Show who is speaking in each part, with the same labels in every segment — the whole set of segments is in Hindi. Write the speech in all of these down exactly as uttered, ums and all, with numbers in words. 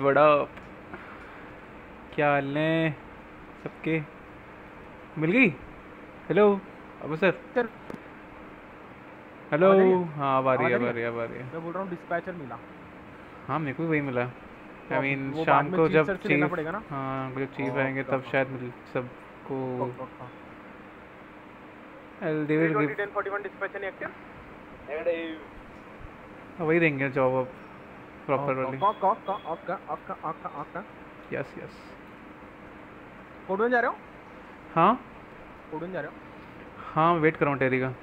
Speaker 1: बड़ा क्या हाल है सबके? मिल गई? Hello Abu sir.
Speaker 2: Sir
Speaker 1: hello.
Speaker 2: आवाज आ रही है?
Speaker 1: हाँ अब आ रही
Speaker 2: आवाज
Speaker 1: है
Speaker 2: आ
Speaker 1: अब
Speaker 2: रही
Speaker 1: आ
Speaker 2: है?
Speaker 1: रही है अब आ रही है।
Speaker 2: मैं बोल रहा हूँ डिस्पैचर मिला।
Speaker 1: हाँ मेरे को भी वही मिला।
Speaker 2: तो
Speaker 1: आई
Speaker 2: अब
Speaker 1: मीन
Speaker 2: वो बाद
Speaker 1: शाम
Speaker 2: में
Speaker 1: को
Speaker 2: चीफ
Speaker 1: जब
Speaker 2: सर से लेना
Speaker 1: चीफ,
Speaker 2: पड़ेगा ना।
Speaker 1: हाँ जब चीफ आएंगे
Speaker 2: ओके
Speaker 1: तब
Speaker 2: ओके
Speaker 1: शायद
Speaker 2: ओके।
Speaker 1: मिल सबको।
Speaker 2: Okay okay.
Speaker 1: They
Speaker 2: three
Speaker 1: will
Speaker 2: twenty
Speaker 1: give.
Speaker 2: Ten forty one dispatcher नहीं एक्टिव।
Speaker 1: वही देंगे जॉब अब प्रॉपर
Speaker 2: ओके
Speaker 1: वाली।
Speaker 2: Okay okay okay okay okay okay.
Speaker 1: Yes yes.
Speaker 2: Code one जा रहे हो?
Speaker 1: हाँ
Speaker 2: कोडवन जा रहे हो?
Speaker 1: हाँ वेट कर रहा हूँ टेरी का।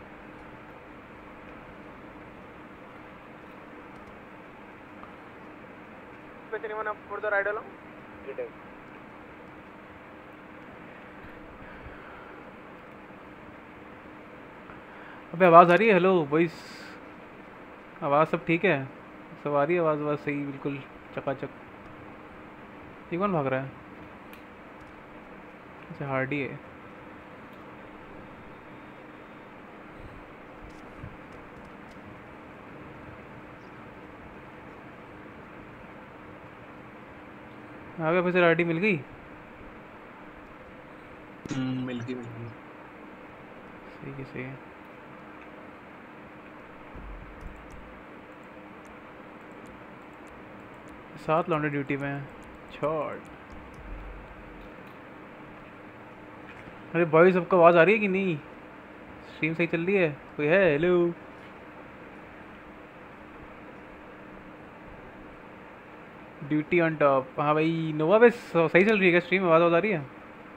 Speaker 2: Dispatcher anyone up for the ride along?
Speaker 1: अबे आवाज़ आ रही है? हेलो वॉइस, आवाज़ सब ठीक है? सब आ रही है आवाज़? आवाज़ सही बिल्कुल चकाचक। ये कौन भाग रहा है? अच्छा हार्डी है। आ गया फिर? हार्डी मिल गई?
Speaker 3: हम्म, मिल गई मिल गई।
Speaker 1: सही है सही है। सात लौंडे ड्यूटी में हैं। छोड़। अरे बॉयज सबको आवाज़ आ रही है कि नहीं? स्ट्रीम सही चल रही है? कोई है? हेलो। Duty on top. हाँ भाई नोवा बस सही चल रही है क्या स्ट्रीम? आवाज़ आवाज़ आ रही है?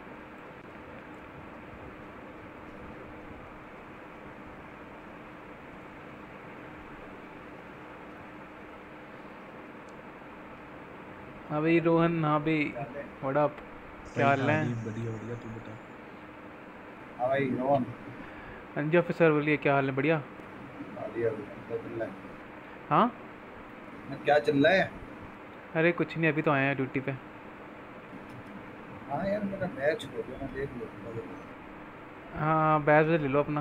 Speaker 1: हाँ भाई रोहन। हाँ भाई व्हाट अप? क्या
Speaker 3: भाई
Speaker 1: हाल है?
Speaker 3: हाँ जी, बढ़िया बढ़िया, तू बता।
Speaker 4: हाँ भाई रोहन।
Speaker 1: हाँ जी ऑफिसर बोलिए, क्या हाल है? बढ़िया।
Speaker 4: बढ़िया बढ़िया, क्या चल रहा है?
Speaker 1: हाँ
Speaker 4: मैं क्या चल रहा है?
Speaker 1: अरे कुछ नहीं, अभी तो आए हैं ड्यूटी पे।
Speaker 4: हाँ यार मेरा मैच हो गया, मैं देख लूँगा।
Speaker 1: हाँ बैच वैच ले लो अपना।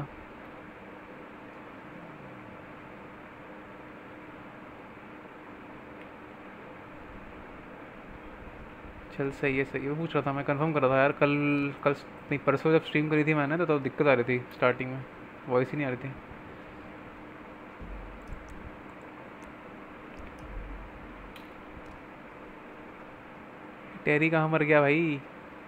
Speaker 1: चल सही है सही है। वो पूछ रहा था मैं, कंफर्म कर रहा था यार। कल कल नहीं परसों जब स्ट्रीम करी थी मैंने तो तब तो दिक्कत आ रही थी स्टार्टिंग में, वॉइस ही नहीं आ रही थी। टेरी कहाँ मर गया भाई?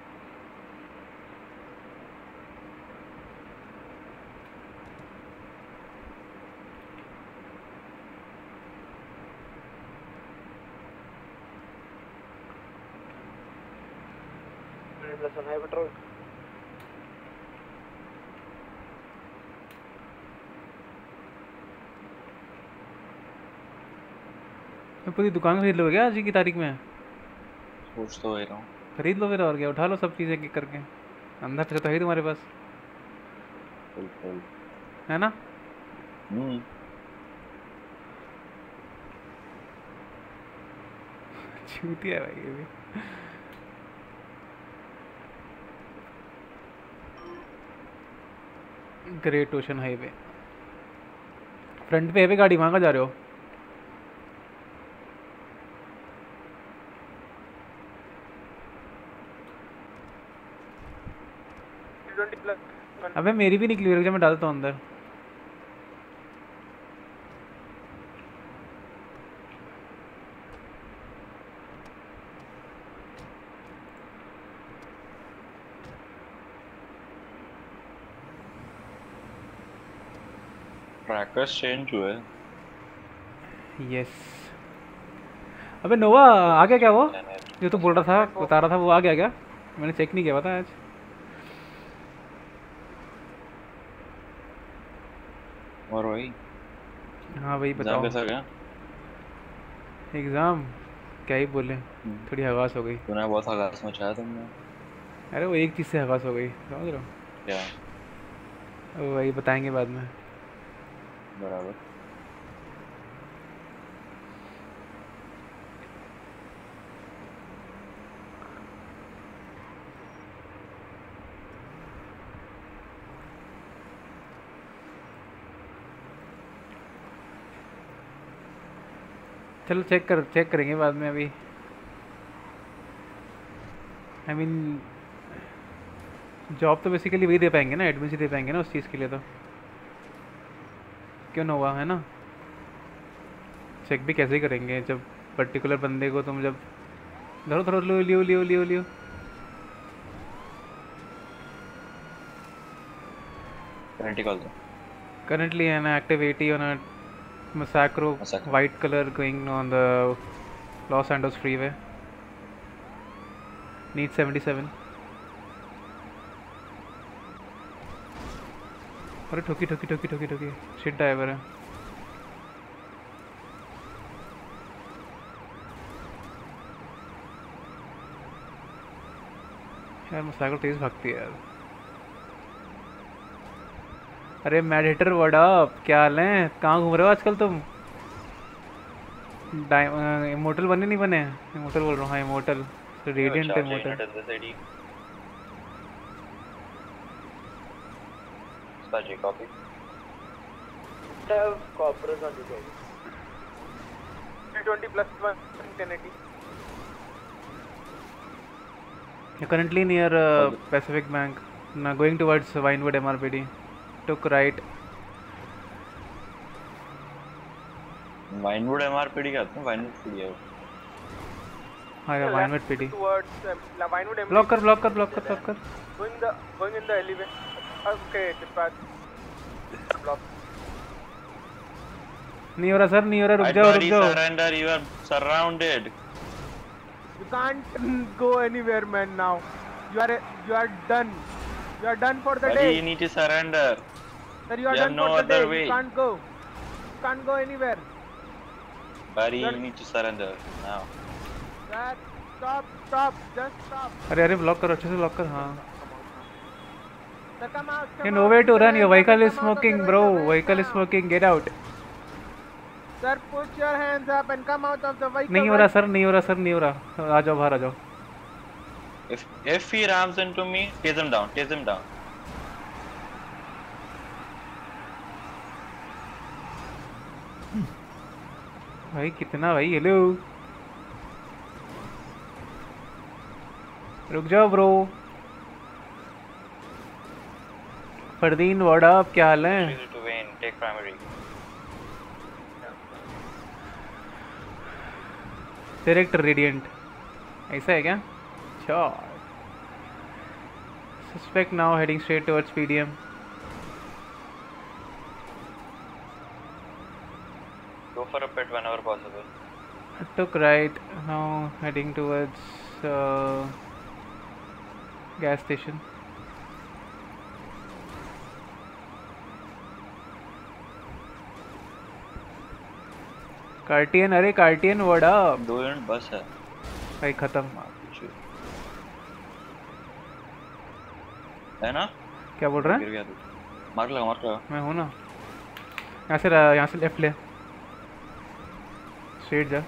Speaker 1: मैं पूरी दुकान खरीद लो क्या आज की तारीख में?
Speaker 3: सोच तो वही रहा हूँ।
Speaker 1: खरीद लो फिर, और क्या, उठा लो सब चीज़ें एक एक करके। अंदर से तो है ही तुम्हारे पास,
Speaker 3: बिल्कुल।
Speaker 1: है ना?
Speaker 3: हम्म।
Speaker 1: चूतिया है भाई ये भी। ग्रेट ओशन हाईवे फ्रंट पे है पे गाड़ी, वहाँ का जा रहे हो?
Speaker 2: Twenty plus.
Speaker 1: अबे मेरी भी निकली, रुक जा मैं डालता हूँ अंदर।
Speaker 3: ट्रैकर्स चेंज हुए।
Speaker 1: यस। अबे नोवा आ गया क्या वो जो तू बोल रहा
Speaker 2: फोर्टी वन
Speaker 1: था,
Speaker 2: फोर।
Speaker 1: बता रहा था, वो आ गया क्या? मैंने चेक नहीं किया, पता है आज।
Speaker 3: और वही
Speaker 1: हाँ भाई
Speaker 3: एग्जाम
Speaker 1: बताओ।
Speaker 3: कैसा गया?
Speaker 1: एग्ज़ाम क्या ही बोले,
Speaker 3: हम्म,
Speaker 1: थोड़ी हवास हो गई।
Speaker 3: सुना है बहुत हगास मचाया तुमने।
Speaker 1: अरे वो एक चीज़ से हवास हो गई, समझ रहे
Speaker 3: क्या?
Speaker 1: हो? वो वही बताएंगे बाद में।
Speaker 3: बराबर।
Speaker 1: चलो चेक कर चेक करेंगे बाद में अभी। आई मीन जॉब तो बेसिकली वही दे पाएंगे ना, एडमिन ही दे पाएंगे ना उस चीज़ के लिए, तो क्यों ना हुआ है ना। चेक भी कैसे करेंगे जब पर्टिकुलर बंदे को तुम जब धरो धरो Leo Leo Leo Leo Leo
Speaker 3: currently call दो।
Speaker 1: currently an active eighty on a Massacro
Speaker 3: Massacro.
Speaker 1: white color going on the Los Santos freeway. Need seventy-seven. अरे ठोकी ठोकी ठोकी ठोकी ठोकी शिट ड्राइवर है। यार मसाको तेज भागती है यार। अरे मैड हिटर व्हाट अप, क्या हाल है, कहाँ घूम रहे हो आजकल तुम? इमोर्टल बने नहीं बने? इमोर्टल बोल रहा हूँ, हाँ immortal, radiant immortal.
Speaker 3: Spaji, copy.
Speaker 2: Have corporate on the side. three twenty plus one ten eighty.
Speaker 1: You're currently near uh, Pacific Bank. Now going towards Vinewood M R P D. Took right.
Speaker 3: Vinewood M R P D क्या होता है? Vinewood P D है वो।
Speaker 1: हाँ यार Vinewood P D.
Speaker 2: Towards um, La Vinewood M R P D.
Speaker 1: Block कर block कर block कर block कर।
Speaker 2: Going the going in the alleyway. Okay, dispatch. Block.
Speaker 1: नहीं हो रहा सर, नहीं हो रहा, रुक जाओ रुक जाओ।
Speaker 3: Surrender, you are surrounded.
Speaker 2: You can't go anywhere, man. Now, you are you are done. You are done for the
Speaker 3: Buddy,
Speaker 2: day.
Speaker 3: you need to surrender.
Speaker 2: Sir, you are
Speaker 3: You have
Speaker 2: done
Speaker 3: no
Speaker 2: for the
Speaker 3: other
Speaker 2: day.
Speaker 3: way.
Speaker 2: You can't go. You can't go anywhere.
Speaker 3: Buddy,
Speaker 2: Sir.
Speaker 3: you need to surrender now.
Speaker 2: Sir, stop, stop, just stop.
Speaker 1: अरे अरे ब्लॉक करो, अच्छे से ब्लॉक कर। हाँ
Speaker 2: Sir, come out. Come
Speaker 1: you
Speaker 2: out.
Speaker 1: nowhere to
Speaker 2: Sir,
Speaker 1: run, your
Speaker 2: come
Speaker 1: vehicle
Speaker 2: out
Speaker 1: is
Speaker 2: of the
Speaker 1: smoking
Speaker 2: vehicle
Speaker 1: bro,
Speaker 2: right
Speaker 1: vehicle is
Speaker 2: now.
Speaker 1: smoking, get out।
Speaker 2: Sir, put your hands up and come out of the vehicle.
Speaker 1: नहीं हो रहा सर, नहीं हो रहा सर, नहीं हो रहा, आ जाओ बाहर आ जाओ।
Speaker 3: If if he rams into me, chase him down, chase him down.
Speaker 1: भाई कितना भाई, हेलो रुक जाओ ब्रो। फरदीन व्हाट अप, क्या हाल है?
Speaker 3: Easy to win, take primary.
Speaker 1: Direct radiant, ऐसा है क्या? Sure. Suspect now heading straight towards PDM.
Speaker 3: Go for a pit whenever possible.
Speaker 1: Took right, now heading towards uh, gas station. कार्टियन, अरे कार्टियन व्हाट अप?
Speaker 3: दो यूनिट बस है
Speaker 1: भाई खत्म
Speaker 3: है ना?
Speaker 1: क्या बोल रहा
Speaker 3: गिर
Speaker 1: है?
Speaker 3: गया तू। मार्क लगा, मार्क लगा।
Speaker 1: मैं हूँ ना, यहाँ से यहाँ से लेफ्ट ले, स्ट्रेट जा,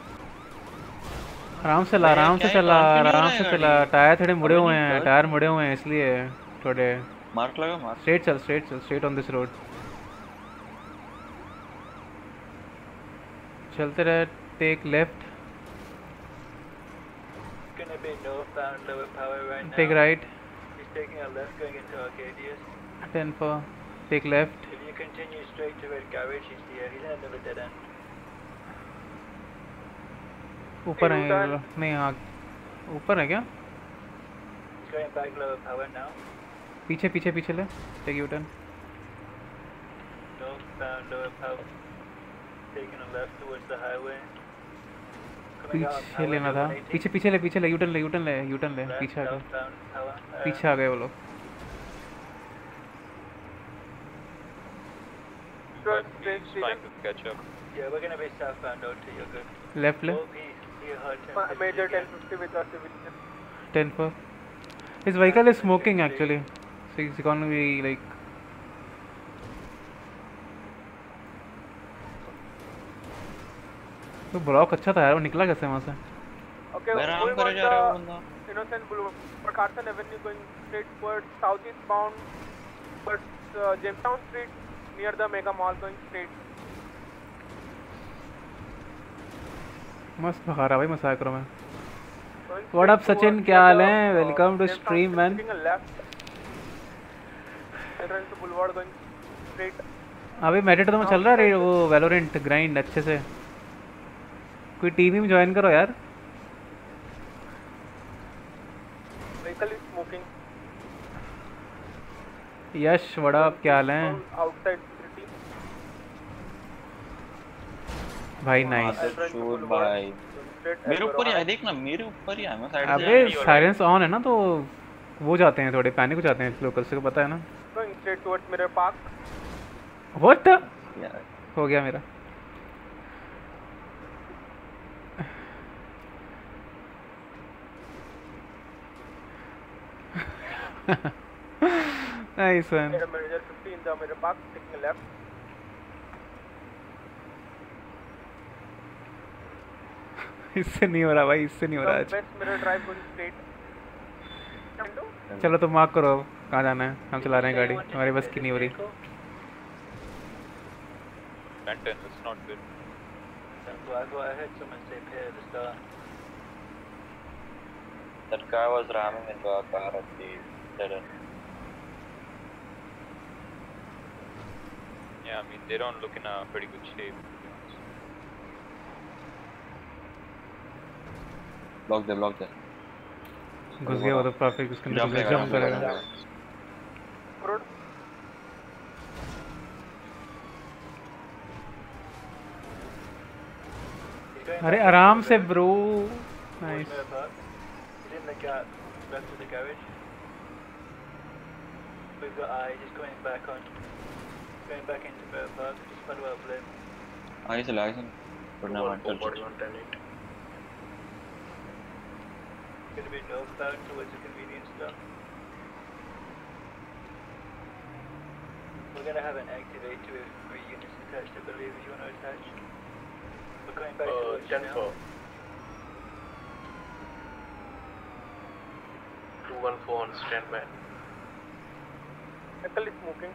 Speaker 1: आराम से ला, आराम से चला, आराम से चला। टायर थोड़े मुड़े हुए हैं, टायर मुड़े हुए हैं इसलिए थोड़े।
Speaker 3: मार्क लगा, मार्क।
Speaker 1: स्ट्रेट चल, स्ट्रेट चल, स्ट्रेट ऑन दिस रोड चलते रहे। Take left,
Speaker 5: Gonna be northbound lower power right now.
Speaker 1: Take right,
Speaker 5: He's taking a left going into Arcadius.
Speaker 1: Ten four, take left.
Speaker 5: If you continue straight to Red Garage, he's the he's at another dead end.
Speaker 1: ऊपर है
Speaker 2: U-turn.
Speaker 1: ये, नहीं हाँ ऊपर है क्या?
Speaker 5: He's going back lower power now.
Speaker 1: पीछे पीछे पीछे ले, take U turn.
Speaker 5: Northbound lower power. Taking a left towards the highway. Coming out of
Speaker 1: पीछे
Speaker 5: highway
Speaker 1: लेना था,
Speaker 5: one eighty.
Speaker 1: पीछे पीछे ले, पीछे ले, यू टर्न ले, यू टर्न ले, यू टर्न ले,
Speaker 5: Left,
Speaker 1: पीछे आ गए,
Speaker 5: southbound power. Uh,
Speaker 1: पीछे आ गए वो लोग।
Speaker 3: Trying to catch up.
Speaker 5: Yeah, we're gonna be southbound out to you're good.
Speaker 1: Left ले,
Speaker 5: Oh, he's he hurt him.
Speaker 2: Major ten fifty with a civilian.
Speaker 1: Ten four. His vehicle is smoking actually, so he's gonna be like तो ब्लॉक अच्छा था यार, वो निकला कैसे वहाँ से?
Speaker 2: Okay,
Speaker 3: मैं आराम
Speaker 2: going
Speaker 3: करे
Speaker 2: on
Speaker 3: जा रहा हूँ
Speaker 2: the
Speaker 3: बंदा।
Speaker 2: Innocent Boulevard, Carson Avenue, going straight towards southeast bound, towards uh, Jamestown Street near the Mega Mall, going straight.
Speaker 1: मस्त भगा रहा भाई मसाकरो में।
Speaker 2: Going
Speaker 1: what up
Speaker 2: straight
Speaker 1: Sachin,
Speaker 2: towards
Speaker 1: क्या हाल
Speaker 2: the,
Speaker 1: है?
Speaker 2: uh,
Speaker 1: welcome to
Speaker 2: Jamestown
Speaker 1: stream
Speaker 2: Street,
Speaker 1: man.
Speaker 2: taking a left. Entrance to Boulevard going straight.
Speaker 1: अभी मेडिटेटर में चल रहा है वो वैलोरेंट ग्राइंड अच्छे से। कोई टीम में ज्वाइन करो यार।
Speaker 2: Vehicle is smoking.
Speaker 1: Yash what up, क्या हाल है
Speaker 2: Outside city.
Speaker 1: भाई? नाइस।
Speaker 2: Entrance to
Speaker 3: शोर
Speaker 2: Boulevard.
Speaker 3: भाई
Speaker 2: Going straight.
Speaker 3: मेरे ऊपर ही
Speaker 2: Alvarado.
Speaker 3: है, देख ना मेरे ऊपर ही है, मैं साइड
Speaker 1: अबे
Speaker 3: से
Speaker 1: साइलेंस ऑन है ना, तो वो जाते हैं, थोड़े पैनिक हो जाते हैं लोकल्स को, पता है ना।
Speaker 2: Going straight towards Mirror Park.
Speaker 1: What
Speaker 3: यार
Speaker 1: हो गया मेरा? Nice one.
Speaker 2: Mirror Manager fifty in the Mirror Park, taking a left.
Speaker 1: इससे नहीं हो रहा भाई, इससे नहीं हो रहा
Speaker 2: From
Speaker 1: आज।
Speaker 2: West Mirror Drive going straight. Into
Speaker 1: चलो तो मार्क करो कहाँ जाना है, हम चला रहे हैं गाड़ी, हमारी बस की नहीं हो रही।
Speaker 5: Benton, it's not good. So I go ahead, someone say pay at the start.
Speaker 3: that guy was ramming into our car at the dead end.
Speaker 5: Yeah, I mean, they don't look in a pretty good shape.
Speaker 3: Block there, block there.
Speaker 1: घुस गया वो तो ट्रैफिक, उसके
Speaker 3: Jump
Speaker 1: अंदर
Speaker 3: करेगा,
Speaker 1: जंप
Speaker 3: jump
Speaker 1: करेगा।
Speaker 3: करेगा।
Speaker 2: road.
Speaker 5: He's going
Speaker 1: अरे
Speaker 5: back
Speaker 1: आराम
Speaker 5: into
Speaker 1: से
Speaker 5: the-
Speaker 1: bro.
Speaker 5: towards
Speaker 1: nice.
Speaker 5: Mirror Park. He's in the car, left of the garage. We've got eye, just going back on, going back into Mirror Park, just follow up lane.
Speaker 3: आगे चला, आगे चला। But now I'm touching.
Speaker 5: Gonna be northbound towards the convenience store. We're gonna have an activator with three units attached, I believe, if you want to attach. We're going back towards Chanel.
Speaker 6: two one four on standby.
Speaker 2: Vehicle is smoking.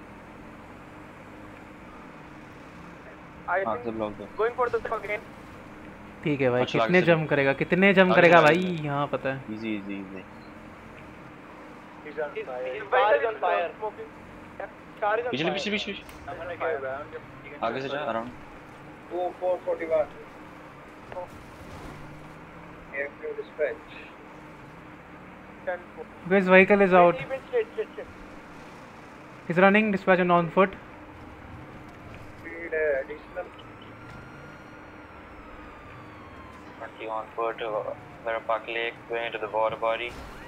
Speaker 2: I
Speaker 3: हाँ
Speaker 2: think
Speaker 3: से block there.
Speaker 2: going for the truck again.
Speaker 1: ठीक है भाई,
Speaker 3: अच्छा, आगे
Speaker 1: कितने
Speaker 3: चलो।
Speaker 1: जम करेगा, कितने जम
Speaker 3: आगे
Speaker 1: करेगा
Speaker 3: चलो,
Speaker 1: भाई?
Speaker 3: आगे
Speaker 1: हाँ पता है।
Speaker 3: Easy, easy, easy.
Speaker 5: He's on fire.
Speaker 2: His vehicle is fire. Smoking. Car is on
Speaker 3: पिछले
Speaker 2: fire.
Speaker 3: पिछले पिछले
Speaker 5: I'm gonna go around. You can
Speaker 3: आगे से
Speaker 5: just
Speaker 3: जा
Speaker 5: follow.
Speaker 3: around.
Speaker 4: Two four forty one. Airfield dispatch.
Speaker 2: ten four.
Speaker 1: His vehicle is out.
Speaker 2: Even straight, straight, straight.
Speaker 1: He's running, dispatch on foot.
Speaker 4: Speed uh, additional.
Speaker 3: twenty on foot to Mirror Park Lake, going into the water body.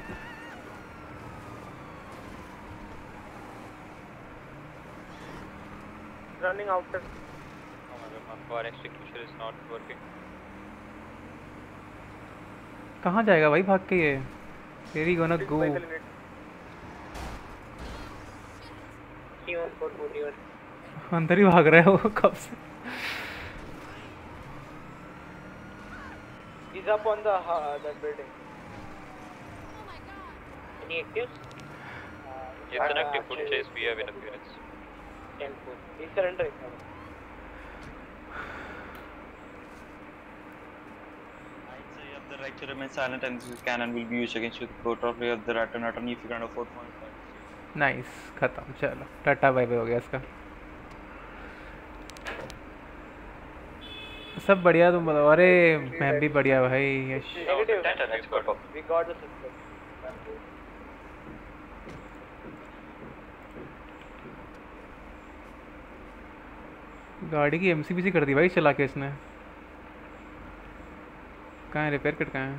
Speaker 2: Running outer.
Speaker 5: Oh my god, my car extinguisher is not working.
Speaker 1: कहाँ जाएगा भाई भाग के ये? Where he gonna
Speaker 2: His
Speaker 1: go?
Speaker 2: vehicle in it.
Speaker 1: अंदर ही भाग रहा है वो कब से।
Speaker 2: He's up on the uh, that building. Any actives?
Speaker 5: It's an active full chase, we have interference.
Speaker 2: ten four. He's surrendering.
Speaker 3: I'd say you have the right to remain silent and this cannon will be used against you. Go top of the return attorney if you can afford one.
Speaker 1: Nice, खत्म। चलो टाटा बाय बाय हो गया इसका। सब बढ़िया, तुम बताओ? अरे मैं भी बढ़िया भाई। यश
Speaker 2: Negative.
Speaker 3: Titan, let's go top.
Speaker 2: We got the system.
Speaker 1: गाड़ी की एमसीबीसी कर दी भाई चला के इसने। कहाँ है रिपेयर किट, कहाँ है?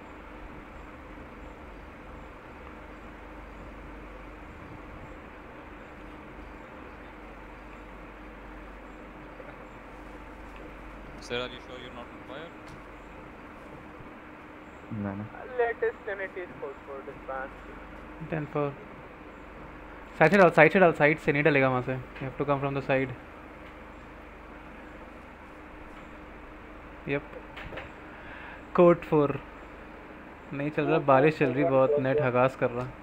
Speaker 7: Sir, are you sure you're not on fire?
Speaker 3: No, no.
Speaker 2: Latest unit is called for dispatch.
Speaker 1: Ten four. Side से डाल, साइड से डाल, साइड से नहीं डलेगा वहाँ से। You have to come from the side. Yup. Code four नहीं चल रहा, बारिश चल रही बहुत, नेट हगास कर रहा।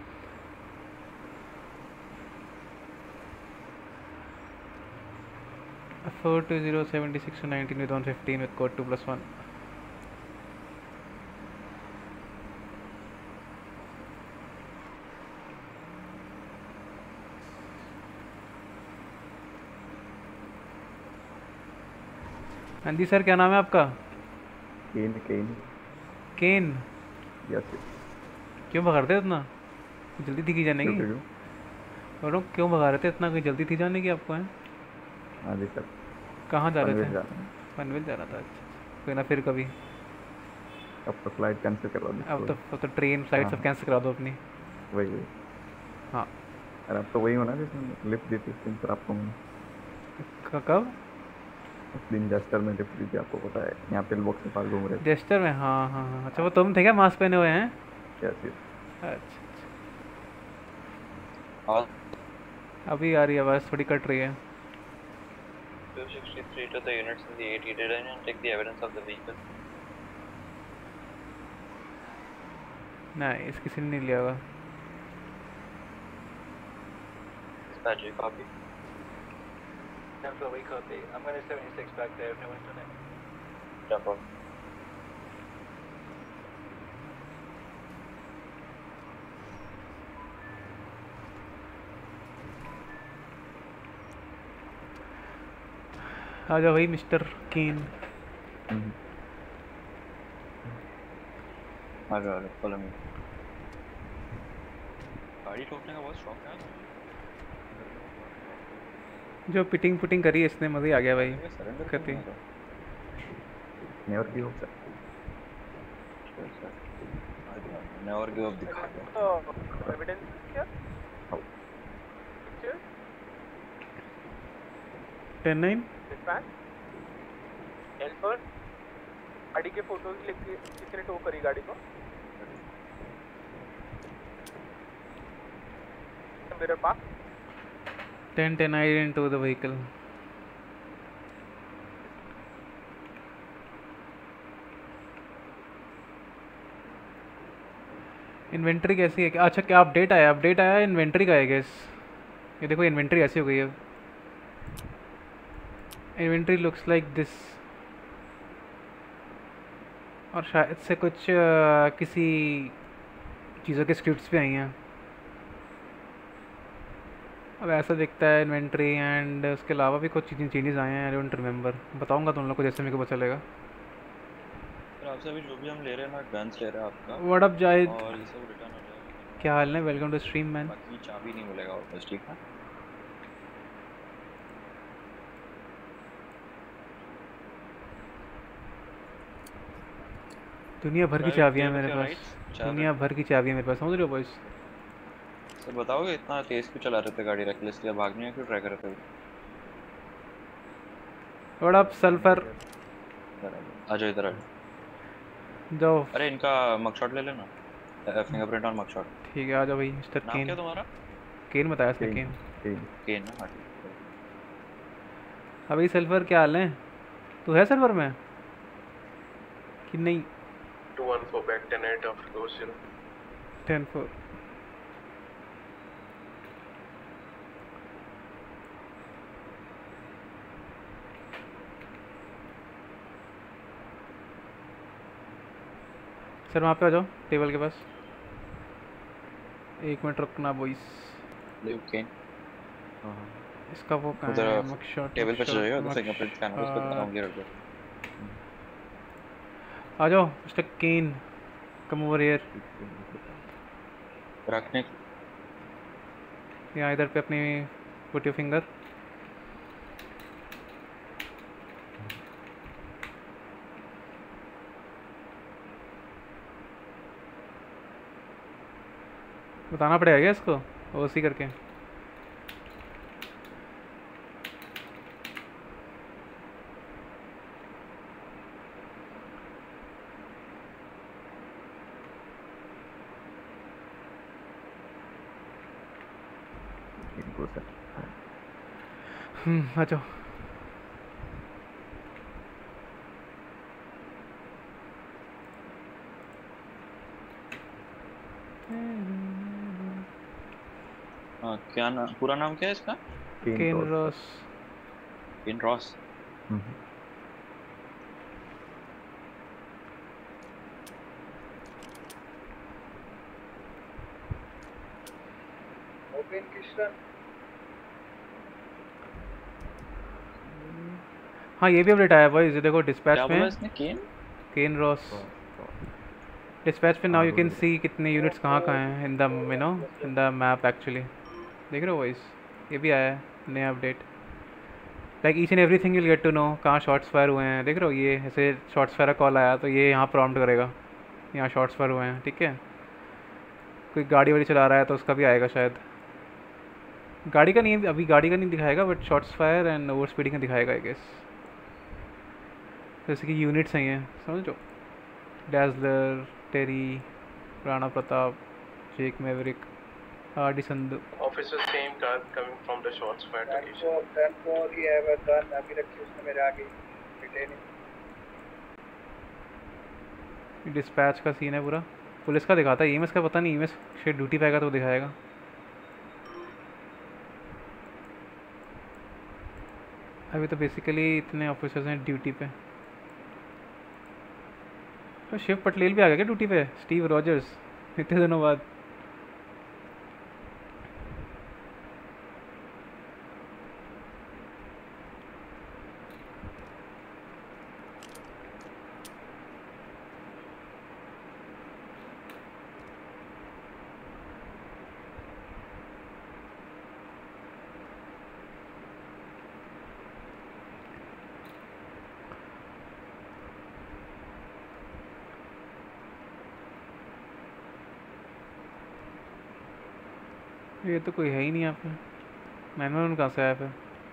Speaker 1: Four two zero seventy six two nineteen with one fifteen with code two plus one. हाँ जी सर, क्या नाम है आपका?
Speaker 8: Ken Ken
Speaker 1: Ken.
Speaker 8: यस।
Speaker 1: क्यों भगा रहे थे इतना? जल्दी थी की जाने
Speaker 8: क्यों
Speaker 1: की?
Speaker 8: क्यों?
Speaker 1: और लोग क्यों भगा रहे थे इतना? कोई जल्दी थी जाने की आपको? हैं
Speaker 8: हाँ जी सर,
Speaker 1: कहाँ जा रहे
Speaker 8: पनवेल
Speaker 1: थे?
Speaker 8: जा रहे हैं।
Speaker 1: पनवेल जा रहा था, अच्छा। कोई ना, फिर कभी।
Speaker 8: अब तो फ्लाइट कैंसिल करवा दी
Speaker 1: अब
Speaker 8: थोड़ी।
Speaker 1: तो अब तो ट्रेन फ्लाइट
Speaker 8: हाँ
Speaker 1: सब
Speaker 8: हाँ,
Speaker 1: कैंसिल करा दो अपनी।
Speaker 8: वही वही।
Speaker 1: हाँ।
Speaker 8: अरे अब तो वही होना जिसने लिफ्ट दी थी उस दिन पर आपको मैंने।
Speaker 1: क- कब?
Speaker 8: उस दिन जस्टर में लिफ्ट दी थी, आपको पता है, यहाँ पिल बॉक्स के पास घूम रहे
Speaker 1: जेस्टर में? हाँ हाँ हाँ, अच्छा वो तुम थे क्या मास्क पहने हुए हैं?
Speaker 8: थे। Yes yes.
Speaker 1: अच्छा।
Speaker 3: और
Speaker 1: अभी आ रही है आवाज़, थोड़ी कट रही है।
Speaker 3: two sixty-three to the units in the eighty did and take the evidence of the vehicle.
Speaker 1: नहीं, इस किसी ने नहीं लिया होगा।
Speaker 3: Dispatch a copy.
Speaker 5: ten four, we copy. I'm going to seventy-six back there if no one's done it.
Speaker 3: Jump out.
Speaker 1: आ जाओ भाई मिस्टर केन।
Speaker 8: हम्म,
Speaker 3: आ जाओ, follow me. गाड़ी ठोकने का बहुत शौक है ना।
Speaker 1: जो पिटिंग पुटिंग करी है इसने, मज़े आ गया भाई।
Speaker 3: सरेंडर
Speaker 1: कहते
Speaker 3: करते
Speaker 8: never give up sir.
Speaker 3: Never give up दिखा दो।
Speaker 2: So, evidence here?
Speaker 8: How?
Speaker 2: Pictures?
Speaker 1: Ten nine.
Speaker 2: Dispatch? Helper? गाड़ी के फोटोज लिख के किसने टो करी गाड़ी को? मेरे पास
Speaker 1: ten ten I into the vehicle. Inventory कैसी है? अच्छा, क्या अपडेट आया? अपडेट आया इन्वेंट्री का है गेस। ये देखो इन्वेंट्री ऐसी हो गई है। Inventory looks like this. और शायद से कुछ अ, किसी चीज़ों के स्क्रिप्ट्स भी आई हैं। अब ऐसा दिखता है इन्वेंट्री, एंड उसके अलावा भी कुछ चेंजेस आए हैं। आई डोंट रिमेंबर, बताऊंगा तुम लोग को जैसे मेरे को पता चलेगा।
Speaker 3: फिर आपसे अभी जो भी हम ले रहे हैं ना, गन्स ले रहे हैं आपका,
Speaker 1: व्हाट अप जाहिद,
Speaker 3: और ये सब रिटर्न हो जाएगा।
Speaker 1: क्या हाल है? Welcome to stream man.
Speaker 3: बाकी चाबी नहीं मिलेगा वापस, ठीक है?
Speaker 1: दुनिया भर की
Speaker 3: Drive
Speaker 1: चाबियाँ
Speaker 3: clear
Speaker 1: मेरे
Speaker 3: with your
Speaker 1: पास,
Speaker 3: right, चार
Speaker 1: दुनिया भर की चाबियाँ मेरे पास, समझ रहे हो बॉयस?
Speaker 3: सर बताओगे इतना तेज क्यों चला रहे थे गाड़ी, रेकलेसली भागने क्यों ट्राई कर रहे थे?
Speaker 1: व्हाट अप सल्फर,
Speaker 3: इधर आ जाओ, आ जाओ इधर आ जाओ।
Speaker 1: जाओ।
Speaker 3: अरे इनका मगशॉट ले लेना, फिंगरप्रिंट और मगशॉट।
Speaker 1: ठीक है, आ जाओ भाई मिस्टर
Speaker 3: नाम
Speaker 1: केन।
Speaker 3: क्या तुम्हारा?
Speaker 1: केन बताया इसने,
Speaker 8: केन
Speaker 1: केन।
Speaker 8: केन।
Speaker 3: केन ना? हाँ ठीक है।
Speaker 1: हाँ भाई सल्फर, क्या हाल है? तू है सर्वर में कि नहीं?
Speaker 6: two one four back ten eight after go zero.
Speaker 1: Ten four. Sir वहाँ पे आ जाओ टेबल के पास। एक मिनट रुकना बॉयस।
Speaker 3: लिव केन
Speaker 1: इसका वो कहाँ
Speaker 3: उधर
Speaker 1: है? मगशॉट,
Speaker 3: टेबल पे चले जाओ,
Speaker 1: मगशॉट,
Speaker 3: तो फिंगरप्रिंट स्कैनर उस पे बनाऊंगी, रख दो।
Speaker 1: आ जाओ mister Ken, come over here.
Speaker 3: रखने
Speaker 1: यहाँ इधर पे अपनी पुट योर फिंगर। बताना पड़ेगा क्या इसको ओसी करके?
Speaker 8: इनको सर।
Speaker 1: हम्म, आ जाओ।
Speaker 3: हाँ, क्या नाम, पूरा नाम क्या है इसका?
Speaker 1: Ken
Speaker 8: Ross.
Speaker 1: Ross.
Speaker 3: Ken Ross.
Speaker 8: Hmm,
Speaker 4: open किशन
Speaker 1: हाँ ये भी अपडेट आया भाई, ये देखो डिस्पैच
Speaker 3: क्या बोला
Speaker 1: में
Speaker 3: इसने? केन
Speaker 1: केन रॉस डिस्पैच पे नाउ यू कैन सी कितने यूनिट्स कहाँ कहाँ हैं in the you know in the map actually. देख रहे हो वॉइस, ये भी आया है नया update. Like each and every thing will get to know कहाँ शॉट्स फायर हुए हैं। देख रहे हो ये ऐसे शॉट्स फायर का कॉल आया तो ये यहाँ प्रॉम्प्ट करेगा यहाँ शॉट्स फायर हुए हैं, ठीक है। कोई गाड़ी वाड़ी चला रहा है तो उसका भी आएगा शायद। गाड़ी का नहीं, अभी गाड़ी का नहीं दिखाएगा but shots fire and over speeding का दिखाएगा आई गेस। जैसे कि यूनिट्स हैं ये, समझ लो, Dazzler, Terry, Rana Pratap, Jake Maverick, Hardy Sandhu.
Speaker 6: Officer, same car coming from the shots fired
Speaker 4: ten
Speaker 6: location.
Speaker 4: Four ten four ही है वह गन अभी रखी उसने मेरे आगे मिले नहीं।
Speaker 1: डिस्पैच का सीन है पूरा, पुलिस का दिखाता है। ईएमएस का पता नहीं, ईएमएस शायद ड्यूटी पे आएगा तो दिखाएगा। अभी तो बेसिकली इतने ऑफिसर्स हैं ड्यूटी पे। तो शिव पटेल भी आ गया क्या ड्यूटी पे? स्टीव रॉजर्स इतने दिनों बाद। ये तो कोई है ही नहीं यहाँ पे। मैनुअल कहाँ से आया फिर?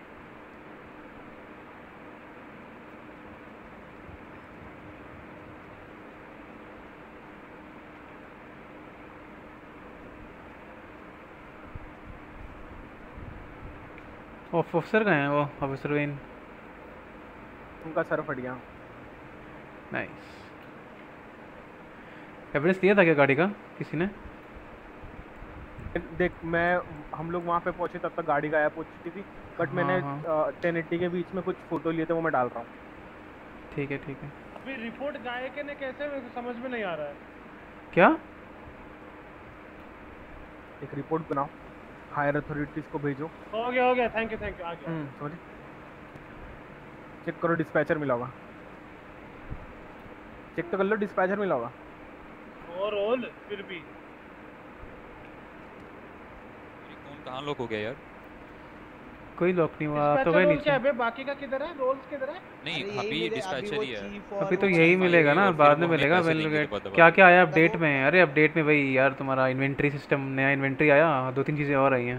Speaker 1: ऑफिसर कहाँ हैं वो? ऑफिसर वेन
Speaker 2: उनका सर फट गया।
Speaker 1: नाइस। एविडेंस दिया था क्या गाड़ी का किसी ने?
Speaker 2: देख मैं हम लोग वहाँ पे पहुँचे तब तक गाड़ी गायब हो चुकी थी बट
Speaker 1: हाँ,
Speaker 2: मैंने
Speaker 1: हाँ।
Speaker 2: टेन एट्टी के बीच में कुछ फोटो लिए थे वो मैं डाल रहा हूँ।
Speaker 1: ठीक है ठीक है।
Speaker 9: अभी रिपोर्ट गाय के ने कैसे, मेरे को समझ में नहीं आ रहा है।
Speaker 1: क्या?
Speaker 2: एक रिपोर्ट बनाओ, हायर अथॉरिटीज को भेजो।
Speaker 9: हो गया हो गया, थैंक यू थैंक यू, आ गया।
Speaker 2: हम्म सॉरी, चेक करो डिस्पैचर मिला होगा। चेक तो कर लो, डिस्पैचर मिला होगा।
Speaker 9: ओवरऑल फिर भी
Speaker 7: कौन कहाँ लोग हो गया यार?
Speaker 1: कोई लॉक नहीं हुआ तो
Speaker 9: dispatcher
Speaker 1: भाई
Speaker 9: रोल
Speaker 1: नीचे।
Speaker 9: क्या है बे? बाकी का किधर है? रोल्स किधर है?
Speaker 7: नहीं
Speaker 10: अरे यही
Speaker 7: अभी
Speaker 10: मिले,
Speaker 7: डिस्पैचर
Speaker 10: वो
Speaker 7: ही है।
Speaker 10: chief और
Speaker 1: अभी तो
Speaker 10: वो
Speaker 1: यही
Speaker 10: chief
Speaker 1: मिलेगा ना,
Speaker 7: और फिर
Speaker 1: बाद
Speaker 7: वो
Speaker 1: में
Speaker 7: हमें
Speaker 1: मिलेगा।
Speaker 7: पैसे
Speaker 1: वेल
Speaker 7: देंगे
Speaker 1: गेट
Speaker 7: दबा दबा
Speaker 1: क्या क्या आया
Speaker 10: तब
Speaker 1: अपडेट
Speaker 10: वो-
Speaker 1: में? अरे अपडेट में भाई यार तुम्हारा इन्वेंट्री सिस्टम, नया इन्वेंट्री आया, दो तीन चीज़ें और आई हैं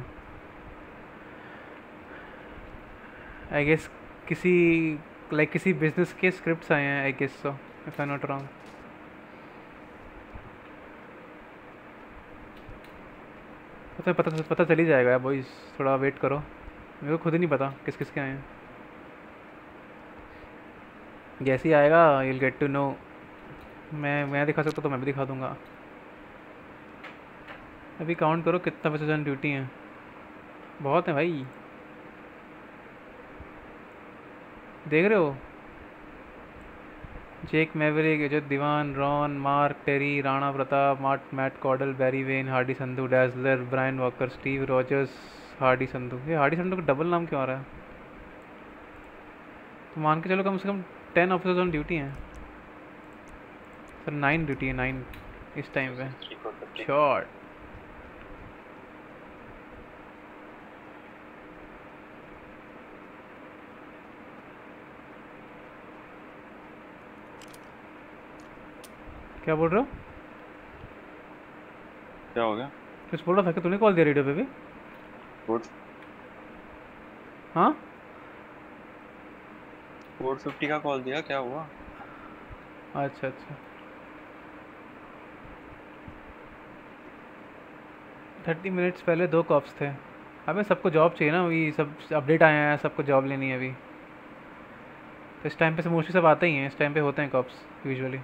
Speaker 1: आई गेस। किसी लाइक किसी बिजनेस के स्क्रिप्ट्स आए हैं I guess so, if I not wrong. पता पता पता चल ही जाएगा बॉयज, थोड़ा वेट करो। मेरे को खुद ही नहीं पता किस किस के आए हैं। जैसे ही आएगा you'll गेट टू नो। मैं मैं दिखा सकता तो मैं भी दिखा दूंगा। अभी काउंट करो कितना पैसे जन ड्यूटी हैं, बहुत है भाई। देख रहे हो? Jake Maverick, Ajay Diwan, Ron, Mark, Terry, Rana Pratap, Mart Matt Caudle, Barry Wayne, Hardy Sandhu, Dazzler, Brian Walker, Steve Rogers, Hardy Sandhu. ये हार्डी संधू का डबल नाम क्यों आ रहा है? तो मान के चलो कम से कम टेन ऑफिसर्स ऑन ड्यूटी हैं सर। नाइन ड्यूटी है, नाइन इस टाइम पे। शॉर्ट क्या बोल रहे हो?
Speaker 3: क्या हो गया?
Speaker 1: कुछ बोल रहा था कि तूने कॉल दिया रेडियो पे भी?
Speaker 3: कोड
Speaker 1: हाँ
Speaker 3: कोड फिफ्टी का कॉल दिया, क्या हुआ?
Speaker 1: अच्छा अच्छा। थर्टी मिनट्स पहले दो कॉप्स थे। अबे सबको जॉब चाहिए ना, अभी सब अपडेट आए हैं, सबको जॉब लेनी है अभी। तो इस टाइम पे से मोस्टली सब आते ही हैं, इस टाइम पे होते हैं cops usually.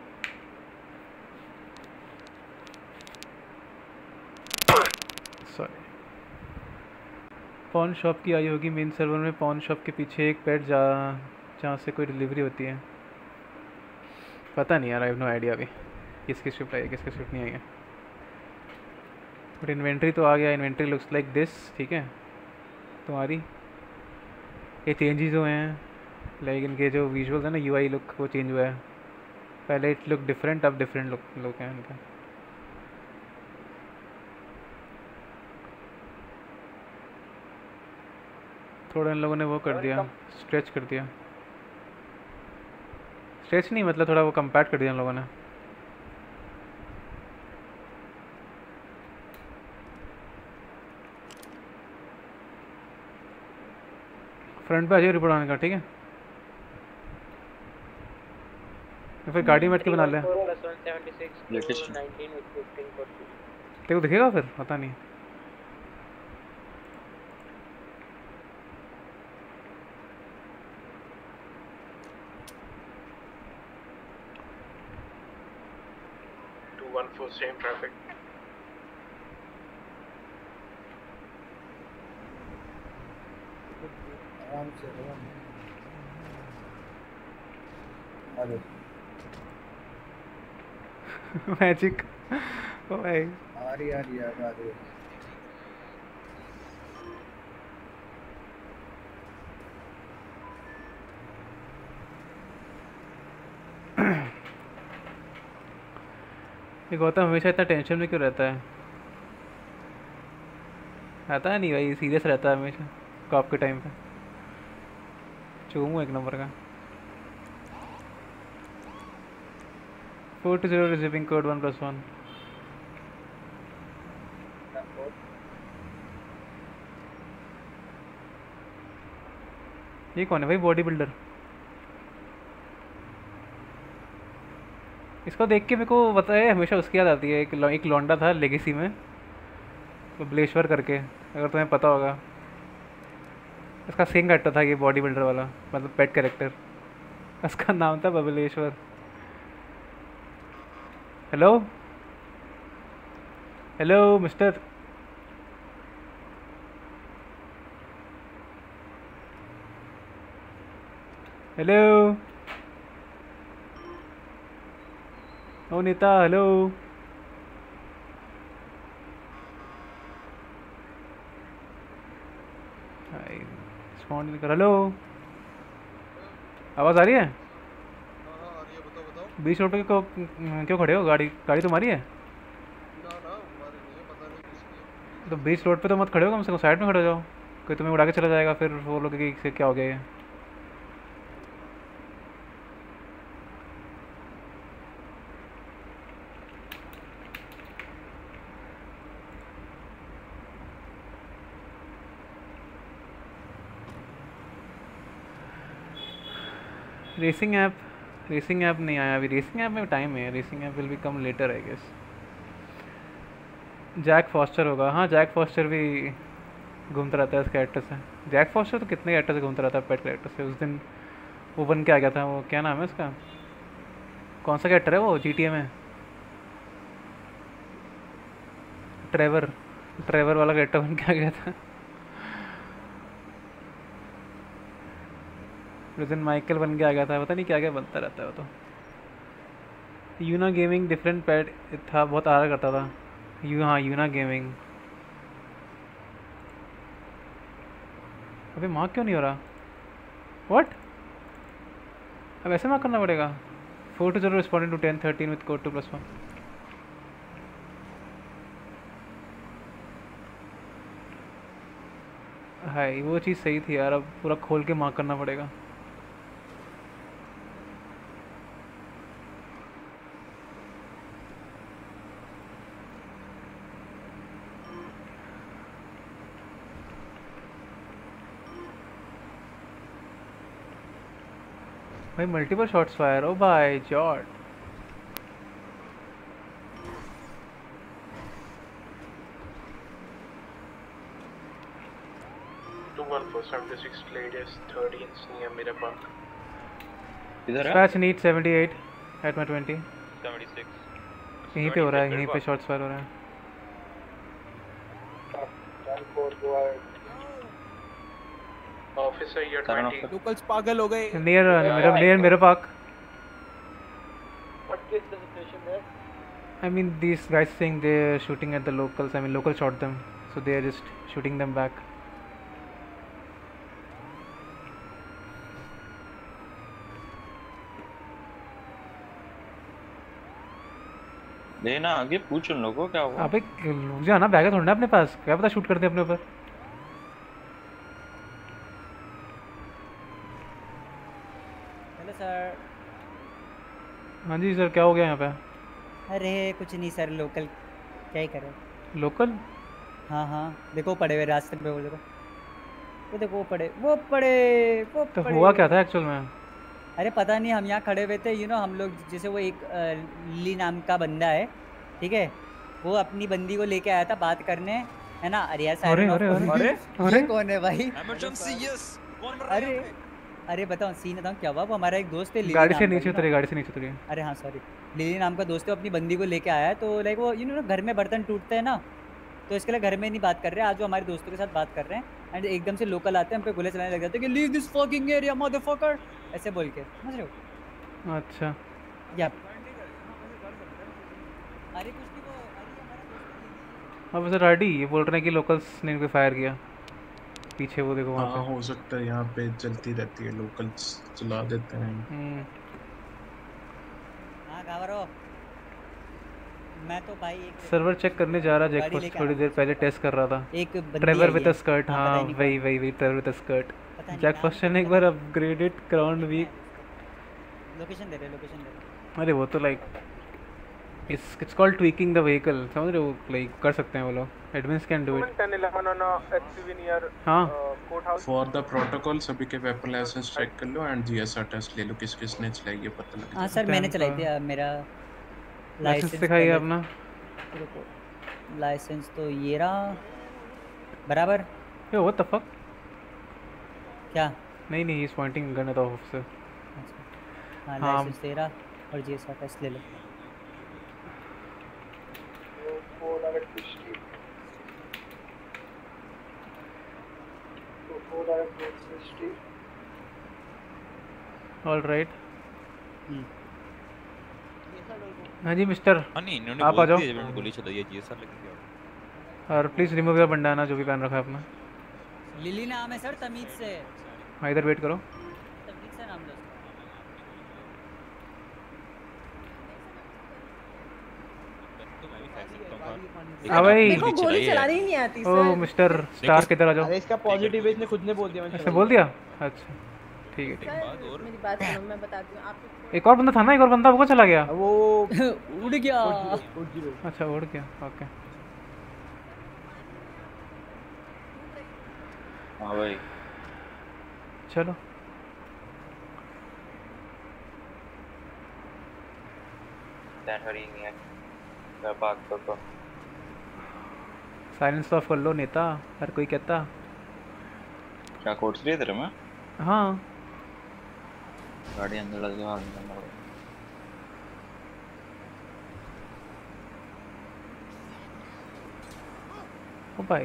Speaker 1: Sorry. Pawn shop की आई होगी मेन सर्वर में। पॉन शॉप के पीछे एक पेट जा जहाँ से कोई डिलीवरी होती है। पता नहीं यार, आई हैव नो आइडिया अभी किसकी शिफ्ट आई है किसकी शिफ्ट नहीं आई है। बट इन्वेंट्री तो आ गया। इन्वेंट्री लुक्स लाइक दिस, ठीक है। तुम्हारी ये चेंजेस हुए हैं। लाइक इनके जो विजुअल्स है ना, यूआई लुक वो चेंज हुआ है। पहले इट लुक डिफरेंट, अब डिफरेंट लुक लुक है इनका। थोड़ा इन लोगों ने वो कर दिया, स्ट्रेच कर दिया। स्ट्रेच नहीं मतलब थोड़ा वो कंपैक्ट कर दिया इन लोगों ने। फ्रंट पे आ जाइए रिपोर्ट आने का, ठीक है? तो फिर गाड़ी में बैठ के बना ले। तेरे को दिखेगा फिर? पता नहीं।
Speaker 6: two one four same traffic.
Speaker 4: आराम से आराम से। अरे
Speaker 1: मैजिक ओ भाई।
Speaker 4: आ रही आ रही आ रही है।
Speaker 1: ये गौतम हमेशा इतना टेंशन में क्यों रहता है? आता नहीं भाई, सीरियस रहता है हमेशा कॉप के टाइम पे। चूमू एक नंबर का। Four two zero receiving code one plus one. ये कौन है भाई? Body builder. इसको देख के मेरे को पता है हमेशा उसकी याद आती है। एक लौ, एक लौंडा था लेगेसी में, तो बलेश्वर करके, अगर तुम्हें पता होगा। इसका सेम कैरेक्टर था ये बॉडी बिल्डर वाला, मतलब पेट कैरेक्टर। उसका नाम था Bableshwar. Hello hello mister. Hello oh Neeta, hello. Respond नहीं कर। हेलो, आवाज़ आ रही है? बीच रोड पे क्यों क्यों खड़े हो? गाड़ी गाड़ी तुम्हारी है? तो बीच रोड पे तो मत खड़े हो, कम से कम साइड में खड़े हो जाओ। कोई तुम्हें उड़ा के चला जाएगा, फिर वो लोग कि क्या हो गया ये। रेसिंग ऐप रेसिंग ऐप नहीं आया अभी। रेसिंग ऐप में टाइम है। Racing app will be come later I guess. Jack Foster होगा। हाँ, जैक फॉस्टर भी घूमता रहता है इस कैरेक्टर से। जैक फॉस्टर तो कितने कैरेक्टर से घूमता रहता है, पेट कैरेक्टर से। उस दिन वो बन के आ गया था। वो क्या नाम है उसका? कौन सा कैरेक्टर है वो जी टी ए में? ट्रेवर ट्रेवर वाला कैरेक्टर बन के आ गया था। उस दिन माइकल बन के आ गया था। पता नहीं क्या क्या बनता रहता है वो तो। यूना गेमिंग डिफरेंट पैड था, बहुत आरा करता था यू। हाँ, यूना गेमिंग। अबे मार्क क्यों नहीं हो रहा? व्हाट? अब ऐसे मार्क करना पड़ेगा। Four two zero responding to ten thirteen with code two plus one. Hi, वो चीज़ सही थी यार। अब पूरा खोल के मार्क करना पड़ेगा। भाई मल्टीपल शॉट्स फायर। ओ भाई जॉर्ड।
Speaker 6: two one four seventy six ladies thirteens near Mirror Park.
Speaker 3: इधर है?
Speaker 1: Scratch need seventy eight at my twenty.
Speaker 7: Seventy six.
Speaker 1: यहीं पे हो रहा है, यहीं पे शॉट्स फायर हो रहा है।
Speaker 6: Officer year
Speaker 3: Turn
Speaker 6: twenty.
Speaker 3: off
Speaker 10: locals पागल हो गए।
Speaker 1: नियर मेरा नियर मेरे park.
Speaker 5: What is the situation there?
Speaker 1: I mean these guys saying they're shooting at the locals. I mean locals shot them, so they are just shooting them back.
Speaker 3: लेना आगे पूछ उन लोगों को क्या हुआ।
Speaker 1: अबे रुक जा ना, बैग है थोड़ा ना अपने पास, क्या पता शूट करते अपने ऊपर।
Speaker 10: Hello sir.
Speaker 1: हाँ जी सर, क्या हो गया यहाँ पे?
Speaker 10: अरे कुछ नहीं सर, लोकल क्या ही करें।
Speaker 1: लोकल?
Speaker 10: हाँ हाँ देखो पड़े हुए रास्ते पे, वो देखो वो देखो वो पड़े वो पड़े वो
Speaker 1: तो
Speaker 10: पड़े।
Speaker 1: हुआ क्या था एक्चुअल में?
Speaker 10: अरे पता नहीं, हम यहाँ खड़े हुए थे, यू नो हम लोग जैसे वो एक अ, ली नाम का बंदा है, ठीक है, वो अपनी बंदी को लेके आया था बात करने, है ना। अरे यार
Speaker 1: अरे
Speaker 10: साइरन
Speaker 1: अरे
Speaker 10: ऑफ
Speaker 1: अरे
Speaker 10: कर।
Speaker 1: अरे
Speaker 10: ये कौन है भाई?
Speaker 11: इमरजेंसी यस कौन मर रहा है
Speaker 10: अरे
Speaker 11: यहाँ पे?
Speaker 10: अरे बताओ सीन बताऊँ क्या हुआ। वो हमारा एक दोस्त है लिली
Speaker 1: गाड़ी से
Speaker 10: नाम का,
Speaker 1: नीचे
Speaker 10: you know।
Speaker 1: उतरिए, गाड़ी से नीचे उतरिए।
Speaker 10: अरे हाँ सॉरी, लिली नाम का दोस्त है, वो अपनी बंदी को लेके आया है, तो लाइक वो यू नो घर में बर्तन टूटते हैं ना, तो इसके लिए घर में नहीं बात कर रहे हैं, आज वो हमारे दोस्तों के साथ बात कर रहे हैं। एंड एकदम से लोकल आते हैं, हम पे गोले चलाने लग जाते हैं कि leave this fucking area motherfucker, ऐसे बोल के, समझ रहे हो?
Speaker 1: अच्छा
Speaker 10: या अरे कुछ नहीं, वो अरे हमारा दोस्त है लिली।
Speaker 1: अब सर राडी ये बोल रहे हैं कि लोकल्स ने इनको फायर किया पीछे, वो देखो वहाँ
Speaker 6: हाँ
Speaker 1: पे।
Speaker 6: हो सकता है, यहाँ पे चलती रहती है, लोकल्स चला देते हैं।
Speaker 1: हम्म,
Speaker 10: हाँ गावरो, मैं तो भाई एक
Speaker 1: सर्वर चेक करने जा रहा,
Speaker 10: गाड़ी
Speaker 1: जैक
Speaker 10: लेके
Speaker 1: थोड़ी
Speaker 10: आना।
Speaker 1: देर पहले टेस्ट कर रहा था।
Speaker 10: एक बंदी
Speaker 1: ट्रेवर
Speaker 10: आई
Speaker 1: विद
Speaker 10: है।
Speaker 1: अ स्कर्ट,
Speaker 10: हाँ,
Speaker 1: हाँ
Speaker 10: पता नहीं
Speaker 1: वही वही वही ट्रेवर विद अ स्कर्ट।
Speaker 10: पता नहीं
Speaker 1: जैक
Speaker 10: नाम
Speaker 1: फर्स्ट
Speaker 10: क्या
Speaker 1: ने एक
Speaker 10: है।
Speaker 1: बार अपग्रेडेड क्राउन वीक।
Speaker 10: लोकेशन दे रहे लोकेशन दे रहे।
Speaker 1: अरे वो तो like it's it's called tweaking the vehicle, समझ रहे हो, लाइक कर सकते हैं वो लोग, admins can do it.
Speaker 2: ten eleven on a S U V near
Speaker 1: हाँ
Speaker 2: uh, courthouse.
Speaker 6: For the protocol सभी के वेपन लाइसेंस चेक कर लो एंड जीएसआर टेस्ट ले लो, किस किसने चलाई है पता लग
Speaker 10: हाँ
Speaker 6: जाए।
Speaker 10: सर मैंने
Speaker 1: टेन
Speaker 10: चलाई
Speaker 1: का।
Speaker 10: थी, अब मेरा
Speaker 1: लाइसेंस दिखाइए अपना।
Speaker 10: रुको, लाइसेंस तो ये रहा बराबर।
Speaker 1: ये व्हाट द फक?
Speaker 10: क्या?
Speaker 1: नहीं नहीं, he is pointing gun at the officer.
Speaker 10: अच्छा हाँ
Speaker 1: हाँ।
Speaker 10: लाइसेंस तेरा और जीएसआर टेस्ट ले लो।
Speaker 1: ऑलराइट।
Speaker 10: हम्म।
Speaker 1: हाँ जी मिस्टर,
Speaker 11: हाँ नहीं इन्होंने
Speaker 1: आप आ
Speaker 11: बोल
Speaker 1: जाओ।
Speaker 11: दिया जब इन्होंने गोली चलाई है जीएसआर लेके गया।
Speaker 1: और प्लीज़ रिमूव योर बंडाना जो भी पहन रखा है अपना।
Speaker 10: लिली नाम है सर, तमीज से।
Speaker 1: हाँ इधर वेट करो।
Speaker 10: तमीज से नाम दो।
Speaker 11: तो मैं भी फेंक सकता हूँ बाहर।
Speaker 1: हाँ भाई।
Speaker 11: मेरे को
Speaker 12: गोली चलानी ही नहीं आती
Speaker 1: ओ
Speaker 12: सर।
Speaker 1: मिस्टर स्टार किधर आ जाओ।
Speaker 12: अरे इसका पॉजिटिव इसने खुद ने बोल दिया, मैं
Speaker 1: अच्छा बोल दिया, अच्छा ठीक है ठीक है।
Speaker 11: बाद और
Speaker 12: मेरी बात सुनो, मैं बताती हूँ आपको।
Speaker 1: एक और बंदा था ना, एक और बंदा वो चला गया।
Speaker 12: वो
Speaker 10: उड़ गया।
Speaker 1: अच्छा उड़ गया, ओके।
Speaker 3: हाँ भाई
Speaker 1: चलो
Speaker 3: दैट हरी नहीं है, मैं बात करता हूँ।
Speaker 1: साइलेंस ऑफ कर लो नेता, हर कोई कहता।
Speaker 3: क्या कोर्ट से तेरे में
Speaker 1: हाँ
Speaker 3: गाड़ी अंदर लग गया अंदर।
Speaker 1: ओ भाई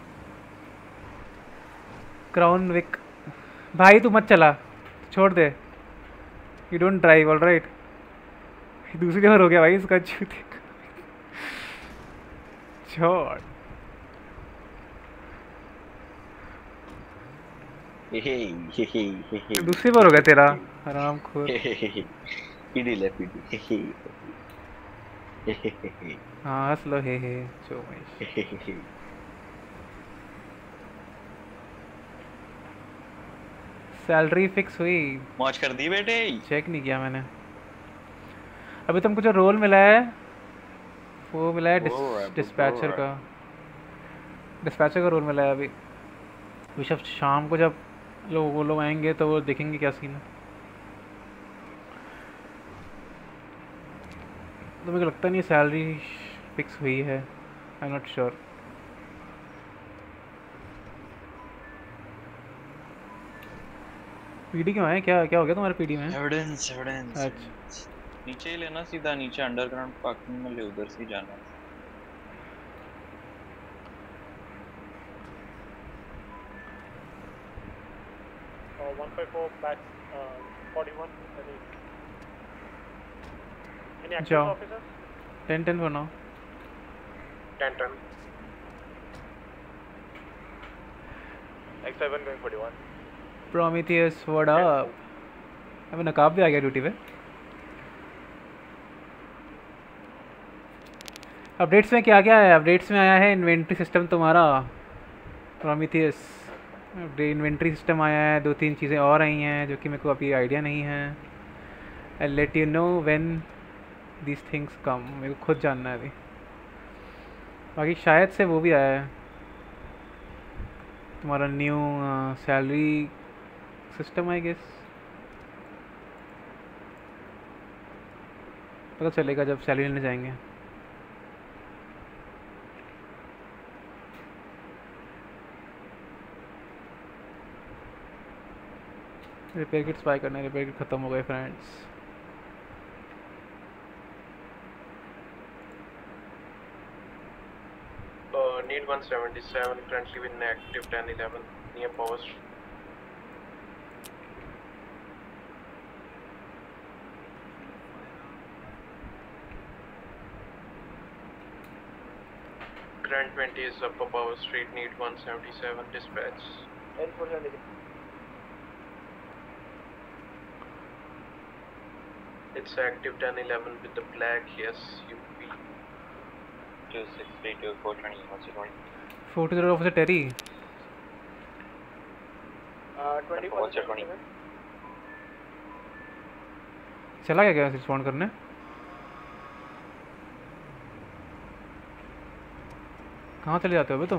Speaker 1: क्राउन विक भाई, तू मत चला, छोड़ दे, यू डोंट ड्राइव ऑलराइट। दूसरी बार हो गया भाई इसका जूते का। छोड़।
Speaker 3: हे हे हे हे हे हे
Speaker 1: दूसरी बार हो गया तेरा, आराम खोर।
Speaker 3: पीडी ले पीडी हे हे हे हे हे हे
Speaker 1: हाँ हंस लो, हे हे चो भाई।
Speaker 3: हे हे हे हे।
Speaker 1: सैलरी फिक्स हुई?
Speaker 3: मौज कर दी बेटे।
Speaker 1: चेक नहीं किया मैंने। अभी तुमको जो रोल मिला है वो मिला है
Speaker 3: वो है, वो
Speaker 1: डिस्पैचर
Speaker 3: है।
Speaker 1: का। डिस्पैचर का रोल मिला है अभी। विशव शाम को जब लोग वो लोग आएंगे तो वो देखेंगे क्या सीन है। तो मुझे लगता नहीं सैलरी फिक्स हुई है, I am not sure. PD क्यों है, क्या क्या हो गया तुम्हारे पीडी में?
Speaker 3: Evidence evidence.
Speaker 1: अच्छा
Speaker 3: नीचे ही लेना, सीधा नीचे अंडरग्राउंड पार्किंग में ले, उधर से ही जाना।
Speaker 9: Uh, one five four back, uh, forty-one. Any, any active
Speaker 1: जाओ।
Speaker 9: officers?
Speaker 1: टेन टेन बनाओ।
Speaker 6: ten ten
Speaker 5: X seven going forty-one.
Speaker 1: Prometheus what up? अबे नकाब भी आ गया ड्यूटी पे। अपडेट्स में क्या क्या है? अपडेट्स में आया है इन्वेंट्री सिस्टम तुम्हारा प्रोमीथियस, इन्वेंट्री सिस्टम आया है, दो तीन चीज़ें और आई हैं जो कि मेरे को अभी आइडिया नहीं है। I let you know when these things come, मेरे को खुद जानना है अभी। बाकी शायद से वो भी आया है तुम्हारा new salary system I guess, पता चलेगा जब सैलरी लेने जाएंगे। रिपेयर किट्स बाय करना है, रिपेयर किट ख़त्म हो गए friends.
Speaker 6: Uh, need one seventy-seven, currently with active ten eleven near power street. Current twenty is upper power street, need one seventy-seven, dispatch.
Speaker 9: ten four seventy-six.
Speaker 6: It's active ten eleven with the black, yes, U P.
Speaker 3: two six three two four twenty, what's it going?
Speaker 1: Four two zero officer Terry,
Speaker 9: Uh, twenty four
Speaker 3: What's your twenty?
Speaker 1: चला क्या क्या रिस्पॉन्ड करने? कहाँ चले जाते हो बे तुम?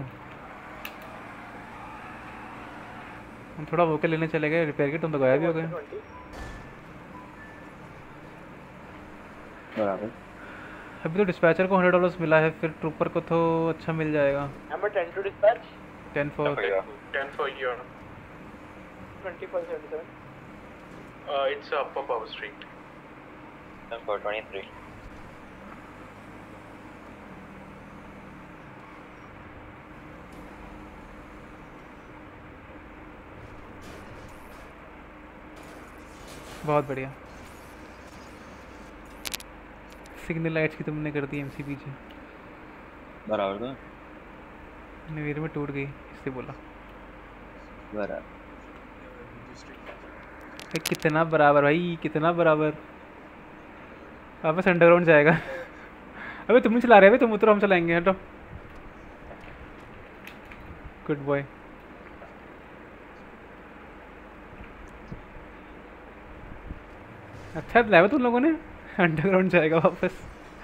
Speaker 1: हम थोड़ा वोकल लेने चले गए रिपेयर किट, तुम तो गायब भी हो गए।
Speaker 8: बराबर।
Speaker 1: अभी तो डिस्पैचर को हंड्रेड डॉलर्स मिला है, फिर ट्रूपर को तो अच्छा मिल जाएगा।
Speaker 9: Number ten to dispatch.
Speaker 1: Ten four
Speaker 6: ten for your,
Speaker 9: twenty four seventy-seven.
Speaker 6: uh, it's upper power street.
Speaker 3: ten four twenty-three.
Speaker 1: बहुत बढ़िया। सिग्नल लाइट्स की तुमने कर दी एमसीबी से,
Speaker 3: बराबर तो
Speaker 1: नवीर में टूट गई इससे बोला।
Speaker 3: बराबर
Speaker 1: ए, कितना बराबर भाई, कितना बराबर। वापस अंडरग्राउंड जाएगा। अबे तुम ही चला रहे हो, तुम उतरो हम चलाएंगे, हटो। Good boy. अच्छा लाया तुम लोगों ने, अंडरग्राउंड जाएगा वापस।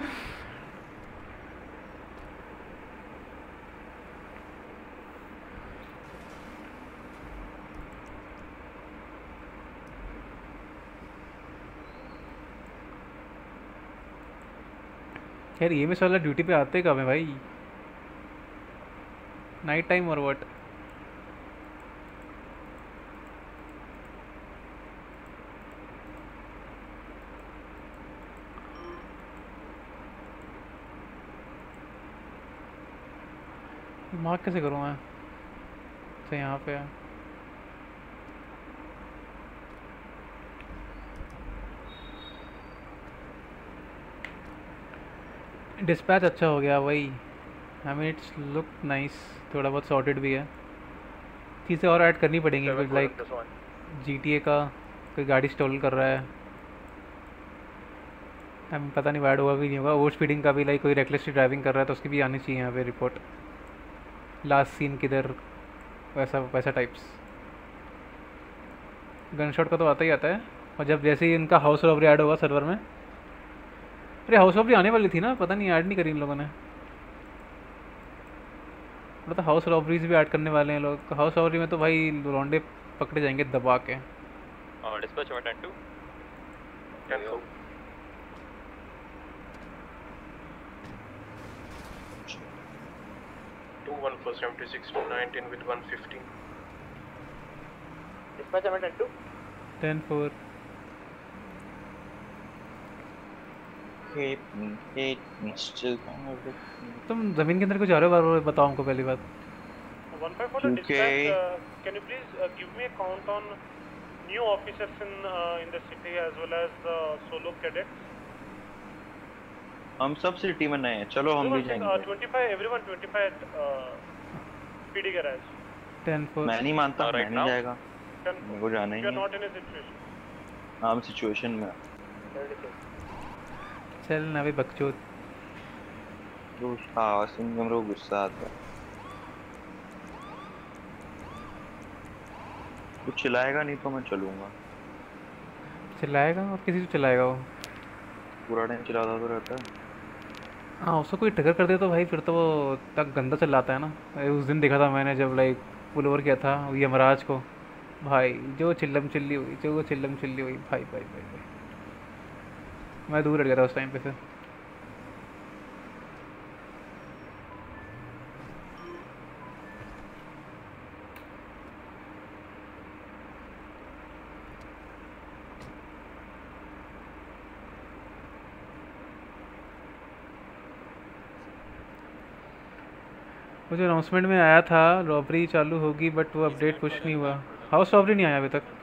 Speaker 1: यार ये मिस वाला ड्यूटी पे आते कब है भाई? नाइट टाइम और व्हाट? मार्क कैसे करूँ मैं? अच्छा यहाँ पे है। डिस्पैच अच्छा हो गया वही, I mean it's look nice, थोड़ा बहुत सॉर्टेड भी है। चीज़ें और ऐड करनी पड़ेंगी, कुछ लाइक जीटीए का कोई गाड़ी स्टॉल कर रहा है, हमें पता नहीं, ऐड हुआ भी नहीं होगा। ओवर स्पीडिंग का भी लाइक कोई रेकलेसली ड्राइविंग कर रहा है तो उसकी भी आनी चाहिए यहाँ पे रिपोर्ट। लास्ट सीन किधर, वैसा वैसा टाइप्स। गन शॉट का तो आता ही आता है, और जब जैसे ही इनका हाउस रॉबरी ऐड होगा सर्वर में, अरे हाउस रॉबरी आने वाली थी ना, पता नहीं ऐड नहीं करी इन लोगों ने। मतलब हाउस रॉबरीज भी ऐड करने वाले हैं लोग। हाउस रॉबरी में तो भाई लौंडे पकड़े जाएंगे दबा के।
Speaker 7: और डिस्पैच में ten two
Speaker 6: ten four. two one four seventy-six to nineteen with one fifteen.
Speaker 9: Dispatch number ten two.
Speaker 1: Ten four. तुम जमीन के अंदर कुछ आ रहे हो, बार बार बताओ हमको पहली बात।
Speaker 9: one five four to dispatch. Uh, can you please uh, give me a count on new officers in uh, in the city as well as the solo cadets?
Speaker 3: हम सब सिटी में नए हैं, चलो हम भी जाएंगे।
Speaker 9: Uh, twenty-five, everyone twenty-five at uh, P D garage.
Speaker 1: Ten four.
Speaker 3: मैं नहीं मानता, मैं नहीं जाएगा, मेरे को जाना ही
Speaker 9: You are
Speaker 3: नहीं।
Speaker 9: not in a situation.
Speaker 3: हम सिचुएशन में।
Speaker 9: thirty-six.
Speaker 1: चल ना भी बकचोद।
Speaker 3: तो उसका आवाज सुन के मेरे को गुस्सा आता है। कुछ चिल्लाएगा नहीं तो मैं चलूंगा।
Speaker 1: चिल्लाएगा और किसी से चिल्लाएगा वो?
Speaker 3: पूरा टाइम चिल्लाता तो रहता है।
Speaker 1: हाँ उसको कोई ट्रिगर कर दे तो भाई फिर तो वो तक गंदा चिल्लाता है ना। उस दिन देखा था मैंने जब लाइक पुल ओवर किया था यमराज को, भाई जो चिल्लम चिल्ली हुई, जो वो चिल्लम चिल्ली हुई, भाई भाई भाई भाई मैं दूर हट गया था उस टाइम पे फिर। वो जो अनाउंसमेंट में आया था रॉबरी चालू होगी बट वो अपडेट कुछ नहीं हुआ। हाउस रॉबरी नहीं आया अभी तक।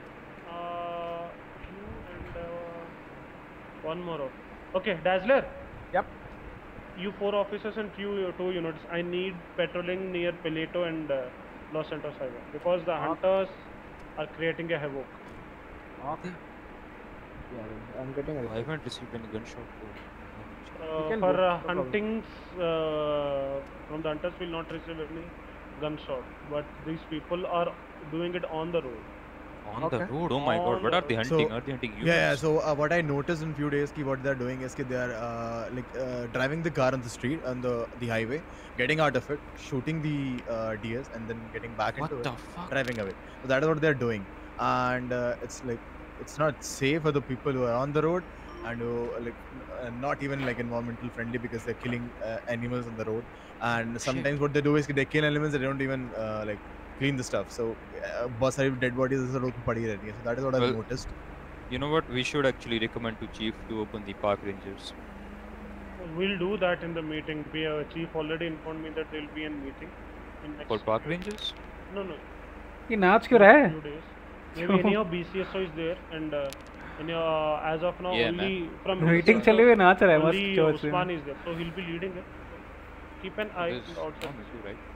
Speaker 9: One more. Okay, Dazzler.
Speaker 2: Yep.
Speaker 9: You four officers and few two units. I need patrolling near Paleto and uh, Los Santos Highway because the hunters are creating a havoc.
Speaker 2: Okay. Yeah, I'm getting it.
Speaker 11: I haven't received any gunshot.
Speaker 9: Uh, for uh, huntings, uh, from the hunters will not receive any gunshot, but these people are doing it on the road.
Speaker 11: On okay. the road? Oh my god, what are they hunting?
Speaker 13: So,
Speaker 11: are they hunting you?
Speaker 13: Yeah, yeah, so uh, what I noticed in few days ki what they're doing is ki they are uh, like uh, driving the car on the street, on the the highway, getting out of it, shooting the uh, D S and then getting back
Speaker 11: what
Speaker 13: into
Speaker 11: the
Speaker 13: it,
Speaker 11: fuck?
Speaker 13: driving away. So that is what they're doing. And uh, it's like, it's not safe for the people who are on the road and who like uh, not even like environmental friendly because they're killing uh, animals on the road. And sometimes what they do is ki they kill animals, they don't even uh, like clean the stuff. So uh, बहुत सारी dead bodies ऐसे रोड पे पड़ी रहती हैं. So that is what
Speaker 11: well,
Speaker 13: I've noticed.
Speaker 11: You know what? We should actually recommend to Chief to open the park rangers.
Speaker 9: We'll do that in the meeting. We, uh, Chief already informed me that there will be a meeting. In next
Speaker 11: For park rangers?
Speaker 9: No, no.
Speaker 1: ये नाच क्यों रहा है?
Speaker 9: Few days. Maybe any of B C S O is there and uh, any, uh, as of now
Speaker 11: yeah,
Speaker 9: only
Speaker 11: man.
Speaker 9: from
Speaker 1: meeting चले हुए नाच रहा है
Speaker 9: only
Speaker 1: मस्त चोट से।
Speaker 9: Usman is there, so he'll be leading it. Keep an eye outside.
Speaker 11: You, right?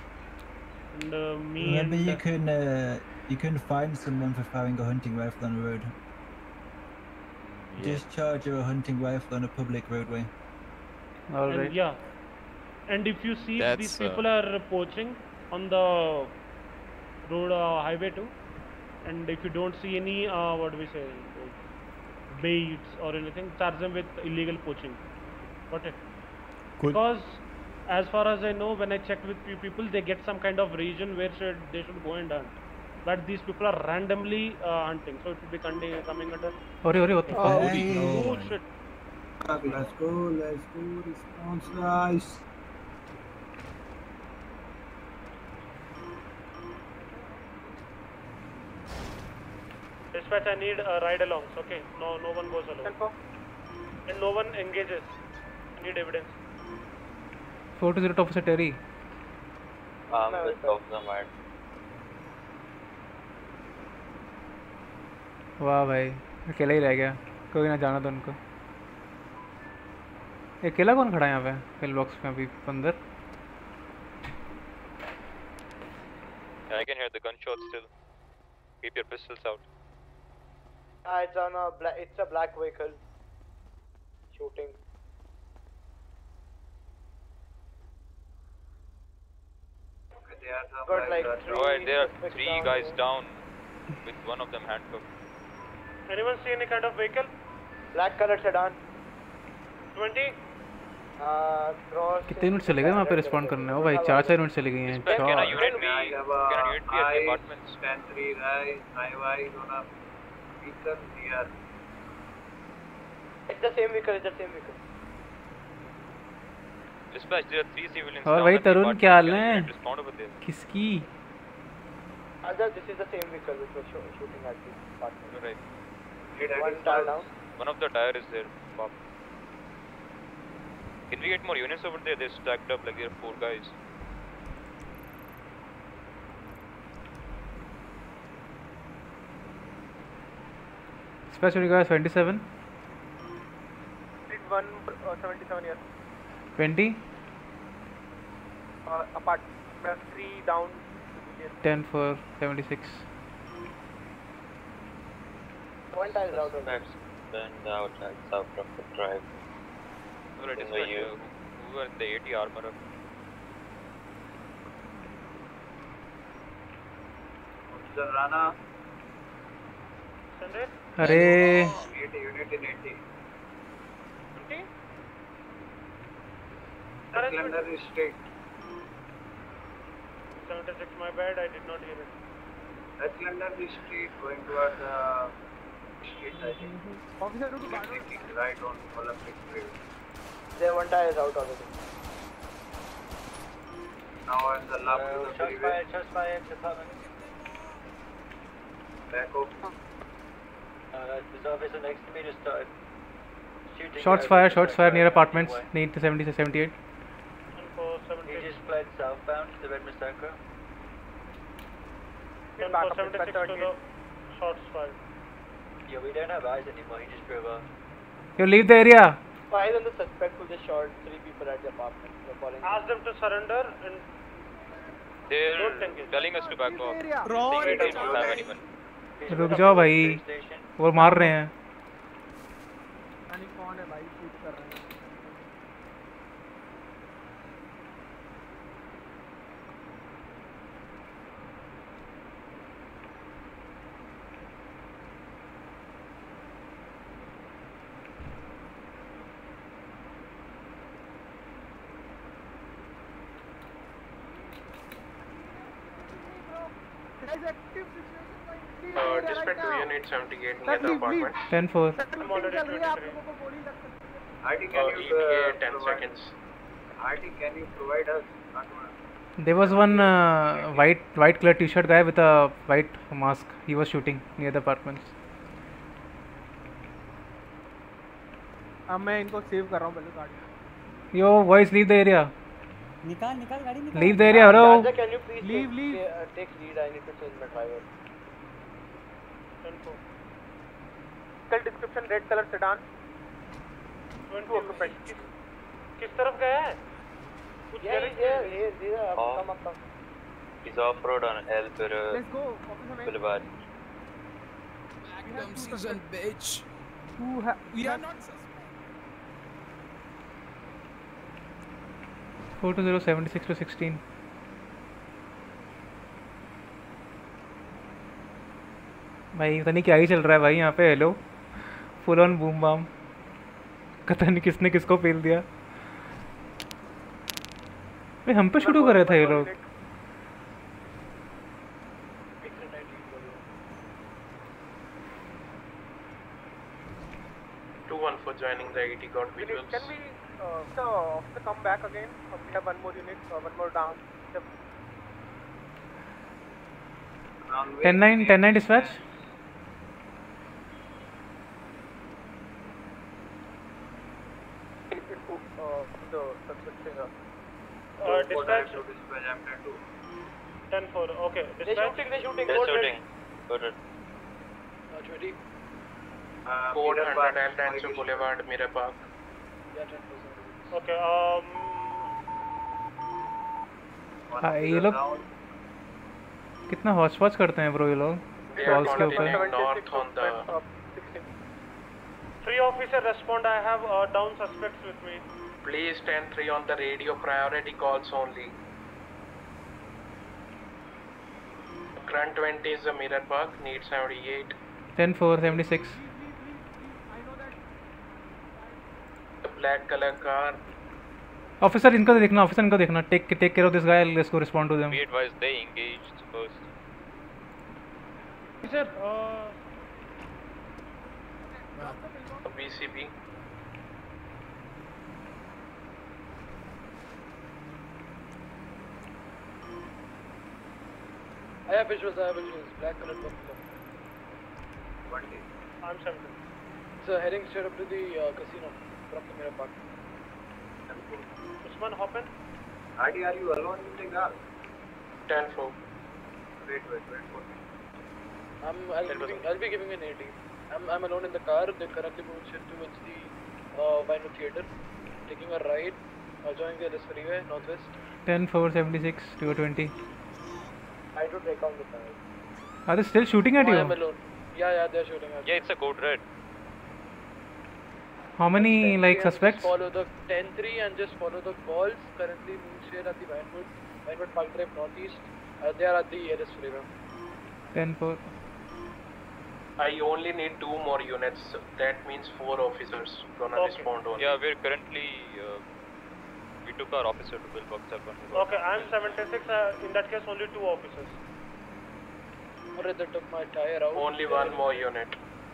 Speaker 9: And uh, me
Speaker 14: Remember,
Speaker 9: and
Speaker 14: you
Speaker 9: uh,
Speaker 14: can uh, you can fine someone for firing a hunting rifle on a road.
Speaker 11: Yeah.
Speaker 14: Discharge a hunting rifle on a public roadway.
Speaker 1: All
Speaker 9: and
Speaker 1: right.
Speaker 9: yeah, and if you see
Speaker 11: That's,
Speaker 9: these people
Speaker 11: uh,
Speaker 9: are poaching on the road uh, highway too, and if you don't see any uh, what do we say baits or anything, charge them with illegal poaching. Got it?
Speaker 13: Cool.
Speaker 9: Because as far as I know, when I checked with few people, they get some kind of region where should they should go and hunt. But these people are randomly uh, hunting, so it will be coming coming under.
Speaker 1: अरे अरे what the fuck?
Speaker 14: Hey.
Speaker 9: Oh shit!
Speaker 4: Let's go, let's go, response guys.
Speaker 9: Dispatch, I need uh, ride-alongs. Okay, no, no one goes alone, and no one engages. I need evidence.
Speaker 1: four to zero to Officer Terry.
Speaker 3: I'm with Officer Matt.
Speaker 1: वाह भाई अकेला ही रह गया, कोई ना जाना था उनको। अकेला कौन खड़ा है यहाँ पे पिल बॉक्स में अभी अंदर?
Speaker 7: Yeah, I can hear the gunshots still. Keep your pistols out.
Speaker 2: Uh, it's on a black. It's a black vehicle. Shooting. Got like three
Speaker 7: Alright, there are
Speaker 2: suspects
Speaker 7: three
Speaker 2: down
Speaker 7: guys
Speaker 2: here.
Speaker 7: down, with one of them handcuffed.
Speaker 9: Anyone see any kind of vehicle?
Speaker 2: Black colored sedan.
Speaker 9: Twenty.
Speaker 2: Uh, cross.
Speaker 1: कितने यूनिट चले गए वहाँ पे रिस्पॉन्ड करने? ओ भाई चार चार यूनिट चली गई हैं।
Speaker 7: Can a
Speaker 1: चार।
Speaker 7: unit be? Can a unit be at the apartments?
Speaker 4: ten three guys, high wise on a beacon here.
Speaker 2: It's the same vehicle. It's the same vehicle.
Speaker 7: Dispatch, there are three civilians
Speaker 1: और
Speaker 7: down
Speaker 1: भाई
Speaker 7: at the
Speaker 1: तरुण
Speaker 7: apartments.
Speaker 1: क्या हाल
Speaker 7: Can a
Speaker 1: है?
Speaker 7: unit respond over there?
Speaker 1: किसकी?
Speaker 2: Other, this is the same vehicle which was show- shooting at the apartment.
Speaker 7: Right.
Speaker 2: One tire down.
Speaker 7: One of the tire is there. Pop. Can we get more units over there? They're stacked up like there are four guys.
Speaker 1: Dispatch you guys twenty-seven.
Speaker 2: Did one uh, seventy-seven here.
Speaker 1: twenty.
Speaker 2: Uh, apart. We have three down.
Speaker 1: ten for seventy-six.
Speaker 2: One tire out of
Speaker 3: That's then out at south of the drive.
Speaker 7: Alright,
Speaker 3: In the
Speaker 7: dispatch.
Speaker 3: U.
Speaker 7: uh, We were in the eighty armor up.
Speaker 5: Officer Rana.
Speaker 9: Send it.
Speaker 1: अरे
Speaker 5: eighty unit in eighty.
Speaker 9: Okay.
Speaker 5: Cylinder is straight.
Speaker 9: seventy-six, my bad, I did not hear it.
Speaker 5: Cylinder is straight going towards the street, I think.
Speaker 2: Officer, do
Speaker 5: Taking right on Olympic Trail.
Speaker 12: There one tire is out already.
Speaker 5: Now on the left
Speaker 12: Uh,
Speaker 5: to the
Speaker 12: shots
Speaker 5: freeway.
Speaker 12: fired, shots fired, shots fired.
Speaker 5: Back up.
Speaker 12: Uh, this officer next to me just started shooting.
Speaker 1: shots
Speaker 12: uh,
Speaker 1: fire,
Speaker 12: with
Speaker 1: shots
Speaker 12: the
Speaker 1: fire near
Speaker 12: car.
Speaker 1: apartments. Need to seventy to seventy-eight.
Speaker 12: He just fled southbound to the Red Massacre.
Speaker 9: ten
Speaker 2: back
Speaker 9: for
Speaker 2: up,
Speaker 9: seventy-six to
Speaker 2: Inspector
Speaker 9: the shots fired.
Speaker 12: Yeah, we don't have eyes anymore, he just drove off.
Speaker 1: You leave the area.
Speaker 12: Five on the suspect who just shot three people at the apartment. We're calling
Speaker 9: Ask them to surrender and
Speaker 7: They're
Speaker 9: don't engage.
Speaker 7: telling us to back off.
Speaker 9: Ron,
Speaker 7: They they don't have anyone.
Speaker 1: रुक जाओ भाई, वो मार रहे हैं.
Speaker 2: कौन है भाई शूट कर रहे हैं?
Speaker 6: Uh, dispatch to unit seventy-eight near the apartment.
Speaker 1: ten four.
Speaker 9: I'm already twenty-three.
Speaker 5: I T,
Speaker 6: Uh,
Speaker 5: can you
Speaker 6: E T A
Speaker 5: uh,
Speaker 6: ten
Speaker 5: provide-
Speaker 6: seconds.
Speaker 5: I T, can you provide us?
Speaker 1: There was one uh, white white color T-shirt guy with a white mask. He was shooting near the apartments.
Speaker 2: अब मैं इनको सेव कर रहा हूँ पहले गाड़ी.
Speaker 1: Yo, boys, leave the area.
Speaker 10: निकाल निकाल गाड़ी निकाल.
Speaker 1: Leave the area, hello.
Speaker 12: Raja, can you please
Speaker 2: Leave,
Speaker 12: take,
Speaker 2: leave.
Speaker 12: Uh, take lead? I need to change my driver.
Speaker 9: ten four.
Speaker 2: Vehicle description red color sedan.
Speaker 9: twenty occupant. किस किस तरफ गया है? कुछ
Speaker 12: Yeah,
Speaker 9: garage
Speaker 12: he's here,
Speaker 9: में?
Speaker 12: he is here. Up,
Speaker 3: Oh.
Speaker 12: come up, come.
Speaker 3: He's off road on Elper uh,
Speaker 2: Let's go. Officer man.
Speaker 3: Boulevard.
Speaker 2: Magnum season,
Speaker 15: bitch.
Speaker 2: Who ha-
Speaker 15: We are not suspect.
Speaker 1: four two zero seventy-six to sixteen. भाई पता नहीं क्या ही चल रहा है भाई यहाँ पे. Hello, full on boom bam. पता नहीं किसने किसको फेल दिया. भाई हम पे शुरू कर रहे थे ये लोग.
Speaker 6: two one for joining the eighty got
Speaker 2: Can
Speaker 6: visuals.
Speaker 2: we uh, so officer come back again? Uh, we have one more unit, uh, one more down. Yep.
Speaker 1: ten nine ten nine dispatch.
Speaker 2: Uh, the suspect thing. Uh,
Speaker 9: Uh, dispatch
Speaker 5: To dispatch, I'm ten two.
Speaker 9: ten four. Okay.
Speaker 12: They're
Speaker 9: Dispatch.
Speaker 12: shooting, they're shooting.
Speaker 3: They're
Speaker 12: Code red.
Speaker 3: shooting. Code red.
Speaker 12: Uh, twenty.
Speaker 5: Uh,
Speaker 6: Code
Speaker 5: Peter
Speaker 6: one
Speaker 5: Park,
Speaker 6: hundred L Tansu Boulevard, Mirror Park.
Speaker 12: Yeah, ten percent.
Speaker 9: Okay. Um.
Speaker 5: one
Speaker 1: हाँ, ये
Speaker 5: officer
Speaker 1: लोग
Speaker 5: down.
Speaker 1: कितना हॉच पॉच करते हैं ब्रो ये लोग
Speaker 6: They are
Speaker 1: कॉल्स के ऊपर.
Speaker 6: continuing north on the.
Speaker 2: uh, sixteen.
Speaker 9: Three officer respond. I have uh, down suspects with me.
Speaker 6: Please ten three on the radio. Priority calls only. Current twenty is the Mirror Park. Need seventy-eight.
Speaker 1: ten four seventy-six.
Speaker 6: The black color car.
Speaker 1: Officer इनको देखना, ऑफिसर इनको देखना. Take take care of this guy. Let's go respond to them.
Speaker 7: We advise they engaged first.
Speaker 9: Sir. Uh.
Speaker 6: B C B.
Speaker 12: I have visuals, I have visuals. Black colored buffalo.
Speaker 5: twenty.
Speaker 9: I'm seventeen.
Speaker 12: It's uh, heading straight up to the uh, casino from the Mirror Park.
Speaker 9: Usman, hop in.
Speaker 5: I T, are you alone in the car?
Speaker 6: ten four.
Speaker 5: Wait, wait, wait for me.
Speaker 12: I'm, I'll, be giving, I'll be giving an eighty. I'm, I'm alone in the car. They're currently moving straight towards the uh, Vinyl Theatre. Taking a right, uh, joining the Ellis Freeway, northwest.
Speaker 1: ten four seventy-six to twenty.
Speaker 12: I to take out the car.
Speaker 1: Are they still shooting at
Speaker 12: I
Speaker 1: you?
Speaker 12: am alone. Yeah, yeah, they're shooting at
Speaker 7: Yeah, it's a code red.
Speaker 1: How many like
Speaker 12: And just
Speaker 1: suspects?
Speaker 12: follow the ten three and just follow the calls. Currently moving straight at the Vinewood, Vinewood Park Drive Northeast. Uh, they are at the Ellis Freeway.
Speaker 1: ten four.
Speaker 2: I only need two more units. That means four officers gonna
Speaker 9: Okay.
Speaker 2: respond only.
Speaker 7: Yeah, we're currently. Uh, we took our officer to Bill Box Urban.
Speaker 9: Okay, I'm seventy-six. Uh, in that case, only two officers.
Speaker 12: Alright, they took my tire out.
Speaker 2: Only one more unit.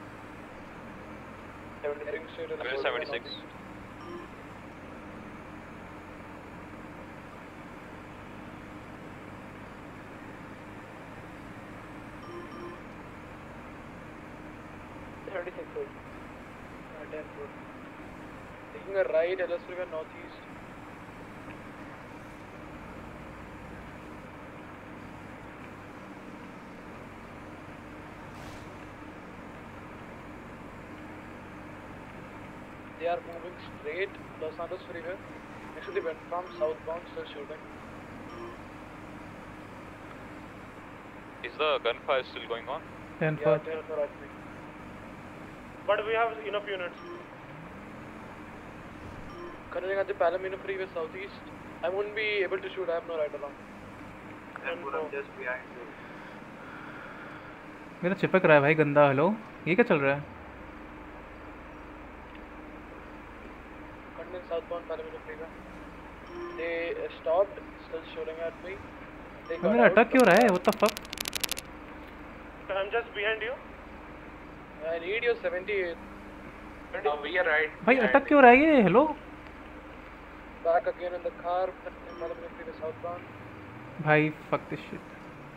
Speaker 12: Heading straight at the
Speaker 7: We're seventy-six.
Speaker 12: seventy-six. Uh, ten four. Taking a right, Ellis Freeway Northeast. They are moving straight, Los Santos Freeway. Actually, went from southbound, still shooting.
Speaker 7: Is the gunfire still going on?
Speaker 1: ten
Speaker 12: Yeah,
Speaker 1: four.
Speaker 12: ten four at me.
Speaker 9: But we have enough units.
Speaker 12: Currently at the Palomino Freeway Southeast. I won't be able to shoot, I have no right along.
Speaker 5: ten four, I'm just behind you.
Speaker 1: मेरा चिपक रहा है भाई गंदा. हेलो, ये क्या चल रहा है?
Speaker 12: Currently southbound Palomino Freeway. They uh, stopped, still shooting at me. They got
Speaker 1: मेरा
Speaker 12: out.
Speaker 1: अटक क्यों रहा है? What the fuck?
Speaker 9: I'm just behind you.
Speaker 12: I need your seventy-eight.
Speaker 2: Uh, we are right.
Speaker 1: भाई
Speaker 2: behind
Speaker 1: अटक क्यों रहा है ये? Hello.
Speaker 12: Back again in the car, in Palomino Freeway southbound.
Speaker 1: भाई fuck this shit.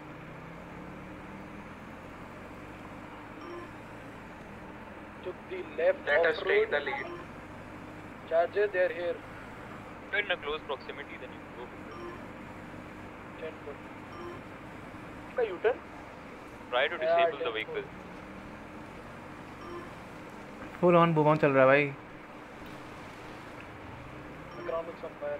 Speaker 12: Took the left
Speaker 2: Let us
Speaker 12: off-road.
Speaker 2: take the lead.
Speaker 12: Charger, they're here.
Speaker 7: If you're in a close proximity, then you can go.
Speaker 12: ten foot.
Speaker 9: Ka U-turn?
Speaker 7: Try to
Speaker 12: Yeah,
Speaker 7: disable the
Speaker 12: ten
Speaker 7: vehicle.
Speaker 1: Full on boom on चल रहा है भाई.
Speaker 12: The ground looks on fire.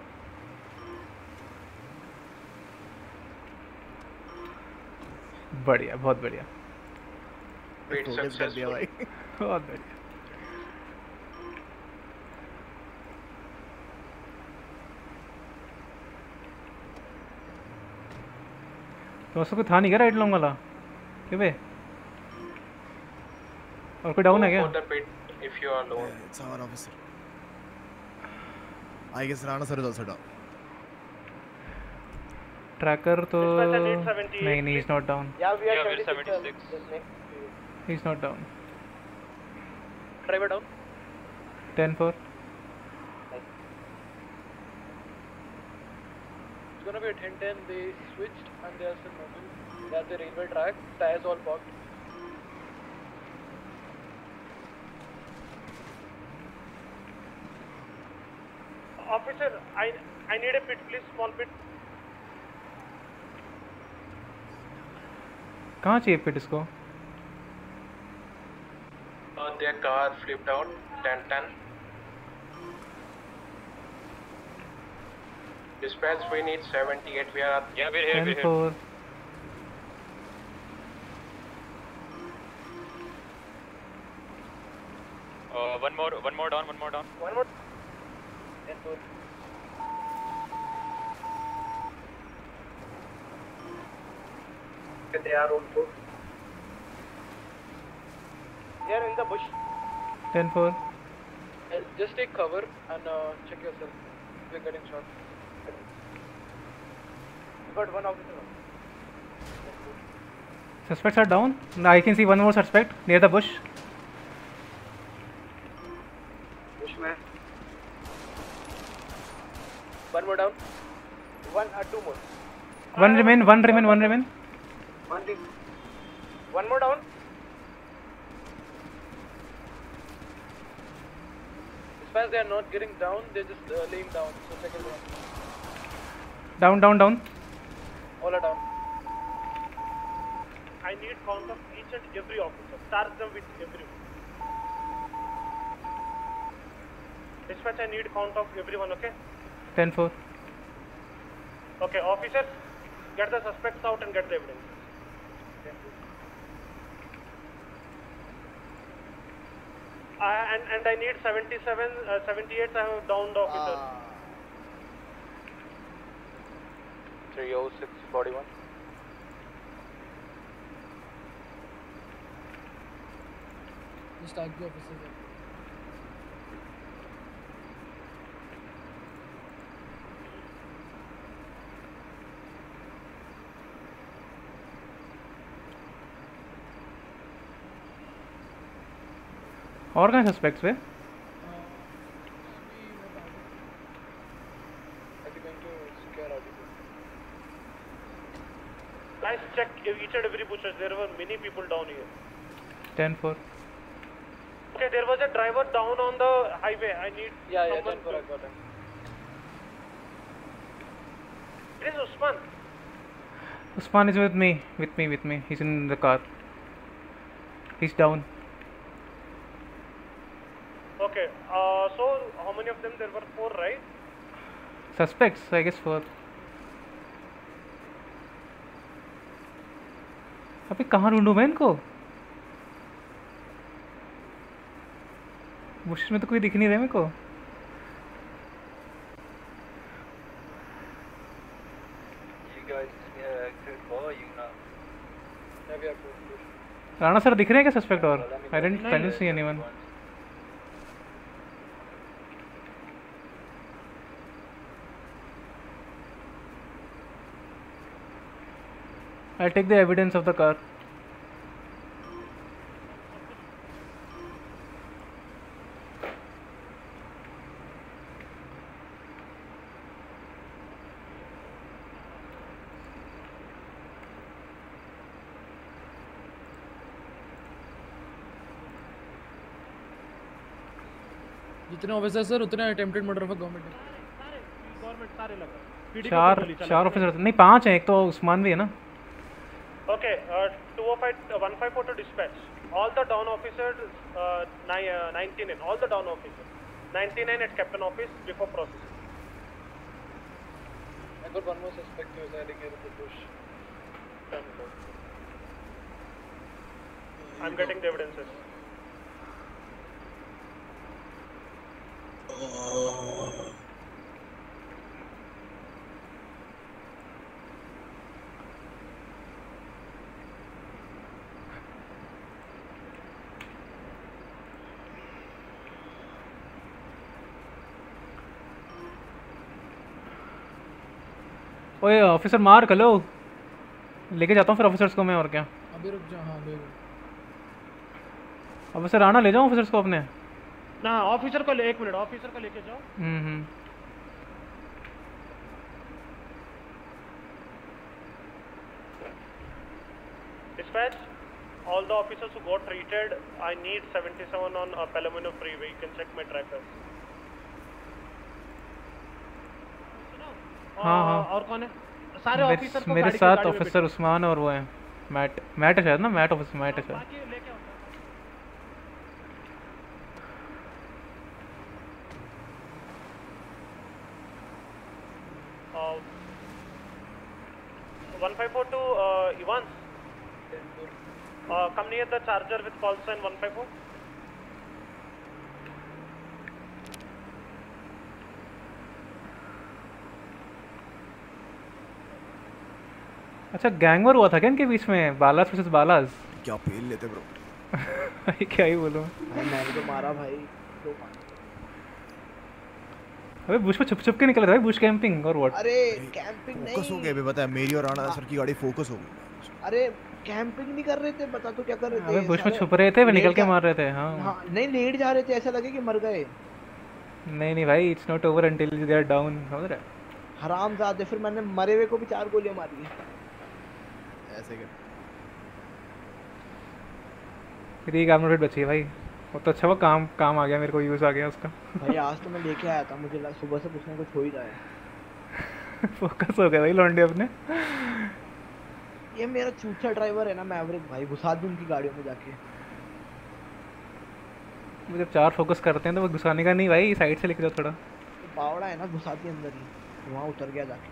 Speaker 1: बढ़िया, बहुत बढ़िया.
Speaker 2: Bit
Speaker 13: Focus कर दिया
Speaker 2: successful.
Speaker 13: भाई.
Speaker 1: बहुत बढ़िया. तो उसको कोई था नहीं क्या राइट लॉन्ग वाला? क्यों बे? और कोई डाउन है
Speaker 2: Go
Speaker 1: क्या?
Speaker 2: for the pit if you are alone.
Speaker 13: Yeah, it's our officer. I guess Rana sir is also down.
Speaker 1: Tracker तो
Speaker 9: Dispatch, I need seventy-eight,
Speaker 1: नहीं नहीं, he's not down.
Speaker 12: Yeah, we are
Speaker 7: Yeah, we're
Speaker 12: seventy-six.
Speaker 7: seventy-six.
Speaker 12: Just next to you.
Speaker 1: He's not down.
Speaker 12: Driver down.
Speaker 1: ten four.
Speaker 12: It's gonna be a ten ten. They switched and they are still moving. They are the railway track. Tires all popped.
Speaker 9: Officer, I I need a pit, please. Small pit.
Speaker 1: कहाँ चाहिए पिट इसको?
Speaker 2: Uh, their car flipped out. ten ten. Dispatch, we need seventy-eight. We are at
Speaker 7: Yeah, we're here.
Speaker 1: ten
Speaker 7: We're here.
Speaker 1: four.
Speaker 7: Uh, one more. One more down. One more down.
Speaker 12: One more. ten four.
Speaker 5: They are on foot.
Speaker 12: They are in the bush.
Speaker 1: ten four.
Speaker 12: Uh, just take cover and uh, check yourself. We're getting shot. We got one officer.
Speaker 1: Suspects are down. Now I can see one more suspect near the bush.
Speaker 5: Bushman.
Speaker 12: One more down. One or two more.
Speaker 1: One remain. One remain. One remain.
Speaker 5: One thing.
Speaker 12: One more down. As far as they are not getting down, they're just uh, laying down. So check it out.
Speaker 1: Down, down, down.
Speaker 12: All are down.
Speaker 9: I need count of each and every officer. Charge them with everyone. Dispatch, I need count of everyone, okay?
Speaker 1: ten four.
Speaker 9: Okay, officers, get the suspects out and get the evidence. Uh, and and I need seventy-seven, uh, seventy-eight. I have downed officer.
Speaker 5: three oh six forty-one.
Speaker 12: Just tag the officer there.
Speaker 1: और कहाँ सस्पेक्ट्स पे?
Speaker 9: Guys, check each and every bushes. There were many people down here.
Speaker 1: ten four.
Speaker 9: Okay, there was a driver down on the highway. I need
Speaker 12: Yeah, yeah,
Speaker 9: someone
Speaker 12: ten four,
Speaker 9: to...
Speaker 12: I got him.
Speaker 9: It is Usman.
Speaker 1: Usman is with me, with me, with me. He's in the car. He's down.
Speaker 9: Okay, uh, so how many of them? There were four, right?
Speaker 1: Suspects, I guess four. अबे कहाँ ढूंढूं मैं इनको? बुश में तो कोई दिख नहीं रहा मेरे को.
Speaker 5: You guys uh, could follow you now.
Speaker 12: Yeah, we are good.
Speaker 1: Rana sir दिख रहे हैं क्या सस्पेक्ट और? I didn't, I didn't see anyone. I'll take the evidence of the car.
Speaker 12: जितने ऑफिसर सर उतने attempted murder of government
Speaker 9: government सारे लग रहे हैं.
Speaker 1: चार चार ऑफिसर नहीं पांच हैं. एक तो उस्मान भी है ना.
Speaker 9: Okay, uh, two oh five, uh, one five four to dispatch. All the down officers, uh, nine, uh, ninety-nine. All the down officers, ninety-nine at captain office before processing.
Speaker 12: I got one more suspect who is hiding here in the bush.
Speaker 9: I'm getting the evidences.
Speaker 6: Oh.
Speaker 1: ओए ऑफिसर मार्क, हेलो. लेके जाता हूँ फिर ऑफिसर्स को मैं. और क्या
Speaker 12: अभी रुक जा. हाँ बेबी
Speaker 1: ऑफिसर आना ले जाओ ऑफिसर्स को अपने.
Speaker 9: ना ऑफिसर को ले, एक मिनट ऑफिसर को लेके जाओ.
Speaker 1: हम्म हम्म
Speaker 9: Dispatch, all the officers who got treated, I need seventy-seven on uh, Palomino Freeway. You can check my tracker.
Speaker 1: हाँ हाँ.
Speaker 9: और कौन है? सारे ऑफिसर को
Speaker 1: मेरे साथ ऑफिसर उस्मान और वो है मैट. मैट है शायद ना. मैट ऑफिसर मैट है शायद.
Speaker 9: one five four to uh, Evans. Uh, come near the charger with call sign one five four.
Speaker 1: अच्छा गैंग वॉर हुआ था क्या इनके बीच में? Ballas versus Ballas.
Speaker 13: क्या पेल लेते ब्रो.
Speaker 1: क्या ही बोलूं.
Speaker 15: मैंने तो मारा भाई. दो
Speaker 1: अबे बुश में छुप छुप के निकल रहा है. बुश कैंपिंग और व्हाट.
Speaker 15: अरे कैंपिंग नहीं.
Speaker 13: फोकस हो गया. अभी पता है मेरी और राणा सर की गाड़ी फोकस हो गई.
Speaker 15: अरे कैंपिंग नहीं कर रहे थे. बता तो क्या कर रहे थे.
Speaker 1: अबे बुश में छुप रहे थे. वे निकल के मार रहे थे. हाँ
Speaker 15: हाँ नहीं लेट जा रहे थे. ऐसा लगे कि मर गए.
Speaker 1: नहीं नहीं भाई. It's not over until they are down. समझ रहा है.
Speaker 15: हरामजादे. फिर मैंने मरे हुए को भी चार गोलियां मारी है.
Speaker 13: ऐसे कर.
Speaker 1: मेरी एक आर्मर बची है भाई. वो तो अच्छा वो काम काम आ गया मेरे को. यूज आ गया उसका.
Speaker 15: भाई आज तो मैं लेके आया था. मुझे लगा सुबह से कुछ ना कुछ हो ही जाए.
Speaker 1: फोकस हो गया भाई लौंडे अपने.
Speaker 15: ये मेरा चूचा ड्राइवर है ना मैवरिक भाई. घुसा दूं उनकी गाड़ियों में जाके.
Speaker 1: वो जब चार फोकस करते हैं तो वो घुसाने का नहीं भाई. साइड से लेके जाओ थोड़ा.
Speaker 15: तो पावड़ा है ना. घुसाती अंदर ही. वहाँ उतर गया जाके.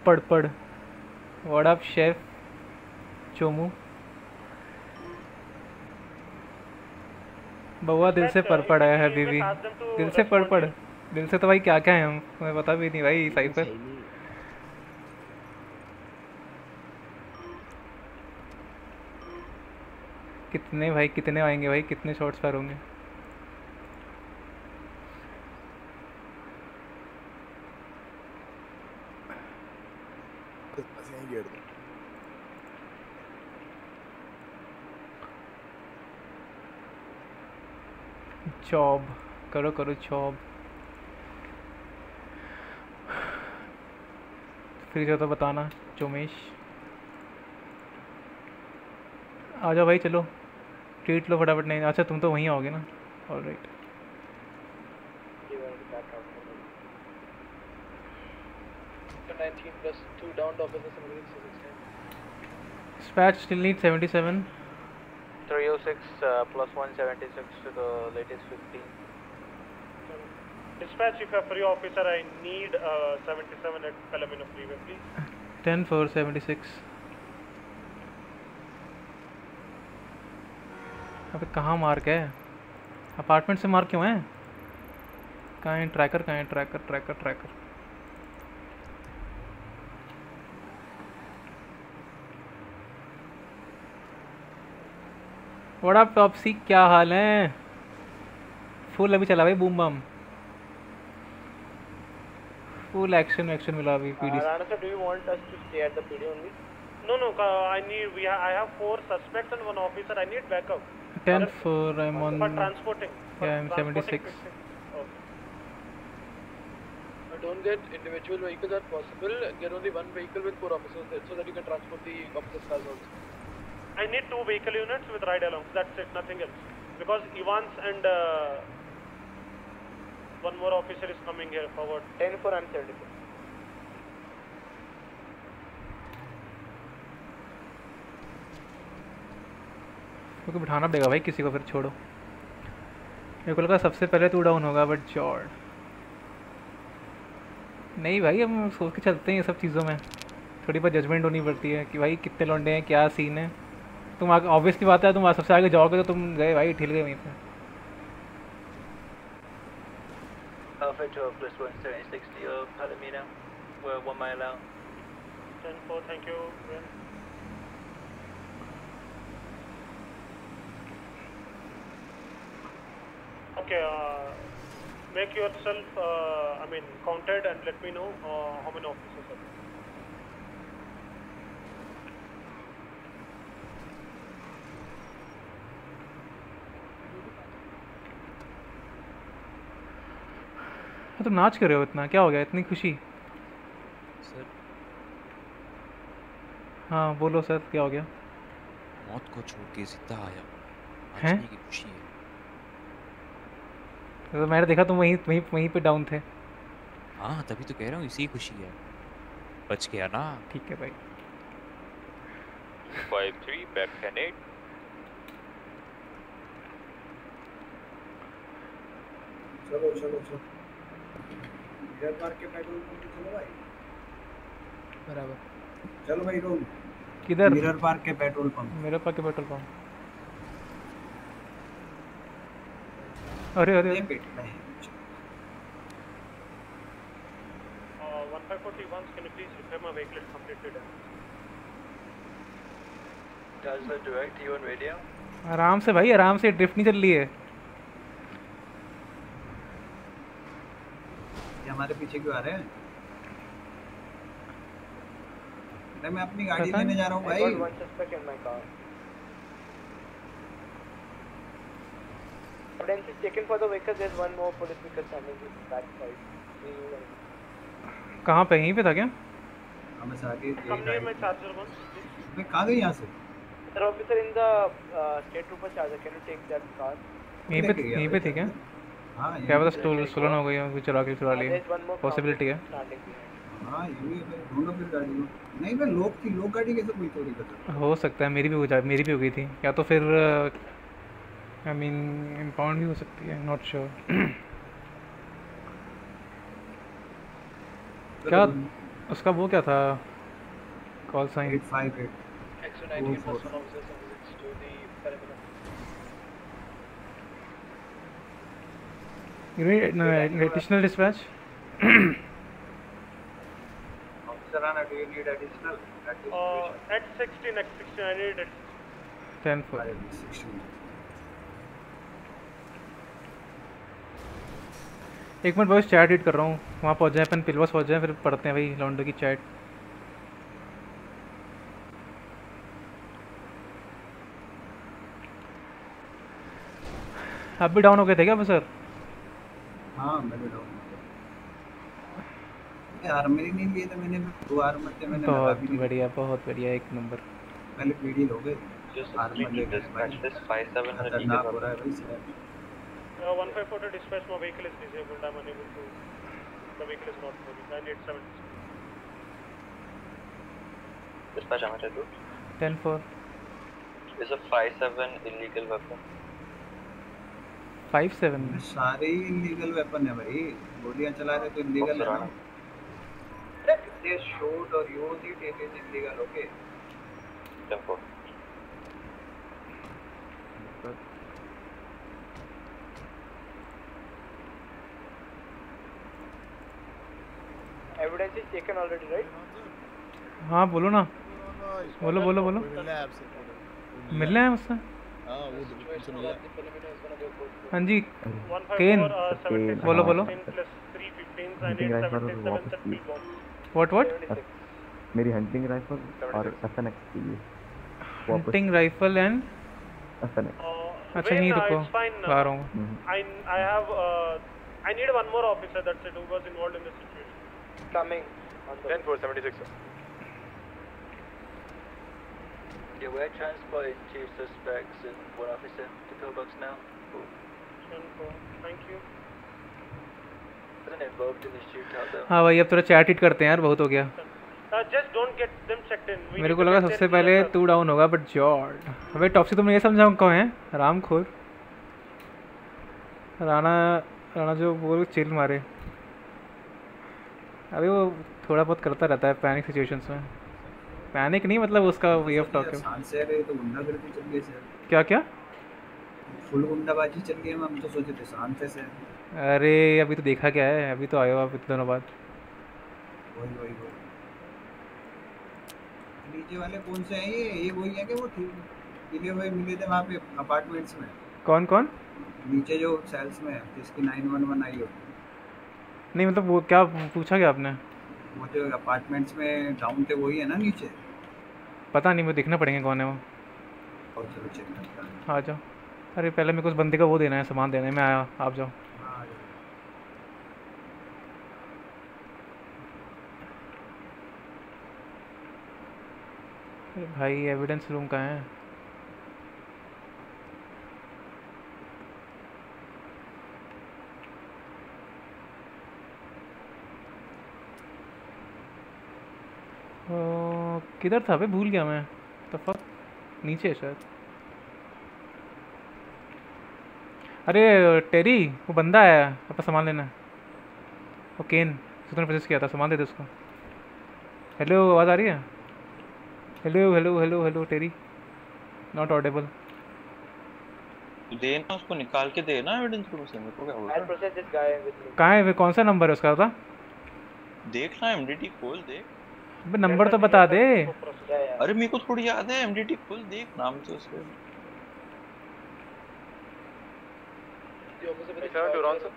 Speaker 1: पढ़ पढ़ व्हाट अप शेफ चोमू बउआ दिल से पढ़ पढ़ आया है बीवी दिल से पढ़ पढ़ दिल से तो भाई क्या क्या है हम तुम्हें पता भी नहीं भाई साइफर कितने भाई कितने आएंगे भाई कितने शॉट्स फायर होंगे जॉब करो करो जॉब फ्री हो तो बताना चोमेश आ जाओ भाई चलो ट्रीट लो फटाफट नहीं अच्छा तुम तो वहीं आओगे ना alright
Speaker 12: nineteen plus two downed officers and marines is sixteen.
Speaker 1: Dispatch still need seventy-seven.
Speaker 5: three oh six uh, plus one seventy-six to the latest fifteen.
Speaker 9: Dispatch, if you're free officer, I need uh, seventy-seven at Palomino Freeway, please.
Speaker 1: ten four seventy-six. अबे कहाँ मार्क है अपार्टमेंट से मार्क क्यों है कहाँ है ट्रैकर कहाँ है tracker tracker tracker what up Topsy क्या हाल है फुल अभी चला भाई boom bam full action action मिला अभी PD
Speaker 2: Rana sir, do you want us to stay at the P D only?
Speaker 9: No, no, uh, I need. We ha I have four suspects and one officer. I need backup.
Speaker 1: ten four I'm on.
Speaker 9: For transporting.
Speaker 1: Yeah, I'm seventy-six.
Speaker 12: Uh, don't get individual vehicles are possible. Get only one vehicle with four officers there, so that you can transport the officers' cars also.
Speaker 9: I need two vehicle units with ride-alongs. That's it, nothing else. Because Evans and uh, one more officer is coming here forward.
Speaker 2: ten four and seventy-six.
Speaker 1: क्योंकि बिठाना पड़ेगा भाई किसी को फिर छोड़ो मेरे को लगा सबसे पहले तू डाउन होगा बट जॉर्ड नहीं भाई हम सोच के चलते हैं ये सब चीज़ों में थोड़ी बहुत जजमेंट होनी पड़ती है कि भाई कितने लौंडे हैं क्या सीन है तुम आगे ऑब्वियस की बात है तुम सबसे आगे जाओगे तो तुम गए भाई ठिल गए वहीं पे
Speaker 5: Alpha twelve plus one seventy-six to your Palomino. We're one mile out.
Speaker 9: ten four, thank you. Ben. Okay, uh, make yourself, uh, I mean, counted and let me know uh, how many officers are there.
Speaker 1: तुम नाच कर रहे हो इतना क्या हो गया इतनी खुशी
Speaker 11: सर
Speaker 1: हाँ बोलो सर क्या हो गया
Speaker 11: मौत को छोड़ के जिंदा आया
Speaker 1: हैं
Speaker 11: की खुशी है
Speaker 1: तो मैंने देखा तुम वहीं वहीं वहीं पे डाउन थे
Speaker 11: हाँ तभी तो कह रहा हूँ इसी खुशी है बच गया ना
Speaker 1: ठीक है भाई
Speaker 7: five three back ten eight.
Speaker 4: चलो चलो चलो मिरर पार्क के पेट्रोल पंप चलो भाई
Speaker 1: बराबर
Speaker 4: चलो भाई रोल
Speaker 1: किधर
Speaker 4: मिरर पार्क के पेट्रोल पंप
Speaker 1: मिरर पार्क के पेट्रोल पंप अरे अरे
Speaker 4: ये पेट में है
Speaker 9: Uh, one five four three one, can you please repair my vehicle? It's completely damaged.
Speaker 5: Does the direct you on radio?
Speaker 1: आराम से भाई आराम से ड्रिफ्ट नहीं चल रही है
Speaker 4: ये हमारे पीछे क्यों आ रहे हैं अरे मैं अपनी गाड़ी लेने जा रहा हूँ भाई
Speaker 2: I got one suspect in my car. Evidence is taken for the vehicle. There's one more police vehicle standing in the back side.
Speaker 1: कहाँ पे यहीं पे था क्या
Speaker 4: हमें से आगे
Speaker 9: Come near my charger once.
Speaker 4: मैं कहाँ गई यहाँ से
Speaker 2: Sir, officer in the uh, state trooper charger. Can you take that car?
Speaker 1: यहीं पे यहीं पे थी क्या
Speaker 4: हाँ
Speaker 1: क्या पता स्टोल स्टोलन हो गई हो चुरा के चुरा ली
Speaker 2: There's one more
Speaker 1: पॉसिबिलिटी है
Speaker 2: standing behind.
Speaker 4: हाँ ये भी है ढूंढो फिर गाड़ी को नहीं मैं लोग की लोग गाड़ी कैसे कोई चोरी कर सकता
Speaker 1: हो सकता है मेरी भी हो जाए मेरी भी हो गई थी या तो फिर आई मीन इम्पाउंड भी हो सकती है नॉट श्योर क्या उसका वो क्या था call sign?
Speaker 4: eight five eight.
Speaker 12: X one nineteen plus one officer visits to the perimeter.
Speaker 1: You need no, additional dispatch?
Speaker 4: Officer Rana, do you need additional? At this
Speaker 9: Uh, at sixteen, at sixteen, I need it.
Speaker 1: ten four.
Speaker 4: sixteen.
Speaker 1: एक मिनट बॉयज चैट रीड कर रहा हूँ, वहाँ पहुँच जाए अपन पिलवस पहुँच जाए फिर पढ़ते हैं भाई लॉन्डो की चैट। आप भी डाउन हो गए थे क्या सर?
Speaker 4: हाँ मैं भी डाउन आर्मर ही नहीं लिए थे मैंने, दो आर्मर थे मैंने।
Speaker 1: बहुत बढ़िया बहुत बढ़िया एक नंबर।
Speaker 4: पहले पीडी हो गए
Speaker 3: Just
Speaker 4: आर्मर
Speaker 3: strictly
Speaker 4: लेके
Speaker 3: dispatch this five seven and
Speaker 4: खतरनाक हो रहा है भाई sir.
Speaker 9: Uh, one five four to dispatch, my vehicle is disabled. I'm unable to. The vehicle is not moving. I need seven.
Speaker 3: dispatch amateur two.
Speaker 1: ten four.
Speaker 3: Is a five seven illegal weapon.
Speaker 1: five seven.
Speaker 4: सारे ही इलीगल वेपन है भाई, गोलियां चला रहे तो इलीगल है ना। They shoot or use it, it is illegal, okay?
Speaker 3: ten four.
Speaker 2: Evidence is taken already, right?
Speaker 1: हाँ बोलो ना, बोलो बोलो बोलो। मिलना है मुझसे? हाँ जी केन, बोलो बोलो। What what?
Speaker 8: मेरी हंटिंग राइफल और एसएनएक्स चाहिए।
Speaker 1: Hunting rifle and
Speaker 8: SNX.
Speaker 1: अच्छा नहीं रुको, आ रहा हूँ।
Speaker 9: I I have uh, I need one more officer that's it who was involved in this situation.
Speaker 2: Coming.
Speaker 5: ten four seventy-six.
Speaker 12: Yeah, we're transporting two suspects and one officer to pillbox now.
Speaker 9: ten four. Thank you.
Speaker 12: Wasn't involved in the shootout though.
Speaker 1: हाँ भाई अब थोड़ा चैट हिट करते हैं यार, बहुत हो गया।
Speaker 9: Uh, just don't get them checked in. We
Speaker 1: मेरे
Speaker 9: need
Speaker 1: को
Speaker 9: to
Speaker 1: लगा
Speaker 9: get
Speaker 1: सबसे
Speaker 9: their
Speaker 1: पहले
Speaker 9: clear
Speaker 1: तू डाउन होगा, बट जॉर्ड। अबे टॉपसी तुमने ये समझा कौन है? रामखोर राणा, राणा जो वो चिल मारे। अबे वो थोड़ा बहुत करता रहता है पैनिक सिचुएशंस में। पैनिक नहीं मतलब उसका वे ऑफ टॉकिंग।
Speaker 4: शान से रहे तो गुंडागर्दी चल गई सर।
Speaker 1: क्या क्या?
Speaker 4: फुल गुंडाबाजी चल गई, हम तो सोचे थे शांत से।
Speaker 1: अरे अभी तो देखा क्या है, अभी तो आए हो आप इतने दिनों बाद।
Speaker 4: वही वही वही नीचे वाले कौन से हैं ये? ये वही है कि वो मिले हुए मिले थे वहाँ पे अपार्टमेंट्स में?
Speaker 1: कौन कौन?
Speaker 4: नीचे जो सेल्स में जिसकी नाइन वन वन आई हो।
Speaker 1: नहीं मतलब वो क्या पूछा क्या आपने?
Speaker 4: वो जो अपार्टमेंट्स में डाउन थे वही है ना नीचे?
Speaker 1: पता नहीं, वो देखना पड़ेंगे कौन है वो।
Speaker 4: और चलो चेक करते हैं।
Speaker 1: आ जाओ। अरे पहले मेरे को उस बंदे का वो देना है, सामान देना है। मैं आया, आप जाओ। अरे भाई एविडेंस रूम कहाँ है? ओ, किधर था बे? भूल गया मैं तो। फक नीचे है शायद। अरे टेरी, वो बंदा आया अपना सामान लेना। वो केन उसने प्रोसेस किया था, सामान दे दे उसको। हेलो आवाज़ आ रही है? Hello hello hello hello Terry, not audible.
Speaker 3: देना उसको, निकाल के देना एविडेंस रूम से। मेरे को क्या बोल रहा है?
Speaker 2: I'll process this guy with me.
Speaker 1: कहाँ है? कौन सा नंबर है उसका? बता।
Speaker 3: देखना एमडीटी खोल देख।
Speaker 1: अबे नंबर तो बता दे।
Speaker 3: अरे मेरे को थोड़ी याद है, एमडीटी खोल देख नाम से उसके।
Speaker 12: The officer with the
Speaker 5: seven two wrong sir.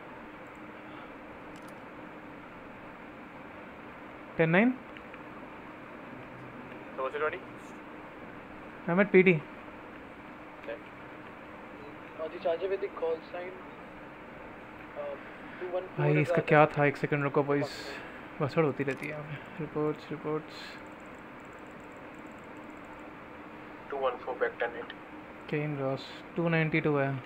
Speaker 1: ten nine.
Speaker 5: So what's it twenty?
Speaker 1: I'm at P D.
Speaker 12: Uh, the charger with the call sign. Uh, two one four.
Speaker 1: भाई इसका क्या था? एक सेकंड रुको बॉयज, बसड़ होती रहती है। Reports reports
Speaker 5: two one four back ten eight.
Speaker 1: Ken Ross two ninety-two है।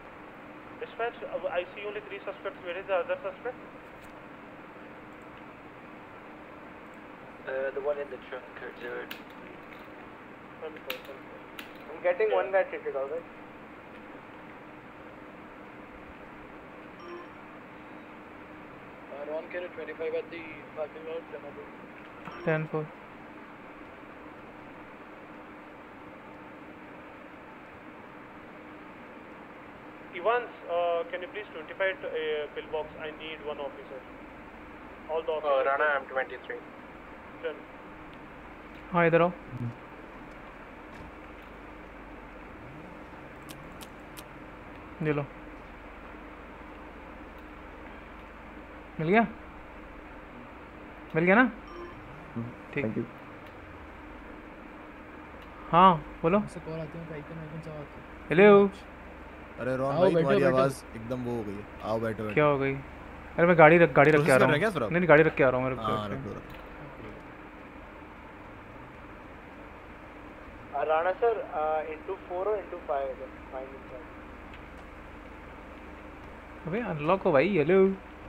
Speaker 9: Dispatch, uh, I see only three suspects. Where is the other suspect?
Speaker 5: Uh, the one in the trunk, code zero.
Speaker 2: I'm getting one guy treated, alright?
Speaker 12: Uh, Ron carry twenty-five at the parking lot.
Speaker 1: ten four.
Speaker 9: Evans, uh, can you please twenty-five to, uh, pillbox? I need one officer. All the
Speaker 5: Uh,
Speaker 9: officers.
Speaker 5: Rana, I'm twenty-three.
Speaker 9: Ten.
Speaker 1: हाँ इधर आओ। ये लो। मिल गया? मिल गया ना? ठीक।
Speaker 8: Thank you.
Speaker 1: हाँ बोलो।
Speaker 16: कॉल आते हैं आइकन आइकन चाहो आते।
Speaker 1: हेलो।
Speaker 13: अरे रोहन
Speaker 16: आओ,
Speaker 13: भाई
Speaker 16: बैठो,
Speaker 13: तुम्हारी
Speaker 16: बैठो।
Speaker 13: आवाज एकदम वो हो गई है। आओ बैठो बैठो।
Speaker 1: क्या हो गई? अरे मैं गाड़ी रख गाड़ी रख के आ
Speaker 13: प्रोसेस
Speaker 1: रहा
Speaker 13: कर रहे
Speaker 1: हूँ।
Speaker 13: हैं क्या सर आप?
Speaker 1: नहीं नहीं गाड़ी रख के आ रहा हूँ मैं।
Speaker 13: हाँ रख लो रख लो।
Speaker 2: Uh, Rana sir, uh, into four or into five? Then find inside.
Speaker 1: अबे अनलॉक हो भाई। हेलो।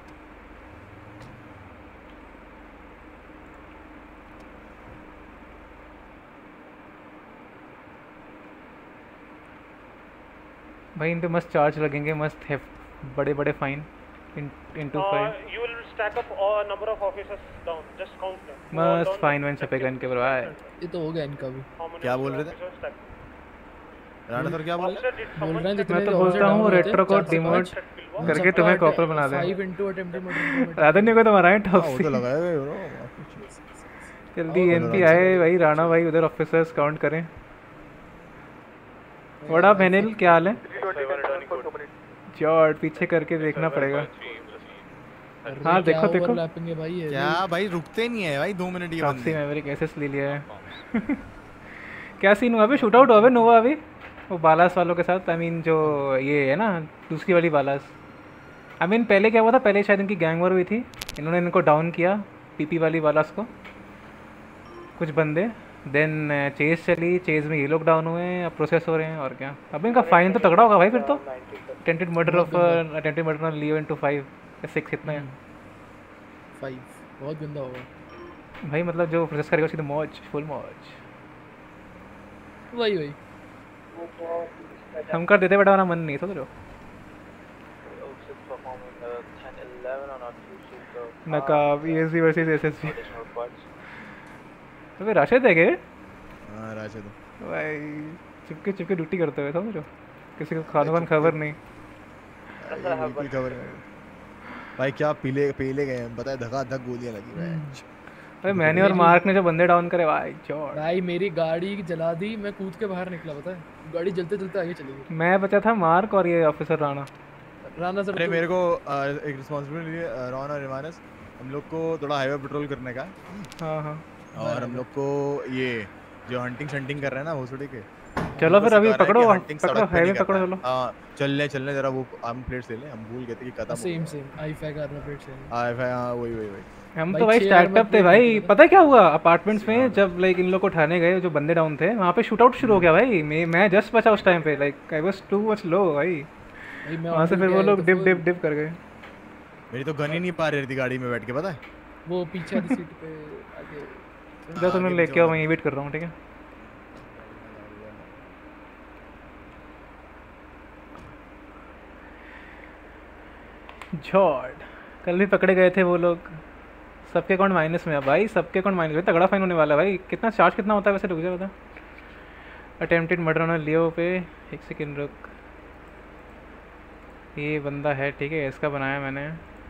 Speaker 1: भाई इन पे मस्त चार्ज लगेंगे, मस्त है बड़े बड़े fine into five.
Speaker 9: Uh, you will stack up a number of officers down. Just count them.
Speaker 1: मस्त फाइन वाइन छपेगा इनके पर भाई।
Speaker 16: ये तो हो गया इनका भी।
Speaker 13: क्या बोल रहे थे? राणा सर क्या बोल रहे थे?
Speaker 16: बोल रहे हैं जितने
Speaker 1: मैं तो
Speaker 16: भी
Speaker 1: बोलता
Speaker 16: officer
Speaker 1: हूँ
Speaker 16: down
Speaker 1: रेट्रो
Speaker 16: होते
Speaker 1: को
Speaker 16: हैं, चार से
Speaker 1: डिमोट
Speaker 16: पाँच,
Speaker 1: करके
Speaker 16: उन
Speaker 1: तुम्हें
Speaker 16: सबका
Speaker 1: कॉपर बना दें।
Speaker 16: five into attempted murder।
Speaker 1: राधन को तो हमारा टॉप
Speaker 13: हाँ, वो तो लगाया गया ब्रो।
Speaker 1: जल्दी एनपी आए भाई। राणा भाई उधर ऑफिसर्स काउंट करें। वड़ा भेनिल क्या हाल है? जॉर्ड पीछे करके देखना पड़ेगा। हाँ देखो देखो।
Speaker 16: ओवरलैपिंग है भाई ये।
Speaker 13: क्या भाई रुकते नहीं है भाई दो मिनट ये
Speaker 1: टॉक्सी
Speaker 13: बंदे।
Speaker 1: मेमोरी कैसे ले लिया है? क्या सीन हुआ अभी? शूट आउट हुआ अभी नोवा अभी वो बालास वालों के साथ। आई I मीन mean, जो ये है ना दूसरी वाली Ballas. I I mean mean, पहले क्या हुआ था? पहले शायद इनकी गैंग वॉर हुई थी। इन्होंने इनको डाउन किया पीपी वाली बालास को कुछ बंदे। देन चेज चली, चेज में ये लोग डाउन हुए हैं, अब प्रोसेस हो रहे हैं। और क्या अब इनका फाइन तो तगड़ा होगा भाई फिर तो। Attempted murder of attempted murder on Leo into five six कितना है?
Speaker 16: फाइव बहुत गंदा होगा
Speaker 1: भाई। मतलब जो प्रोसेस करेगा उसकी तो मौज फुल मौज।
Speaker 16: वही वही
Speaker 1: हम कर देते बेटा हमारा मन नहीं समझ रहे हो। नकाब ईएससी वर्सेस एसएसबी। अबे राशिद है क्या?
Speaker 13: हाँ राशिद
Speaker 1: भाई चिपके चिपके ड्यूटी करते हुए समझ रहे हो। किसी को खाने वान खबर नहीं।
Speaker 13: बिल्कुल खबर नहीं भाई। क्या पीले पीले गए हैं पता है? धका धक गोलियां लगी भाई।
Speaker 1: अरे मैंने और मार्क ने जो बंदे डाउन करे भाई जॉर्ड।
Speaker 16: भाई मेरी गाड़ी जला दी, मैं कूद के बाहर निकला पता है। गाड़ी जलते जलते आगे चली गई।
Speaker 1: मैं बचा था मार्क और ये ऑफिसर राणा।
Speaker 16: राणा सर
Speaker 13: अरे मेरे को आ, एक रिस्पांसिबिलिटी है रॉन और इवानस। हम लोग को थोड़ा हाईवे पेट्रोल करने का।
Speaker 1: हाँ हाँ।
Speaker 13: और हम लोग को ये जो हंटिंग शंटिंग कर रहे हैं ना भोसड़ी के।
Speaker 1: चलो फिर अभी पकड़ो पकड़ो हाईवे पकड़ो चलो।
Speaker 13: हाँ चलने चलने जरा वो आर्म प्लेट्स ले लें। हम भूल गए थे कि खत्म
Speaker 16: same same IFAK armour plates है।
Speaker 13: आई फैग हाँ वही वही वही।
Speaker 1: हम तो भाई स्टार्ट अप थे भाई। पता है क्या हुआ अपार्टमेंट्स में जब लाइक इन लोग को उठाने गए जो बंदे डाउन थे वहाँ पे शूट आउट शुरू हो गया भाई। मैं मैं जस्ट बचा उस टाइम पे। Like I was too much low भाई। वहाँ से फिर वो लोग डिप डिप डिप कर गए।
Speaker 13: मेरी तो गन ही नहीं पा रही थी गाड़ी में बैठ के पता है।
Speaker 16: वो पीछे वाली सीट पे आगे
Speaker 1: जब तुमने लेके आओ मैं वेट कर रहा हूँ ठीक है। जॉर्ड कल भी पकड़े गए थे वो लोग। सबके अकाउंट माइनस में है भाई। सबके अकाउंट माइनस में। तगड़ा फाइन होने वाला है भाई। कितना चार्ज कितना होता है वैसे? रुक जा बता। अटेम्प्टेड मर्डर ऑन लियो पे एक सेकेंड रुक। ये बंदा है ठीक है। इसका बनाया मैंने।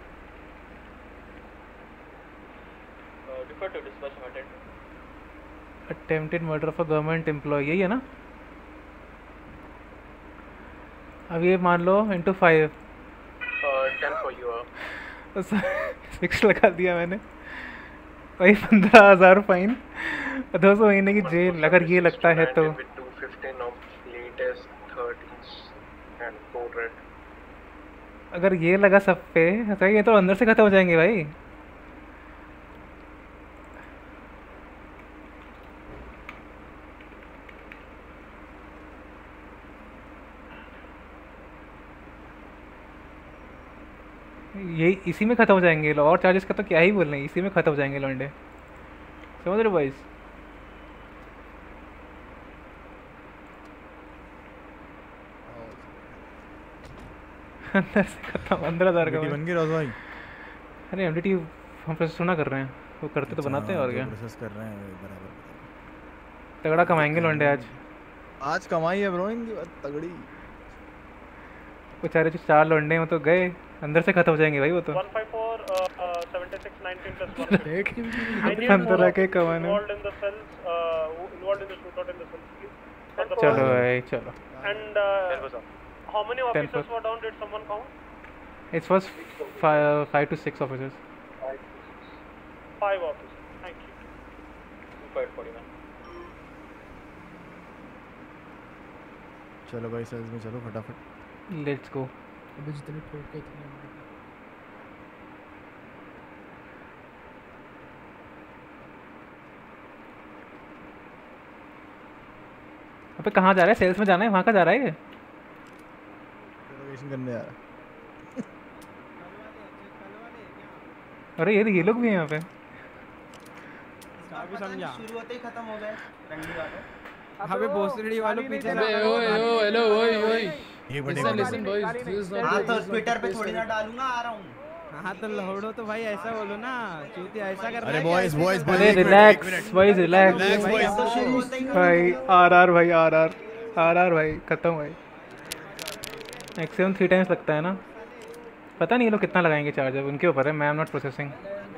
Speaker 1: Attempted murder of a government employee यही है ना? अब ये मान लो इंटू फाइव सिक्स लगा दिया मैंने भाई। पंद्रह हजार फाइन दो सौ महीने की जेल अगर ये लगता है तो। अगर ये लगा सब पे तो ये तो अंदर से खत्म हो जाएंगे भाई। ये इसी में खत्म हो जाएंगे। और चार्जेस का तो क्या ही बोल रहे हैं। इसी में खत्म हो जाएंगे लौंडे। समझ रहे बॉयज? अंदर से खत्म, पंद्रह हजार का
Speaker 13: बन गई रोज भाई।
Speaker 1: अरे एमडीटी हम प्रोसेस ना कर रहे हैं, वो करते तो बनाते हैं और क्या।
Speaker 13: प्रोसेस कर रहे हैं बराबर।
Speaker 1: तगड़ा कमाएंगे लौंडे आज।
Speaker 13: आज कमाई है ब्रो इनकी तगड़ी।
Speaker 1: बेचारे जो चार लौंडे हैं वो तो गए, अंदर से खत्म हो जाएंगे भाई वो तो।
Speaker 9: one five four uh, seventy-six nineteen plus one.
Speaker 16: Date की भी
Speaker 1: अंदर रखे कमाने।
Speaker 9: Involved in the cells, uh, involved in the shootout in the cells, please. From the
Speaker 1: चलो
Speaker 9: front.
Speaker 1: भाई चलो।
Speaker 9: And uh, how many officers were down? Did someone count?
Speaker 1: It was five, five to six officers.
Speaker 9: Five officers. Thank you. five forty-nine.
Speaker 13: चलो भाई सेल्स में चलो फटाफट।
Speaker 1: Let's go.
Speaker 16: अबे जितने ठोक के इतने
Speaker 1: अबे कहाँ जा रहा है? सेल्स में जाना है, वहाँ का जा रहा है ये?
Speaker 13: इंटरोगेशन करने जा रहा है।
Speaker 1: अरे ये ये लोग भी हैं यहाँ पे।
Speaker 17: अभी समझा शुरू होते ही खत्म हो गए रंडी वाले।
Speaker 18: अबे भोसड़ी वालों पीछे
Speaker 16: अबे ओए ओए हेलो ओए ओए
Speaker 13: ये बड़े
Speaker 16: listen listen boys this is
Speaker 17: हाँ तो
Speaker 16: नॉट
Speaker 17: ट्विटर पे थोड़ी ना डालूंगा, आ रहा हूँ।
Speaker 18: हाँ तो लौड़ो तो भाई ऐसा बोलो ना, चूतिया ऐसा कर।
Speaker 13: अरे बॉयज बॉयज
Speaker 1: अरे रिलैक्स बॉयज रिलैक्स भाई। आर आर भाई आर आर आर आर भाई खत्म भाई। मैक्सिमम थ्री टाइम्स लगता है ना, पता नहीं ये लोग कितना लगाएंगे चार्जर, उनके ऊपर है। मैं am not processing.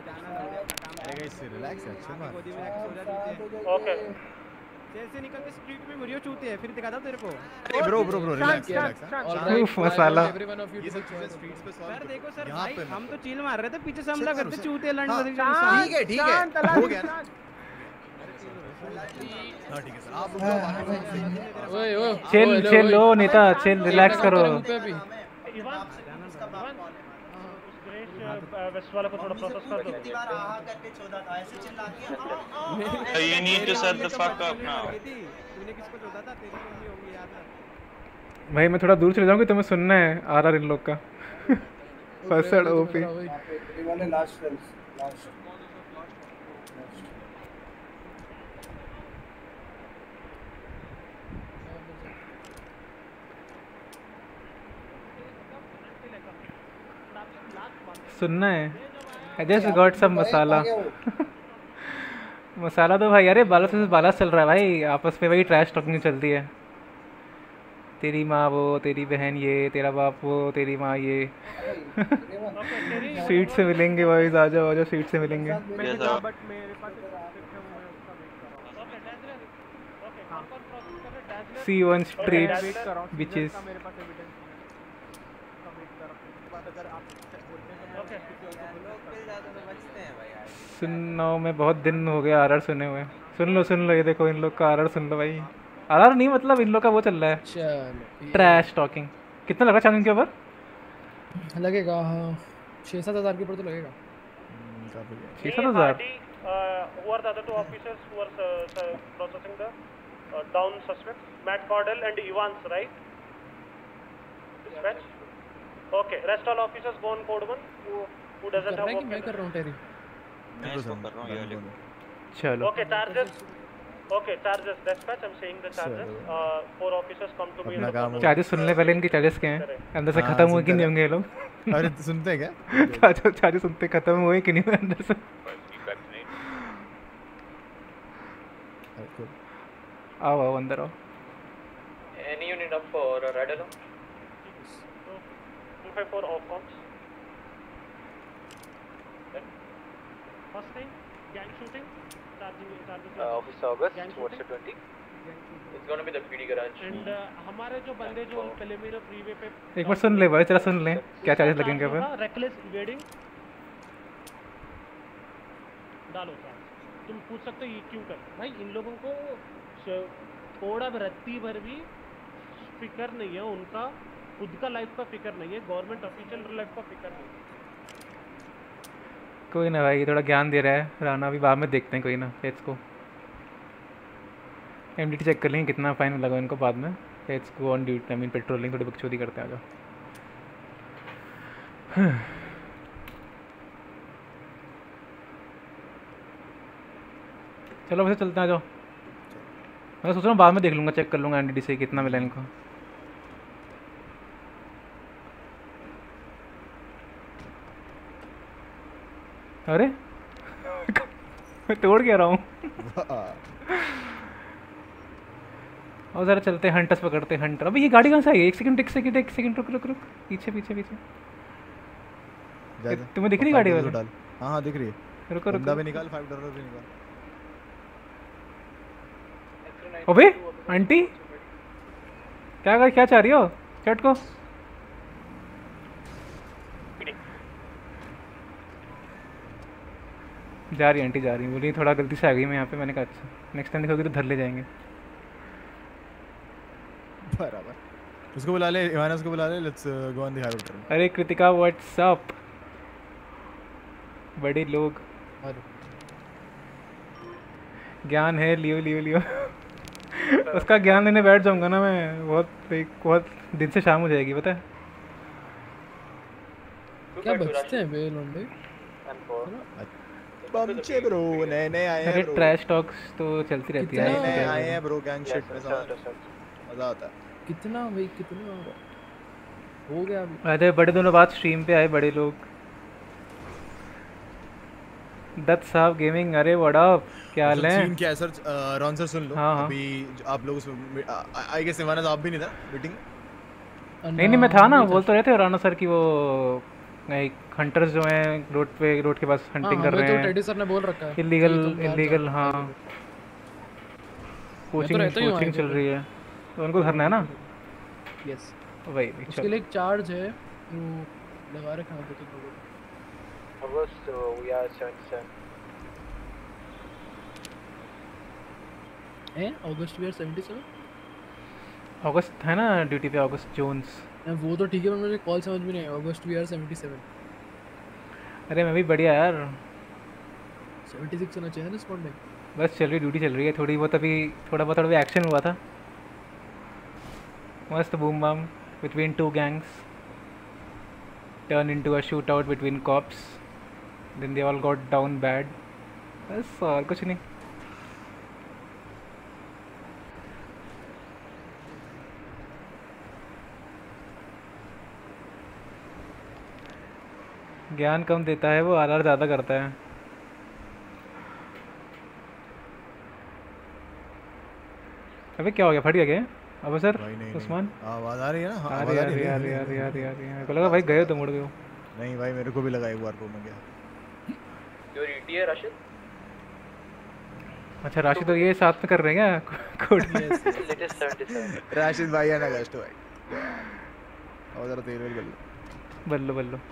Speaker 9: Okay
Speaker 18: jail से निकल के स्ट्रीट में मुरियो चूती है, फिर दिखाता हूं तेरे को।
Speaker 13: अरे bro bro bro relax relax.
Speaker 1: उफ मसाला।
Speaker 13: ये सब चीजें स्ट्रीट्स पे सॉल्व।
Speaker 18: सर देखो सर भाई हम तो चिल मार रहे थे, पीछे से हमला करते चूते लंड बदल।
Speaker 13: ठीक है ठीक है हो गया ना। हां ठीक है सर आप
Speaker 16: ओए ओए
Speaker 1: चिल चिल लो नेता, चिल रिलैक्स करो।
Speaker 9: वेस्ट वाले को थोड़ा प्रोसेस कर दो।
Speaker 17: कितनी बार आहा करके चौदह था, ऐसे चिल्ला दिया।
Speaker 3: You need to shut the fuck up now.
Speaker 18: तूने किसको चौदह था? तेरी मम्मी होगी याद है।
Speaker 1: भाई मैं थोड़ा दूर चले जाऊंगी, तुम्हें सुनना है आर आर इन लोग का। फर्स्ट ओपी
Speaker 17: वाले लास्ट सेल्स लास्ट
Speaker 1: सुनना है। आई जस्ट गॉट सम मसाला। मसाला तो भाई अरे बाला से बाला चल रहा है भाई, आपस में वही ट्रैश टॉकिंग चलती है। तेरी माँ वो, तेरी बहन ये, तेरा बाप वो, तेरी माँ ये। स्ट्रीट से मिलेंगे बॉयज, आ जाओ आ जाओ स्ट्रीट से मिलेंगे। C one street beaches. सुनो मैं बहुत दिन हो गया आर आर सुने हुए। सुन लो सुन लो, ये देखो इन लोग का आर आर सुन लो भाई। आर आर नहीं मतलब इन लोग का वो चल रहा है ट्रैश टॉकिंग। कितना लगा चांद के ऊपर?
Speaker 16: लगेगा छः सात हजार के ऊपर तो लगेगा।
Speaker 1: छः सात हजार।
Speaker 9: Who are the other two officers who are uh, processing the uh, down suspects? Matt Cordell and Evans, right? Dispatch. Okay. Rest all officers go on code one. Who who doesn't have work?
Speaker 16: मैं कर रहा हूँ टेरी।
Speaker 3: मैं इसको कर रहा हूँ ये वाले।
Speaker 1: चलो।
Speaker 9: Okay, charges. Okay, charges. Dispatch. I'm saying the charges. Uh, four officers come to me. in the
Speaker 1: charges सुन ले पहले, इनके चार्जेस क्या हैं, अंदर से खत्म हुए कि नहीं होंगे ये लोग।
Speaker 13: अरे सुनते हैं क्या?
Speaker 1: चार्जेस चार्जेस सुनते खत्म हुए कि नहीं हुए अंदर से। आओ आओ अंदर आओ।
Speaker 12: Any unit up for uh, red alone?
Speaker 9: two five four off comms. First time, gang shooting, charging, charging.
Speaker 12: Uh, Officer August, what's the twenty? It's gonna be the P D garage.
Speaker 9: And uh, हमारे जो बंदे जो प्रिलिमिनरी फ्रीवे पे
Speaker 1: एक बार सुन ले भाई, जरा सुन ले क्या चार्जेस लगेंगे फिर।
Speaker 9: रेकलेस इवेडिंग डालो चार्ज। तुम पूछ सकते हो ये क्यों कर भाई। इन लोगों को थोड़ा रत्ती भर भी फिक्र नहीं है, उनका खुद का लाइफ का फिक्र नहीं है, गवर्नमेंट ऑफिशियल लाइफ का फिक्र नहीं है।
Speaker 1: कोई ना भाई, थोड़ा ज्ञान दे रहा है राणा भी, बाद में देखते हैं कोई ना। Let's go. एमडीटी चेक कर लेंगे कितना फाइन लगा इनको बाद में। Let's go on duty, I mean patrolling, थोड़ी बकचोदी करते हैं। आ जाओ। चलो वैसे चलते हैं, आ जाओ। मैं सोच रहा हूँ बाद में देख लूँगा, चेक कर लूँगा एनडीडी से कितना मिला इनको। अरे मैं तोड़ क्या रहा हूँ। और ज़रा चलते हैं, हंटर्स पकड़ते हैं, हंटर। अबे ये गाड़ी कहाँ से आई है? एक सेकंड एक सेकंड एक सेकंड रुक रुक रुक, पीछे पीछे पीछे। तुम्हें दिख रही गाड़ी वैसे?
Speaker 13: हाँ हाँ दिख रही है।
Speaker 1: रुको रुको,
Speaker 13: भी निकाल, फाइव डॉलर भी निकाल।
Speaker 1: अबे आंटी क्या कर क्या चाह रही हो? चट को जा रही आंटी, जा रही बोली थोड़ा गलती से आ गई मैं यहाँ पे। मैंने कहा अच्छा नेक्स्ट टाइम देखोगे तो धर ले जाएंगे।
Speaker 13: बराबर, उसको बुला ले, इवाना उसको बुला ले, let's go on the highway train.
Speaker 1: अरे कृतिका व्हाट्सअप, बड़े लोग ज्ञान है, लियो लियो लियो। उसका ज्ञान लेने बैठ जाऊंगा ना मैं, बहुत एक बहुत दिन से शाम हो जाएगी पता है।
Speaker 16: क्या बचते हैं बे लोंडे?
Speaker 13: बमचे ब्रो, नए नए आए हैं
Speaker 1: अरे
Speaker 13: ब्रो।
Speaker 1: ट्रैश टॉक्स तो चलती रहती है।
Speaker 13: नए नए आए हैं ब्रो, गैंग शिट में मजा आता है।
Speaker 16: कितना भाई कितना हो गया अभी?
Speaker 1: अरे बड़े दिनों बाद स्ट्रीम पे आए बड़े लोग। दत्त साहब गेमिंग, अरे व्हाट अप, क्या हाल है?
Speaker 13: सीन क्या है सर? रॉन सर सुन लो।
Speaker 1: हाँ, हाँ।
Speaker 13: अभी आप लोग आई गेस इवाना आप भी नहीं था मीटिंग?
Speaker 1: नहीं नहीं मैं था ना, बोल तो रहे थे राणा सर की वो एक हंटर्स जो हैं रोड पे, रोड के पास हंटिंग कर रहे हैं।
Speaker 16: तो टेडी सर ने बोल रखा है
Speaker 1: इलीगल इलीगल हाँ कोचिंग कोचिंग चल रही है तो उनको धरना है ना।
Speaker 16: यस
Speaker 1: वही
Speaker 16: उसके लिए एक चार्ज है वो लगा रखा है तो लोगों
Speaker 5: August, uh, we are seventy-seven.
Speaker 16: हैं अगस्त वी आर seventy-seven?
Speaker 1: अगस्त है ना ड्यूटी पे, अगस्त जोन्स।
Speaker 16: वो तो ठीक है पर मुझे कॉल समझ में नहीं आया। अगस्त वी आर seventy-seven।
Speaker 1: अरे मैं भी बढ़िया यार,
Speaker 16: seventy-six होना चाहिए रिस्पॉन्डिंग।
Speaker 1: बस चल रही ड्यूटी चल रही है, थोड़ी बहुत अभी थोड़ा बहुत अभी एक्शन हुआ था मस्त, boom bam between two gangs turn into a shoot out between cops, then they all got down bad, बस और कुछ नहीं। ज्ञान कम देता है वो, आर आर ज़्यादा करता है। अबे क्या हो गया, फट गया क्या? अब सर उस्मान
Speaker 13: आवाज आ रही है ना? हाँ,
Speaker 1: आ रही है, आ रही है, आ रही है, आ रही है, आ रही है, आ रही है। मेरे को लगा भाई गए तो मुड़ गए हो।
Speaker 13: नहीं भाई मेरे को भी लगा एक बार को मैं गया।
Speaker 12: योर ईटी है राशिद?
Speaker 1: अच्छा राशिद तो ये साथ में कर रहे हैं क्या कोड?
Speaker 12: Latest seventy-seven।
Speaker 13: राशिद भाई है ना गस्ट भाई, और जरा तेल वेल बल्लो
Speaker 1: बल्लो बल्लो।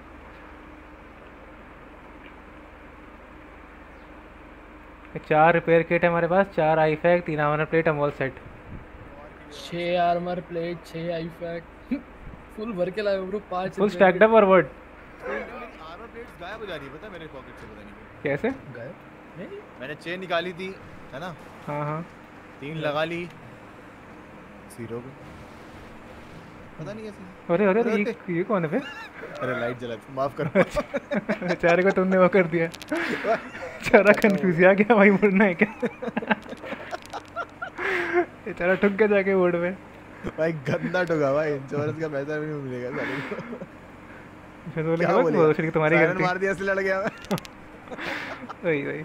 Speaker 1: चार रिपेयर किट है हमारे पास, चार आई फैक, तीन आर्मर प्लेट, हम ऑल सेट।
Speaker 16: छह आर्मर प्लेट, छह आई फैक, फुल भर के लाए ब्रो। पांच
Speaker 1: फुल स्टैक्ड अप और वर्ड।
Speaker 13: आर्मर प्लेट्स गायब हो जा रही है पता है मेरे पॉकेट से, पता नहीं
Speaker 1: कैसे
Speaker 16: गायब। नहीं
Speaker 13: मैंने चेन निकाली थी है ना?
Speaker 1: हाँ हाँ
Speaker 13: तीन लगा ली जीरो पे, पता नहीं कैसे।
Speaker 1: अरे अरे ये ये कौन है बे?
Speaker 13: अरे लाइट जला, माफ करो।
Speaker 1: बेचारे को तुमने वो कर दिया, बेचारा कंफ्यूज आ गया भाई, मुड़ना है क्या? बेचारा ठुक गया जाके बोर्ड में
Speaker 13: भाई, गंदा ठुका भाई, इंश्योरेंस का पैसा भी नहीं मिलेगा साले को।
Speaker 1: फिर बोले क्या बोल रही तुम्हारी गलती,
Speaker 13: मार दिया इसलिए लड़ गया मैं।
Speaker 1: वही वही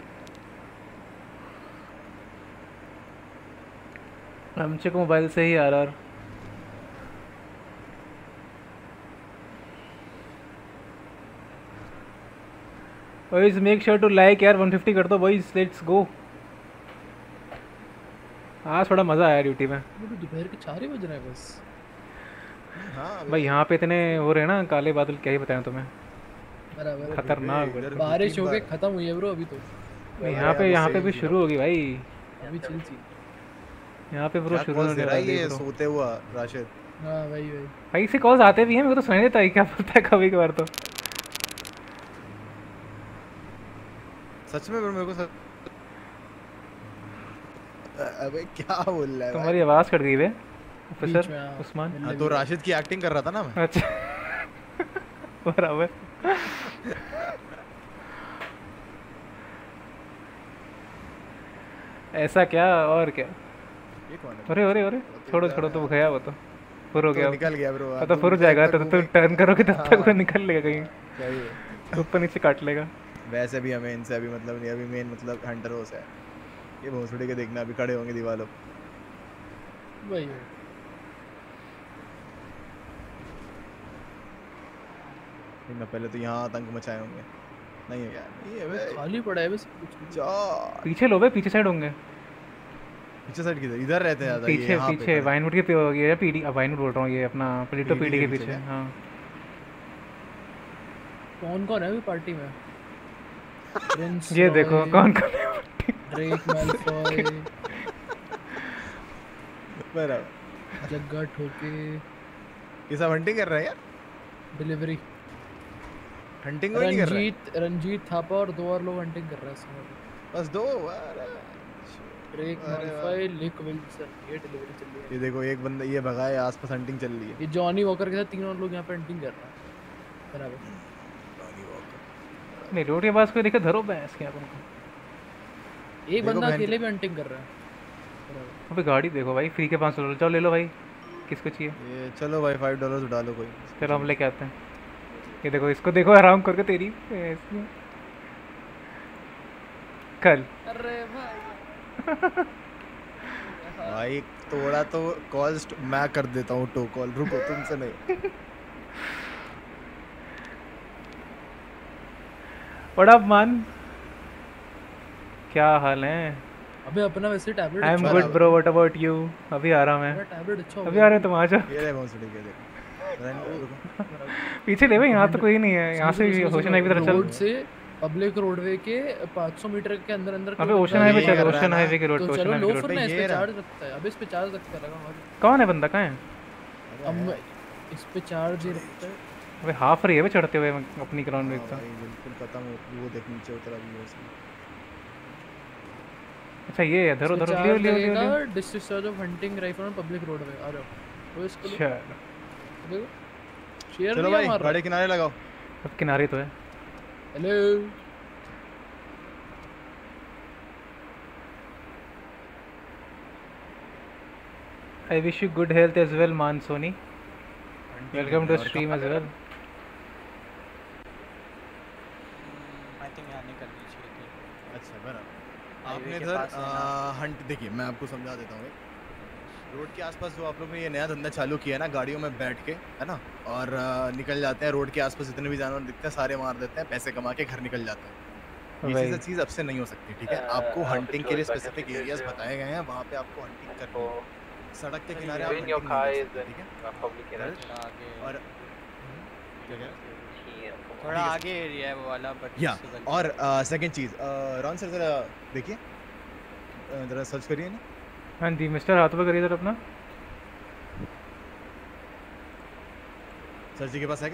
Speaker 1: हमचे को मोबाइल से ही आ रहा। Boys make sure to like यार, one fifty कर दो बॉयज, लेट्स गो। हाँ थोड़ा मज़ा आया ड्यूटी में।
Speaker 16: दोपहर के चार ही बज रहे हैं बस।
Speaker 13: हाँ
Speaker 1: भाई यहाँ पे इतने हो रहे हैं ना काले बादल, क्या ही बताएं तुम्हें,
Speaker 16: बराबर
Speaker 1: खतरनाक।
Speaker 16: बारिश हो गई खत्म हुई है ब्रो अभी तो।
Speaker 1: यहाँ पे यहाँ पे भी शुरू होगी भाई,
Speaker 16: अभी चिल सी
Speaker 1: यहाँ पे ब्रो शुरू होने वाला है।
Speaker 13: सोते हुआ राशिद।
Speaker 16: हाँ भाई भाई
Speaker 1: भाई से कॉल्स आते भी हैं, मेरे को तो सुनाई देता है क्या बोलता है कभी कभार तो।
Speaker 13: सच में मेरे को सच... अबे क्या बोल रहा है?
Speaker 1: तुम्हारी आवाज कट गई बे प्रोफेसर उस्मान।
Speaker 13: हाँ तो राशिद की एक्टिंग कर रहा था ना मैं।
Speaker 1: अच्छा बराबर। ऐसा क्या और क्या?
Speaker 13: ये कौन है?
Speaker 1: अरे अरे अरे छोड़ो छोड़ो तो गया वो तो फुर हो
Speaker 13: तो
Speaker 1: गया
Speaker 13: निकल गया bro,
Speaker 1: वो तो
Speaker 13: तुम
Speaker 1: फुर हो
Speaker 13: जब
Speaker 1: जाएगा
Speaker 13: तक
Speaker 1: तो तो
Speaker 13: घूमे-
Speaker 1: टर्न करोगे तब तक वो
Speaker 13: हाँ।
Speaker 1: निकल लेगा कहीं
Speaker 13: सही है।
Speaker 1: तो ऊपर नीचे काट लेगा।
Speaker 13: वैसे भी हमें इनसे अभी मतलब नहीं, अभी मेन मतलब हंटर हो से है ये भोसड़ी के देखना, अभी खड़े होंगे दीवारों पे।
Speaker 16: वही
Speaker 13: इनमें पहले तो यहाँ आतंक मचाए होंगे। नहीं है यार, नहीं है बे।
Speaker 16: खाली पड़ा है बस कुछ
Speaker 13: जा
Speaker 1: पीछे लो बे, पीछे साइड होंगे।
Speaker 13: पीछे साइड किधर? इधर रहते हैं ज्यादा ये,
Speaker 1: पीछे
Speaker 13: यहाँ पे
Speaker 1: पीछे
Speaker 13: खड़े।
Speaker 1: वाइनवुड के पे- ये पीडी वाइनवुड बोल रहा हूँ, ये अपना प्लेटो
Speaker 13: पीडी
Speaker 1: पीडी
Speaker 13: के
Speaker 1: के
Speaker 13: पीछे
Speaker 1: पीछे।
Speaker 13: क्या?
Speaker 1: हाँ
Speaker 16: कौन कौन है अभी पार्टी में? प्रिंस
Speaker 1: ये देखो
Speaker 16: रॉय,
Speaker 1: कौन कौन है।
Speaker 16: ड्रेक मैलफॉय,
Speaker 13: बराबर।
Speaker 16: जग्गा ठोके,
Speaker 13: ये सब हंटिंग कर रहे हैं यार?
Speaker 16: डिलीवरी।
Speaker 13: हंटिंग कोई नहीं कर रहा है?
Speaker 16: रंजीत रंजीत थापा और दो और लोग हंटिंग कर रहे हैं इसमें।
Speaker 13: बस दो? अरे
Speaker 16: ड्रेक
Speaker 13: अरे
Speaker 16: मैलफॉय, लिक विल्सन, ये डिलीवरी चल रही है।
Speaker 13: ये देखो एक बंदा ये भगाए, आसपास हंटिंग चल रही है।
Speaker 16: ये जॉनी वॉकर के साथ तीन और लोग यहाँ पे हंटिंग कर रहे हैं बराबर।
Speaker 1: नहीं रोड के पास कोई देखे धरो भैंस के अपन को।
Speaker 16: एक
Speaker 1: देखो
Speaker 16: बंदा
Speaker 1: बहन-
Speaker 16: अकेले भी हंटिंग कर रहा है बराबर।
Speaker 1: अबे गाड़ी देखो भाई, फ्री के पाँच सौ डॉलर, चलो ले लो भाई, किसको चाहिए?
Speaker 13: ये चलो भाई फाइव डॉलर उठा लो कोई।
Speaker 1: चलो हम लेके आते हैं। ये देखो इसको देखो आराम करके तेरी ऐसी। कल
Speaker 16: अरे भाई
Speaker 13: भाई थोड़ा तो कॉस्ट मैं कर देता हूँ टो कॉल, रुको तुमसे नहीं।
Speaker 1: बड़ा मान, क्या हाल है?
Speaker 16: अबे अपना वैसे tablet
Speaker 1: I am good bro, what about you? अभी आ रहा मैं।
Speaker 16: मेरा टैबलेट अच्छा हो
Speaker 1: अभी
Speaker 16: गया।
Speaker 1: आ रहे हो तुम, आ जाओ।
Speaker 13: ये ले भोसड़ी के देखो। रन रुको।
Speaker 1: पीछे ले भाई, यहाँ तो कोई नहीं है, यहाँ से ओशन हाईवे तरफ चल।
Speaker 16: रोड से पब्लिक रोडवे के पाँच सौ मीटर के अंदर अंदर
Speaker 1: अबे ओशन हाईवे चलो, ओशन हाईवे के रोड
Speaker 16: तो
Speaker 1: पे, ओशन
Speaker 16: चलो
Speaker 1: हाईवे
Speaker 16: लो
Speaker 1: के रोड
Speaker 16: फिर ना,
Speaker 1: पे।
Speaker 16: इस पे चार्ज रखता है। अबे इस पे चार्ज रखता है लगा।
Speaker 1: कौन है बंदा, कहाँ है?
Speaker 16: अब इस पे चार्ज ही रखता है।
Speaker 1: अबे हाफ रही है बे चढ़ते हुए अपनी ग्राउंड में
Speaker 13: हाँ
Speaker 1: एकदम।
Speaker 13: भाई बिल्कुल खत्म हो, वो देख नीचे उतरा भी है उसमें।
Speaker 1: अच्छा ये है, धरो
Speaker 16: इसमें
Speaker 1: धरो,
Speaker 16: चार्ज
Speaker 1: लियो लियो लियो
Speaker 16: लगेगा,
Speaker 1: Leo.
Speaker 16: Discharge of hunting rifle on public roadway. आ जाओ तो इसको लो।
Speaker 1: चलो
Speaker 16: देखो शेयर
Speaker 13: चलो
Speaker 16: दिया
Speaker 13: भाई
Speaker 16: हमारा।
Speaker 13: गाड़ी किनारे लगाओ।
Speaker 1: अब किनारे तो है।
Speaker 16: Hello
Speaker 1: I wish you good health as well, Man Sony. Welcome to stream as well.
Speaker 19: I think यहाँ नहीं करनी चाहिए थी।
Speaker 13: अच्छा बराबर।
Speaker 19: Highway
Speaker 13: आपने
Speaker 19: के
Speaker 13: इधर
Speaker 19: पास है ना।
Speaker 13: हंट देखिए, मैं आपको समझा देता हूँ। रोड के आसपास जो आप लोग ने ये नया धंधा चालू किया है ना, गाड़ियों में बैठ के, है ना, और आ, निकल जाते हैं रोड के आसपास जितने भी जानवर दिखते हैं सारे मार देते हैं, पैसे कमा के घर निकल जाते हैं। ये
Speaker 1: वही।
Speaker 13: चीज़ चीज़ अब से नहीं हो सकती, ठीक है? आपको हंटिंग के लिए स्पेसिफिक एरियाज बताए गए हैं, वहाँ पे आपको हंटिंग करनी है। सड़क के किनारे आप hunting नहीं कर सकते, ठीक है? और क्या क्या?
Speaker 19: थोड़ा आगे एरिया है वो वाला, बट
Speaker 13: या और सेकंड चीज़, रॉन सर जरा देखिए, अ, जरा सर्च करिए ना।
Speaker 1: हाँ जी मिस्टर, हाथ पे करिए इधर अपना।
Speaker 13: सर जी के पास है क्या?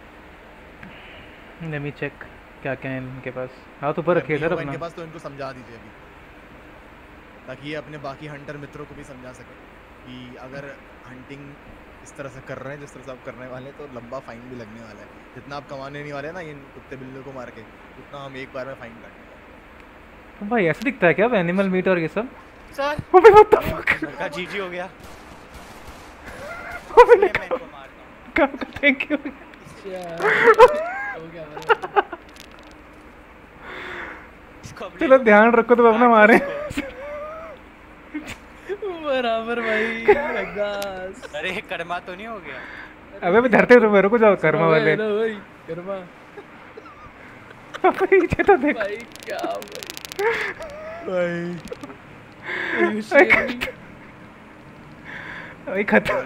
Speaker 1: लेट मी चेक क्या क्या है इनके पास। हाथ ऊपर रखिए इधर
Speaker 13: होगा
Speaker 1: अपना।
Speaker 13: इनके पास, तो इनको समझा दीजिए अभी, ताकि ये अपने बाकी हंटर मित्रों को भी समझा सके कि अगर हंटिंग इस तरह से कर रहे हैं जिस तरह से आप करने वाले हैं, तो लंबा फाइन भी लगने वाला है। जितना आप कमाने नहीं वाले ना इन कुत्ते बिल्लों को मार के, उतना हम एक बार में फाइन काटेंगे।
Speaker 1: तो भाई ऐसे दिखता है क्या एनिमल मीट और ये सब?
Speaker 19: सर
Speaker 1: अबे व्हाट द फक,
Speaker 19: लड़का जीजी हो गया।
Speaker 1: अबे
Speaker 19: मैं इनको मारता हूँ।
Speaker 1: Thank you.
Speaker 16: हो गया
Speaker 1: चलो ध्यान रखो तो अपना मारे।
Speaker 16: बराबर भाई बस।
Speaker 19: अरे कर्मा तो नहीं हो गया?
Speaker 1: अबे मैं धरते तो मेरे को जाओ कर्मा वाले।
Speaker 16: हेलो भाई कर्मा
Speaker 1: पीछे तो देख
Speaker 16: भाई, क्या
Speaker 13: भाई
Speaker 1: भाई खत्म।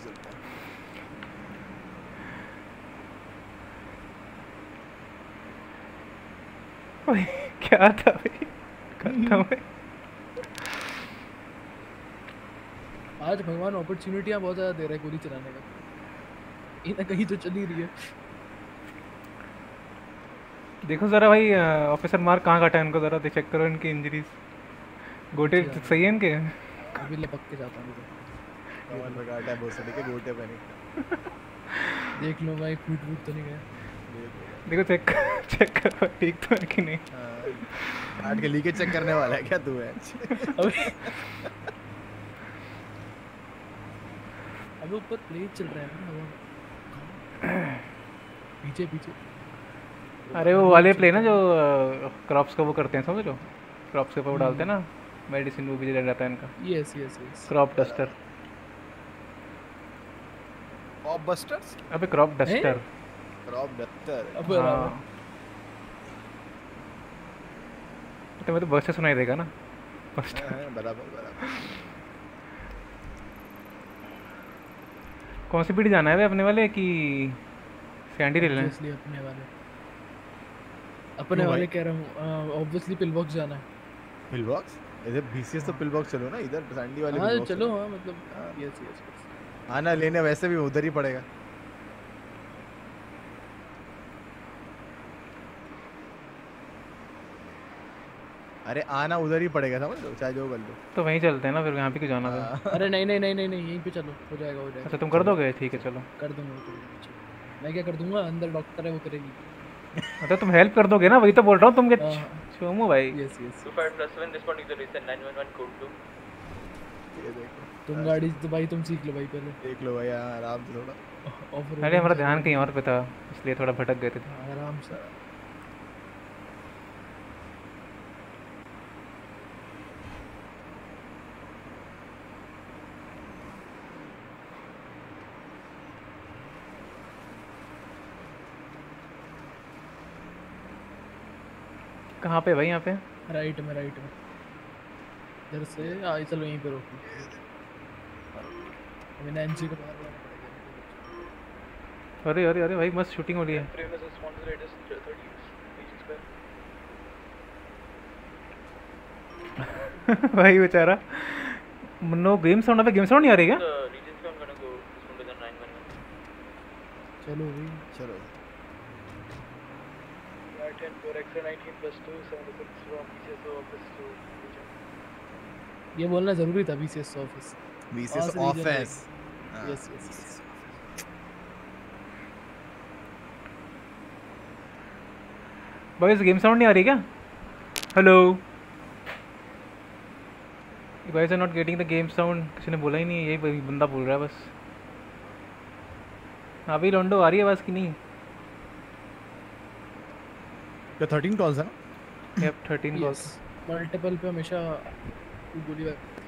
Speaker 1: भाई क्या था भाई, खत्म है।
Speaker 16: आज भगवान अपॉर्चुनिटियां बहुत ज़्यादा दे रहा है गोली चलाने का, कहीं ना कहीं तो चल ही रही है।
Speaker 1: देखो जरा भाई ऑफिसर मार कहाँ काटा है इनको, जरा चेक करो इनकी इंजरीज। गोटे सही है इनके?
Speaker 16: अभी लपक के जाता हूँ
Speaker 13: कमर में काटा है, भोसड़ी के गोटे पे नहीं।
Speaker 16: देख लो भाई, फूट फूट तो नहीं गया।
Speaker 1: देखो चेक चेक करो ठीक तो है कि नहीं।
Speaker 13: हाँ। काट के लीकेज चेक करने वाला है क्या तू है?
Speaker 16: अबे ऊपर प्लेन चल रहा है ना हवा। पीछे पीछे।
Speaker 1: अरे वो वाले प्लेन है जो क्रॉप्स का वो करते हैं, समझ लो, क्रॉप्स के ऊपर वो डालते हैं ना मेडिसिन, वो भी रहता है इनका।
Speaker 16: Yes yes yes.
Speaker 1: Crop duster.
Speaker 13: Crop busters?
Speaker 1: अबे क्रॉप डस्टर।
Speaker 13: Crop duster.
Speaker 16: अबे
Speaker 1: हाँ। तो मैं तो बस से सुनाई देगा ना।
Speaker 13: बराबर बराबर।
Speaker 1: कौन सी पीढ़ी जाना है भाई अपने वाले कि सैंडी ले लें?
Speaker 16: ऑब्वियसली अपने वाले अपने वाले कह रहा हूँ, ऑब्वियसली पिल बॉक्स जाना है।
Speaker 13: Pill box? इधर बीसीएस तो पिल बॉक्स चलो ना, इधर सैंडी वाले
Speaker 16: हाँ
Speaker 13: पिल बॉक्स
Speaker 16: चलो। हाँ मतलब यस यस।
Speaker 13: आना लेने वैसे भी उधर ही पड़ेगा। अरे आना उधर ही पड़ेगा, समझ लो, चाहे जो कर लो।
Speaker 1: तो वहीं चलते हैं ना फिर, यहाँ पे क्यों जाना था?
Speaker 16: अरे नहीं नहीं नहीं नहीं नहीं यहीं पे चलो, हो जाएगा हो जाएगा।
Speaker 1: अच्छा तुम कर दोगे? ठीक है चलो।
Speaker 16: कर दूंगा कर दूंगा। मैं क्या कर दूंगा, अंदर डॉक्टर है वो करेगी।
Speaker 1: अच्छा तुम हेल्प कर दोगे ना, वही तो बोल रहा हूँ। तुम क्या चोमू भाई?
Speaker 16: Yes yes.
Speaker 5: two five plus one responding to recent nine one one code two.
Speaker 13: ये देखो
Speaker 16: तुम गाड़ी तो भाई तुम सीख लो भाई पहले।
Speaker 13: देख लो भाई आराम से थोड़ा।
Speaker 1: अरे हमारा ध्यान कहीं और पे था, इसलिए थोड़ा भटक गए थे।
Speaker 16: आराम से।
Speaker 1: कहाँ पे भाई? यहाँ पे
Speaker 16: राइट में राइट में इधर से आ चलो यहीं पे रोको। अभी नैन्सी को बाहर जाना पड़ेगा।
Speaker 1: अरे अरे अरे भाई मस्त शूटिंग हो रही है। भाई बेचारा नो गेम साउंड। अबे गेम साउंड नहीं आ रही क्या?
Speaker 16: चलो भाई
Speaker 13: चलो।
Speaker 12: ten for extra nineteen plus two seventy-six from B C S office to
Speaker 16: ये बोलना जरूरी था। BCS office
Speaker 13: BCS office.
Speaker 16: Yes yes.
Speaker 1: Boys game sound नहीं आ रही क्या? Hello, you guys are not getting the game sound. किसी ने बोला ही नहीं, यही बंदा बोल रहा है बस। अभी लोंडो आ रही है बस कि नहीं?
Speaker 13: क्या थर्टीन कॉल्स है ना?
Speaker 1: Yup thirteen calls.
Speaker 16: मल्टीपल पे हमेशा गोली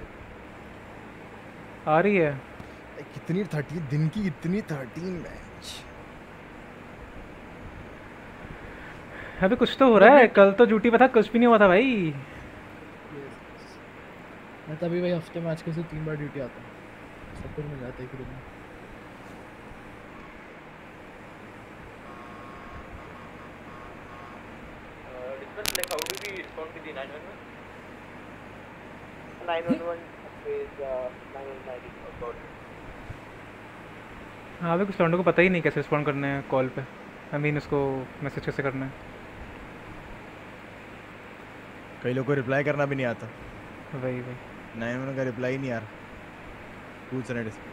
Speaker 1: आ रही है।
Speaker 13: कितनी थर्टीन दिन की, कितनी थर्टीन मैच।
Speaker 1: अबे कुछ तो हो रहा है। कल तो ड्यूटी पे था, कुछ भी नहीं हुआ था भाई।
Speaker 16: मैं तभी भाई हफ्ते में आजकल से तीन बार ड्यूटी आता हूँ, सब कुछ मिल जाता है एक दिन में।
Speaker 5: Like how do we respond to the nine one one?
Speaker 2: nine one one is uh, nine one nine about.
Speaker 1: हाँ अभी कुछ लोगों को पता ही नहीं कैसे रिस्पॉन्ड करना है कॉल पे। आई मीन उसको मैसेज कैसे करना है।
Speaker 13: कई लोगों को रिप्लाई करना भी नहीं आता।
Speaker 1: वही वही
Speaker 13: नाइन वन का रिप्लाई नहीं आ रहा। पूछ रहे डिस्प्ले।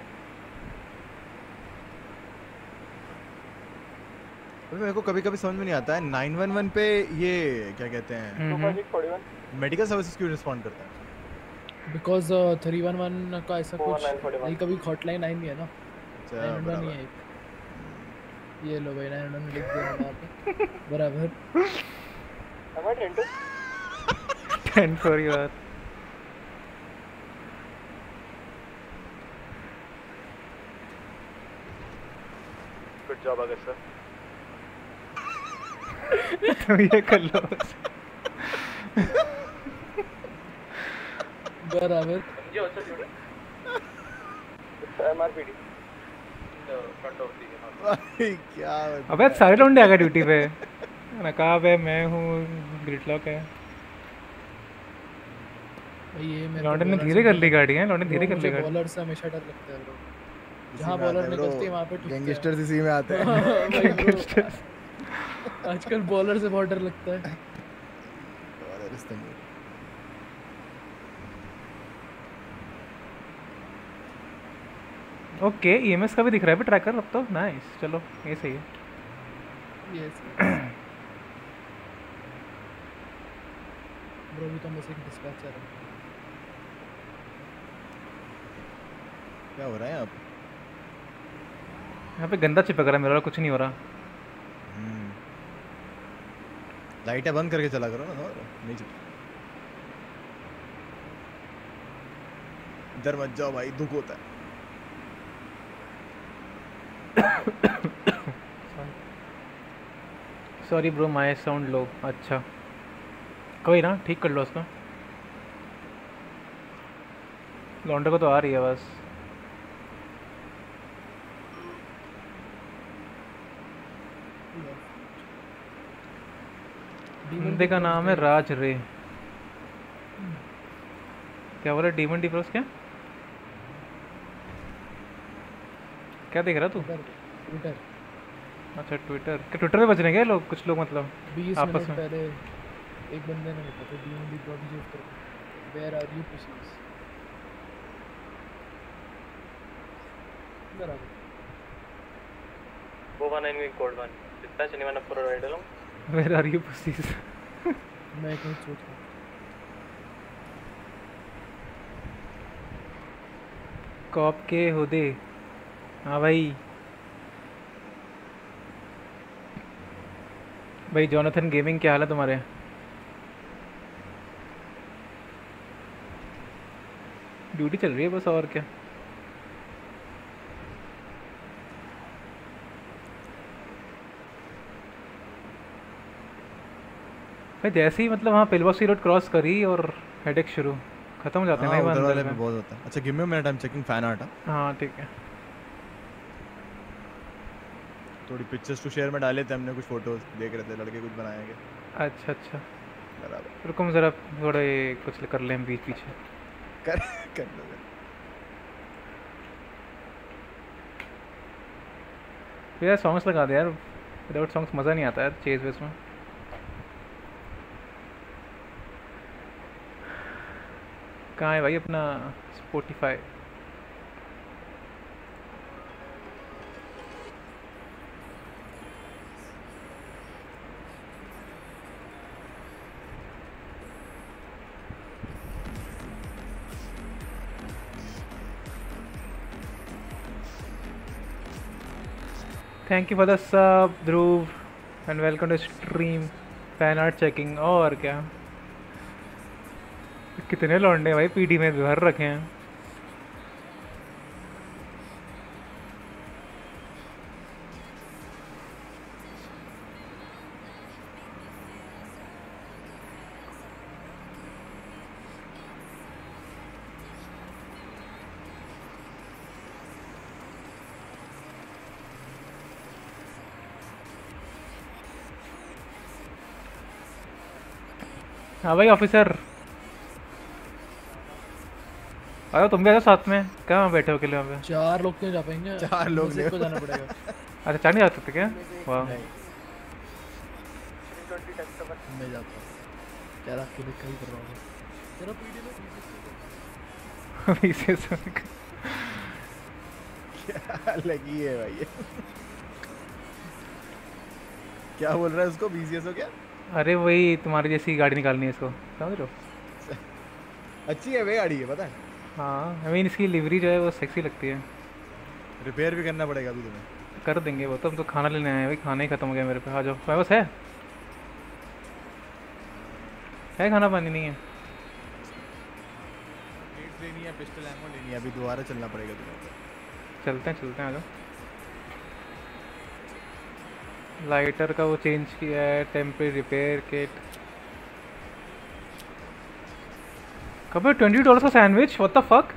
Speaker 13: मेरे को कभी कभी समझ में नहीं आता है नाइन वन वन पे ये क्या कहते हैं, मेडिकल सर्विसेज क्यों रिस्पॉन्ड करता है?
Speaker 16: बिकॉज थ्री वन वन का ऐसा कुछ नहीं, कभी हॉटलाइन आई नहीं है ना। नाइन वन वन ही है एक। ये लो भाई नाइन वन वन लिख दिया वहाँ पे बराबर।
Speaker 2: Am I ten to?
Speaker 1: ten for you are.
Speaker 2: Good job Agar sir.
Speaker 1: तुम ये कर लो
Speaker 16: बराबर।
Speaker 5: मुझे also shoot
Speaker 2: M R P D.
Speaker 5: in the front of the
Speaker 13: भाई क्या
Speaker 1: अबे सारे लोग आ गए ड्यूटी पे। नकाब है, मैं हूँ, ग्रिटलॉक है।
Speaker 16: भाई ये मेरे
Speaker 1: लॉन्डन ने धीरे कर ली गाड़ी है। लॉन्डन धीरे कर ली गाड़ी।
Speaker 16: बॉलर से हमेशा डर लगता है ब्रो। जहाँ बॉलर निकलती है वहाँ पे
Speaker 13: गैंगस्टर्स इसी में आते हैं।
Speaker 16: गैंगस्टर्स आजकल बॉलर से बहुत डर लगता है।
Speaker 1: ओके ईएमएस का भी दिख रहा है भी ट्रैकर अब तो। नाइस, चलो ये सही है।
Speaker 16: यस ब्रो भी तो बस एक डिस्पैचर है।
Speaker 13: क्या हो रहा है यहाँ पे?
Speaker 1: यहाँ पे गंदा चिपक रहा है मेरा, कुछ नहीं हो रहा।
Speaker 13: हम्म लाइटें बंद करके चला करो ना, नहीं चिपक। इधर मत जाओ भाई, दुख होता है।
Speaker 1: Sorry bro my sound low. अच्छा कोई ना, ठीक कर लो उसको। लॉन्डर को तो आ रही है बस। बंदे का नाम है राज रे। क्या बोला? डीमन डिफ्रोस क्या क्या देख रहा तू?
Speaker 16: ट्विटर।
Speaker 1: अच्छा ट्विटर, क्या ट्विटर पे बज रहे हैं क्या लोग? कुछ लोग मतलब
Speaker 16: बीस
Speaker 1: आपस
Speaker 16: मिनट
Speaker 1: में।
Speaker 16: पहले एक बंदे ने लिखा था डीएम दी प्रोड्यूस कर वेयर आर यू पुसीज। बराबर
Speaker 5: Bova nine wing code one. Dispatch anyone up for a ride along?
Speaker 1: Where are you pussies?
Speaker 16: मैं कहीं सोच रहा हूँ।
Speaker 1: कॉप के हुदे। हाँ भाई भाई जोनाथन गेमिंग क्या हाल है तुम्हारे? ड्यूटी चल रही है बस, और क्या। भाई जैसे ही मतलब हाँ पिलबॉक्सी रोड क्रॉस करी और हेडेक शुरू खत्म हो जाते हैं।
Speaker 13: हाँ,
Speaker 1: नहीं
Speaker 13: उधर
Speaker 1: बंद
Speaker 13: वाले
Speaker 1: में
Speaker 13: पे बहुत होता है। अच्छा give me a minute, I am checking fan art.
Speaker 1: हाँ ठीक है।
Speaker 13: थोड़ी पिक्चर्स टू शेयर में डाले थे हमने, कुछ फोटोज देख रहे थे, लड़के कुछ बनाएंगे।
Speaker 1: अच्छा अच्छा
Speaker 13: बराबर।
Speaker 1: रुको मैं ज़रा थोड़े कुछ कर लें बीच पीछे।
Speaker 13: कर कर लो।
Speaker 1: तो यार सॉन्ग्स लगा दे यार, विदाउट सॉन्ग्स मज़ा नहीं आता यार चेज वेस में। कहाँ है भाई अपना Spotify? Thank you for the sub Dhruv and welcome to stream. Fan art checking. और क्या कितने लौंडे भाई पीडी में भर रखे हैं। हाँ भाई ऑफिसर आओ, तुम भी आ जाओ साथ में। कहाँ बैठे हो अकेले वहाँ पे?
Speaker 16: चार लोग क्यों जा पाएंगे?
Speaker 13: चार लोग
Speaker 16: मुझे को जाना पड़ेगा।
Speaker 1: अच्छा चार नहीं जा सकते क्या? वाह
Speaker 16: मैं जाता हूँ क्या अकेले कहीं कर रहा हूँ तेरा पीडी में
Speaker 1: बीसीएस
Speaker 13: क्या लगी है भाई? क्या बोल रहा है उसको? बीसीएस हो क्या?
Speaker 1: अरे वही तुम्हारी जैसी गाड़ी निकालनी है इसको, समझ रहे हो?
Speaker 13: अच्छी है वे गाड़ी है, पता है?
Speaker 1: हाँ आई मीन इसकी लिवरी जो है वो सेक्सी लगती है।
Speaker 13: रिपेयर भी करना पड़ेगा अभी तुम्हें।
Speaker 1: कर देंगे वो तो, हम तो खाना लेने आए हैं भाई, खाना ही खत्म हो गया मेरे पे। आ जाओ। मैं बस है है खाना पानी नहीं है।
Speaker 13: नेट लेनी है, पिस्टल एमो लेनी है, अभी दोबारा चलना पड़ेगा तुम्हें।
Speaker 1: चलते हैं चलते हैं, आ जाओ। लाइटर का वो चेंज किया है, टेम्परेरी रिपेयर किट। कब ट्वेंटी डॉलर का सैंडविच? What the fuck?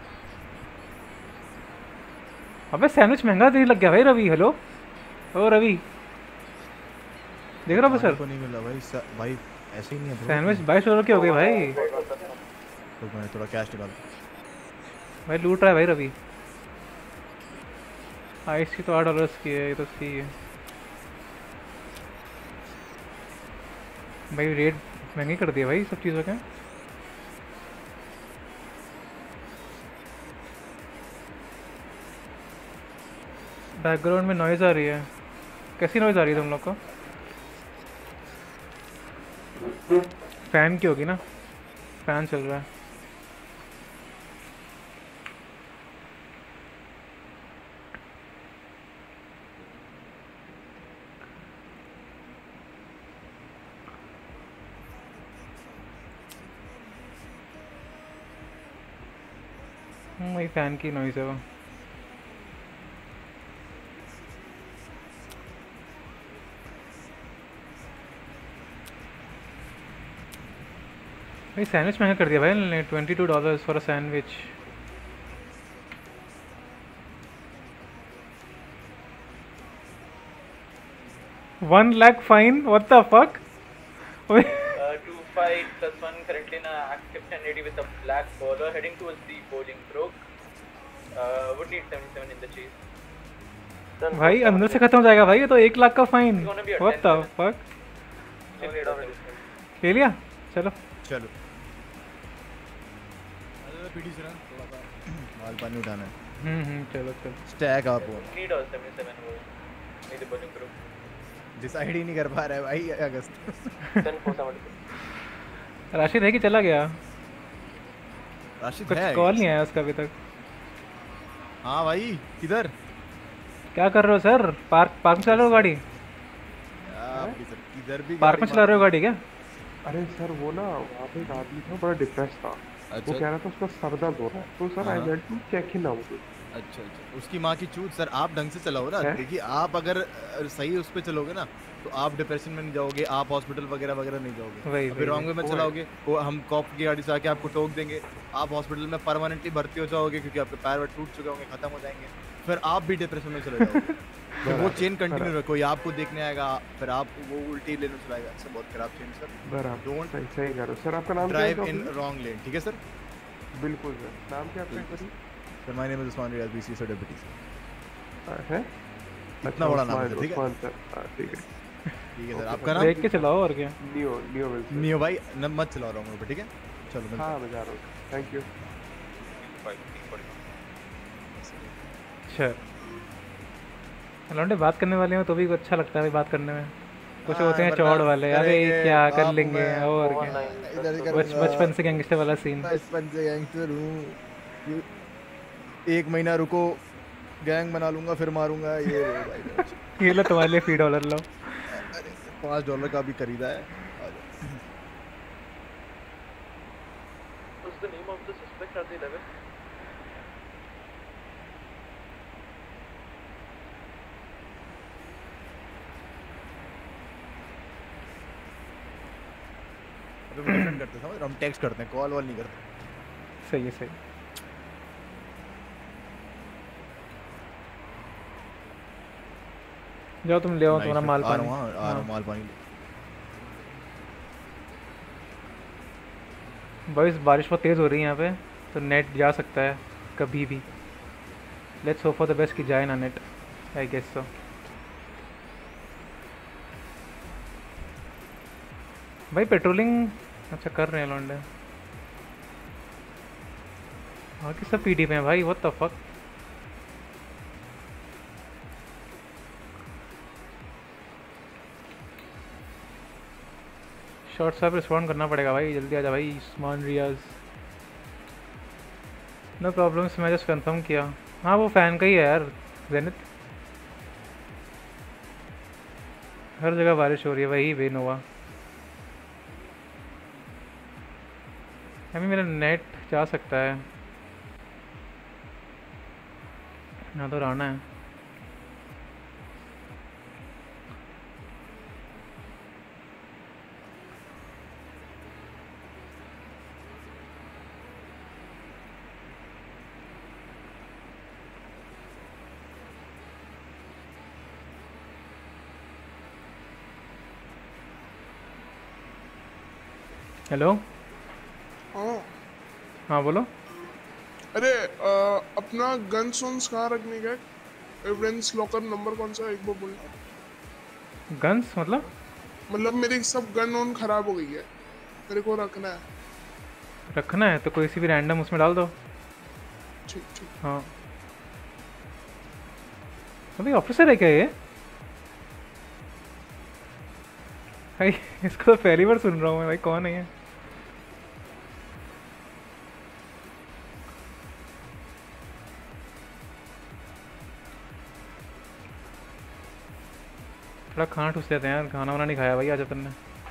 Speaker 1: अबे सैंडविच महंगा देने लग गया भाई रवि। हेलो ओ रवि, देख रहा हो सर?
Speaker 13: को नहीं मिला भाई। स... भाई ऐसे ही नहीं है।
Speaker 1: सैंडविच बाईस डॉलर के हो गए भाई।
Speaker 13: तो मैं थोड़ा कैश निकाल
Speaker 1: भाई लूट रहा है भाई रवि। आइस की तो आठ डॉलर की है, ये तो सही है भाई। रेट महंगे कर दिए भाई सब चीज़ों के। बैकग्राउंड में नॉइज़ आ रही है। कैसी नॉइज़ आ रही है तुम लोग को? फैन की होगी ना? फैन चल रहा है। वही फैन की नॉइज़ है वो। भाई सैंडविच महंगा कर दिया भाई ने, twenty two dollars for a sandwich. One lakh fine, what the fuck.
Speaker 12: Two fight plus one currently in a active ten eighty with a black bowler heading towards the bowling stroke. Uh, would need seventy-seven in the chase.
Speaker 1: भाई अंदर से खत्म हो जाएगा भाई, ये तो एक लाख का फाइन। What the fuck. ले लिया, चलो
Speaker 13: चलो पीडी से ना थोड़ा सा माल पानी उठाना है।
Speaker 1: हम्म हम्म चलो चलो।
Speaker 13: स्टैक आप हो
Speaker 12: Need all seventy-seven वो नहीं the bowling stroke.
Speaker 13: डिसाइड ही नहीं कर पा रहा है भाई अगस्त।
Speaker 12: ten four seventy.
Speaker 1: राशिद है कि चला गया?
Speaker 13: राशिद
Speaker 1: कुछ
Speaker 13: है,
Speaker 1: कॉल नहीं आया उसका अभी तक।
Speaker 13: हाँ भाई किधर
Speaker 1: क्या कर रहे हो सर? पार्क पार्क में चला रहे हो गाड़ी?
Speaker 13: किधर भी
Speaker 1: पार्क में चला रहे हो गाड़ी क्या?
Speaker 20: अरे सर वो ना वहाँ पे एक आदमी था बड़ा डिप्रेस था।
Speaker 13: अच्छा।
Speaker 20: वो कह रहा था उसका सर दर्द हो रहा है, तो सर आई
Speaker 13: हाँ।
Speaker 20: Went to check him out.
Speaker 13: अच्छा अच्छा उसकी माँ की चूत सर, आप ढंग से चलाओ ना। देखिए आप अगर अ, सही उस पे चलोगे ना तो आप डिप्रेशन में नहीं जाओगे, आप हॉस्पिटल वगैरह वगैरह नहीं जाओगे।
Speaker 1: वही,
Speaker 13: अभी
Speaker 1: वही,
Speaker 13: रॉन्ग वे में
Speaker 20: वही।
Speaker 13: चलाओगे वो हम कॉप की गाड़ी से आके आपको टोक देंगे, आप हॉस्पिटल में परमानेंटली भर्ती हो जाओगे क्योंकि आपके पैर वैर टूट चुके होंगे, खत्म हो जाएंगे, फिर आप भी डिप्रेशन में चले जाओगे। फिर वो चेन कंटिन्यू रहे, कोई आपको देखने आएगा, फिर आप वो उल्टी लेने चलाएगा। इससे बहुत खराब चेन सर।
Speaker 20: बराबर डोंट सही सही कह रहे हो सर। आपका नाम क्या है?
Speaker 13: ड्राइव इन रॉन्ग लेन, ठीक है सर।
Speaker 20: बिल्कुल सर। नाम क्या है आपका?
Speaker 13: Sir my name is Usman Riyaz, BC sir deputy sir.
Speaker 20: है
Speaker 13: इतना बड़ा नाम है सर, ठीक है
Speaker 20: उस्मान सर। हाँ, ठीक है
Speaker 13: ठीक है सर। आपका नाम
Speaker 1: देख के चलाओ और क्या।
Speaker 20: Neo neo Wilson.
Speaker 13: नियो भाई न मत चला रहा हूँ, ठीक है चलो मिलते
Speaker 20: हाँ
Speaker 13: हैं।
Speaker 20: मैं जा रहा हूँ, थैंक यू।
Speaker 1: अच्छा लौंडे बात करने वाले हो तो भी अच्छा लगता है भाई बात करने में। कुछ होते हैं चौड़ वाले, अरे क्या कर लेंगे और क्या। बच बचपन से गैंगस्टर वाला सीन।
Speaker 13: बचपन से गैंगस्टर हूँ, एक महीना रुको गैंग बना लूंगा फिर मारूंगा। ये लो भाई
Speaker 1: ये लो तुम्हारे लिए फी डॉलर लो।
Speaker 13: पाँच डॉलर का भी खरीदा है।
Speaker 12: What's the name of the suspect? Are they eleven?
Speaker 13: अभी हम डिफरेंट करते हैं, हम टेक्स्ट करते हैं, कॉल वॉल नहीं करते।
Speaker 1: सही है सही। जाओ तुम ले आओ तुम्हारा माल
Speaker 13: आ रहा
Speaker 1: पानी।
Speaker 13: हूँ, आ रहा हूँ माल पानी।
Speaker 1: बॉयज बारिश बहुत तेज़ हो रही है यहाँ पे, तो नेट जा सकता है कभी भी। Let's hope for the best कि जाए ना नेट, आई गेस सो। भाई पेट्रोलिंग अच्छा कर रहे हैं लौंडे, बाकी सब पीडी पे हैं भाई। What the fuck. शॉर्ट साहब रिस्पॉन्ड करना पड़ेगा भाई, जल्दी आ जा भाई उस्मान रियाज। नो प्रॉब्लम्स, मैं जस्ट कंफर्म किया। हाँ वो फ़ैन का ही है यार जेनिथ। हर जगह बारिश हो रही है, वही वेन हुआ। अभी मेरा नेट जा सकता है ना, तो रहना है। हेलो
Speaker 21: हाँ
Speaker 1: हाँ बोलो।
Speaker 21: अरे आ, अपना गन्स वन्स कहाँ रखने का है? एविडेंस लॉकर नंबर कौन सा है एक बार बोलना।
Speaker 1: गन्स मतलब
Speaker 21: मतलब मेरी सब गन ऑन खराब हो गई है, मेरे को रखना है।
Speaker 1: रखना है तो कोई सी भी रैंडम उसमें डाल दो।
Speaker 21: ठीक ठीक।
Speaker 1: हाँ अभी ऑफिसर है क्या ये? भाई इसको तो पहली बार सुन रहा हूँ मैं भाई, कौन है ये? थोड़ा खाना ठूस लेते हैं यार, खाना वाना नहीं खाया भाई आज अपन ने।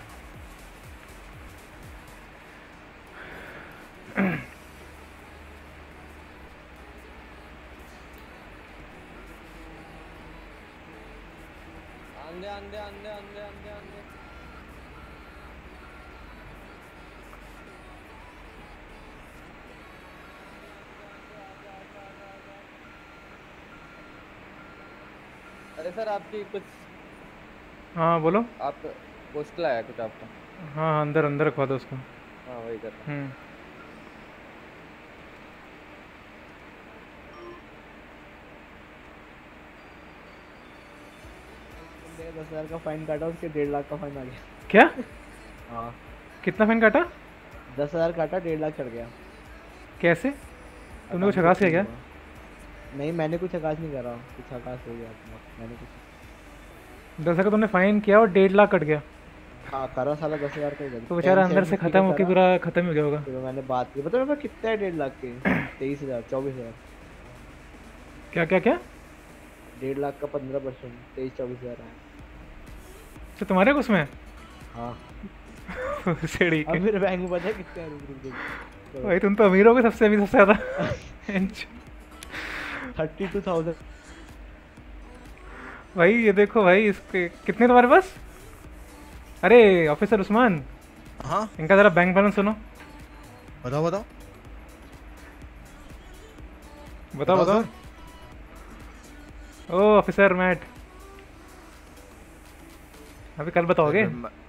Speaker 14: अंधे अंधे अंधे अंधे अंधे अंधे अरे सर आपकी कुछ
Speaker 1: हाँ बोलो।
Speaker 14: आप पोस्टल आया कुछ आपका?
Speaker 1: हाँ हाँ, अंदर अंदर रखवा दो उसको।
Speaker 14: हाँ वही कर रहा हूँ।
Speaker 1: हम्म
Speaker 15: दस हजार का फाइन काटा, उसके डेढ़ लाख का फाइन आ गया।
Speaker 1: क्या?
Speaker 15: हाँ।
Speaker 1: कितना फाइन काटा?
Speaker 15: दस हजार काटा, डेढ़ लाख चढ़ गया।
Speaker 1: कैसे? तुमने कुछ हकास किया क्या?
Speaker 15: नहीं मैंने कुछ हकास नहीं करा, कुछ हकास हो गया अपना, मैंने कुछ
Speaker 1: दस हजार तुमने फाइन किया और डेढ़ लाख कट गया।
Speaker 15: हाँ करा साला दस हजार का।
Speaker 1: तो बेचारा अंदर से खत्म होके पूरा खत्म हो गया होगा।
Speaker 15: फिर मैंने बात की, पता है कितना है डेढ़ लाख के? तेईस हजार चौबीस हजार
Speaker 1: क्या क्या क्या?
Speaker 15: डेढ़ लाख का पंद्रह परसेंट तेईस चौबीस हजार है।
Speaker 1: तो तुम्हारे कुछ में?
Speaker 15: हाँ
Speaker 1: सेड़ी के।
Speaker 15: अब मेरे बैंक में पता है कितने हैं? रुक रुक रुक
Speaker 1: भाई तुम तो अमीर हो गए सबसे अमीर सबसे ज्यादा।
Speaker 15: थर्टी टू थाउजेंड
Speaker 1: भाई ये देखो भाई, इसके कितने तुम्हारे पास? अरे ऑफिसर उस्मान।
Speaker 13: हाँ
Speaker 1: इनका जरा बैंक बैलेंस सुनो।
Speaker 13: बताओ बताओ
Speaker 1: बताओ बताओ। ओ ऑफिसर मैट, अभी कल बताओगे?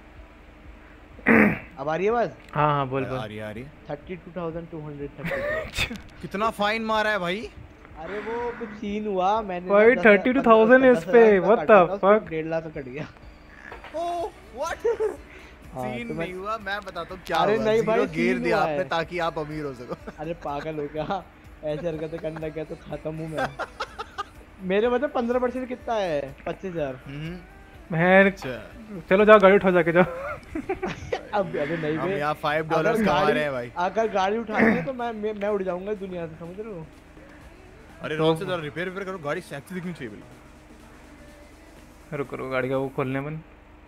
Speaker 15: अब आ रही है आवाज?
Speaker 1: हाँ हाँ बोल बोल।
Speaker 13: आ रही है आ रही है।
Speaker 15: Thirty two thousand two hundred thirty.
Speaker 13: कितना फाइन मारा है भाई?
Speaker 15: अरे वो कुछ सीन हुआ, मैंने
Speaker 1: भाई थर्टी टू थाउजेंड इस पे, व्हाट द फक?
Speaker 15: डेढ़ लाख का कट गया।
Speaker 13: Oh what? सीन नहीं हुआ, मैं बताता हूँ क्या हुआ।
Speaker 15: अरे नहीं भाई,
Speaker 13: गिर दिया आपने ताकि आप अमीर हो सको।
Speaker 15: अरे पागल हो क्या, ऐसे हरकतें करने लग गया तो खत्म हूँ मैं। मेरे मतलब पंद्रह परसेंट कितना है? पच्चीस हजार।
Speaker 1: मैं चलो जाओ गाड़ी उठा जाके जाओ।
Speaker 15: अब अरे नहीं
Speaker 13: हम यहाँ फाइव डॉलर कमा रहे हैं भाई।
Speaker 15: अगर गाड़ी उठानी तो मैं मैं, मैं उड़ जाऊंगा दुनिया से, समझ रहे हो?
Speaker 13: अरे रोज से जरा रिपेयर रिपेयर करो, गाड़ी सेक्सी दिखनी चाहिए बिल्कुल।
Speaker 1: रुको रुको, गाड़ी का वो खोलने बन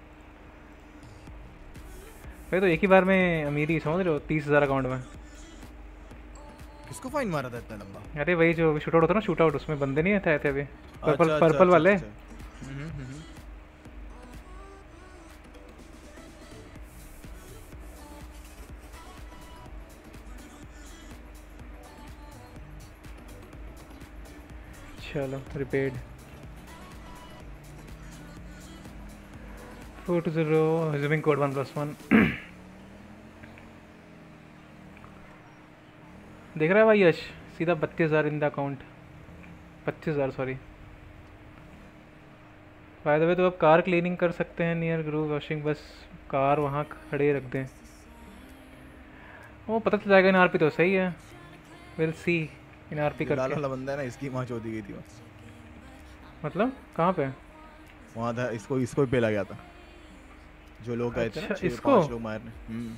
Speaker 1: भाई। तो एक ही बार में अमीरी, समझ रहे हो? तीस हजार अकाउंट में।
Speaker 13: किसको फाइन मारा था इतना लंबा?
Speaker 1: अरे वही जो शूट आउट होता ना, शूट आउट, उसमें बंदे नहीं आते थे अभी पर्पल पर्पल वाले। चलो repaired. Four two zero reserving code one plus one. देख रहा है भाई यश, सीधा बत्तीस हज़ार इन द अकाउंट। पच्चीस हज़ार सॉरी। बाय द वे तो अब कार क्लीनिंग कर सकते हैं नियर ग्रूव वॉशिंग, बस कार वहाँ खड़े रख दें, वो पता चल जाएगा। इन आर पी तो सही है, will see in R P करके।
Speaker 13: लाला बंदा है ना, इसकी माँ चोदी गई थी बस।
Speaker 1: मतलब कहाँ पे?
Speaker 13: वहाँ था, इसको इसको ही पेला गया था जो लोग गए थे ना,
Speaker 1: अच्छा, इसको
Speaker 13: लोग मारने।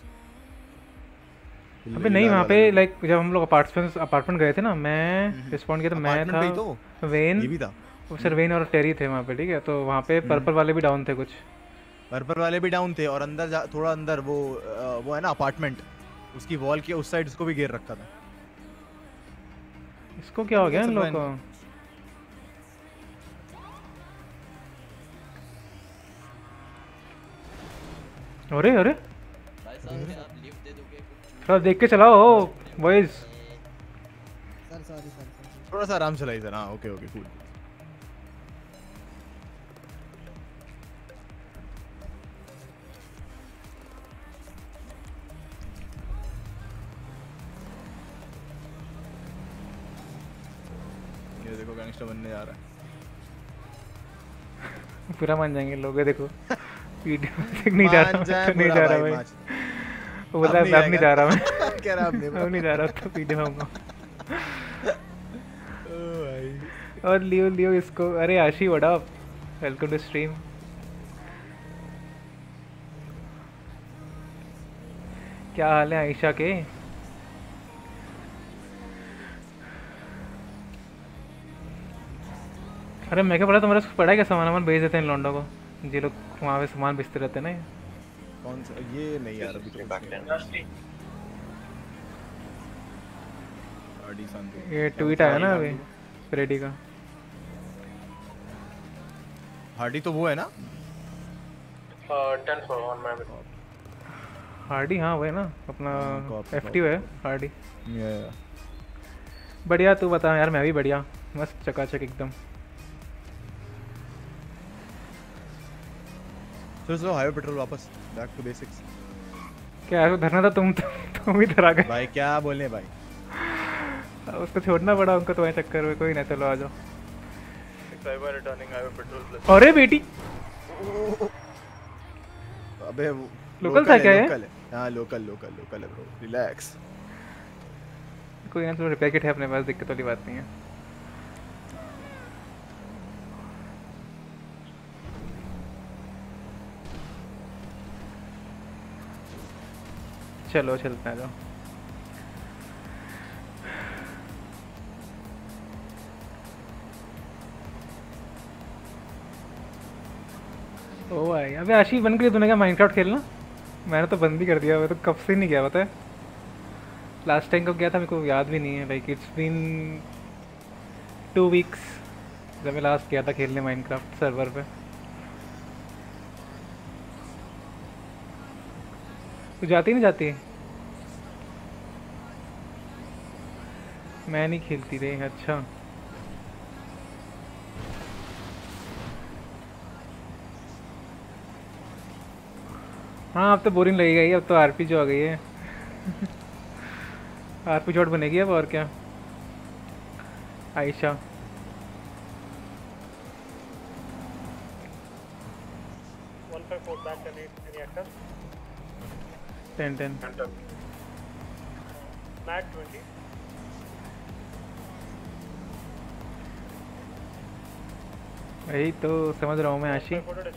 Speaker 1: अबे नहीं, वहाँ पे लाइक जब हम लोग अपार्टमेंट अपार्टमेंट गए थे ना, मैं रिस्पॉन्ड किया तो मैं था,
Speaker 13: तो
Speaker 1: वेन
Speaker 13: ये भी था,
Speaker 1: सर वेन और टेरी थे वहाँ पे, ठीक है? तो वहाँ पे पर्पल वाले भी डाउन थे कुछ।
Speaker 13: पर्पल वाले भी डाउन थे और अंदर थोड़ा अंदर वो वो है ना अपार्टमेंट, उसकी वॉल के उस साइड उसको भी घेर रखा था।
Speaker 1: इसको क्या हो गया इन लोगों को? अरे अरे थोड़ा देख के चलाओ बॉयज।
Speaker 15: सर सॉरी सर,
Speaker 13: थोड़ा सा आराम चलाइए सर। हाँ ओके ओके कूल। ये देखो गैंगस्टर बनने जा रहा है।
Speaker 1: पूरा मान जाएंगे लोग, ये देखो वीडियो देख नहीं जा रहा, नहीं जा रहा भाई। वो बोला अब नहीं जा रहा मैं,
Speaker 13: कह रहा अब
Speaker 1: नहीं जा रहा तो वीडियो होगा। और लियो लियो इसको, अरे Ashi what up, welcome to stream. क्या हाल है आयशा के? अरे मैं क्या पढ़ा, तुम्हारा पढ़ा क्या सामान वामान भेज देते हैं लौंडों को। ये लोग वहाँ पे सामान बेचते रहते हैं ना ये।
Speaker 13: कौन सा ये नहीं यार अभी तो आरडी संतु
Speaker 1: ये ट्वीट आया ना अभी फ्रेडी का।
Speaker 13: हार्डी तो वो है ना
Speaker 5: ten four on my
Speaker 1: Hardy हाँ वो है ना अपना एफ टी है हार्डी।
Speaker 13: या
Speaker 1: बढ़िया तू बता यार। मैं भी बढ़िया मस्त चकाचक एकदम।
Speaker 13: चलो चलो हाईवे पेट्रोल वापस बैक टू बेसिक्स।
Speaker 1: क्या है धरना था तुम तुम भी धरा गए
Speaker 13: भाई क्या बोलने भाई।
Speaker 1: उसको छोड़ना पड़ा उनको तो चक्कर में। कोई ना चलो आ जाओ।
Speaker 5: Returning highway patrol plus.
Speaker 1: अरे बेटी
Speaker 13: अबे
Speaker 1: लोकल था क्या ये?
Speaker 13: हाँ लोकल लोकल लोकल है ब्रो रिलैक्स।
Speaker 1: कोई ना चलो रिपेयर किट है अपने पास दिक्कत वाली बात नहीं है। चलो चलते हैं। जाओ ओ भाई अबे आशी बंद कर तूने क्या माइनक्राफ्ट खेलना? मैंने तो बंद ही कर दिया। मैं तो कब से नहीं गया पता है। लास्ट टाइम कब गया था मेरे को याद भी नहीं है। Like it's been two weeks जब मैं लास्ट गया था खेलने माइनक्राफ्ट सर्वर पे। तू जाती नहीं जाती? मैं नहीं खेलती रे। अच्छा हाँ अब तो बोरिंग लगेगा ही। अब तो आरपी जो आ गई है आरपी शॉट बनेगी अब और क्या। आयशा टेन टेन वही तो समझ रहा हूँ मैं आशी।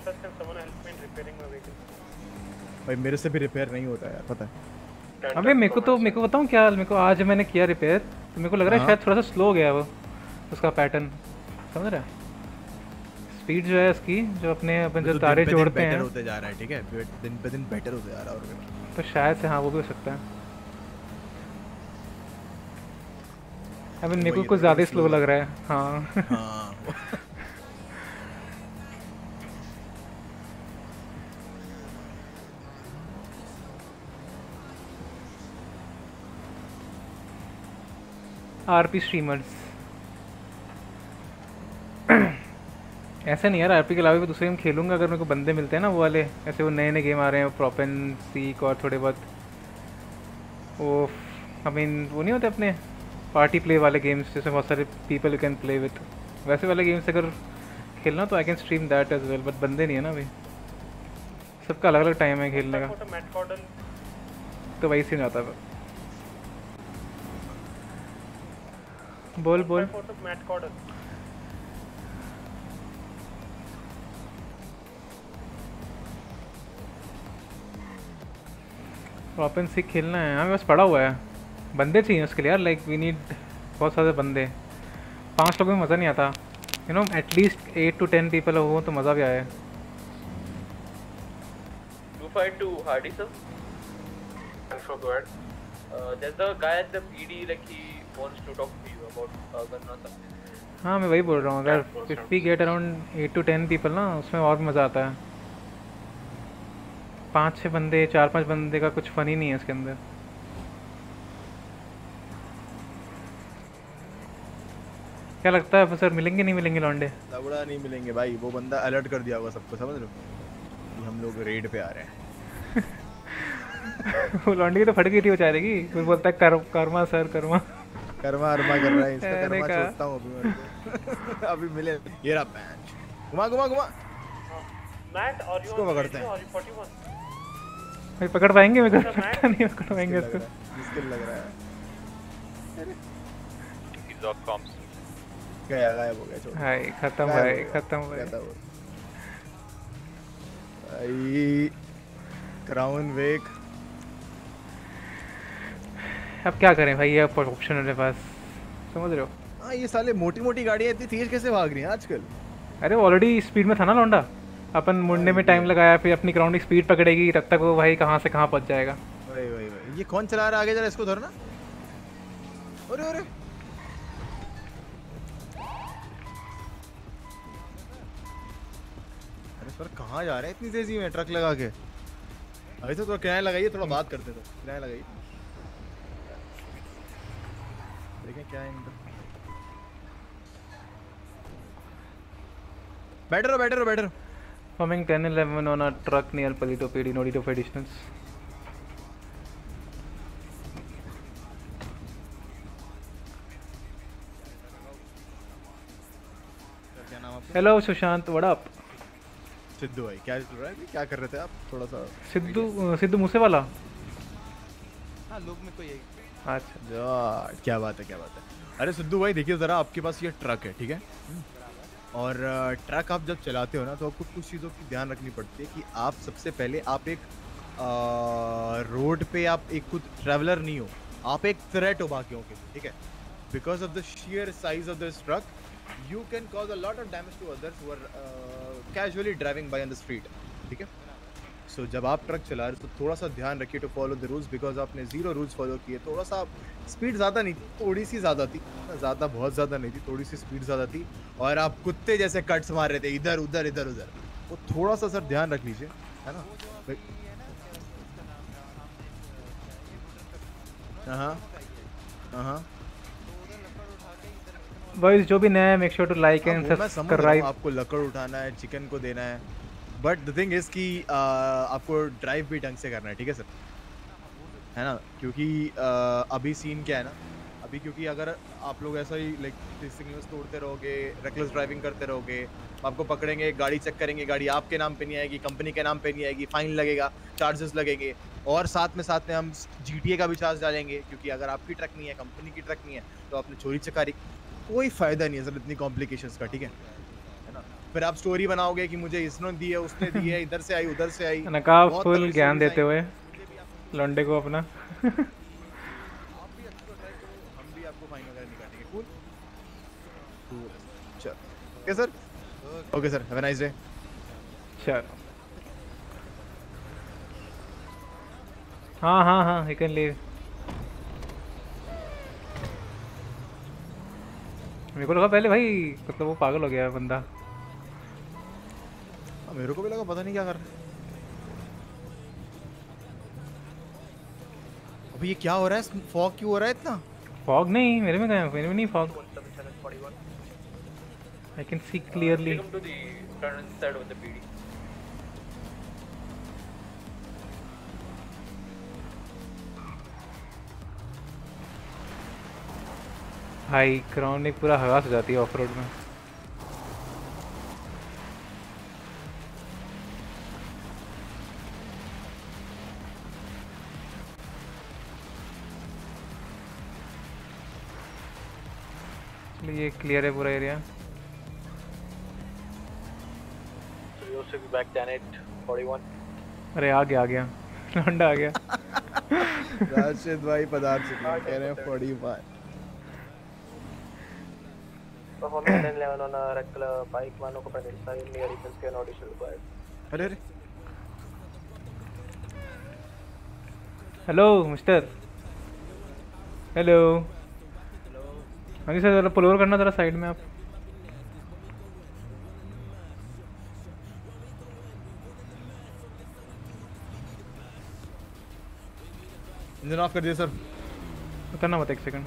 Speaker 13: भाई मेरे से भी रिपेयर नहीं होता यार पता है।
Speaker 1: अबे मेरे को तो मेरे को बताऊँ क्या मेरे को आज मैंने किया रिपेयर तो मेरे को लग रहा है शायद थोड़ा सा स्लो गया वो उसका पैटर्न। समझ रहा है स्पीड जो है इसकी जो अपने अपन जो तारे जोड़ते हैं
Speaker 13: होते जा रहा है। ठीक है दिन पे दिन बेटर होते जा रहा है और
Speaker 1: तो शायद से हाँ वो भी हो सकता है। अबे मेरे को कुछ ज़्यादा ही स्लो लग रहा है। हाँ
Speaker 13: हाँ
Speaker 1: आरपी स्ट्रीमर्स ऐसे नहीं यार। आरपी के अलावा भी दूसरे गेम खेलूंगा अगर मेरे को बंदे मिलते हैं ना वो वाले। ऐसे वो नए नए गेम आ रहे हैं प्रोपेन सीक और थोड़े बहुत वो आई मीन वो नहीं होते अपने पार्टी प्ले वाले गेम्स जिसमें बहुत सारे people you can play with. वैसे वाले गेम्स अगर खेलना तो I can stream that as well but बंदे नहीं है ना अभी। सबका अलग अलग टाइम है खेलने का तो वही सीन आता है। बोल बोल ओपन सीख खेलना है। हाँ बस पड़ा हुआ है। बंदे चाहिए उसके लिए यार। लाइक वी नीड बहुत सारे बंदे। पांच लोगों में मज़ा नहीं आता you know. At least at two ten people हो तो मज़ा भी आए।
Speaker 12: Two five two Hardy sir
Speaker 5: for go ahead.
Speaker 12: Uh, there's the guy at the P D like he wants to talk to you about uh, gun or something.
Speaker 1: हाँ मैं वही बोल रहा हूँ अगर if we get around at two ten people ना उसमें और भी मज़ा आता है। पाँच छः बंदे चार पांच बंदे का कुछ फन ही नहीं है इसके अंदर। क्या लगता है सर मिलेंगे नहीं मिलेंगे लौंडे?
Speaker 13: लवड़ा नहीं मिलेंगे भाई। वो बंदा अलर्ट कर दिया होगा सबको समझ लो कि हम लोग रेड पे आ रहे हैं।
Speaker 1: वो लौंडी की तो फट गई थी बेचारे की। फिर बोलता है कर, कर्मा सर कर्मा
Speaker 13: कर्मा अरमा कर रहा है। इसका कर्मा छोड़ता हूँ अभी मेरे को। अभी मिले ये रहा पैंच। घुमा घुमा घुमा
Speaker 9: मैट और
Speaker 13: इसको पकड़ते हैं।
Speaker 1: भाई पकड़ पाएंगे? मेरे को पता नहीं पकड़ पाएंगे इसको।
Speaker 13: मुश्किल लग रहा है।
Speaker 7: He's off comms.
Speaker 13: गया गायब हो गया छोड़।
Speaker 1: हाय खत्म भाई खत्म भाई।
Speaker 13: भाई क्राउन वेक
Speaker 1: अब क्या करें भाई? ये ऑप्शन मेरे पास समझ रहे हो।
Speaker 13: हाँ ये साले मोटी मोटी गाड़ियाँ इतनी तेज कैसे भाग रही हैं आजकल?
Speaker 1: अरे ऑलरेडी स्पीड में था ना लौंडा। अपन मुड़ने में टाइम लगाया, फिर अपनी ग्राउंड की स्पीड पकड़ेगी, तब तक वो भाई कहाँ से कहाँ पहुँच जाएगा।
Speaker 13: वही वही वही। ये कौन चला रहा है आगे, जरा इसको धरना। अरे अरे अरे सर कहाँ जा रहे हैं इतनी तेजी में ट्रक लगा के? अभी तो थोड़ा किराया लगाइए, थोड़ा बात करते तो किराया लगाइए, देखें क्या है इनका। बैठे रहो बैठे रहो बैठे रहो।
Speaker 1: Forming ten eleven on a truck near Palito P D, no need of additionals.
Speaker 13: क्या नाम आपका?
Speaker 1: Hello Sushant, what up?
Speaker 13: Sidhu भाई क्या चल रहा है? क्या कर रहे थे आप? थोड़ा सा
Speaker 1: सिद्धू सिद्धू मूसे वाला।
Speaker 18: हाँ लोग में कोई
Speaker 1: अच्छा
Speaker 13: जा, क्या बात है क्या बात है। अरे सिद्धू भाई देखिए ज़रा, आपके पास ये ट्रक है ठीक है, और ट्रक आप जब चलाते हो ना तो आपको कुछ चीज़ों की ध्यान रखनी पड़ती है कि आप सबसे पहले आप एक रोड पे आप एक खुद ट्रैवलर नहीं हो, आप एक थ्रेट हो बाकियों के, ठीक है। Because of the share size of this truck you can cause a lot of damage to others who are casually driving by on the street, ठीक है। सो so, जब आप ट्रक चला रहे हो तो थोड़ा सा ध्यान रखिए to follow the rules, because आपने जीरो रूल्स फॉलो किए। थोड़ा सा स्पीड ज़्यादा नहीं थी, थोड़ी सी ज़्यादा थी, ज़्यादा बहुत ज़्यादा नहीं थी, थोड़ी सी स्पीड ज़्यादा थी, और आप कुत्ते जैसे कट्स मार रहे थे इधर उधर इधर उधर। वो थोड़ा सा सर ध्यान रख लीजिए, है ना। हाँ हाँ
Speaker 1: बॉयज जो भी नया है make sure to like and subscribe.
Speaker 13: आपको लकड़ उठाना है, चिकन को देना है, बट द थिंग इज कि आपको ड्राइव भी ढंग से करना है, ठीक है सर, है ना। क्योंकि uh, अभी सीन क्या है ना, अभी क्योंकि अगर आप लोग ऐसा ही लाइक सिग्नल्स तोड़ते रहोगे, रेकलेस ड्राइविंग करते रहोगे, आपको पकड़ेंगे, गाड़ी चेक करेंगे, गाड़ी आपके नाम पे नहीं आएगी, कंपनी के नाम पे नहीं आएगी, फाइन लगेगा, चार्जेस लगेंगे, और साथ में साथ में हम जीटीए का भी चार्ज डालेंगे, क्योंकि अगर आपकी ट्रक नहीं है, कंपनी की ट्रक नहीं है, तो आपने चोरी चकारी, कोई फ़ायदा नहीं है सर इतनी कॉम्प्लिकेशंस का, ठीक है ना। फिर आप स्टोरी बनाओगे कि मुझे इसने दी है, उसने दी है, इधर से आई उधर से आई,
Speaker 1: नकाब फुल ज्ञान देते हुए लौंडे को अपना।
Speaker 13: हम भी आपको फाइन वगैरह नहीं काटेंगे। कूल चल okay sir, okay sir, have a nice day.
Speaker 1: चल हाँ हाँ हाँ यू कैन लीव। मेरे को लगा पहले भाई मतलब वो पागल हो गया है बंदा।
Speaker 13: हाँ मेरे को भी लगा पता नहीं क्या कर रहा है। अभी ये क्या हो रहा है? फॉग क्यों हो रहा है इतना?
Speaker 1: फॉग नहीं, मेरे में कहाँ, मेरे में नहीं fog. I can see clearly. भाई ग्राउंड एक पूरा हवास हो जाती है ऑफ रोड में। ये क्लियर है पूरा एरिया। अरे आ गया आ गया लौंडा आ गया।
Speaker 13: राशिद भाई पदार्थ से कह रहे हैं पैंतालीस।
Speaker 2: Performing ten eleven on a regular bike, one को प्रदेश साइड नियर डिफेंस के ऑडिशन रिक्वायर्ड।
Speaker 13: अरे अरे
Speaker 1: हेलो मिस्टर। हेलो हाँ जी सर, जरा पुल ओवर करना जरा साइड में आप।
Speaker 13: इंजन ऑफ कर दिया सर।
Speaker 1: करना मत एक second.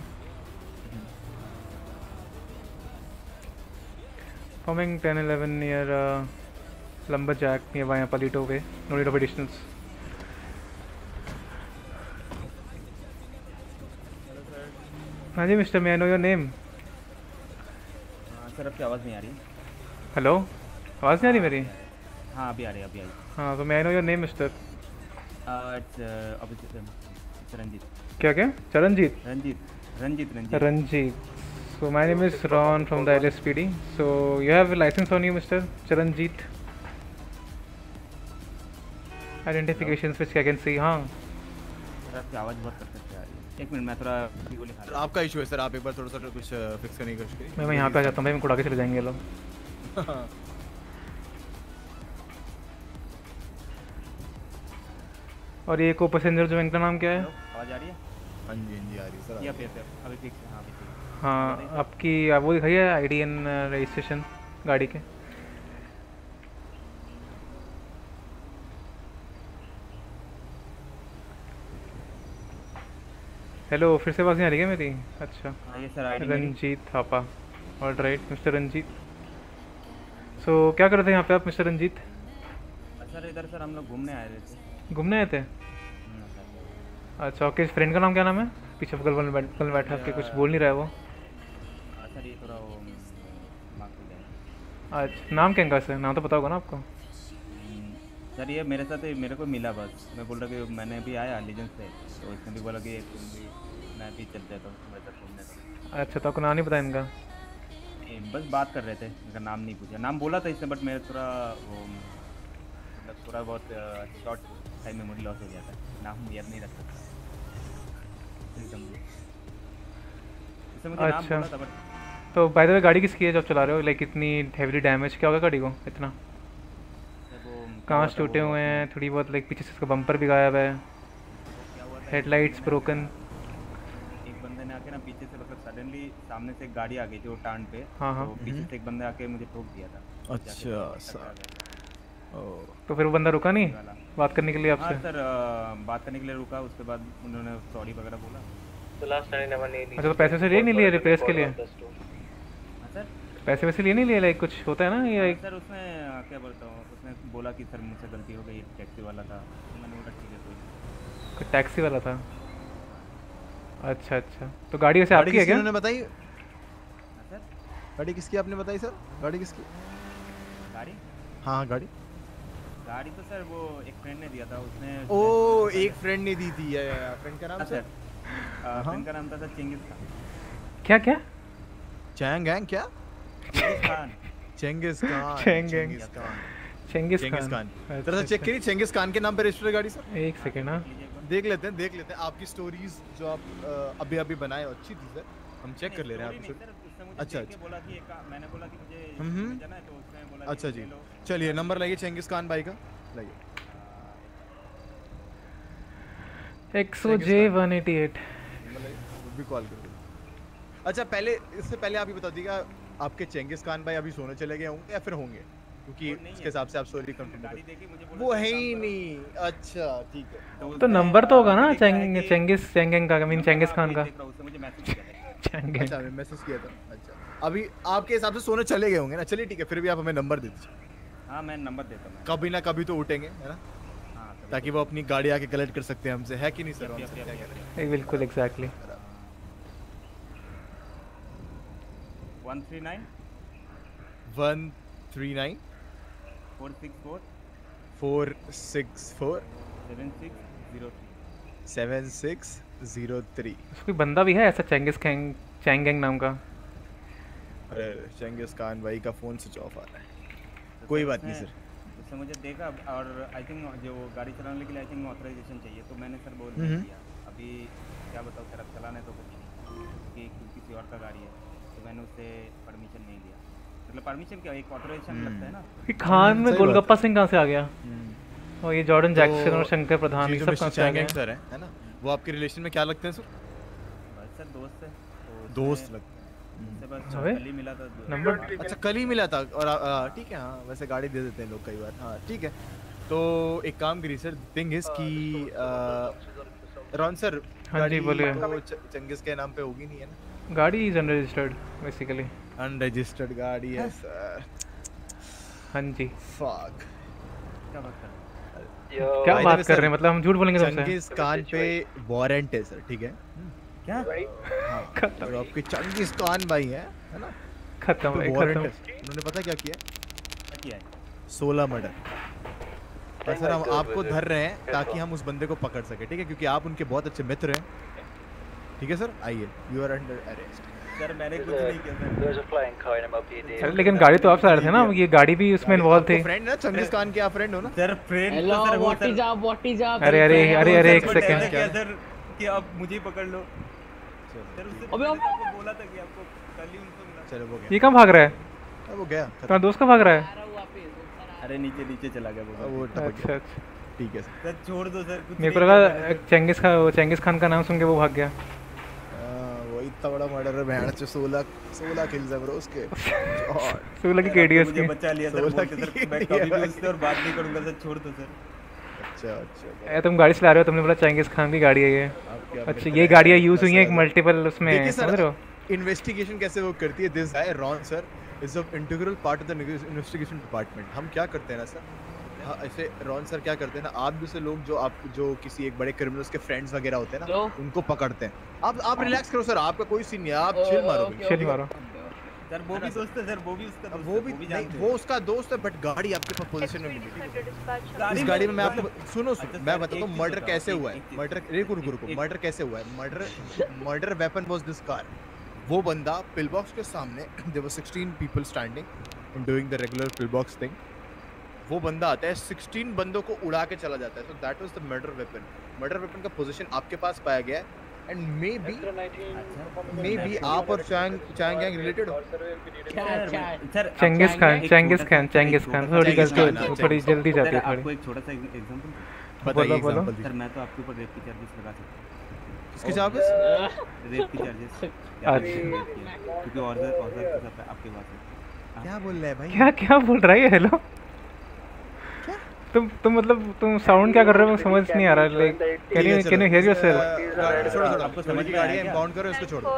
Speaker 1: Forming ten eleven near uh, Lumberjack nearby Palito Way. No need of additionals. हाँ जी mister, may I know your name?
Speaker 10: Sir आपकी आवाज़ नहीं आ रही।
Speaker 1: हेलो, आवाज़ नहीं आ रही मेरी?
Speaker 10: हाँ अभी आ रही है अभी आ रही।
Speaker 1: हाँ तो may I know your name mister?
Speaker 10: Ranjit.
Speaker 1: क्या क्या? Charanjit?
Speaker 10: Ranjit Ranjit Ranjit
Speaker 1: Ranjit. So my name is Ron from the L S P D. So you have a license on you, Mister Charanjit? Identifications which I can see, हाँ।
Speaker 10: सर आपकी आवाज़ बहुत परफेक्ट आ रही है। एक मिनट मैं थोड़ा गोली खा रहा हूँ।
Speaker 13: आपका इशू है सर, आप एक बार थोड़ा सा कुछ फिक्स करने की कोशिश करिए।
Speaker 1: मैं मैं यहाँ पे आ जाता हूँ भाई, मैं कुड़ा के चले जाएंगे लोग। और ये को पैसेंजर जो इनका नाम क्या है?
Speaker 10: आवाज आ रही है?
Speaker 13: हाँ जी हाँ जी आ रही है सर।
Speaker 10: या फिर अभी फिक्स है। हाँ अभी ठीक।
Speaker 1: हाँ आपकी वो दिखाई है आई डी एन रजिस्ट्रेशन गाड़ी के। हेलो फिर से आवाज़ नहीं आ रही है मेरी? अच्छा
Speaker 10: ये sir ID
Speaker 1: Ranjit Thapa. All right mister Ranjit. So so, क्या कर रहे थे यहाँ पे आप मिस्टर रंजीत?
Speaker 10: सर इधर सर हम लोग घूमने आए थे।
Speaker 1: घूमने आए थे? अच्छा ओके। फ्रेंड का नाम क्या नाम है? पीछे बगल में बैठ बगल बैठा आपके, कुछ बोल नहीं रहा है वो।
Speaker 10: सर ये थोड़ा वो
Speaker 1: अच्छा नाम क्या इनका सर? नाम तो पता होगा ना आपको?
Speaker 10: सर ये मेरे साथ मेरे को मिला बस। मैं बोल रहा कि मैंने भी आया लीजेंस से, तो इसने भी बोला कि तुम भी मैं भी चल जाता हूँ तुम्हारे साथ घूमने। तो
Speaker 1: अच्छा तो आपको नाम नहीं पता इनका?
Speaker 10: बस बात कर रहे थे, इनका नाम नहीं पूछा। नाम बोला था इसने बट मेरा थोड़ा वो मतलब थोड़ा बहुत शॉर्ट टाइम मेमोरी लॉस हो गया था, नाम याद नहीं रख सकता।
Speaker 1: अच्छा तो बाय द वे गाड़ी किसकी है जो आप चला रहे हो? लाइक इतनी हेवीली डैमेज क्या होगा गाड़ी को इतना? कांच टूटे हुए हैं थोड़ी बहुत, लाइक पीछे से इसका बम्पर भी गायब है, हेडलाइट्स ब्रोकन।
Speaker 10: एक बंदे ने आके ना पीछे से मतलब सडनली सामने से एक गाड़ी आ गई थी वो टार्न पे।
Speaker 1: हाँ हाँ।
Speaker 10: तो पीछे से एक बंदे आके मुझे ठोक दिया था।
Speaker 13: अच्छा
Speaker 1: तो फिर वो बंदा रुका नहीं बात करने के लिए आपसे?
Speaker 10: हाँ सर बात करने के लिए रुका, उसके बाद उन्होंने सॉरी वगैरह बोला।
Speaker 1: अच्छा तो पैसे वैसे लिए नहीं लिए रिपेयर्स के लिए? पैसे वैसे लिए नहीं लिए? लाइक कुछ होता है ना ये?
Speaker 10: सर उसने क्या बोलता हूँ, उसने बोला कि सर मुझसे गलती हो गई, टैक्सी वाला था। तो मैंने बोला ठीक है कोई।
Speaker 1: टैक्सी वाला था? अच्छा अच्छा तो गाड़ी वैसे आपकी है क्या?
Speaker 13: उन्होंने बताई गाड़ी किसकी आपने बताई सर? गाड़ी किसकी?
Speaker 10: गाड़ी?
Speaker 13: हाँ गाड़ी
Speaker 10: गाड़ी तो सर वो एक फ्रेंड ने दिया था। उसने
Speaker 13: ओ एक फ्रेंड ने दी थी। या या फ्रेंड का नाम सर?
Speaker 10: फ्रेंड का नाम था सर चेंगिस खान।
Speaker 1: क्या क्या?
Speaker 13: चैंग गैंग क्या?
Speaker 10: खान
Speaker 13: चेंगिस खान
Speaker 1: चेंगिस खान चेंगिस खान।
Speaker 13: जरा चेक करिए चेंगिस खान के नाम पे रजिस्टर्ड गाड़ी सर।
Speaker 1: एक सेकंड ना
Speaker 13: देख लेते हैं देख लेते हैं आपकी स्टोरीज जो आप अभी अभी बनाए अच्छी थी सर, हम चेक कर ले रहे हैं आपसे। अच्छा अच्छा
Speaker 10: बोला कि मैंने बोला कि मुझे जाना है, तो उसने बोला
Speaker 13: अच्छा जी चलिए नंबर लाइए चेंगिस खान भाई का लाइए।
Speaker 1: एक्सो जे वन एटी एट
Speaker 13: भी कॉल कर दो। अच्छा पहले इससे पहले आप ये बता दीजिएगा आपके चेंगिस खान भाई अभी सोने चले गए होंगे या फिर होंगे? क्योंकि उसके हिसाब से आप स्टोरी कंटिन्यू वो है ही नहीं। अच्छा ठीक है
Speaker 1: तो नंबर तो होगा ना चेंग चेंगिस चेंगेंग का, आई मीन चेंगिस खान का।
Speaker 13: चेंगेंग अच्छा मैं मैसेज किया था। अच्छा अभी आपके हिसाब से सोने चले गए होंगे ना? चलिए ठीक है फिर भी आप हमें नंबर दे दीजिए।
Speaker 10: हाँ मैं नंबर देता हूँ।
Speaker 13: कभी ना कभी तो उठेंगे है ना, ताकि वो अपनी गाड़ी आके कलेक्ट कर सकते हैं हमसे, है कि नहीं सर?
Speaker 1: बिल्कुल exactly.
Speaker 10: One three nine
Speaker 13: one three nine
Speaker 10: four six four
Speaker 13: four six four
Speaker 10: seven six zero three
Speaker 13: seven six zero three.
Speaker 1: कोई बंदा भी है ऐसा चेंगिस खैंग चैंगेंग नाम का?
Speaker 13: अरे चेंगिस खान भाई का फोन स्विच ऑफ आ रहा है। कोई बात नहीं सर।
Speaker 10: उसने मुझे देखा और आई थिंक जो गाड़ी चलाने के लिए आई थिंक ऑथराइजेशन चाहिए, तो मैंने सर बोल दिया। अभी क्या बताऊँ सर, अब चलाने तो कुछ नहीं क्योंकि किसी और का गाड़ी है, तो मैंने उससे परमिशन नहीं लिया। मतलब परमिशन क्या, एक ऑथराइजेशन लगता है ना।
Speaker 1: खान में गोलगप्पा सिंह कहाँ से आ गया? और ये जॉर्डन जैक्सन और शंकर प्रधान ये सब कहाँ से आ गए?
Speaker 13: सर है ना, वो आपके रिलेशन में क्या लगते हैं सर?
Speaker 10: बस सर दोस्त है।
Speaker 13: दोस्त लगते हैं।
Speaker 10: कल ही मिला था
Speaker 1: नंबर।
Speaker 13: अच्छा कल ही मिला था और ठीक है। हाँ वैसे गाड़ी दे देते हैं लोग कई बार। हाँ ठीक है तो एक काम करिए सर, थिंग इज कि रॉन सर
Speaker 1: हाँ जी बोलिए।
Speaker 13: तो चंगिस के नाम पे होगी नहीं है ना?
Speaker 1: गाड़ी इज अनरजिस्टर्ड बेसिकली।
Speaker 13: अनरजिस्टर्ड गाड़ी है सर।
Speaker 1: हाँ जी।
Speaker 13: फक
Speaker 10: क्या बात कर रहे
Speaker 1: हैं? क्या बात कर रहे हैं? मतलब हम झूठ बोलेंगे तुमसे?
Speaker 13: चंगिस खान पे वारंट है सर, ठीक है?
Speaker 10: क्या?
Speaker 13: हाँ और आपके चंगिस खान भाई है है ना?
Speaker 1: खत्म है
Speaker 13: वारंट
Speaker 1: खत्म।
Speaker 13: उन्होंने पता क्या किया?
Speaker 10: क्या किया है?
Speaker 13: सोलह मर्डर। और सर हम आपको धर रहे हैं ताकि हम उस बंदे को पकड़ सके, ठीक है? क्योंकि आप उनके बहुत अच्छे मित्र हैं, ठीक है सर? आइए, you are under arrest.
Speaker 10: Sir मैंने कुछ नहीं किया
Speaker 1: सर। लेकिन गाड़ी तो आप चला रहे थे ना, ये गाड़ी भी उसमें इन्वॉल्व थी।
Speaker 13: फ्रेंड ना चंगिस खान के, आप फ्रेंड हो ना?
Speaker 10: Sir friend
Speaker 15: hello what is up what is up?
Speaker 1: अरे अरे अरे अरे एक सेकंड
Speaker 10: क्या सर कि आप मुझे ही पकड़ लो सर। उससे
Speaker 15: अबे
Speaker 10: आपको बोला था कि आपको कल ही उनको मिला।
Speaker 13: चलो वो गया।
Speaker 1: ये कहाँ भाग रहा है?
Speaker 13: वो गया।
Speaker 1: तुम्हारा दोस्त कहाँ भाग रहा है?
Speaker 10: अरे नीचे नीचे चला गया वो।
Speaker 13: वो
Speaker 1: अच्छा अच्छा
Speaker 13: ठीक है
Speaker 10: सर छोड़ दो सर कुछ
Speaker 1: मेरे को
Speaker 10: नहीं
Speaker 1: लगा
Speaker 10: करना है,
Speaker 1: चंगेज खान वो चंगेज खान का नाम सुन के वो भाग गया।
Speaker 13: हाँ, वो इतना बड़ा मर्डर है बहन चो सोलह सोलह किल्स है ब्रो उसके।
Speaker 1: सोलह की
Speaker 10: सर,
Speaker 1: केडीएस
Speaker 10: आपने
Speaker 1: की।
Speaker 10: मुझे बचा लिया सर,
Speaker 13: सोलह
Speaker 10: बोलते सर
Speaker 13: की
Speaker 10: मैं कभी भी उससे और बात नहीं करूंगा सर, छोड़ दो सर।
Speaker 13: अच्छा अच्छा
Speaker 1: ए, तुम गाड़ी चला रहे हो, तुमने बोला चंगेज खान की गाड़ी है ये।
Speaker 13: आपके आप
Speaker 1: अच्छा
Speaker 13: मेरे
Speaker 1: ये
Speaker 13: को
Speaker 1: गाड़ियाँ यूज हुई हैं एक
Speaker 13: ऐसा-
Speaker 1: मल्टीपल उसमें,
Speaker 13: देखिए
Speaker 1: समझ रहे हो?
Speaker 13: सर इन्वेस्टिगेशन कैसे वो करती है this guy Ron sir is of integral part of the investigation department. हम क्या करते हैं ना सर, हाँ, ऐसे रॉन सर क्या करते हैं ना, आप जैसे लोग जो आप जो किसी एक बड़े क्रिमिनल्स के फ्रेंड्स वगैरह होते हैं ना, उनको पकड़ते हैं। आप आप रिलैक्स करो सर, आपका कोई सीन नहीं है, आप चिल मारो बिल्कुल।
Speaker 1: चिल मारो।
Speaker 10: सर वो भी दोस्त है सर, वो भी उसका दोस्त
Speaker 13: वो
Speaker 10: है,
Speaker 13: भी
Speaker 10: वो भी
Speaker 13: नहीं,
Speaker 10: जानते
Speaker 13: वो
Speaker 10: हैं।
Speaker 13: उसका दोस्त है बट गाड़ी आपके पास पोजीशन में मिली।
Speaker 10: गाड़ी
Speaker 13: इस गाड़ी में मैं
Speaker 10: में
Speaker 13: आपको
Speaker 10: मतलब-
Speaker 13: सुनो
Speaker 10: अच्छा
Speaker 13: सुनो
Speaker 10: सर,
Speaker 13: मैं बताता
Speaker 10: एक
Speaker 13: हूँ
Speaker 10: चीज़
Speaker 13: मर्डर
Speaker 10: बताओ,
Speaker 13: कैसे
Speaker 10: एक-
Speaker 13: हुआ है।
Speaker 10: एक चीज़-
Speaker 13: मर्डर रुको रुको रुको
Speaker 10: एक-
Speaker 13: मर्डर कैसे हुआ है। Murder murder weapon was this car. वो बंदा पिल बॉक्स के सामने there were sixteen people standing and doing the regular pill box thing. वो बंदा आता है सिक्सटीन बंदों को उड़ा के चला जाता है। So that was the murder weapon. Murder weapon का पोजीशन आपके पास पाया गया है and maybe maybe आप और चैंग चैंग गैंग रिलेटेड हो।
Speaker 10: Sir
Speaker 1: Genghis Khan Genghis Khan Genghis Khan थोड़ी गलती होती है, थोड़ी जल्दी जाती है
Speaker 10: आपको
Speaker 1: थोड़ी।
Speaker 10: एक छोटा सा एग्जांपल
Speaker 1: बोलो बोलो।
Speaker 13: example
Speaker 10: सर मैं तो आपके ऊपर रेप की चार्जेस लगा सकता हूँ।
Speaker 13: किसके चार्जेस?
Speaker 10: रेप की चार्जेस
Speaker 1: अच्छा।
Speaker 10: क्योंकि ऑर्डर ऑर्डर आपके पास है।
Speaker 13: क्या बोल रहा है भाई?
Speaker 1: क्या क्या बोल रहा है? हेलो तुम तुम मतलब तुम साउंड क्या कर रहे हो समझ नहीं आ रहा। Like can you can you hear yourself?
Speaker 13: छोड़ो छोड़ो आपको समझ में आ रही है, इंबाउंड करो इसको छोड़ो।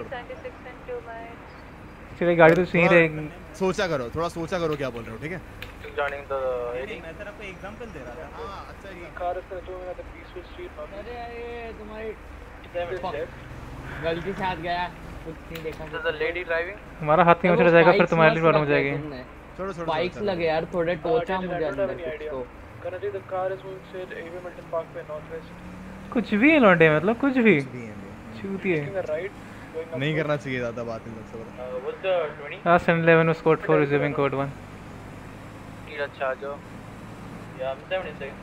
Speaker 1: चलिए गाड़ी तो सही रहेगी।
Speaker 13: सोचा करो, थोड़ा सोचा करो क्या बोल रहे हो, ठीक है?
Speaker 12: Joining the
Speaker 10: नहीं, मैं सर आपको एग्जांपल दे रहा था।
Speaker 13: हां अच्छा ये
Speaker 12: car is going at the peaceful street.
Speaker 15: अरे ये तुम्हारी
Speaker 12: Driver left.
Speaker 15: गलती से हाथ गया, कुछ नहीं देखा।
Speaker 12: This is the lady driving.
Speaker 1: हमारा हाथ नहीं चला जाएगा फिर तुम्हारे लिए प्रॉब्लम हो जाएगी।
Speaker 13: छोड़ो छोड़ो
Speaker 15: बाइक्स लगे यार थोड़े
Speaker 12: Uh,
Speaker 15: टोचा
Speaker 12: attention,
Speaker 15: मुझे
Speaker 12: I don't have
Speaker 15: अंदर
Speaker 12: any
Speaker 15: कुछ
Speaker 12: idea.
Speaker 15: तो।
Speaker 12: Currently the car is moving straight A V Milton Parkway northwest.
Speaker 1: कुछ भी है लौंडे, मतलब कुछ भी चूती है।
Speaker 12: Taking a right, going up.
Speaker 13: नहीं करना चाहिए ज्यादा बात इन लोग से।
Speaker 12: Uh, what's the twenty?
Speaker 1: Last and eleven was code four, resuming code one.
Speaker 12: Need a charger. Yeah, I'm seventy-six.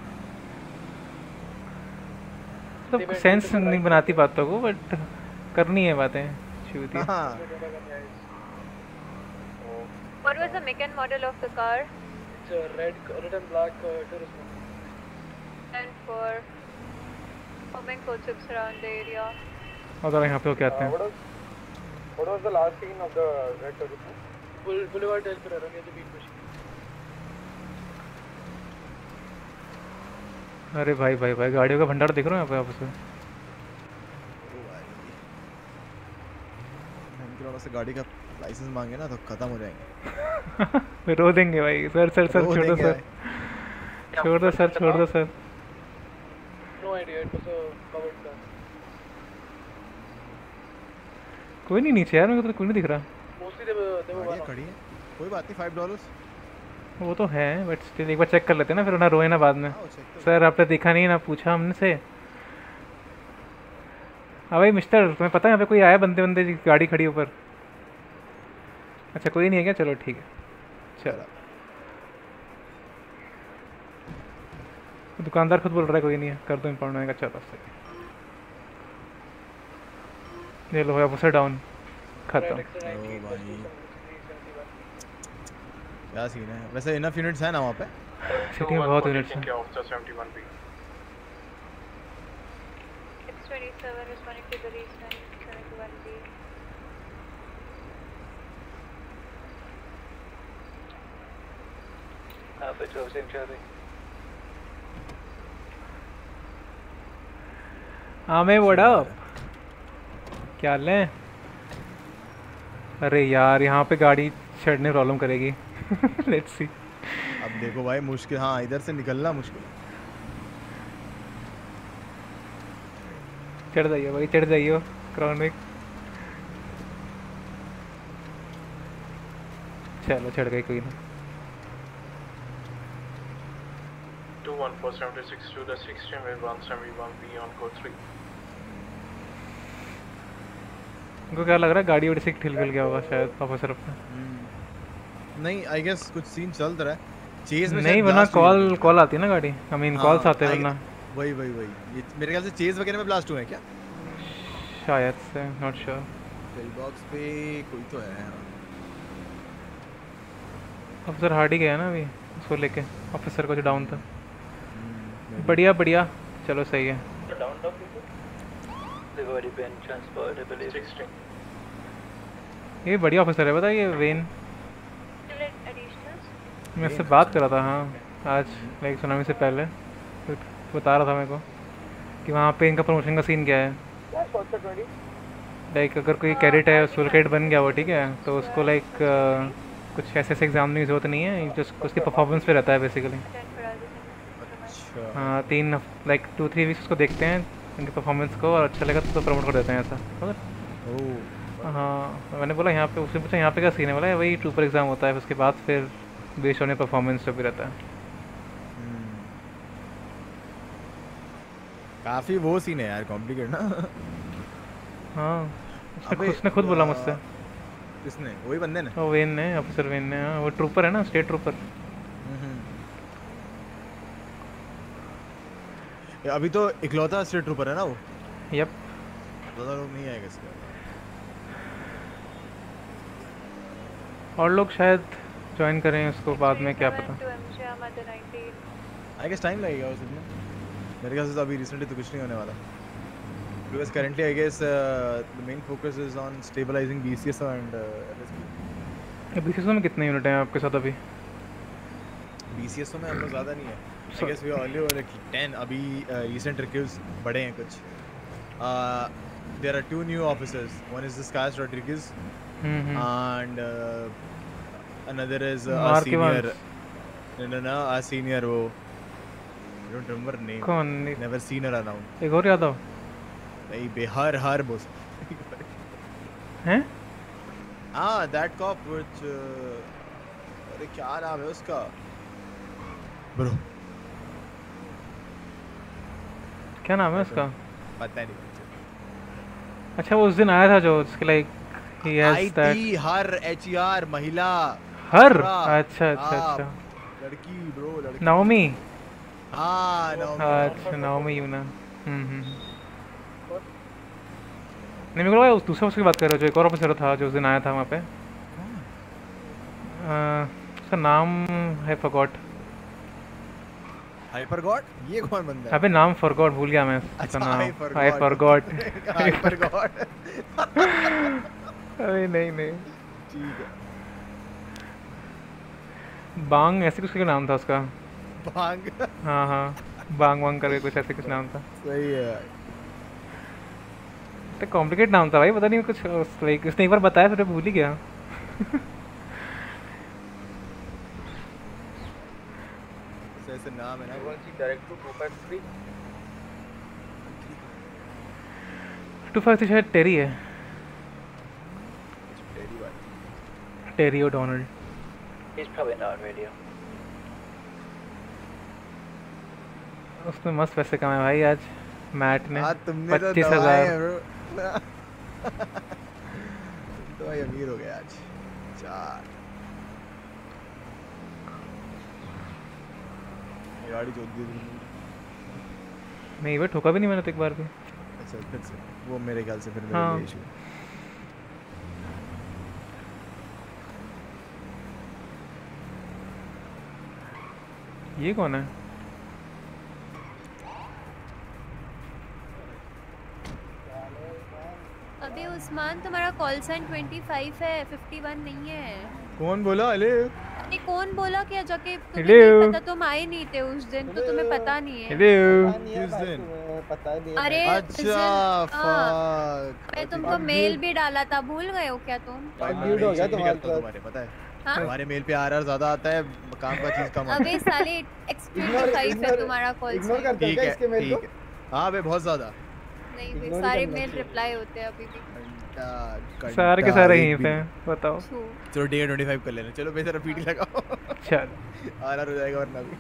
Speaker 1: मतलब सेंस नहीं बनाती बातों को, बट करनी है बातें चूती।
Speaker 13: हां
Speaker 6: What was the make and model of the car?
Speaker 12: It's a red, red and black uh, Turismo.
Speaker 6: And for forming code six around the area.
Speaker 1: और जरा यहाँ पे हो क्या आते
Speaker 2: Uh,
Speaker 1: हैं?
Speaker 2: what was what was the last scene of the red Turismo?
Speaker 12: Boul- Boulevard Del Ferrero near the beat machine.
Speaker 1: अरे भाई भाई भाई गाड़ियों का भंडार देख रहे हो यहाँ पे आप उसे?
Speaker 13: हम से गाड़ी का लाइसेंस मांगे ना तो खत्म हो जाएंगे।
Speaker 1: रो देंगे भाई। सर सर सर
Speaker 13: रो
Speaker 1: छोड़ दो
Speaker 13: देंगे
Speaker 1: सर, छोड़ दो सर, छोड़ दो sir.
Speaker 12: No idea, it was a covered car.
Speaker 1: कोई नहीं नीचे यार, मेरे को तो कोई नहीं दिख रहा।
Speaker 12: Mostly they were they were
Speaker 13: गाड़ी
Speaker 12: one.
Speaker 13: खड़ी है, कोई बात नहीं, फाइव डॉलर्स।
Speaker 1: वो तो है बट स्टिल एक बार चेक कर लेते हैं ना, फिर ना रोए ना बाद में। सर आपने देखा नहीं ना, पूछा हमने से। हाँ भाई मिस्टर, तुम्हें पता है यहाँ पे कोई आया बंदे बंदे गाड़ी खड़ी ऊपर? अच्छा कोई नहीं है क्या? चलो ठीक है चलो। दुकानदार खुद बोल रहा है कोई नहीं है, कर दो इम्पाउंड होने का। चलो सही, ये लो ऑफिसर डाउन, खत्म।
Speaker 13: ओ भाई क्या सीन है। वैसे इनफ यूनिट्स है ना वहाँ पे?
Speaker 1: सिटी में बहुत यूनिट्स हैं।
Speaker 6: six twenty-seven responding to the recent seventy-one B.
Speaker 12: Alpha twelve, same Charlie.
Speaker 1: आमे व्हाट अप, क्या हाल है? अरे यार यहाँ पे गाड़ी चढ़ने प्रॉब्लम करेगी। Let's see.
Speaker 13: अब देखो भाई मुश्किल, हाँ इधर से निकलना मुश्किल।
Speaker 1: चढ़ जाइए भाई, चढ़ जाइए क्राउन में। चलो चढ़ गई, कोई ना।
Speaker 20: two one four seventy-six to the sixteen with one seventy-one B on code three.
Speaker 1: उनको क्या लग रहा है गाड़ी वाड़ी से ठिल गया होगा शायद ऑफिसर अपना।
Speaker 13: नहीं आई गेस कुछ सीन चल रहा है चेज में।
Speaker 1: नहीं वरना कॉल कॉल आती है ना गाड़ी, आई मीन कॉल्स आते हैं वरना।
Speaker 13: वही वही वही ये मेरे ख्याल से चेज वगैरह में ब्लास्ट हुए हैं क्या?
Speaker 1: शायद से, नॉट श्योर।
Speaker 13: पिल बॉक्स पे कोई तो है।
Speaker 1: ऑफिसर हार्ड ही गया ना अभी उसको लेके, ऑफिसर को जो डाउन था। बढ़िया बढ़िया, चलो सही है।
Speaker 5: Down dog people? They've already been transported, I believe. sixteen.
Speaker 1: ये बढ़िया ऑफिसर है, पता है ये वेन, मैं उससे बात कर रहा था हाँ आज लाइक सुनामी से पहले, तो बता रहा था मेरे को कि वहाँ पे इनका प्रमोशन का सीन क्या है। लाइक अगर कोई कैडेट है सोल कैडेट बन गया वो, ठीक है, तो उसको लाइक कुछ ऐसे ऐसे एग्जाम की जरूरत नहीं है, जस्ट उसकी परफॉर्मेंस पे रहता है बेसिकली। हाँ तीन लाइक टू थ्री वीक्स उसको देखते हैं उनकी परफॉर्मेंस को, और अच्छा लगा तो प्रमोट कर देते हैं ऐसा, समझ। हाँ मैंने बोला यहाँ पे, उसने पूछा यहाँ पे क्या सीन है, बोला वही ट्रूपर एग्ज़ाम होता है, उसके बाद फिर बेस्ड ऑन परफॉर्मेंस जो भी रहता है।
Speaker 13: काफ़ी वो सीन है यार, कॉम्प्लिकेट ना।
Speaker 1: हाँ उसने खुद उसने खुद बोला मुझसे।
Speaker 13: किसने? वही बंदे ने?
Speaker 1: वो वेन ने, ऑफिसर वेन ने, हाँ वो ट्रूपर है ना, स्टेट ट्रूपर।
Speaker 13: अभी तो इकलौता स्टेट ट्रूपर है ना वो।
Speaker 1: यप।
Speaker 13: ज़्यादा लोग नहीं आएगा इसके।
Speaker 1: और लोग शायद ज्वाइन करें उसको बाद में, क्या पता।
Speaker 13: आई गेस टाइम लगेगा उसमें, मेरे ख्याल से तो अभी रिसेंटली तो कुछ नहीं होने वाला, because currently I guess the main focus is on stabilizing BCS and LSP.
Speaker 1: BCS में कितने यूनिट हैं आपके साथ अभी?
Speaker 13: बीसीएस में हम लोग ज़्यादा नहीं है, I guess we are only like ten. अभी रिसेंट रिक्रूट्स बड़े हैं कुछ। There are two new officers, one is this cast Rodriguez and uh, another is uh, a senior. No no no, a senior वो I don't remember name.
Speaker 1: कौन?
Speaker 13: Never seen her around.
Speaker 1: एक और यादव?
Speaker 13: नहीं बिहार हर बोस
Speaker 1: हैं?
Speaker 13: हाँ that cop which uh, अरे क्या नाम है उसका bro?
Speaker 1: क्या नाम है उसका?
Speaker 13: पता नहीं।
Speaker 1: अच्छा वो उस दिन आया था जो उसके like
Speaker 13: I T her H E R महिला
Speaker 1: हर अच्छा अच्छा अच्छा
Speaker 13: लड़की ब्रो लड़की
Speaker 1: नाओमी।
Speaker 13: हाँ नाओमी।
Speaker 1: अच्छा नाओमी यूना। हम्म हम्म नहीं मेरे को लगा उस दूसरे उसकी बात कर रहे हो जो एक और ऑफिसर था जो उस दिन आया था वहाँ पे, उसका नाम है फॉरगॉट।
Speaker 13: हाइपरगॉट? ये कौन बंदा है?
Speaker 1: अबे नाम फॉरगॉट भूल गया मैं उसका नाम। I forgot.
Speaker 13: हाइपरगॉट।
Speaker 1: अरे नहीं नहीं
Speaker 13: ठीक है।
Speaker 1: बांग ऐसे कुछ का नाम था उसका।
Speaker 13: बांग?
Speaker 1: हाँ हाँ बांग वांग करके कुछ ऐसे कुछ नाम था।
Speaker 13: सही है।
Speaker 1: तो कॉम्प्लिकेट नाम था भाई, पता नहीं कुछ लाइक उसने एक बार बताया फिर भूल ही गया।
Speaker 13: ऐसे नाम है ना।
Speaker 5: Direct two two five three.
Speaker 1: Two five three शायद टेरी है। टेरी ओडोनल्ड।
Speaker 5: He's probably not radio.
Speaker 1: उसने मस्त पैसे कमाए भाई आज मैट ने।
Speaker 13: पच्चीस हजार। तो भाई अमीर हो गया आज। चार। गाड़ी जोड़ दी।
Speaker 1: नहीं वो ठोका भी नहीं मैंने तो एक बार भी।
Speaker 13: अच्छा फिर से वो मेरे ख्याल से फिर मेरे
Speaker 1: हाँ।
Speaker 13: लिए इशू।
Speaker 1: ये कौन है?
Speaker 6: अबे उस्मान तुम्हारा कॉल साइन ट्वेंटी फाइव है, फिफ्टी वन नहीं है।
Speaker 13: कौन बोला? अले
Speaker 6: अरे कौन बोला क्या जाके तुम्हें नहीं पता, तुम आए नहीं थे उस दिन तो तुम्हें पता नहीं है।
Speaker 1: हेलो
Speaker 13: किस दिन?
Speaker 15: पता नहीं।
Speaker 6: अरे
Speaker 13: अच्छा फक।
Speaker 6: मैं तुमको मेल भी डाला था, भूल गए हो क्या तुम?
Speaker 15: म्यूट हो गया
Speaker 13: तुम्हारे पता है? हमारे मेल पे आरआर ज्यादा आता है, काम का चीज कम आता है।
Speaker 6: अबे साले एक्स ट्वेंटी फाइव है तुम्हारा कॉल साइन।
Speaker 15: इग्नोर करते हैं इसके मेल को?
Speaker 13: हां बे बहुत ज्यादा।
Speaker 6: नहीं बे सारे मेल रिप्लाई होते हैं अभी भी।
Speaker 1: सारे के सारे यहीं पे हैं, बताओ।
Speaker 13: चलो डे ट्वेंटी फाइव कर लेना। चलो बे जरा पीटी लगाओ।
Speaker 1: चल
Speaker 13: आरआर हो जाएगा वरना भी।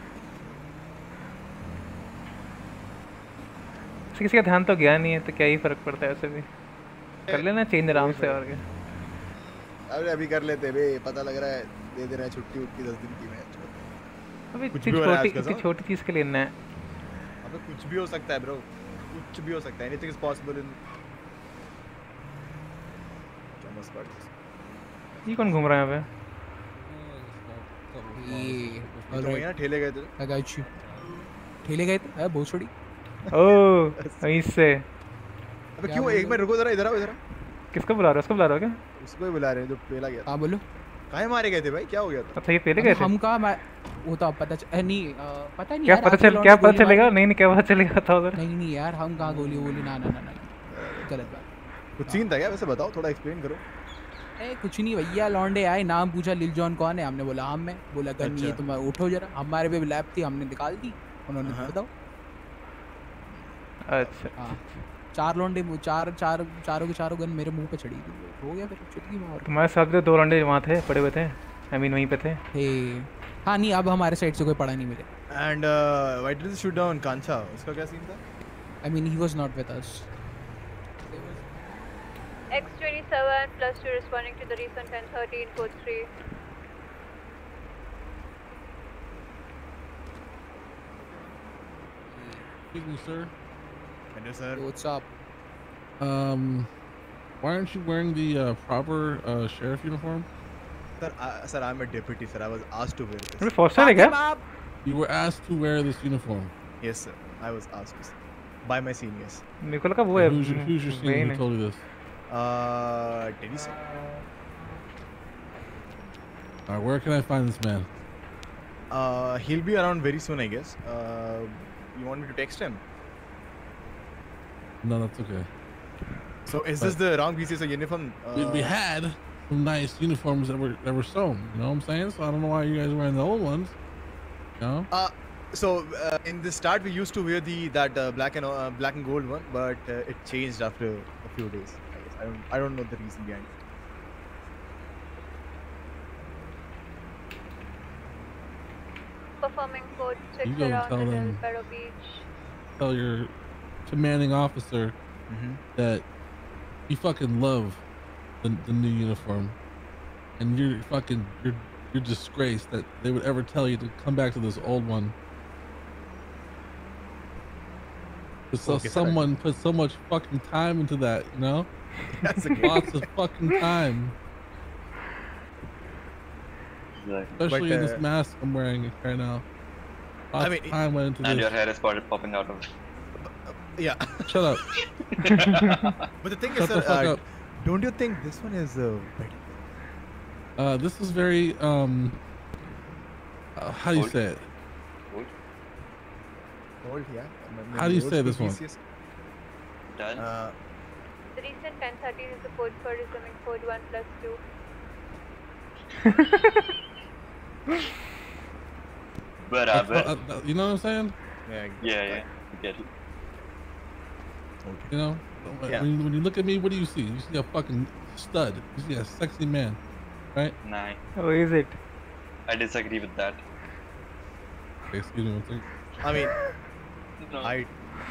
Speaker 1: किसी का ध्यान तो गया नहीं है तो क्या ही फर्क पड़ता है, ऐसे भी कर लेना चेंज आराम से। और क्या
Speaker 13: अरे अभी कर लेते बे, पता लग रहा है दे दे रहा है छुट्टी उट्टी दस दिन की मैच।
Speaker 1: अबे इतनी छोटी इतनी छोटी चीज के लिए लेना है।
Speaker 13: अबे कुछ भी हो सकता है ब्रो, कुछ भी हो सकता है। एनीथिंग इज पॉसिबल इन जमस पार्टी।
Speaker 1: ये कौन घूम रहा है यहाँ पे?
Speaker 13: ये और यहाँ ठेले गए थे।
Speaker 16: I got you.
Speaker 11: ठेले गए थे अरे बहुत छोड़ी
Speaker 1: ओह वहीं से।
Speaker 13: अबे क्यों एक मिनट रुको जरा इधर आओ इधर आओ।
Speaker 1: किसको बुला रहे हो? उसको बुला रहे हो क्या?
Speaker 13: उसको ही बुला रहे हैं जो पहला गया।
Speaker 11: हाँ बोलो।
Speaker 13: काहे मारे गए थे भाई? क्या हो गया था?
Speaker 1: अच्छा ये पहले गए थे?
Speaker 11: हम कहाँ वो तो पता च... नहीं आ, पता नहीं
Speaker 1: क्या
Speaker 11: यार,
Speaker 1: पता चल क्या पता चलेगा? नहीं नहीं क्या पता चलेगा था उधर?
Speaker 11: नहीं नहीं यार हम कहाँ गोली वोली ना ना ना ना गलत बात।
Speaker 13: कुछ सीन था क्या वैसे? बताओ थोड़ा एक्सप्लेन करो।
Speaker 11: ए कुछ नहीं भैया लौंडे आए नाम पूछा लिल जॉन कौन है हमने बोला हम मैं बोला गन
Speaker 13: अच्छा।
Speaker 11: ये तुम उठो जरा हमारे पे लैब थी हमने निकाल दी उन्होंने बताओ।
Speaker 1: अच्छा
Speaker 11: हाँ चार लौंडे चार चार चारों के चारों गन मेरे मुंह पे चढ़ी थी हो गया फिर चुटकी मार।
Speaker 1: तुम्हारे साथ भी दो लौंडे वहाँ थे पड़े हुए थे आई मीन वहीं पे थे।
Speaker 11: हे हाँ नहीं अब हमारे साइड से कोई पड़ा नहीं मिले।
Speaker 13: And why did you shoot down Kancha? उसका क्या सीन था?
Speaker 11: I mean he was not with us.
Speaker 6: X twenty-seven plus two responding to the recent ten thirteen code three.
Speaker 22: Excuse me, sir.
Speaker 13: Hello, sir.
Speaker 11: What's up?
Speaker 22: Um, why aren't you wearing the uh, proper uh, sheriff uniform?
Speaker 13: Sir, uh, sir, I'm a deputy, sir. I was asked to wear this.
Speaker 1: अरे फॉस्टर है क्या?
Speaker 22: You were asked to wear this uniform.
Speaker 13: Yes, sir. I was asked by my seniors.
Speaker 1: मेरे को लगा वो है।
Speaker 22: Who's your, who's your senior who told you this?
Speaker 13: Uh, Teddy, sir.
Speaker 22: Alright, where can I find this man?
Speaker 13: Uh, he'll be around very soon, I guess. Uh, you want me to text him?
Speaker 22: No, that's okay.
Speaker 13: So is
Speaker 22: But
Speaker 13: this the wrong pieces of uniform? Uh,
Speaker 22: we, we had some nice uniforms that were that were sewn. You know what I'm saying? So I don't know why you guys are wearing the old ones. You know?
Speaker 13: Uh, so uh, in the start we used to wear the that uh, black and uh, black and gold one, but uh, it changed after a few days. I guess I don't I don't know the reason behind it.
Speaker 6: Performing code six
Speaker 22: You go
Speaker 6: around
Speaker 22: tell
Speaker 6: the
Speaker 22: them.
Speaker 6: Delpero Beach.
Speaker 22: Tell your commanding officer
Speaker 13: Mhm.
Speaker 22: that you fucking love the, the new uniform, and you're fucking you're you're disgraced that they would ever tell you to come back to this old one. 'Cause So
Speaker 13: Okay, sir.
Speaker 22: someone put so much fucking time into that, you know?
Speaker 13: That's okay.
Speaker 22: Lots of fucking time. Especially
Speaker 13: But,
Speaker 22: in this
Speaker 13: uh,
Speaker 22: mask I'm wearing right now. Lots
Speaker 13: I mean,
Speaker 22: of time went into
Speaker 3: And
Speaker 22: this.
Speaker 3: your hair is started popping out of it.
Speaker 13: Yeah.
Speaker 22: Shut up.
Speaker 13: But the thing is,
Speaker 22: Shut
Speaker 13: sir,
Speaker 22: the fuck
Speaker 13: uh,
Speaker 22: up.
Speaker 13: don't you think this one is uh, better?
Speaker 22: Uh, this is very um. Uh, how do you
Speaker 3: Old?
Speaker 22: say it?
Speaker 13: Old, yeah. Maybe
Speaker 22: How do you
Speaker 13: old
Speaker 22: say
Speaker 13: school
Speaker 22: this one?
Speaker 13: P C S.
Speaker 3: Done.
Speaker 13: Uh,
Speaker 6: The recent ten thirteen is the code for resuming code one plus two.
Speaker 3: But
Speaker 22: That's
Speaker 3: uh,
Speaker 22: what- uh, you know what I'm saying?
Speaker 13: yeah.
Speaker 3: yeah, yeah, I get it.
Speaker 22: You know,
Speaker 13: Yeah.
Speaker 22: when, you, when you look at me, what do you see? You see a fucking stud. You see a sexy man, right?
Speaker 3: Nah,
Speaker 1: Oh, is it?
Speaker 3: I disagree with that.
Speaker 22: Okay, excuse me one second.
Speaker 13: I mean,
Speaker 3: No.
Speaker 13: I.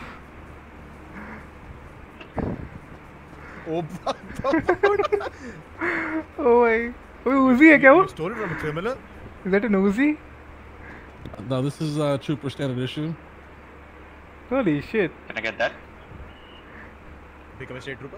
Speaker 13: Oh, what the fuck?
Speaker 1: Oh my. Oh, Uzi है क्या वो?
Speaker 13: You stole it from a criminal?
Speaker 1: Is that an Uzi?
Speaker 22: No, this is uh, Trooper Standard Issue.
Speaker 1: Holy shit.
Speaker 3: Can I get that?
Speaker 13: Become a state trooper?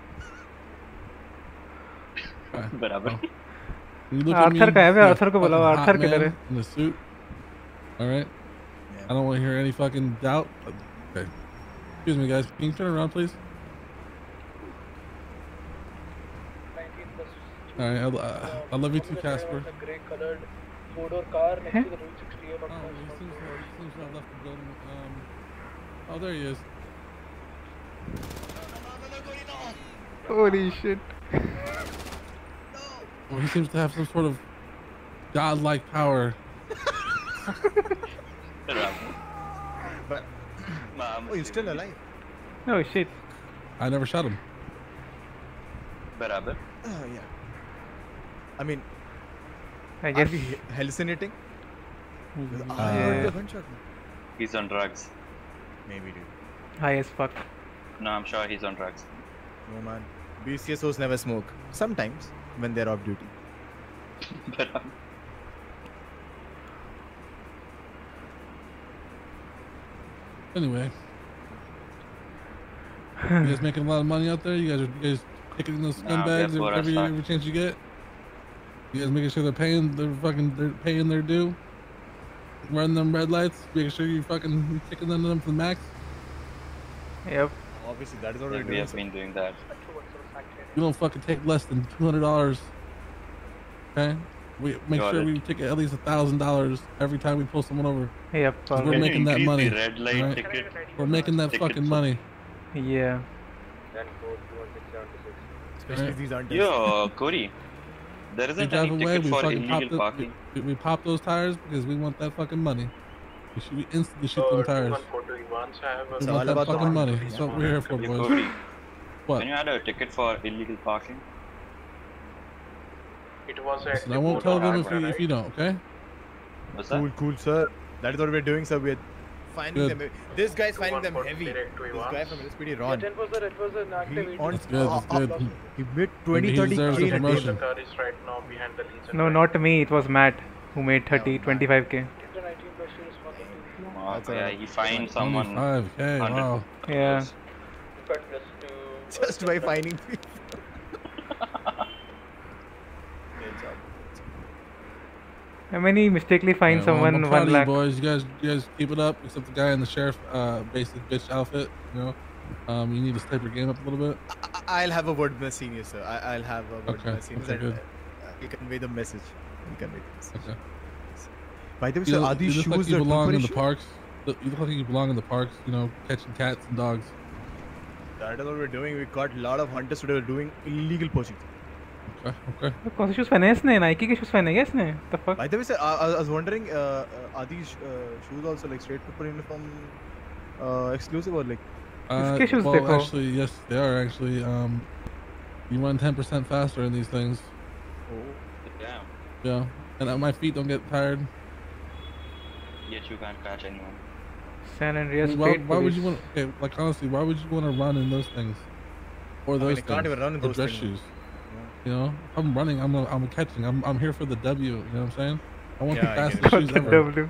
Speaker 3: बराबर.
Speaker 22: You look at me,
Speaker 1: Arthur का है बे,
Speaker 22: you're a
Speaker 1: आर्थर को बुलाओ,
Speaker 22: fucking hot
Speaker 1: आर्थर किधर
Speaker 22: man
Speaker 1: है?
Speaker 22: in the suit. All right. I don't want to hear any fucking doubt. Okay. Excuse me, guys. Can you turn around, please?
Speaker 12: nineteen plus
Speaker 22: All right. I, uh, I love you too, Casper.
Speaker 12: a grey colored four-door car next to the Route sixty-eight on
Speaker 22: Oh,
Speaker 12: First
Speaker 22: he
Speaker 12: Street.
Speaker 22: seems to, he seems to have left the building. Um, oh, there he is.
Speaker 1: Holy shit.
Speaker 22: Well, he seems to have some sort of godlike power.
Speaker 13: But. Oh, you're still alive?
Speaker 1: Oh shit.
Speaker 22: I never shot him.
Speaker 3: बराबर.
Speaker 13: Oh, yeah. I mean,
Speaker 1: I
Speaker 13: are
Speaker 1: guess.
Speaker 13: we hallucinating?
Speaker 22: Uh,
Speaker 13: I heard the gunshot.
Speaker 3: He's on drugs.
Speaker 13: Maybe, dude.
Speaker 1: High as fuck.
Speaker 3: No, I'm sure he's on drugs.
Speaker 13: No, man. B C S Os never smoke. Sometimes, when they're off duty.
Speaker 3: बराबर.
Speaker 22: Anyway, you guys making a lot of money out there? You guys are you guys taking those
Speaker 3: Nah, we
Speaker 22: scumbags
Speaker 3: have four
Speaker 22: every
Speaker 3: hours
Speaker 22: every chance you get? You guys making sure they're paying they're fucking they're paying their due? running them red lights, making sure you're fucking kicking them them for the max.
Speaker 1: Yep.
Speaker 13: Obviously, that is what
Speaker 3: Yeah,
Speaker 13: we're
Speaker 3: we
Speaker 13: doing.
Speaker 3: have been doing that.
Speaker 22: We don't fucking take less than two hundred dollars. Okay. We make
Speaker 3: Got
Speaker 22: sure
Speaker 3: it.
Speaker 22: we take at least a thousand dollars every time we pull someone over.
Speaker 1: Yep.
Speaker 22: 'Cause
Speaker 1: Can
Speaker 22: We're
Speaker 1: you
Speaker 22: making that
Speaker 3: increase
Speaker 22: money.
Speaker 3: the red light
Speaker 22: alright?
Speaker 3: ticket?
Speaker 22: We're making that
Speaker 3: ticket
Speaker 22: fucking
Speaker 3: for-
Speaker 22: money.
Speaker 1: Yeah.
Speaker 13: Especially
Speaker 22: Alright.
Speaker 13: these aren't.
Speaker 3: Yo, Cody. There
Speaker 22: We
Speaker 3: isn't
Speaker 22: drive
Speaker 3: any
Speaker 22: away,
Speaker 3: ticket
Speaker 22: we
Speaker 3: for
Speaker 22: fucking pop,
Speaker 3: illegal
Speaker 22: the,
Speaker 3: parking.
Speaker 22: we, we pop those tires because we want that fucking money. We, should, we instantly shoot them
Speaker 20: Uh,
Speaker 22: tires.
Speaker 20: two one four two one, so I have a-
Speaker 22: We
Speaker 13: It's
Speaker 22: want
Speaker 13: all
Speaker 22: that
Speaker 13: about the
Speaker 22: fucking
Speaker 13: money.
Speaker 22: money. That's what we're here for,
Speaker 3: Hey,
Speaker 22: boys.
Speaker 3: Cody,
Speaker 22: What?
Speaker 3: can you add a ticket for illegal parking?
Speaker 20: It was at
Speaker 22: Listen, I
Speaker 20: the
Speaker 22: won't tell
Speaker 20: Port
Speaker 22: them
Speaker 20: of
Speaker 22: if you, if you don't, okay?
Speaker 3: What's that?
Speaker 13: Cool, cool, sir. That is what we're doing, sir. We're finding
Speaker 22: Good.
Speaker 13: them. This guy's finding them
Speaker 20: two one four
Speaker 13: heavy.
Speaker 20: direct to
Speaker 13: This
Speaker 20: Ivans.
Speaker 13: guy from L S P D,
Speaker 12: Yeah,
Speaker 13: Ron.
Speaker 12: ten percent. It was an active.
Speaker 13: He on
Speaker 22: That's good, that's
Speaker 13: uh,
Speaker 22: good.
Speaker 13: uh, He made twenty,
Speaker 22: He
Speaker 13: thirty
Speaker 22: deserves
Speaker 13: K
Speaker 22: a
Speaker 13: in a
Speaker 22: promotion.
Speaker 13: day.
Speaker 20: The car is right now behind the Legion.
Speaker 1: No,
Speaker 20: Bank.
Speaker 1: not me. It was Matt who made thirty, twenty-five k.
Speaker 12: The nineteen pressure is fucking too.
Speaker 3: Oh,
Speaker 13: That's
Speaker 3: yeah,
Speaker 13: alright.
Speaker 3: he fined someone.
Speaker 22: twenty-five K,
Speaker 3: one hundred
Speaker 22: wow.
Speaker 1: Yeah.
Speaker 12: Cut plus two.
Speaker 13: Just by finding people.
Speaker 1: I mean, he mistakenly fined
Speaker 22: Yeah, well, I'm
Speaker 1: someone
Speaker 22: proud
Speaker 1: one
Speaker 22: of you
Speaker 1: lakh.
Speaker 22: boys. You guys, you guys keep it up. Except the guy in the sheriff uh, basic bitch outfit. You know, um, you need to step your game up a little bit.
Speaker 13: I- I'll have a word with my seniors, sir. I- I'll have a word
Speaker 22: Okay,
Speaker 13: with my seniors
Speaker 22: okay,
Speaker 13: and
Speaker 22: good.
Speaker 13: uh, he'll convey the message. He'll convey the message.
Speaker 22: Okay.
Speaker 13: By the way,
Speaker 22: You,
Speaker 13: sir,
Speaker 22: look-
Speaker 13: are
Speaker 22: you
Speaker 13: these
Speaker 22: look
Speaker 13: shoes
Speaker 22: like you
Speaker 13: the
Speaker 22: belong in
Speaker 13: temporary
Speaker 22: the
Speaker 13: shoe?
Speaker 22: parks. Look- You look like you belong in the parks. You know, catching cats and dogs.
Speaker 13: That is what we're doing. We caught a lot of hunters today doing illegal poaching.
Speaker 22: Okay, okay.
Speaker 1: कौन से शूज पहने हैं इसने? नाइकी के शूज पहने हैं क्या इसने? The fuck?
Speaker 13: By the way, sir, I, I was wondering, uh, uh, are these uh, shoes also like straight people uniform uh, exclusive or like?
Speaker 22: Uh,
Speaker 1: इसके shoes
Speaker 22: well,
Speaker 1: देखो.
Speaker 22: actually, yes, they are actually. Um, you run ten percent faster in these things.
Speaker 13: Oh.
Speaker 3: Damn.
Speaker 22: Yeah, and uh, my feet don't get tired.
Speaker 3: Yet you can't catch anyone.
Speaker 1: San Andreas
Speaker 22: why,
Speaker 1: State
Speaker 22: why would
Speaker 1: Police.
Speaker 22: you want? Okay, like honestly, why would you want to run in those things? Or
Speaker 13: I mean,
Speaker 22: those
Speaker 13: I can't
Speaker 22: things?
Speaker 13: even run in
Speaker 22: Or
Speaker 13: those
Speaker 22: dress
Speaker 13: things.
Speaker 22: shoes. You know, if I'm running. I'm a, I'm catching. I'm I'm here for the W. You know what I'm saying? I want
Speaker 13: Yeah,
Speaker 22: the
Speaker 13: I get
Speaker 22: fastest
Speaker 13: it.
Speaker 22: shoes
Speaker 1: The
Speaker 22: ever.
Speaker 1: W.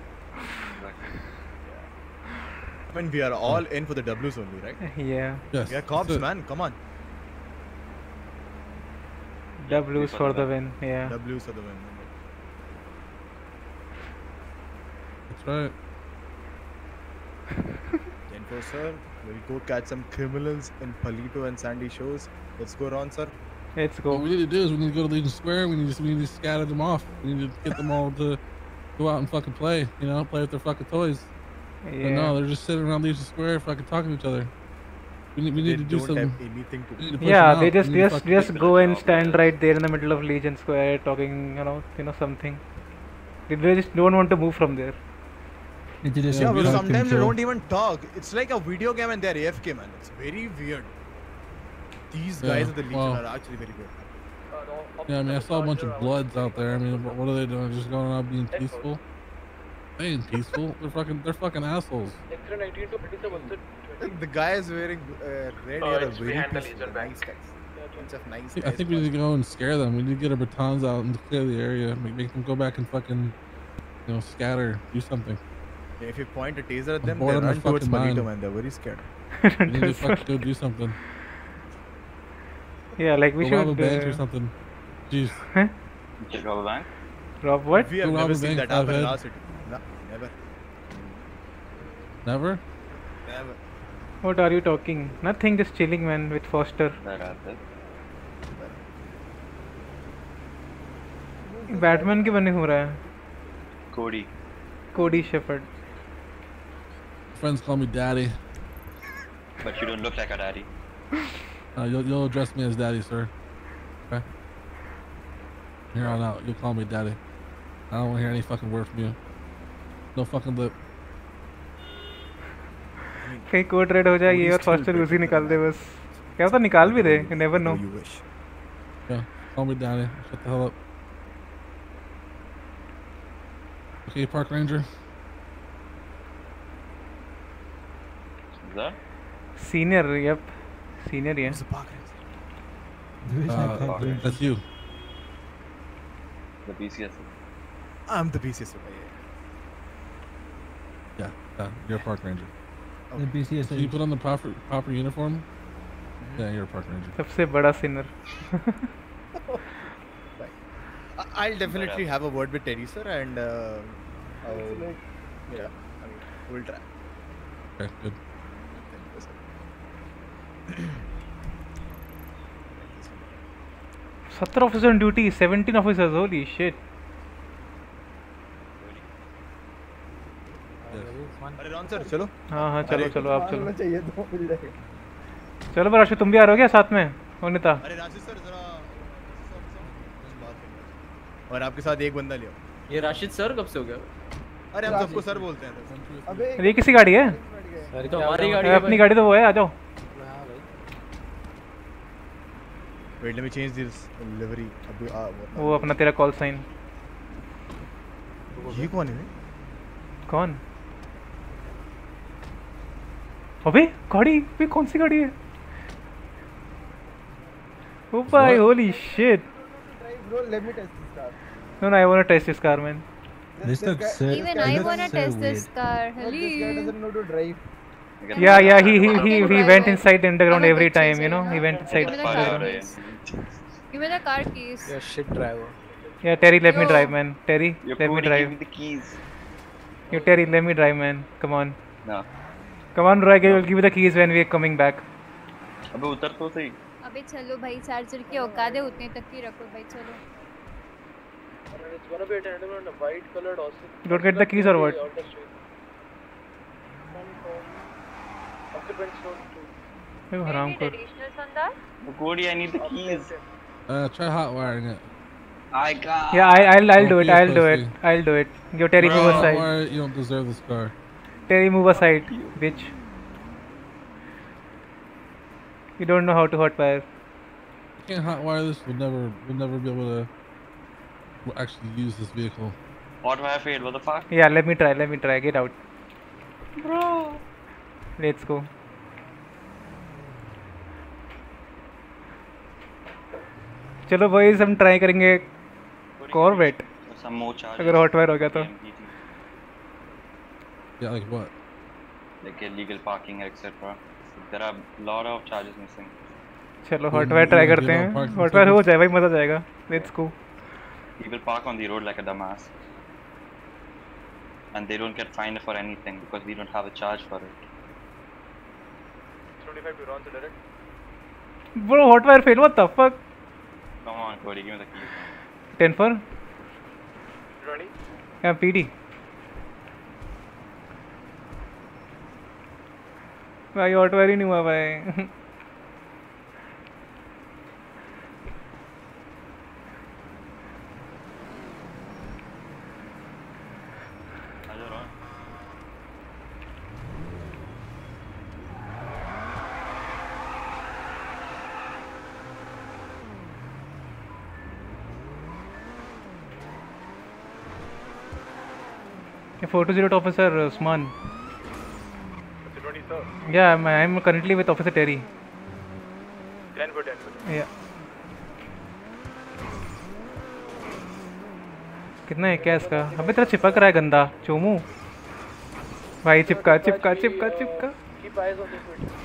Speaker 13: I mean, we are all in for the W's only, right?
Speaker 1: Yeah.
Speaker 22: Yes.
Speaker 13: We are cops,
Speaker 22: that's it.
Speaker 13: man. Come on.
Speaker 1: W's for the win. Yeah.
Speaker 13: W's for the win.
Speaker 22: That's right.
Speaker 13: ten four, sir. We'll go catch some criminals in Palito and Sandy shows. Let's go, Ron, sir.
Speaker 1: Let's go.
Speaker 22: What we need to do is we need to go to Legion Square. We need to we need to scatter them off. We need to get them all to go out and fucking play. You know, play with their fucking toys. But
Speaker 1: Yeah.
Speaker 22: no, they're just sitting around Legion Square fucking talking to each other. We need we
Speaker 13: They
Speaker 22: need to do
Speaker 13: don't
Speaker 22: some.
Speaker 13: have anything to
Speaker 22: we need to push
Speaker 1: Yeah,
Speaker 22: them
Speaker 1: they
Speaker 22: out.
Speaker 1: just
Speaker 22: We need to
Speaker 1: just
Speaker 22: fucking
Speaker 1: just
Speaker 22: get-
Speaker 1: go and stand right there in the middle of Legion Square, talking, you know, you know something. They they just don't want to move from there.
Speaker 13: Yeah, but sometimes they don't even talk. It's like a video game and they're A F K, man. It's very weird. These
Speaker 22: Yeah,
Speaker 13: guys of the Legion
Speaker 22: well-
Speaker 13: are actually very weird.
Speaker 22: Yeah, I mean, I saw a bunch of bloods out there. I mean, what, what are they doing? Just going out being peaceful? They ain't peaceful. They're fucking, they're fucking assholes.
Speaker 12: X nineteen to twenty-seven.
Speaker 13: Like, the guy is wearing uh, red
Speaker 20: Oh,
Speaker 13: hair.
Speaker 20: it's
Speaker 13: are very
Speaker 20: behind the
Speaker 13: peaceful,
Speaker 20: Legion
Speaker 13: nice
Speaker 20: Bank.
Speaker 13: guys. Bunch of nice
Speaker 22: I think, I
Speaker 13: guys.
Speaker 22: think we need to go and scare them. We need to get our batons out and clear the area. Make, make them go back and fucking, you know, scatter. Do something.
Speaker 13: Yeah, if you point a taser at
Speaker 22: I'm
Speaker 13: them,
Speaker 22: bored
Speaker 13: they
Speaker 22: out of my
Speaker 13: run towards
Speaker 22: fucking
Speaker 13: Palito,
Speaker 22: mind.
Speaker 13: man. They're very scared.
Speaker 22: We need to fucking go do something.
Speaker 1: Yeah, like we
Speaker 22: Go
Speaker 1: should
Speaker 22: rob a bank or
Speaker 1: uh,
Speaker 22: something. Jeez.
Speaker 1: Huh?
Speaker 3: Just rob a bank?
Speaker 1: Rob what?
Speaker 13: We have
Speaker 22: Go rob
Speaker 13: never
Speaker 22: a
Speaker 13: seen
Speaker 22: bank,
Speaker 13: that happen in
Speaker 22: Flathead.
Speaker 13: our city. No, never.
Speaker 22: Never?
Speaker 13: Never.
Speaker 1: What are you talking? Nothing, just chilling, man, with Foster. Batman के बने हो रहा है
Speaker 3: Cody.
Speaker 1: Cody Shepherd
Speaker 22: Friends call me daddy.
Speaker 3: But you don't look like a daddy.
Speaker 22: Uh, you'll, you'll address me as daddy, sir. Okay? Here on out, you'll call me daddy. I don't want to hear any fucking word from you. No fucking lip.
Speaker 1: कहीं कोड रेड हो जाए ये और फॉस्टर उसी निकाल दे बस क्या पता निकाल भी दे you never know
Speaker 22: Yeah, call me daddy. Shut the hell up. Okay, park ranger.
Speaker 3: Is that?
Speaker 1: Senior yep senior ये
Speaker 22: Uh, that's you.
Speaker 3: The B C S.
Speaker 13: I'm the B C S.
Speaker 22: Yeah, yeah, you're a park ranger.
Speaker 15: The B C S.
Speaker 22: So you put on the proper proper uniform? Yeah, you're a park ranger.
Speaker 1: सबसे बड़ा senior
Speaker 13: I- I'll definitely have a word with Teddy, sir, and uh, I'll Yeah, I mean, we'll try.
Speaker 22: Okay, good.
Speaker 1: seventeen officers on duty, seventeen officers, holy shit.
Speaker 13: अरे रॉन सर चलो।
Speaker 1: हाँ हाँ चलो चलो आप चलो।
Speaker 15: चाहिए तो मिल जाएगा।
Speaker 1: चलो पर राशिद तुम भी आ रहे हो क्या साथ में? अनिता।
Speaker 13: अरे राशिद सर जरा और आपके साथ एक बंदा लियो।
Speaker 4: ये राशिद सर कब से हो गया?
Speaker 13: अरे हम सबको सर बोलते हैं।
Speaker 15: अबे
Speaker 1: ये किसी गाड़ी है?
Speaker 4: अरे तो हमारी गाड़ी है।
Speaker 1: अपनी गाड़ी तो वो है, आ जाओ।
Speaker 13: Wait, let me change this livery. अभी आ
Speaker 1: वो अपना तेरा कॉल साइन।
Speaker 13: ये कौन है?
Speaker 1: कौन? अबे गाड़ी भी कौन सी गाड़ी है? ओ भाई holy shit.
Speaker 15: Bro, let me test this car.
Speaker 1: No, no, I want to test this car, man.
Speaker 15: This looks
Speaker 6: so, even I want to test this car.
Speaker 15: Hello. This guy doesn't know to drive.
Speaker 1: Yeah, yeah, he he he he went inside the underground every time, you know. He went inside.
Speaker 6: Give me the car keys. Give me the car keys.
Speaker 4: You're a shit driver.
Speaker 1: Yeah, Terry, let me drive, man. Terry,
Speaker 3: You're
Speaker 1: let me drive.
Speaker 3: Give me the keys.
Speaker 1: You Terry, let me drive, man. Come on.
Speaker 3: No.
Speaker 1: Come on, Roy. I'll give you the keys when we are coming back.
Speaker 3: अबे उतर तो सही।
Speaker 6: अबे चलो भाई, चार्जर की औकात है उतने तक की रखो भाई, चलो।
Speaker 12: It's gonna be attended on a white colored awesome.
Speaker 1: Don't get the keys or what?
Speaker 12: Occupants note two.
Speaker 1: Oh, haram kor.
Speaker 3: Cody, I need the keys.
Speaker 22: Uh, try hot wiring it.
Speaker 3: I got.
Speaker 1: Yeah, I, I'll I'll do
Speaker 22: Don't
Speaker 1: it.
Speaker 22: be a
Speaker 1: I'll do it.
Speaker 22: pussy.
Speaker 1: I'll do it. Yo, Terry,
Speaker 22: Bro,
Speaker 1: move
Speaker 22: hot
Speaker 1: aside.
Speaker 22: wire it, you don't deserve this car.
Speaker 1: Terry, move aside, bitch. You don't know how to hotwire.
Speaker 22: You can't hot wire this. We'll never, we'll never be able to we'll actually use this vehicle.
Speaker 3: What have I failed? What the fuck?
Speaker 1: Yeah, let me try. Let me try. Get out.
Speaker 3: Bro.
Speaker 1: Let's go. चलो boys, हम ट्राई करेंगे कॉर्वेट
Speaker 3: Some more charges.
Speaker 1: अगर हॉटवायर हो गया तो।
Speaker 22: Yeah, like what?
Speaker 3: Like illegal parking, et cetera. There are a lot of charges missing.
Speaker 1: चलो हॉटवायर ट्राई करते हैं। हॉटवायर हो जाए भाई, मजा जाएगा। Let's go.
Speaker 3: People park on the road like a dumbass. And they don't get fined for anything because we don't have a charge for it.
Speaker 2: twenty-five to run to direct.
Speaker 1: Bro, hotwire fail. What the fuck?
Speaker 3: Come on, Cody, give me the keys.
Speaker 1: ten for?
Speaker 2: Ready?
Speaker 1: Yeah, P D. भाई हॉटवायर ही नहीं हुआ भाई। four two zero to Officer Usman.
Speaker 2: twenty, sir.
Speaker 1: Yeah, I'm, I'm currently with Officer Terry.
Speaker 2: ten for ten.
Speaker 1: Yeah. कितना है क्या इसका? अबे तेरा चिपक रहा है गंदा चोमू। भाई चिपका चिपका चिपका चिपका।
Speaker 12: Keep eyes on this window.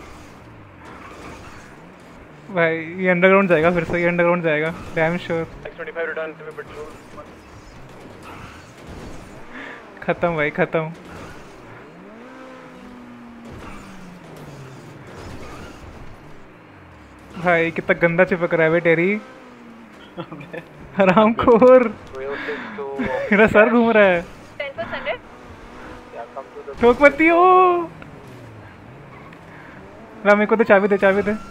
Speaker 1: भाई ये अंडरग्राउंड जाएगा फिर से, ये अंडरग्राउंड जाएगा। Damn sure.
Speaker 2: X twenty-five return to the patrol.
Speaker 1: खत्म भाई खत्म। भाई कितना गंदा चिपक रहा है बे टेरी। हरामखोर। मेरा सर घूम रहा है। ठोक मत दियो। ला मेरे को तो चाबी दे, चाबी दे।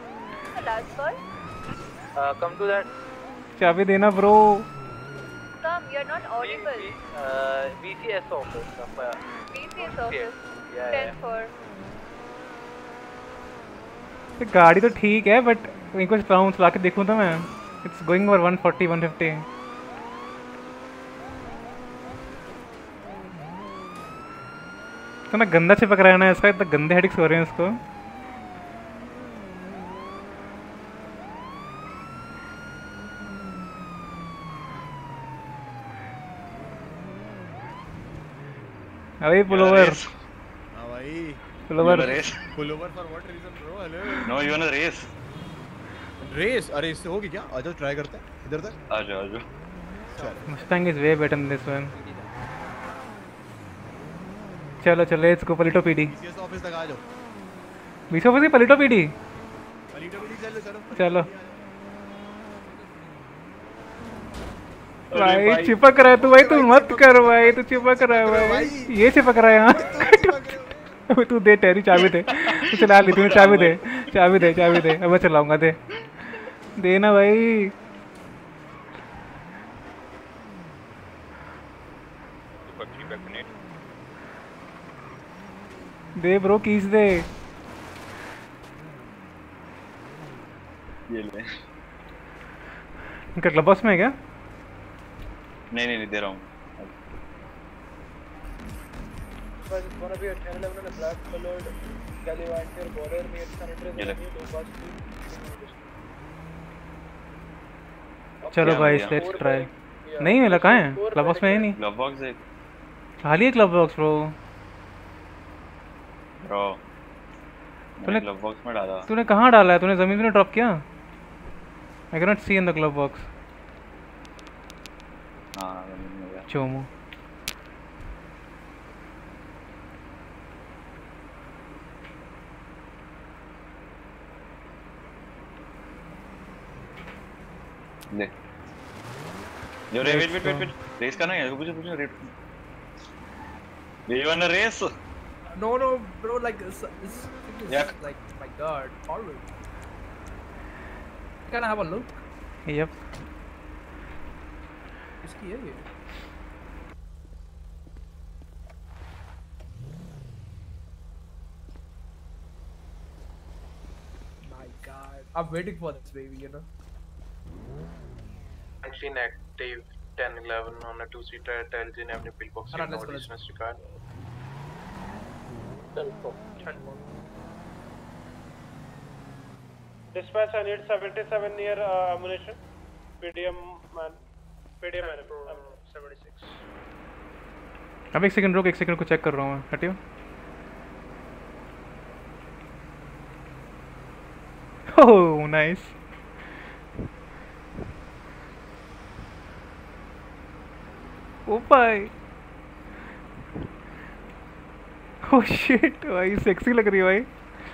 Speaker 12: Come to that.
Speaker 1: चाबी देना bro.
Speaker 6: Come, you're not audible.
Speaker 12: Uh, V C S office. Uh,
Speaker 6: V C S office.
Speaker 12: Yeah,
Speaker 6: ten
Speaker 12: yeah.
Speaker 6: four.
Speaker 1: गाड़ी तो ठीक है बट एक बार चलाऊं, चला के देखूं तो मैं। It's going over one forty one fifty। इतना गंदा चिपक रहा है ना इसका, इतना गंदे हेडिक्स हो रहे हैं इसको। अरे पुलोवर।
Speaker 13: हाँ भाई।
Speaker 1: Pull over.
Speaker 13: Pull over for what reason bro? Hello.
Speaker 3: No, you wanna race?
Speaker 13: Race? अरे इससे होगी क्या? आ जाओ ट्राई करते हैं इधर तक।
Speaker 3: आ जाओ आ जाओ।
Speaker 13: चल।
Speaker 1: Mustang is way better than this one. चलो चलो let's go Paleto PD.
Speaker 13: BCS office तक आ जाओ।
Speaker 1: बीस ऑफिस से पलिटो पीडी।
Speaker 13: पलिटो पीडी चलो चलो।
Speaker 1: चलो भाई चिपक रहा है तू भाई, तू मत कर भाई, तू चिपक रहा है भाई, ये चिपक रहा है यहाँ। तू दे टेरी चाबी दे, तू चला ली तूने, चाबी दे चाबी दे चाबी दे, अब मैं चलाऊंगा, दे देना भाई। दे ब्रो कीज दे।
Speaker 3: ये ले।
Speaker 1: इनका क्लब हाउस में है क्या?
Speaker 3: नहीं नहीं नहीं दे रहा हूँ।
Speaker 12: But it's gonna be a ten eleven and a black colored Gallivant border near San Andreas Avenue, low pass two.
Speaker 1: चलो भाई लेट्स ट्राई। नहीं मिला, कहाँ है? क्लब बॉक्स में है नहीं।
Speaker 3: क्लब बॉक्स है
Speaker 1: खाली है क्लब बॉक्स ब्रो।
Speaker 3: ब्रो
Speaker 1: तूने
Speaker 3: क्लब बॉक्स में डाला।
Speaker 1: तूने कहाँ डाला है? तूने जमीन में ड्रॉप किया? I can not see in the club box.
Speaker 3: हाँ जमीन में गया।
Speaker 1: चोमो
Speaker 3: ले यो रे wait wait wait wait race करना है, पूछो पूछो रेस। Do you wanna race?
Speaker 16: No, no, bro. Like, it's, it's, it's
Speaker 3: Yeah.
Speaker 16: like, my God, horrible. Can I have a look?
Speaker 1: Yep.
Speaker 16: इसकी है ये? My God, I'm waiting for this baby, you know.
Speaker 20: Actually active ten eleven on a two-seater at Elgin Avenue pillbox.
Speaker 16: Alright, let's go,
Speaker 20: No
Speaker 16: let's go.
Speaker 20: distance required.
Speaker 9: Dispatch, I need seventy-seven near uh, ammunition. P D M man. P D M man. I'm seventy-six.
Speaker 1: अब एक सेकंड रुक, एक सेकंड को चेक कर रहा हूँ मैं, हटियो। Oh nice. ओ भाई ओह शिट भाई, सेक्सी लग रही है भाई।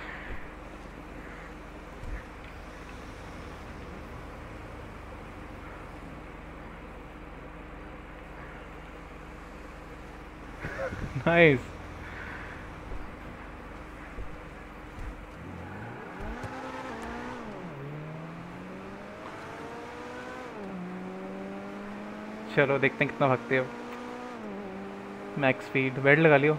Speaker 1: नाइस। चलो देखते हैं कितना भागते हो। मैक्स स्पीड, बेल्ट लगा लियो।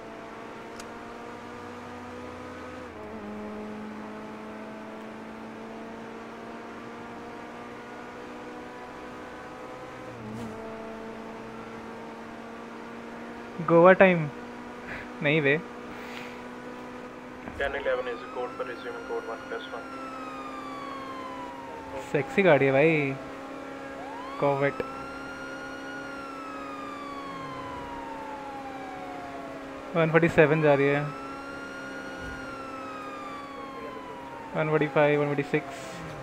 Speaker 1: गोवा टाइम नहीं वे।
Speaker 20: ten eleven is a code for resuming code one plus one.
Speaker 1: Sexy गाड़ी है भाई, कॉर्वेट। वन फोर्टी सेवन जा रही है, one forty five, one forty six.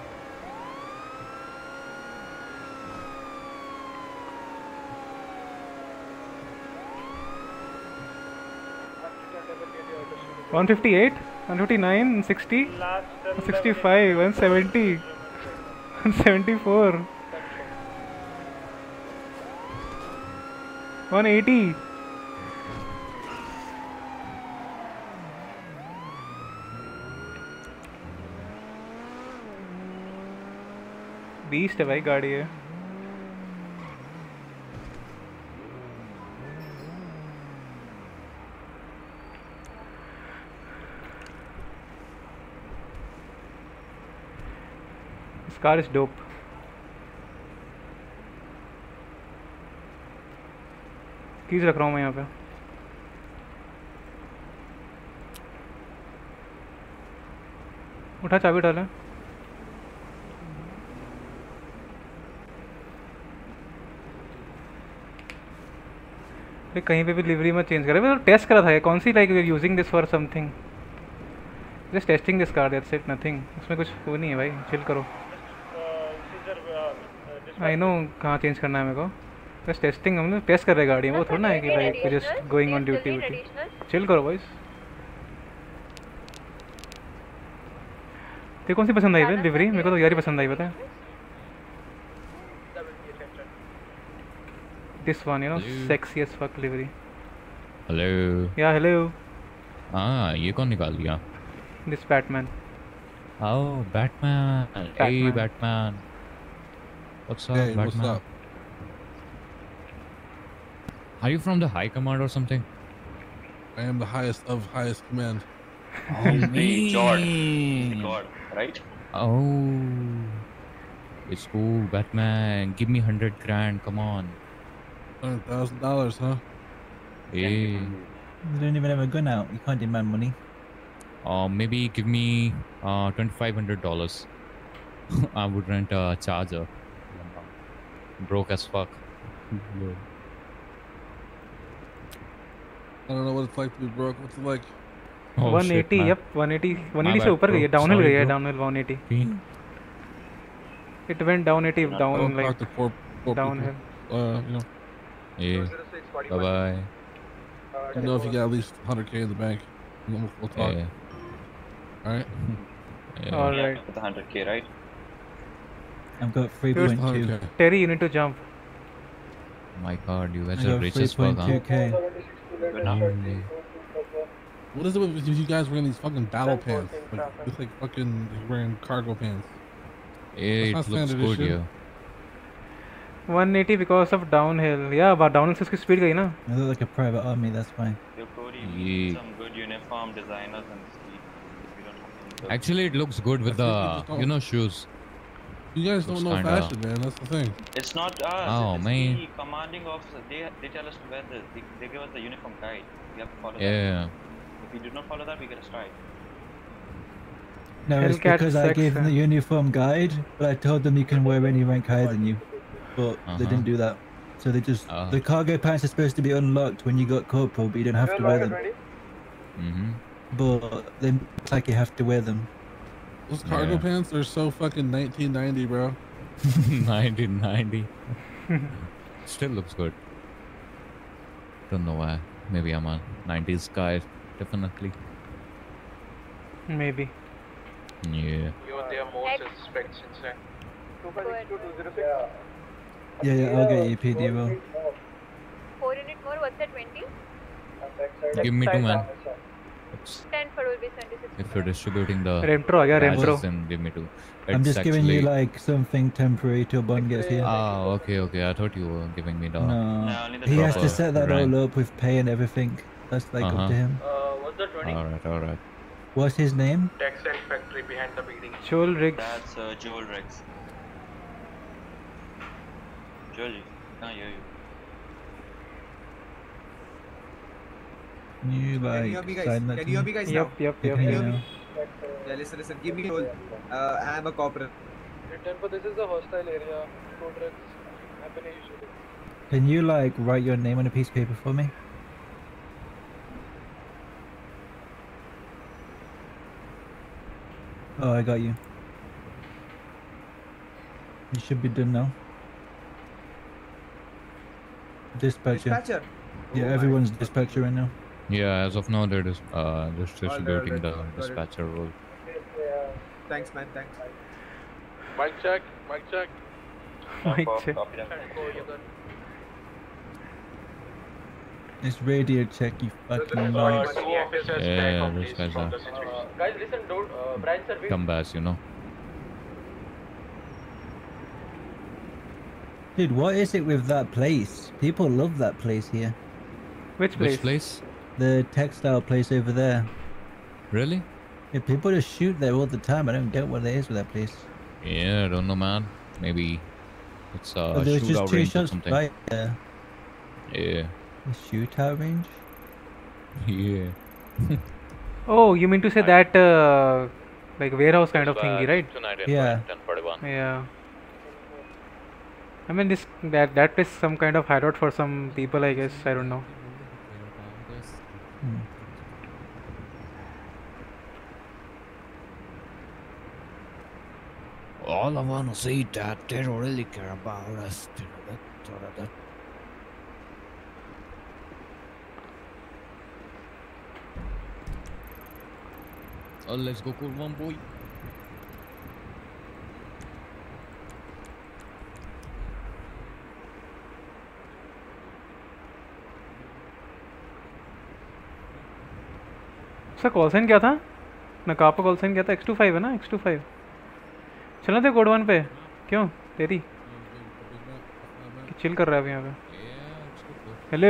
Speaker 1: One fifty eight, one fifty nine, sixty, sixty five, one seventy, one seventy four, one eighty. Beast है भाई गाड़ी है। This car is dope. Keys रख रहा हूँ मैं यहाँ पे। उठा, चाबी डाले। कहीं पे भी लिवरी में चेंज करें, मैं तो टेस्ट करा था ये कौन सी, like we are using this for something, just testing this car, that's it, nothing. उसमें कुछ वो नहीं है भाई, चिल करो। आई नो कहाँ चेंज करना है मेरे को। बस टेस्टिंग हम लोग टेस्ट कर रहे गाड़ी वो थोड़ा ना है कि like just going on duty duty chill करो बॉयज। तेरे कौन सी पसंद आई भाई लिवरी? मेरे को तो यार ही पसंद आई पता है। This one you know sexy as fuck livery.
Speaker 8: Hello
Speaker 1: yeah hello.
Speaker 8: हाँ ये कौन निकाल दिया?
Speaker 1: This Batman.
Speaker 8: Oh, Batman.
Speaker 1: Batman.
Speaker 8: Hey, Batman. What's up,
Speaker 22: Hey, what's
Speaker 8: Batman?
Speaker 22: up?
Speaker 8: Are you from the High Command or something?
Speaker 22: I am the highest of highest command.
Speaker 8: Oh,
Speaker 3: Hey, God.
Speaker 8: man.
Speaker 3: God, right?
Speaker 8: Oh. It's cool, Batman. Give me hundred grand. Come on.
Speaker 22: Hundred thousand dollars, huh?
Speaker 8: Hey.
Speaker 17: You don't even have a gun out. You can't demand money.
Speaker 8: Uh, maybe give me uh twenty-five hundred dollars. I would rent a Charger. Broke as fuck.
Speaker 22: I don't know what it's like to be broke. What's it like?
Speaker 8: Oh,
Speaker 1: one eighty
Speaker 8: shit, man.
Speaker 1: yep one eighty one
Speaker 8: My
Speaker 1: eighty से
Speaker 8: bad,
Speaker 1: ऊपर
Speaker 8: bro.
Speaker 1: गई है डाउनहिल
Speaker 8: Sorry,
Speaker 1: गई है
Speaker 8: bro.
Speaker 1: Downhill one eighty.
Speaker 8: Okay.
Speaker 1: It went down eighty down
Speaker 22: I'll
Speaker 1: like
Speaker 22: talk to four, four
Speaker 1: downhill.
Speaker 22: people. Uh, you know,
Speaker 8: Yeah. Bye bye.
Speaker 22: you know if you got at least one hundred k in the bank, we'll, we'll talk.
Speaker 8: Yeah.
Speaker 22: All right.
Speaker 8: Yeah.
Speaker 1: All right.
Speaker 3: With the one hundred K, right?
Speaker 17: I've got three
Speaker 1: Here's
Speaker 17: point two.
Speaker 22: Okay.
Speaker 1: Terry, you need to jump.
Speaker 8: My God, you guys
Speaker 17: I
Speaker 8: are
Speaker 17: got
Speaker 8: rich as fuck, huh?
Speaker 17: three point two K.
Speaker 8: Holy.
Speaker 22: What is it with you guys wearing these fucking battle pants? Like, it's like fucking wearing cargo pants.
Speaker 8: Yeah,
Speaker 22: That's
Speaker 8: it
Speaker 22: not
Speaker 8: looks
Speaker 22: standard
Speaker 8: good,
Speaker 22: issue.
Speaker 8: yeah.
Speaker 1: one eighty because of downhill. Yeah, but downhill से उसकी speed गई ना.
Speaker 17: I look like a private army, that's why.
Speaker 3: Yo, Cody, we
Speaker 8: Yeah.
Speaker 3: need some good uniform designers and see if we don't have any.
Speaker 8: Actually, it looks good with
Speaker 22: That's
Speaker 8: the,
Speaker 22: it, just don't-
Speaker 8: you know, shoes.
Speaker 22: You guys
Speaker 8: Looks
Speaker 22: don't know
Speaker 8: kinda-
Speaker 22: fashion, man. That's the thing.
Speaker 3: It's not us.
Speaker 8: Oh,
Speaker 3: it's
Speaker 8: man.
Speaker 3: the commanding officer. They they tell us to wear this. They, they give us the uniform guide. We have to follow
Speaker 8: Yeah.
Speaker 3: that. If we do not follow that, we get a strike.
Speaker 17: No, it's
Speaker 1: Hellcat
Speaker 17: because I
Speaker 1: six,
Speaker 17: gave them the
Speaker 1: uh,
Speaker 17: uniform guide, but I told them you can wear any rank higher than you. But
Speaker 8: Uh-huh.
Speaker 17: they didn't do that. So they just
Speaker 8: Oh.
Speaker 17: the cargo pants are supposed to be unlocked when you got corporal, but you don't have to wear them.
Speaker 8: Mm-hmm.
Speaker 17: But they it's like you have to wear them.
Speaker 22: Those cargo
Speaker 8: Yeah.
Speaker 22: pants are so fucking nineteen ninety, bro.
Speaker 8: nineteen ninety. Still looks good. Don't know why. Maybe I'm a nineties guy. Definitely.
Speaker 1: Maybe.
Speaker 8: Yeah.
Speaker 20: You there are more suspects inside.
Speaker 2: two five six two two zero six.
Speaker 17: Yeah, yeah, I'll get you P D roll.
Speaker 6: Four unit more. What's that? Twenty.
Speaker 8: Give me two, man.
Speaker 6: Ten for will be seventy-six.
Speaker 8: If you're distributing the
Speaker 1: Remtro आ गया,
Speaker 8: badges,
Speaker 1: Remtro.
Speaker 8: then give me two.
Speaker 17: I'm
Speaker 8: It's
Speaker 17: just giving you
Speaker 8: actually-
Speaker 17: like something temporary till Bond gets here.
Speaker 8: Ah, okay, okay. I thought you were giving me the.
Speaker 17: No,
Speaker 3: only the
Speaker 17: he has to
Speaker 8: proper
Speaker 17: set that
Speaker 8: rank.
Speaker 17: all up with pay and everything. That's like
Speaker 8: Uh-huh.
Speaker 17: up to him.
Speaker 12: Uh, what's the twenty?
Speaker 8: All right, all right.
Speaker 17: What's his name?
Speaker 20: Textile factory behind the building.
Speaker 1: Joel Riggs.
Speaker 3: That's uh, Joel Rex. Joel, can't hear you.
Speaker 17: You
Speaker 10: Can
Speaker 17: like
Speaker 10: you hear me, guys?
Speaker 17: sign that
Speaker 10: Can
Speaker 17: to
Speaker 10: you hear
Speaker 17: me?
Speaker 10: me, guys?
Speaker 1: Yep,
Speaker 10: now?
Speaker 1: yep,
Speaker 17: I
Speaker 1: yep.
Speaker 17: can
Speaker 10: Can
Speaker 17: hear
Speaker 10: you
Speaker 17: you
Speaker 10: hear
Speaker 17: now.
Speaker 10: me? Yeah, listen, listen. Give me a hold. Uh, I am a corporal.
Speaker 12: Ten for this is the hostile area. Road wrecks happen usually.
Speaker 17: Can you like write your name on a piece of paper for me? Oh, I got you. You should be done now. Dispatcher.
Speaker 10: Dispatcher.
Speaker 17: Yeah,
Speaker 10: Oh my
Speaker 17: everyone's
Speaker 10: God.
Speaker 17: dispatcher right now.
Speaker 8: Yeah, as of now, they're dis- uh, just
Speaker 10: All right,
Speaker 8: distributing
Speaker 10: all
Speaker 8: the
Speaker 10: right, all right.
Speaker 8: dispatcher role.
Speaker 10: Thanks, man. Thanks.
Speaker 12: Mic check. Mic check.
Speaker 1: Mic check.
Speaker 3: Copy that.
Speaker 12: Oh, you got.
Speaker 17: It's radio check, you fucking
Speaker 20: Uh,
Speaker 17: noise.
Speaker 20: two officers back
Speaker 8: Yeah,
Speaker 20: on
Speaker 8: those
Speaker 20: place
Speaker 8: guys
Speaker 20: from
Speaker 8: are
Speaker 20: the situation.
Speaker 12: Uh, guys, listen, don't. Uh, Brian sir, wait.
Speaker 8: come back, you know.
Speaker 17: Dude, what is it with that place? People love that place here.
Speaker 1: Which place?
Speaker 8: Which place?
Speaker 17: The textile place over there.
Speaker 8: Really?
Speaker 17: Yeah, people just shoot there all the time. I don't get what it is with that place.
Speaker 8: Yeah, I don't know, man. Maybe it's a
Speaker 17: Oh, there was just
Speaker 8: shootout
Speaker 17: two
Speaker 8: range or
Speaker 17: shots
Speaker 8: something.
Speaker 17: right there.
Speaker 8: Yeah.
Speaker 17: A shootout range?
Speaker 8: Yeah.
Speaker 1: Oh, you mean to say that uh, like warehouse kind of thingy, right?
Speaker 17: Yeah.
Speaker 1: Yeah. I mean, this that that is some kind of hideout for some people, I guess. I don't know.
Speaker 17: Hmm.
Speaker 8: All I wanna say that they don't really care about us. Oh, let's go, cool one boy.
Speaker 1: उसका कॉल साइन क्या था? नकाब का कॉल साइन क्या था? एक्स टू फाइव है ना? एक्स टू फाइव चलना थे कोड वन पे। क्यों तेरी चिल कर रहा है अभी यहाँ पे? हेलो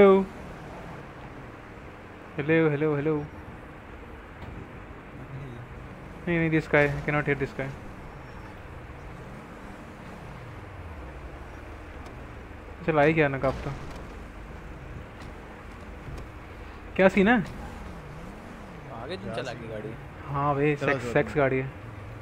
Speaker 1: हेलो हेलो हेलो नहीं नहीं this guy can not hit this guy. चल आई क्या नकाब तो? क्या सीन है?
Speaker 4: आगे तुम चला के गाड़ी।
Speaker 1: हाँ भाई सेक्स सेक्स गाड़ी है।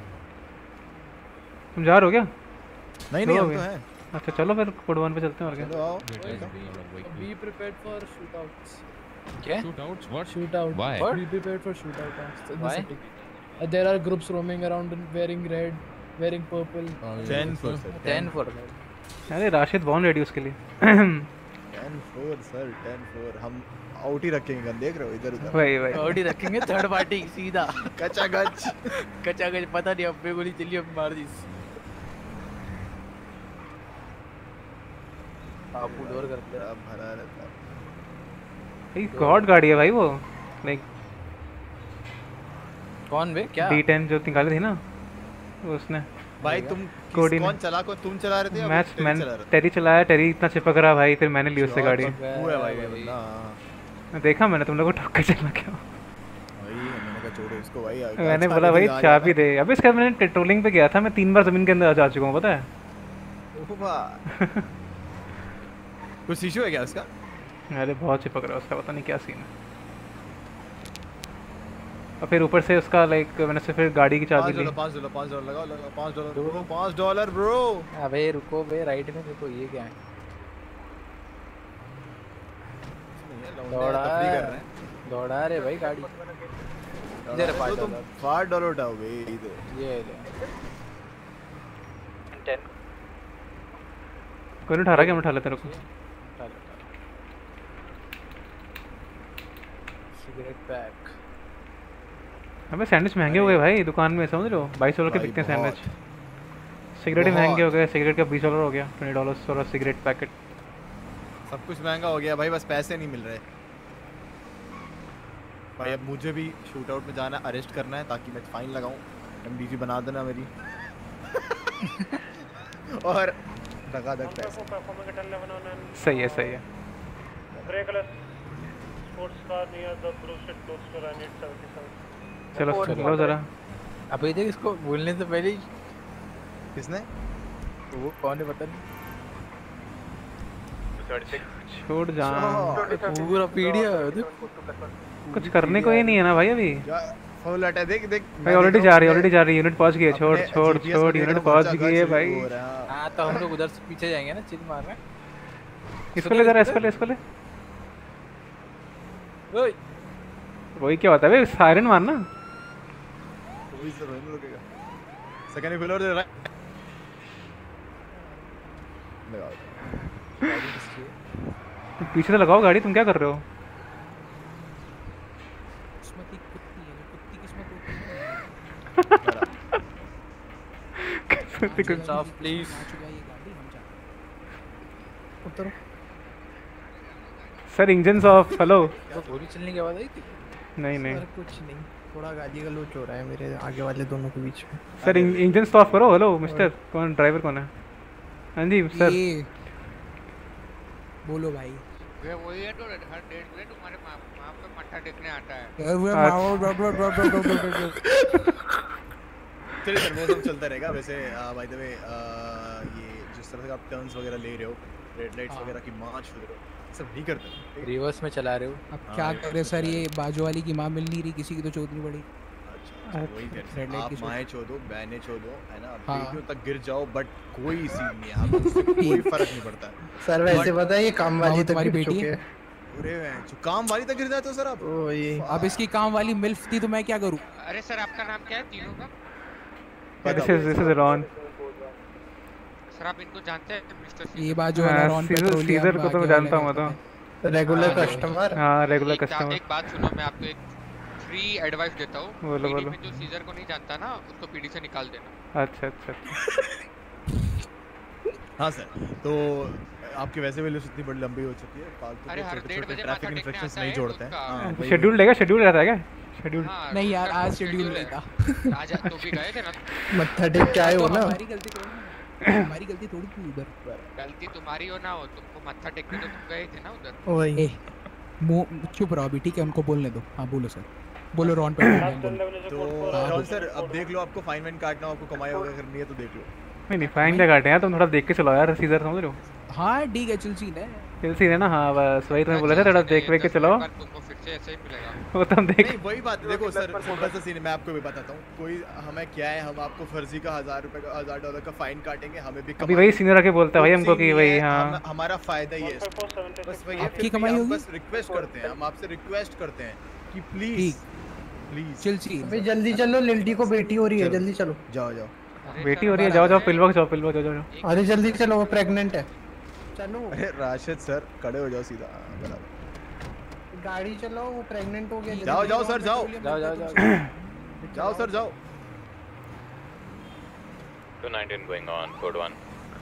Speaker 1: तुम जा रहे हो क्या?
Speaker 13: नहीं नहीं हम तो हैं।
Speaker 1: अच्छा चलो फिर कोड वन पे चलते हैं और क्या।
Speaker 13: चलो आओ।
Speaker 16: Be prepared for shootouts.
Speaker 8: क्या? Shootouts? What?
Speaker 16: Shootout.
Speaker 8: Why?
Speaker 16: What? Be prepared for shootout. in the
Speaker 8: Why?
Speaker 16: city. Uh, there are groups roaming around and wearing red, wearing purple.
Speaker 13: ten four sir.
Speaker 4: ten four.
Speaker 1: अरे राशिद बॉन रेडी उसके लिए।
Speaker 13: ten four sir ten four हम आउट ही रखेंगे गन देख रहे हो इधर उधर।
Speaker 1: वही वही।
Speaker 4: आउट ही रखेंगे थर्ड पार्टी सीधा।
Speaker 13: कच्चा गच।
Speaker 4: कच्चा गच पता नहीं अब पे गोली चली अब मार दी। आप डोर करते हैं।
Speaker 13: अब भरा रहता है।
Speaker 1: भाई गॉड गाड़ी है भाई वो। लाइक
Speaker 4: कौन बे क्या?
Speaker 1: डी टेन जो निकाली थी ना उसने।
Speaker 13: भाई तुम
Speaker 1: कोडी
Speaker 13: कौन चला को तुम चला रहे थे या
Speaker 1: मैच
Speaker 13: टेरी
Speaker 1: मैंने
Speaker 13: चला रहा था?
Speaker 1: टेरी चलाया। टेरी इतना चिपक रहा भाई फिर मैंने ली उससे गाड़ी।
Speaker 13: वो है भाई ये बंदा।
Speaker 1: देखा मैंने तुम लोगों को ठोक के चला क्या?
Speaker 13: भाई मैंने कहा छोड़ो इसको भाई।
Speaker 1: मैंने बोला भाई चाबी दे। अबे इसके बाद मैंने पेट्रोलिंग पे गया था मैं तीन बार जमीन के अंदर जा चुका हूँ पता है।
Speaker 13: ओह वाह। कुछ इशू है क्या उसका?
Speaker 1: अरे बहुत चिपक रहा है उसका पता नहीं क्या सीन है। और फिर ऊपर से उसका लाइक मैंने से फिर गाड़ी की चाबी ली।
Speaker 13: पाँच डॉलर पाँच डॉलर लगाओ लगाओ पाँच डॉलर ब्रो पाँच डॉलर ब्रो।
Speaker 4: अबे रुको बे राइट में देखो ये क्या है? दौड़ा दौड़ा रे भाई गाड़ी। इधर पाँच डॉलर
Speaker 13: पाँच डॉलर उठाओ बे इधर।
Speaker 4: ये ले
Speaker 1: टेन कोई नहीं उठा रहा क्या? मैं उठा लेता हूँ।
Speaker 4: Cigarette pack.
Speaker 1: अबे सैंडविच महंगे हो गए भाई दुकान में समझ रहे हो? बाईस डॉलर के बिकते हैं सैंडविच। सिगरेट ही महंगे हो गए। सिगरेट का बीस डॉलर हो गया। ट्वेंटी डॉलर और सिगरेट पैकेट।
Speaker 13: सब कुछ महंगा हो गया भाई बस पैसे नहीं मिल रहे भाई। अब मुझे भी शूट आउट में जाना अरेस्ट करना है ताकि मैं फाइन लगाऊं। एमडीजी बना देना मेरी। और धका धक पैसे।
Speaker 1: सही है सही है।
Speaker 9: Grey colour sports car near the brewsted close to run at seventy seven.
Speaker 1: चलो चलो जरा।
Speaker 4: अबे देख इसको बोलने से पहले ही
Speaker 13: किसने?
Speaker 4: वो कौन है पता नहीं।
Speaker 1: छोड़ जा।
Speaker 4: पूरा पीढ़िया
Speaker 1: कुछ करने को ही नहीं है ना भाई अभी।
Speaker 13: फुल अटैक देख देख
Speaker 1: भाई ऑलरेडी जा रही है ऑलरेडी जा रही है। यूनिट पहुंच गई है। छोड़ छोड़ छोड़ यूनिट पहुंच गई है भाई।
Speaker 4: हां तो हम लोग उधर से पीछे जाएंगे ना चिल मार रहे।
Speaker 1: इसको ले जरा इसको ले इसको ले।
Speaker 4: ओए
Speaker 1: वही क्या होता है बे सायरन मारना।
Speaker 13: वही से रहने लगेगा। सेकंड फ्लोर दे रहा लगाओ।
Speaker 1: पीछे से लगाओ गाड़ी। तुम क्या कर रहे हो?
Speaker 11: किस्मती कुत्ती है कुत्ती किस्मत होती है।
Speaker 1: किस्मती कुत्ती
Speaker 4: ऑफ प्लीज
Speaker 11: उतरो।
Speaker 1: Sir engines off. हेलो
Speaker 4: तो गोली चलने की आवाज आई थी?
Speaker 1: नहीं नहीं
Speaker 15: सर कुछ नहीं थोड़ा गाली गलौच हो रहा है मेरे आगे वाले दोनों के बीच में।
Speaker 1: सर इंजन ऑफ करो। हेलो मिस्टर कौन ड्राइवर कौन है? हाँ जी सर
Speaker 11: बोलो भाई।
Speaker 19: वे वही है तो हर डेट पे तुम्हारे माँ माँ पे मत्था टेकने आता है।
Speaker 13: चलिए सर वो सब चलता रहेगा। वैसे बाय द वे ये जिस तरह से आप टर्न्स वगैरह ले रहे हो रेड लाइट्स वगैरह की माँ छू रहे हो सब नहीं करते।
Speaker 4: रिवर्स में चला रहे हो।
Speaker 11: अब क्या करे सर ये बाजू वाली की माँ मिल नहीं रही किसी की तो चोदनी पड़ी।
Speaker 13: अच्छा वही कह रहे हैं आप माएँ छो दो बहनें छो दो है ना। बेटियों तक गिर जाओ बट कोई सीन नहीं है। कोई फर्क नहीं पड़ता।
Speaker 15: सर वैसे पता है ये काम वाली
Speaker 11: तुम्हारी बेटी है।
Speaker 13: अरे जो काम वाली तक गिर जाते हो सर आप।
Speaker 15: ओ ये
Speaker 11: अब इसकी काम वाली मिल्फ थी तो मैं क्या करूं?
Speaker 19: अरे सर आपका नाम क्या है तीनों का?
Speaker 1: This is this is Ron.
Speaker 19: Sir आप इनको जानते हैं मिस्टर
Speaker 11: ये बाजू वाला रॉन पेट्रोलियम
Speaker 1: सीजर को तो मैं जानता हूं। तो
Speaker 15: रेगुलर कस्टमर।
Speaker 1: हां रेगुलर
Speaker 19: एक,
Speaker 1: कस्टमर।
Speaker 19: एक बात सुनो मैं आपको एक फ्री एडवाइस देता हूँ।
Speaker 1: बोलो,
Speaker 19: पीडी
Speaker 1: बोलो।
Speaker 19: में जो सीजर को नहीं जानता ना उसको पीडी से निकाल देना।
Speaker 1: अच्छा अच्छा
Speaker 13: हाँ सर, तो आपकी वैसे भी लिस्ट इतनी बड़ी लंबी हो चुकी है, फालतू
Speaker 19: अरे
Speaker 13: के
Speaker 19: हर
Speaker 13: छोटे
Speaker 19: डेढ़
Speaker 13: छोटे
Speaker 19: बजे
Speaker 13: ट्रैफिक
Speaker 19: माथा टेकने
Speaker 13: इन्फेक्शंस
Speaker 19: आता
Speaker 13: नहीं
Speaker 19: है
Speaker 13: जोड़ते हैं।
Speaker 19: उसका।
Speaker 13: हाँ, वही-
Speaker 1: शेड्यूल रहेगा, शेड्यूल रहता है क्या? शेड्यूल
Speaker 19: हाँ,
Speaker 11: नहीं यार,
Speaker 19: उसका
Speaker 11: आज
Speaker 19: schedule
Speaker 11: शेड्यूल
Speaker 19: है।
Speaker 11: नहीं था।
Speaker 19: आज तो भी गए थे ना।
Speaker 16: मत्था टेक के आए हो ना।
Speaker 11: हमारी गलती थोड़ी ना, हमारी गलती थोड़ी थी उधर।
Speaker 19: गलती तुम्हारी हो ना हो, तुमको मत्था टेकने तो तुम गए थे ना उधर।
Speaker 11: ओए मुंह चुप रहो अभी, ठीक है? उनको बोलने दो। हाँ बोलो सर, बोलो रॉन पे।
Speaker 13: तो रॉन सर, अब देख लो, आपको फाइन वाइन काटना हो, आपको कमाई वगैरह करनी है तो देख लो।
Speaker 1: नहीं नहीं फाइन क्या काटे यार, तुम थोड़ा देख के चलाओ यार सीजर, समझ रहे हो?
Speaker 11: हाँ ठीक है, चल सीन है।
Speaker 1: चल सीन है ना, हाँ बस वही तुम्हें बोला था, थोड़ा देख देख के चलाओ।
Speaker 19: तुमको फिर से ऐसे ही मिलेगा।
Speaker 1: वो तुम देख।
Speaker 13: नहीं वही बात, देखो सर, सिंपल सा सीन है, मैं आपको भी बताता हूँ। कोई हमें क्या है, हम आपको फर्जी का हजार रुपए का हजार डॉलर का फाइन काटेंगे, हमें भी
Speaker 1: अभी वही सीनियर आके बोलता है भाई हमको कि भाई हाँ
Speaker 13: हम, हमारा फायदा ही है इसमें। बस वही है,
Speaker 11: आपकी
Speaker 13: फिर भी
Speaker 11: कमाई
Speaker 13: हम
Speaker 11: होगी?
Speaker 13: बस रिक्वेस्ट करते हैं, हम आपसे रिक्वेस्ट करते हैं कि प्लीज प्लीज
Speaker 11: चल सी
Speaker 15: अभी जल्दी चलो, लिल्टी को बेटी हो रही है, जल्दी चलो।
Speaker 13: जाओ जाओ,
Speaker 1: बेटी हो रही है, जाओ जाओ पिलवा जाओ, पिलवा जाओ जाओ।
Speaker 15: अरे जल्दी चलो, वो प्रेग्नेंट है। चलो
Speaker 13: अरे राशिद सर खड़े हो जाओ सीधा, हाँ, बराबर।
Speaker 15: गाड़ी चलाओ, वो प्रेग्नेंट हो गया।
Speaker 13: जाओ जाओ सर, जाओ
Speaker 4: जाओ जाओ जाओ
Speaker 13: जाओ सर जाओ।
Speaker 7: two nineteen going on, code one.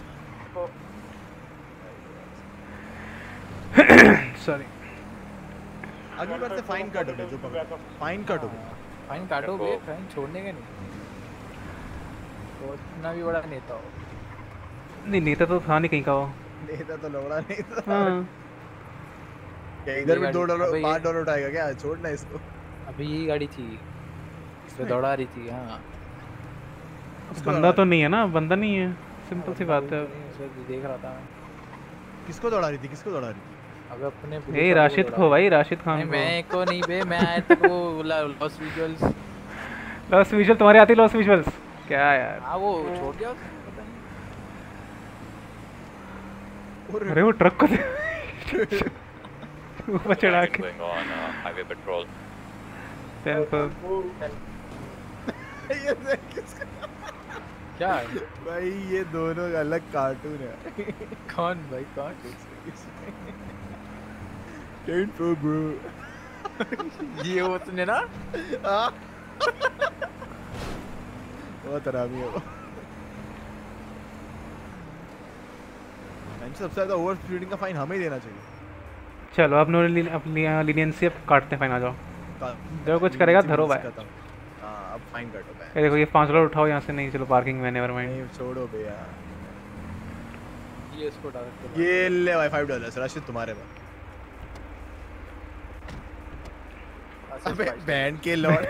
Speaker 1: Sorry,
Speaker 13: अगली बार से फाइन काटोगे, जो फाइन काटोगे।
Speaker 4: फाइन काटोगे, फाइन छोड़ने का नहीं। तो इतना भी बड़ा नेता हो।
Speaker 1: नहीं नेता तो था नहीं कहीं का वो।
Speaker 13: नेता तो लौड़ा नहीं था।
Speaker 1: हाँ।
Speaker 13: क्या इधर भी दो डॉलर
Speaker 4: अबे ये-
Speaker 13: पाँच डॉलर उठाएगा क्या? छोड़ना इसको।
Speaker 4: अभी यही गाड़ी थी, इस पे दौड़ा रही थी। हाँ
Speaker 1: बंदा तो नहीं है ना, बंदा नहीं है, सिंपल सी बात है।
Speaker 4: उसको देख रहा था मैं।
Speaker 13: किसको दौड़ा रही थी, किसको दौड़ा रही थी?
Speaker 4: अब अपने
Speaker 1: ए राशिद को भाई, राशिद खान
Speaker 4: नहीं,
Speaker 1: को।
Speaker 4: मैं को नहीं बे, मैं आया था वो लॉस विजुअल्स।
Speaker 1: लॉस विजुअल तुम्हारे आती, लॉस विजुअल्स क्या यार?
Speaker 4: हाँ वो छोड़ गया उसने, पता नहीं।
Speaker 1: अरे वो ट्रक को ऊपर चढ़ा के।
Speaker 7: Going on uh, highway patrol.
Speaker 13: ये देख किसका-
Speaker 4: क्या है?
Speaker 13: भाई ये दोनों अलग कार्टून है।
Speaker 4: कौन भाई कौन?
Speaker 13: Can't go bro।
Speaker 4: ये उसने ना
Speaker 13: हाँ। बहुत हरामी है वो। सबसे ज्यादा ओवर स्पीडिंग का फाइन हमें ही देना चाहिए।
Speaker 1: चलो अब नो अपनी लीनियंसी अब काटते हैं फाइन, आ जाओ। जो कुछ करेगा धरो भाई।
Speaker 13: हाँ अब फाइन काटो भाई।
Speaker 1: ये देखो ये पाँच डॉलर उठाओ यहाँ से। नहीं चलो पार्किंग में, नेवर माइंड।
Speaker 13: नहीं छोड़ो बे यार,
Speaker 4: ये इसको डाल के
Speaker 13: ये ले भाई फाइव डॉलर राशिद तुम्हारे पास। अबे बैंड के लॉर्ड।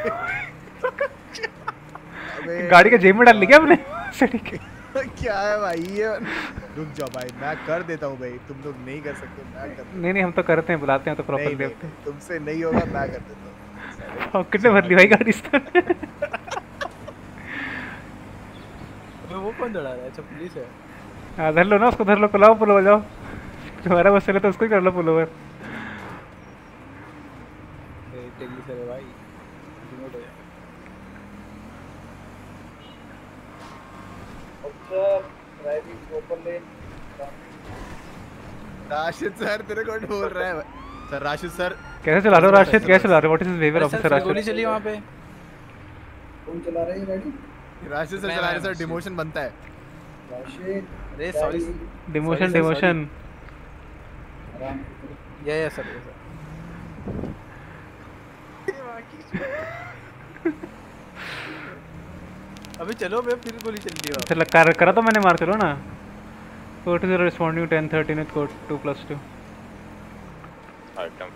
Speaker 1: गाड़ी के जेब में डाल ली क्या आपने?
Speaker 13: क्या है भाई ये? रुक जाओ भाई, मैं कर देता हूँ भाई, तुम लोग नहीं कर सकते, मैं कर
Speaker 1: नहीं नहीं हम तो करते हैं, बुलाते हैं तो प्रॉपर
Speaker 13: नहीं,
Speaker 1: देते
Speaker 13: नहीं, तुमसे नहीं होगा, मैं कर देता हूँ।
Speaker 1: हैं। कितने भर ली भाई गाड़ी इस तरह?
Speaker 4: अबे वो कौन दौड़ा रहा है? अच्छा पुलिस है।
Speaker 1: हाँ धर लो ना उसको, धर लो, पुलाओ पुल हो जाओ। तुम्हारा बस चले तो उसको ही कर लो पुल ओवर।
Speaker 4: टेगली सर है भाई, रिमोट हो जाए।
Speaker 15: Driving open lane.
Speaker 13: Rashid sir तेरे को बोल रहा है सर। राशिद सर
Speaker 1: कैसे चला रहे हो राशिद, कैसे चला रहे हो? व्हाट इज बिहेवियर ऑफिसर
Speaker 4: गोली
Speaker 1: राशिद?
Speaker 4: चली वहाँ पे।
Speaker 15: कौन चला रहा है ये गाड़ी?
Speaker 13: राशिद सर चला रहे सर, डिमोशन बनता है।
Speaker 15: राशिद
Speaker 4: अरे सॉरी,
Speaker 1: डिमोशन डिमोशन।
Speaker 4: ये ये सर, ये सर। अभी चलो बे, फिर गोली चल रही है।
Speaker 1: चल कर करा तो मैंने, मार चलो ना। Forty zero responding ten thirteen with code two plus two.
Speaker 7: Alright, tempo.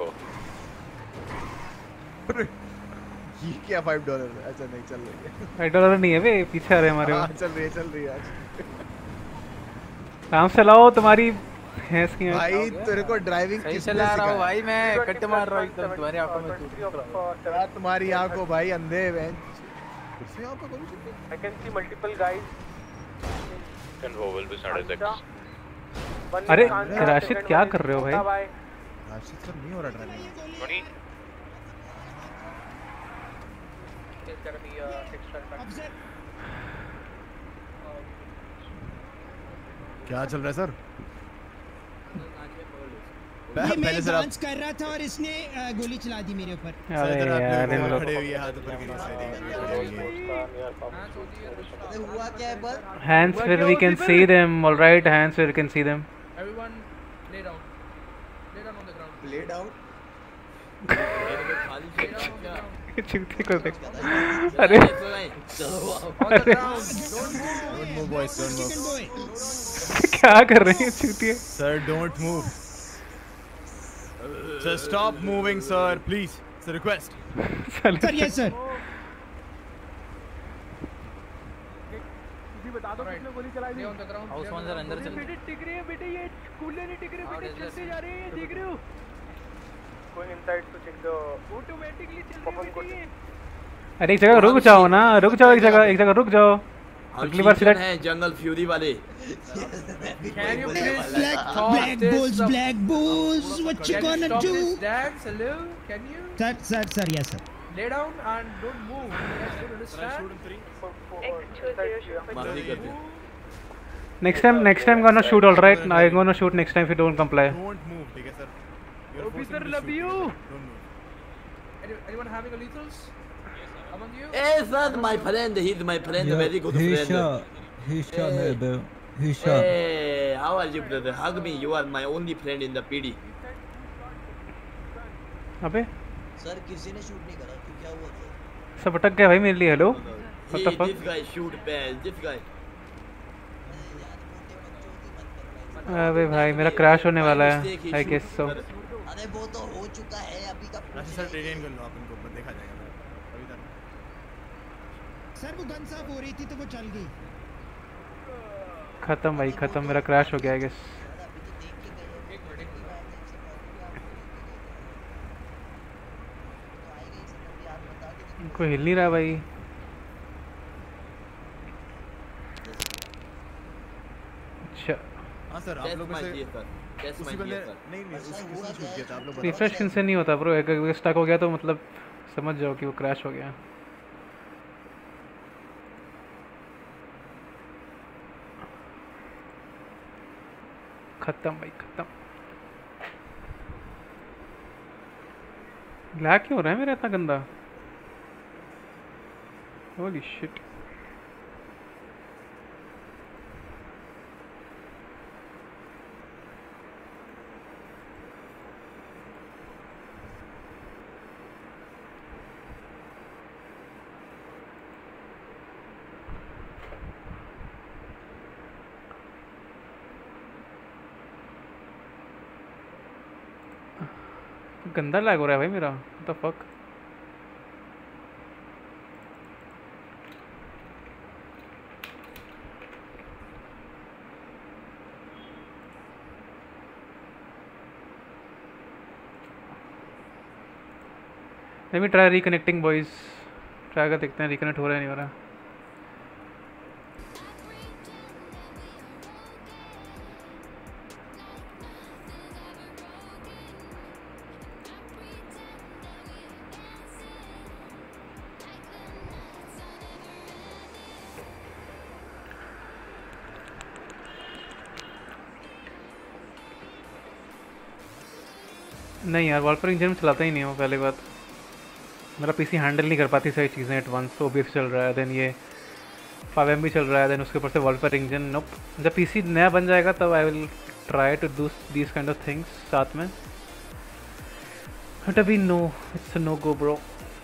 Speaker 13: ये क्या फाइव डॉलर? अच्छा नहीं चल रही है।
Speaker 1: फाइव डॉलर नहीं है बे, पीछे आ रहे हैं हमारे।
Speaker 13: हाँ चल रही है, चल रही है आज।
Speaker 1: काम से लाओ तुम्हारी भैंस की।
Speaker 13: भाई तेरे को ड्राइविंग
Speaker 4: सही
Speaker 13: किसने
Speaker 4: चला रहा हूँ
Speaker 13: सिखाया?
Speaker 4: भाई, मैं कट मार रहा हूँ एकदम तुम्हारी आंखों में।
Speaker 13: क्या तुम्हारी आंखों भाई अंधे बेंच। किससे यहाँ पे गोली चल रही है?
Speaker 2: I can see multiple guys.
Speaker 7: Tempo will be started six.
Speaker 2: One
Speaker 1: अरे
Speaker 2: is Kansa,
Speaker 1: राशिद
Speaker 2: second
Speaker 1: क्या
Speaker 2: one is
Speaker 1: कर रहे हो
Speaker 2: Kota
Speaker 1: भाई?
Speaker 2: Bhai.
Speaker 13: राशिद सर नहीं हो रहा driving.
Speaker 7: twenty.
Speaker 12: It's gonna be uh, extra track.
Speaker 13: क्या चल रहा है सर?
Speaker 14: ये मैं
Speaker 13: पहले सर आप
Speaker 14: डांस कर रहा था और इसने अ, गोली चला दी मेरे ऊपर।
Speaker 1: अरे यार इन लोग
Speaker 13: खड़े हुए हाथ ऊपर गिरे
Speaker 21: हुआ क्या है बस?
Speaker 1: hands where we can see them. All right, hands where we can see them.
Speaker 16: Everyone lay down. Lay down on the ground.
Speaker 21: Lay down.
Speaker 1: चूती को देख। अरे
Speaker 16: On the ground.
Speaker 13: Don't move boys, don't move.
Speaker 1: क्या कर रहे हैं चूतिए?
Speaker 13: Sir, don't move. Sir, stop moving, sir, please. It's a request.
Speaker 14: Sir yes sir.
Speaker 2: बता दो किसने गोली चलाई थी।
Speaker 16: On the ground.
Speaker 4: हाउस मानसर अंदर चल।
Speaker 2: बेटे टिक रही है बेटे, ये कूलर नहीं टिक रही बेटे, चलते जा रहे हैं, देख रहे हो? Going inside to check the automatically चल रही है बेटे ये।
Speaker 1: अरे एक जगह रुक जाओ ना, रुक जाओ एक जगह, एक जगह रुक जाओ। अगली बार सिलेक्ट
Speaker 21: है जंगल फ्यूरी वाले।
Speaker 16: Can you please
Speaker 14: Black
Speaker 16: stop
Speaker 14: black
Speaker 16: this?
Speaker 14: bulls, black bulls, what you
Speaker 16: Can you
Speaker 14: gonna
Speaker 16: stop
Speaker 14: do?
Speaker 16: this dance? Hello? Can you
Speaker 14: sir sir sir yes sir.
Speaker 16: lay down and don't move? You guys don't understand?
Speaker 21: माफी कर दे।
Speaker 1: next time next time gonna shoot, all right? I'm gonna shoot next time if you don't comply.
Speaker 13: Don't move, ठीक है sir. You're
Speaker 2: Officer,
Speaker 13: forcing me to
Speaker 2: love
Speaker 13: shoot
Speaker 2: you.
Speaker 13: Don't move.
Speaker 16: Any, anyone having a lethals among you?
Speaker 21: Hey sir, my friend, he's my friend,
Speaker 17: Yeah,
Speaker 21: very good
Speaker 17: he
Speaker 21: friend.
Speaker 17: shot. He shot me,
Speaker 21: Hey.
Speaker 17: bro. He shot.
Speaker 21: Hey, how are you, brother? Hug me. You are my only friend in the P D.
Speaker 1: अबे
Speaker 21: सर किसी ने शूट नहीं करा, क्यों क्या हुआ था?
Speaker 1: सब अटक गया भाई मेरे लिए। Hello
Speaker 21: He,
Speaker 1: what the fuck?
Speaker 21: this guy shoot pants. This guy.
Speaker 1: अबे भाई मेरा क्रैश होने वाला है आई गेस सो।
Speaker 21: अरे वो तो हो चुका है अभी का।
Speaker 13: अच्छा सर ट्रेन कर लो आप इनको, ऊपर देखा जाएगा अभी तक।
Speaker 14: सर वो गन साफ हो रही थी तो वो चल गई।
Speaker 1: खत्म भाई खत्म, मेरा क्रैश हो गया आई गेस। कोई हिल नहीं रहा भाई। अच्छा
Speaker 13: हाँ सर आप लोग में से उसी बंदे नहीं नहीं उसी किसने शूट किया था आप लोग बताओ।
Speaker 1: रिफ्रेश किन से नहीं होता ब्रो, एक एक स्टक हो गया तो मतलब समझ जाओ कि वो क्रैश हो गया। खत्म भाई खत्म। लैग क्यों हो रहा है मेरा इतना गंदा? Holy shit. गंदा लैग हो रहा है भाई मेरा, what the fuck. Let me try reconnecting boys. Try कर देखते हैं रिकनेक्ट हो रहा है नहीं हो रहा। नहीं यार वॉलपेपर इंजन में चलाता ही नहीं हूँ। पहली बात मेरा पीसी हैंडल नहीं कर पाती सारी चीज़ें at once. O B F चल रहा है, देन ये फाइव एम बी चल रहा है, देन उसके ऊपर से वॉलपेपर इंजन। नोप, जब पीसी नया बन जाएगा तब I will try to do these kind of things साथ में। बट अभी no, it's no go bro.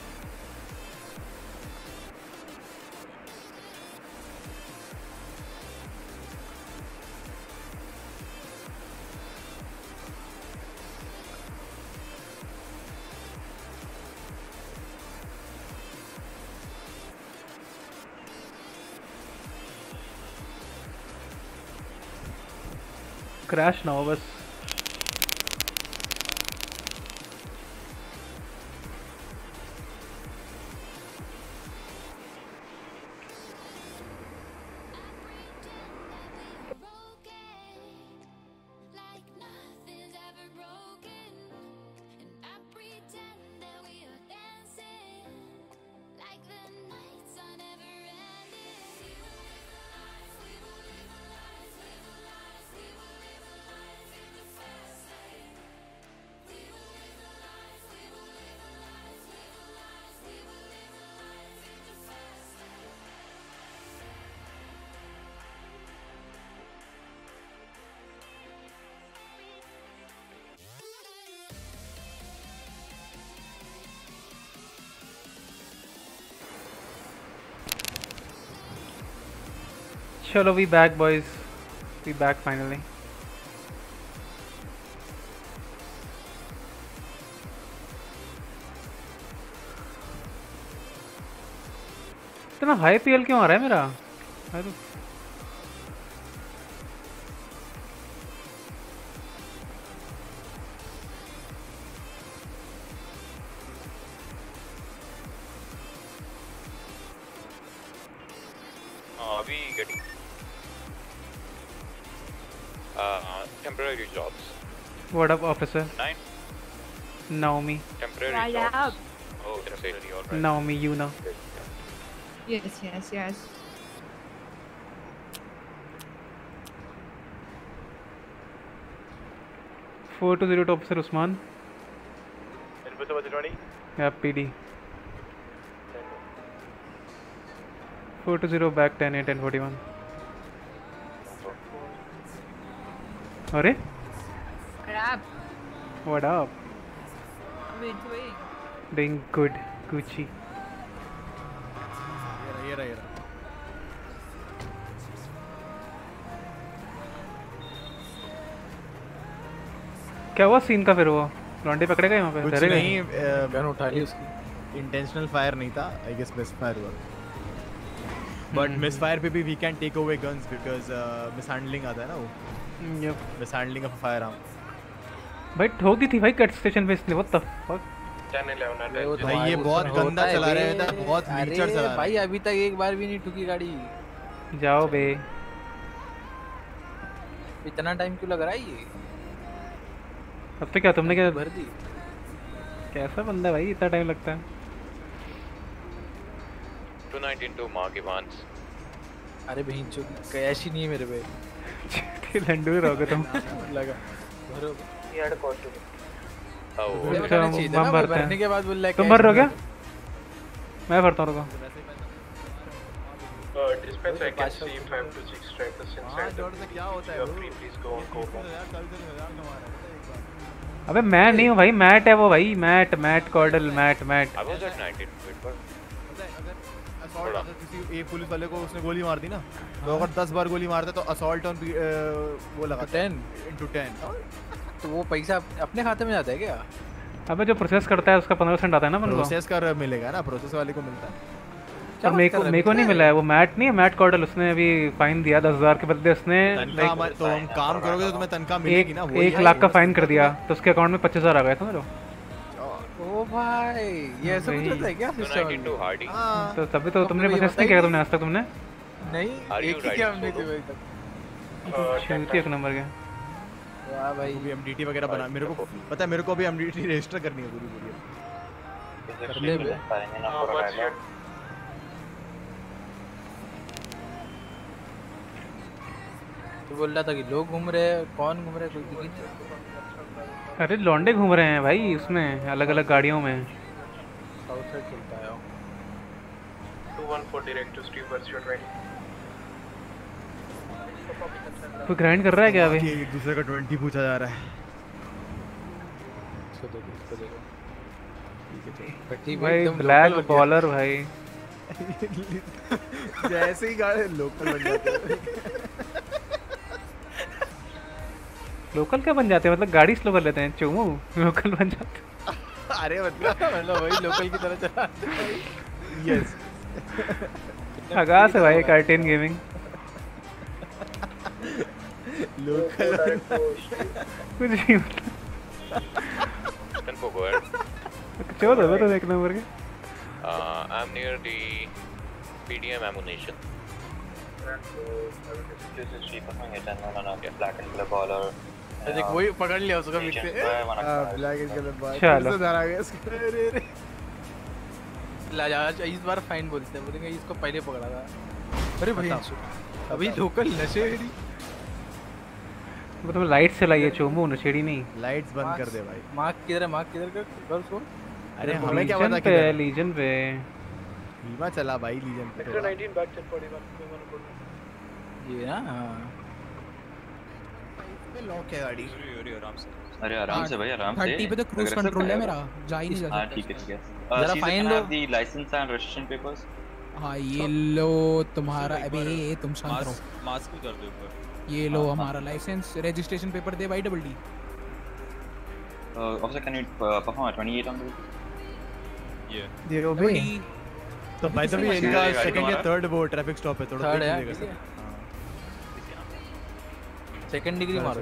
Speaker 1: Crash ना हो बस। चलो we back boys, we back finally. इतना हाई पीएल क्यों आ रहा है मेरा? अरे
Speaker 7: Are we getting uh, temporary jobs?
Speaker 1: What up, officer?
Speaker 7: Nine
Speaker 1: Naomi.
Speaker 7: temporary
Speaker 6: Yeah, yeah.
Speaker 7: jobs. Oh, temporary, all right.
Speaker 1: Naomi, you know.
Speaker 6: Yes, yes, yes.
Speaker 1: Four to zero to Officer Usman.
Speaker 20: Input over twenty.
Speaker 1: Yeah, P D. Four to zero back ten eight ten forty one. अरे
Speaker 6: Crap.
Speaker 1: what up?
Speaker 6: How are you doing?
Speaker 1: Doing good, Gucci.
Speaker 13: ये रहा ये रहा
Speaker 1: क्या हुआ सीन का फिर? वो लॉन्डे पकड़े गए वहाँ पे?
Speaker 13: कुछ
Speaker 1: डरे गए?
Speaker 13: नहीं,
Speaker 1: गन उठा ली उसकी।
Speaker 13: इंटेंशनल फायर नहीं था, आई गेस मिस फायर हुआ। बट मिस फायर पे भी we can take over guns because mishandling आता है ना वो।
Speaker 1: Yep,
Speaker 13: mishandling of firearm.
Speaker 1: भाई ठोकी थी भाई कट स्टेशन पे इसने। What the fuck?
Speaker 20: ten eleven and
Speaker 13: भाई ये बहुत गंदा चला रहे हैं, था बहुत लीचर चला रहा है
Speaker 4: भाई। अभी तक एक बार भी नहीं ठुकी गाड़ी।
Speaker 1: जाओ बे।
Speaker 4: इतना टाइम क्यों लग रहा है ये?
Speaker 1: अब तो क्या तुमने क्या
Speaker 4: भर दी?
Speaker 1: कैसा बंदा है भाई, इतना टाइम लगता है?
Speaker 7: two nineteen to Mark Evans.
Speaker 4: अरे बहन चो कैश ही नहीं है मेरे पे।
Speaker 1: लंडू रहोगे तुम।
Speaker 4: लगा भरो ये हेड कॉस्ट।
Speaker 7: Oh,
Speaker 1: अच्छा हम भरते
Speaker 4: भरने के बाद बोल रहा है
Speaker 1: तुम भर रहे हो क्या? मैं भरता हूँ। रुको।
Speaker 20: Uh, dispatch, I can see five to six strikers inside.
Speaker 13: क्या होता है?
Speaker 20: You are free, please go on call.
Speaker 1: अबे मैं नहीं हूँ भाई, मैट है वो भाई। Matt Matt Cordell Matt Matt.
Speaker 7: I was at nineteen. Wait, but
Speaker 13: assault अगर किसी एक पुलिस वाले को उसने गोली मार दी ना, तो अगर दस बार गोली मारता तो असॉल्ट ऑन वो लगा
Speaker 4: टेन
Speaker 13: इनटू टेन।
Speaker 4: तो वो पैसा अपने खाते में जाता है क्या?
Speaker 1: अबे जो प्रोसेस करता है उसका पंद्रह परसेंट आता है ना अपन को।
Speaker 13: प्रोसेस कर मिलेगा ना, प्रोसेस वाले को मिलता है।
Speaker 1: और मेरे को मेरे को नहीं मिला है वो। मैट नहीं है, मैट कॉर्डल। उसने अभी फाइन दिया दस हजार के बदले। उसने
Speaker 13: तनख्वाह तो हम काम करोगे तो तुम्हें तनख्वाह मिलेगी ना।
Speaker 1: एक लाख का फाइन कर दिया तो उसके अकाउंट में पच्चीस हजार आ गए थे मेरे।
Speaker 4: ओ भाई ये ऐसा कुछ होता है क्या
Speaker 7: two nineteen to Hardy.
Speaker 1: तो तभी तो तुमने प्रोसेस नहीं किया तुमने आज तक? तुमने
Speaker 4: नहीं एक ही क्या हमने किया भाई तक।
Speaker 1: शांति एक नंबर के।
Speaker 4: वाह भाई
Speaker 13: भी एमडीटी वगैरह बना। मेरे को पता है, मेरे को भी एमडीटी रजिस्टर करनी है पूरी पूरी।
Speaker 4: कर ले बे। तो बोल रहा था कि लोग घूम रहे हैं, कौन घूम रहे हैं? कोई दिख नहीं।
Speaker 1: अरे लौंडे घूम रहे हैं भाई उसमें, अलग अलग गाड़ियों में।
Speaker 4: साउथ साइड चलता है।
Speaker 20: two one four direct to Steve Pursuit twenty.
Speaker 1: तो ग्राइंड कर रहा है क्या अभी?
Speaker 13: एक दूसरे का ट्वेंटी पूछा जा रहा है।
Speaker 4: इसको देखो इसको देखो।
Speaker 1: ठीक भाई ब्लैक बॉलर भाई।
Speaker 13: जैसे ही गाड़ी लोकल बन जाते हैं।
Speaker 1: लोकल क्या बन जाते हैं? मतलब गाड़ी स्लो कर लेते हैं, चोमू लोकल बन जाते हैं।
Speaker 13: अरे मतलब
Speaker 4: मतलब वही लोकल की तरह चलाते हैं।
Speaker 13: यस
Speaker 1: आगाज है भाई कार्टेन गेमिंग।
Speaker 13: लोकल
Speaker 1: कुछ नहीं
Speaker 7: Ten four, go ahead.
Speaker 1: चलो दबा तो एक नंबर के।
Speaker 7: Uh, I'm near the P D M ammunition. This is cheaper than it and no no no black and color collar.
Speaker 4: देख वही पकड़ लिया उसका बीच से।
Speaker 13: हां ब्लैक एंड कलर बाय।
Speaker 1: चलो
Speaker 13: से धरा गया इसको। अरे अरे
Speaker 4: ला जा इस बार फाइन बोलते हैं, बोलेंगे इसको पहले पकड़ा था। अरे भाई अभी लोकल नशेड़ी।
Speaker 1: वो तुम लाइट से लाइए चोमू, नशेड़ी नहीं।
Speaker 13: लाइट्स बंद कर दे भाई।
Speaker 4: मार्क किधर है? मार्क किधर का गर्ल्स को?
Speaker 13: अरे हमें क्या पता
Speaker 1: किधर है? लीजन पे
Speaker 13: लीवा चला भाई। लीजन पे
Speaker 12: sector nineteen back ten forty-one।
Speaker 4: ये ना
Speaker 13: पे लॉक है गाड़ी।
Speaker 7: आराम से। अरे आराम से भाई आराम से।
Speaker 11: थर्टी पे तो क्रूज कंट्रोल है मेरा, जा ही नहीं जा सकता।
Speaker 7: हां ठीक है ठीक है।
Speaker 4: जरा फाइन दो।
Speaker 7: The licence and registration papers.
Speaker 11: हाँ ये लो तुम्हारा, अबे तुम शांत रहो।
Speaker 5: मास्क भी कर दो ऊपर।
Speaker 11: ये लो हमारा लाइसेंस, रजिस्ट्रेशन पेपर दे भाई double D.
Speaker 3: Officer can you perform at twenty-eight on the
Speaker 5: ये
Speaker 13: देखो भाई तो भाई तो भी इनका सेकंड या थर्ड वो ट्रैफिक स्टॉप है, थोड़ा
Speaker 4: थर्ड
Speaker 13: देख
Speaker 4: है
Speaker 13: लीजिएगा सर।
Speaker 4: सेकंड डिग्री मारो।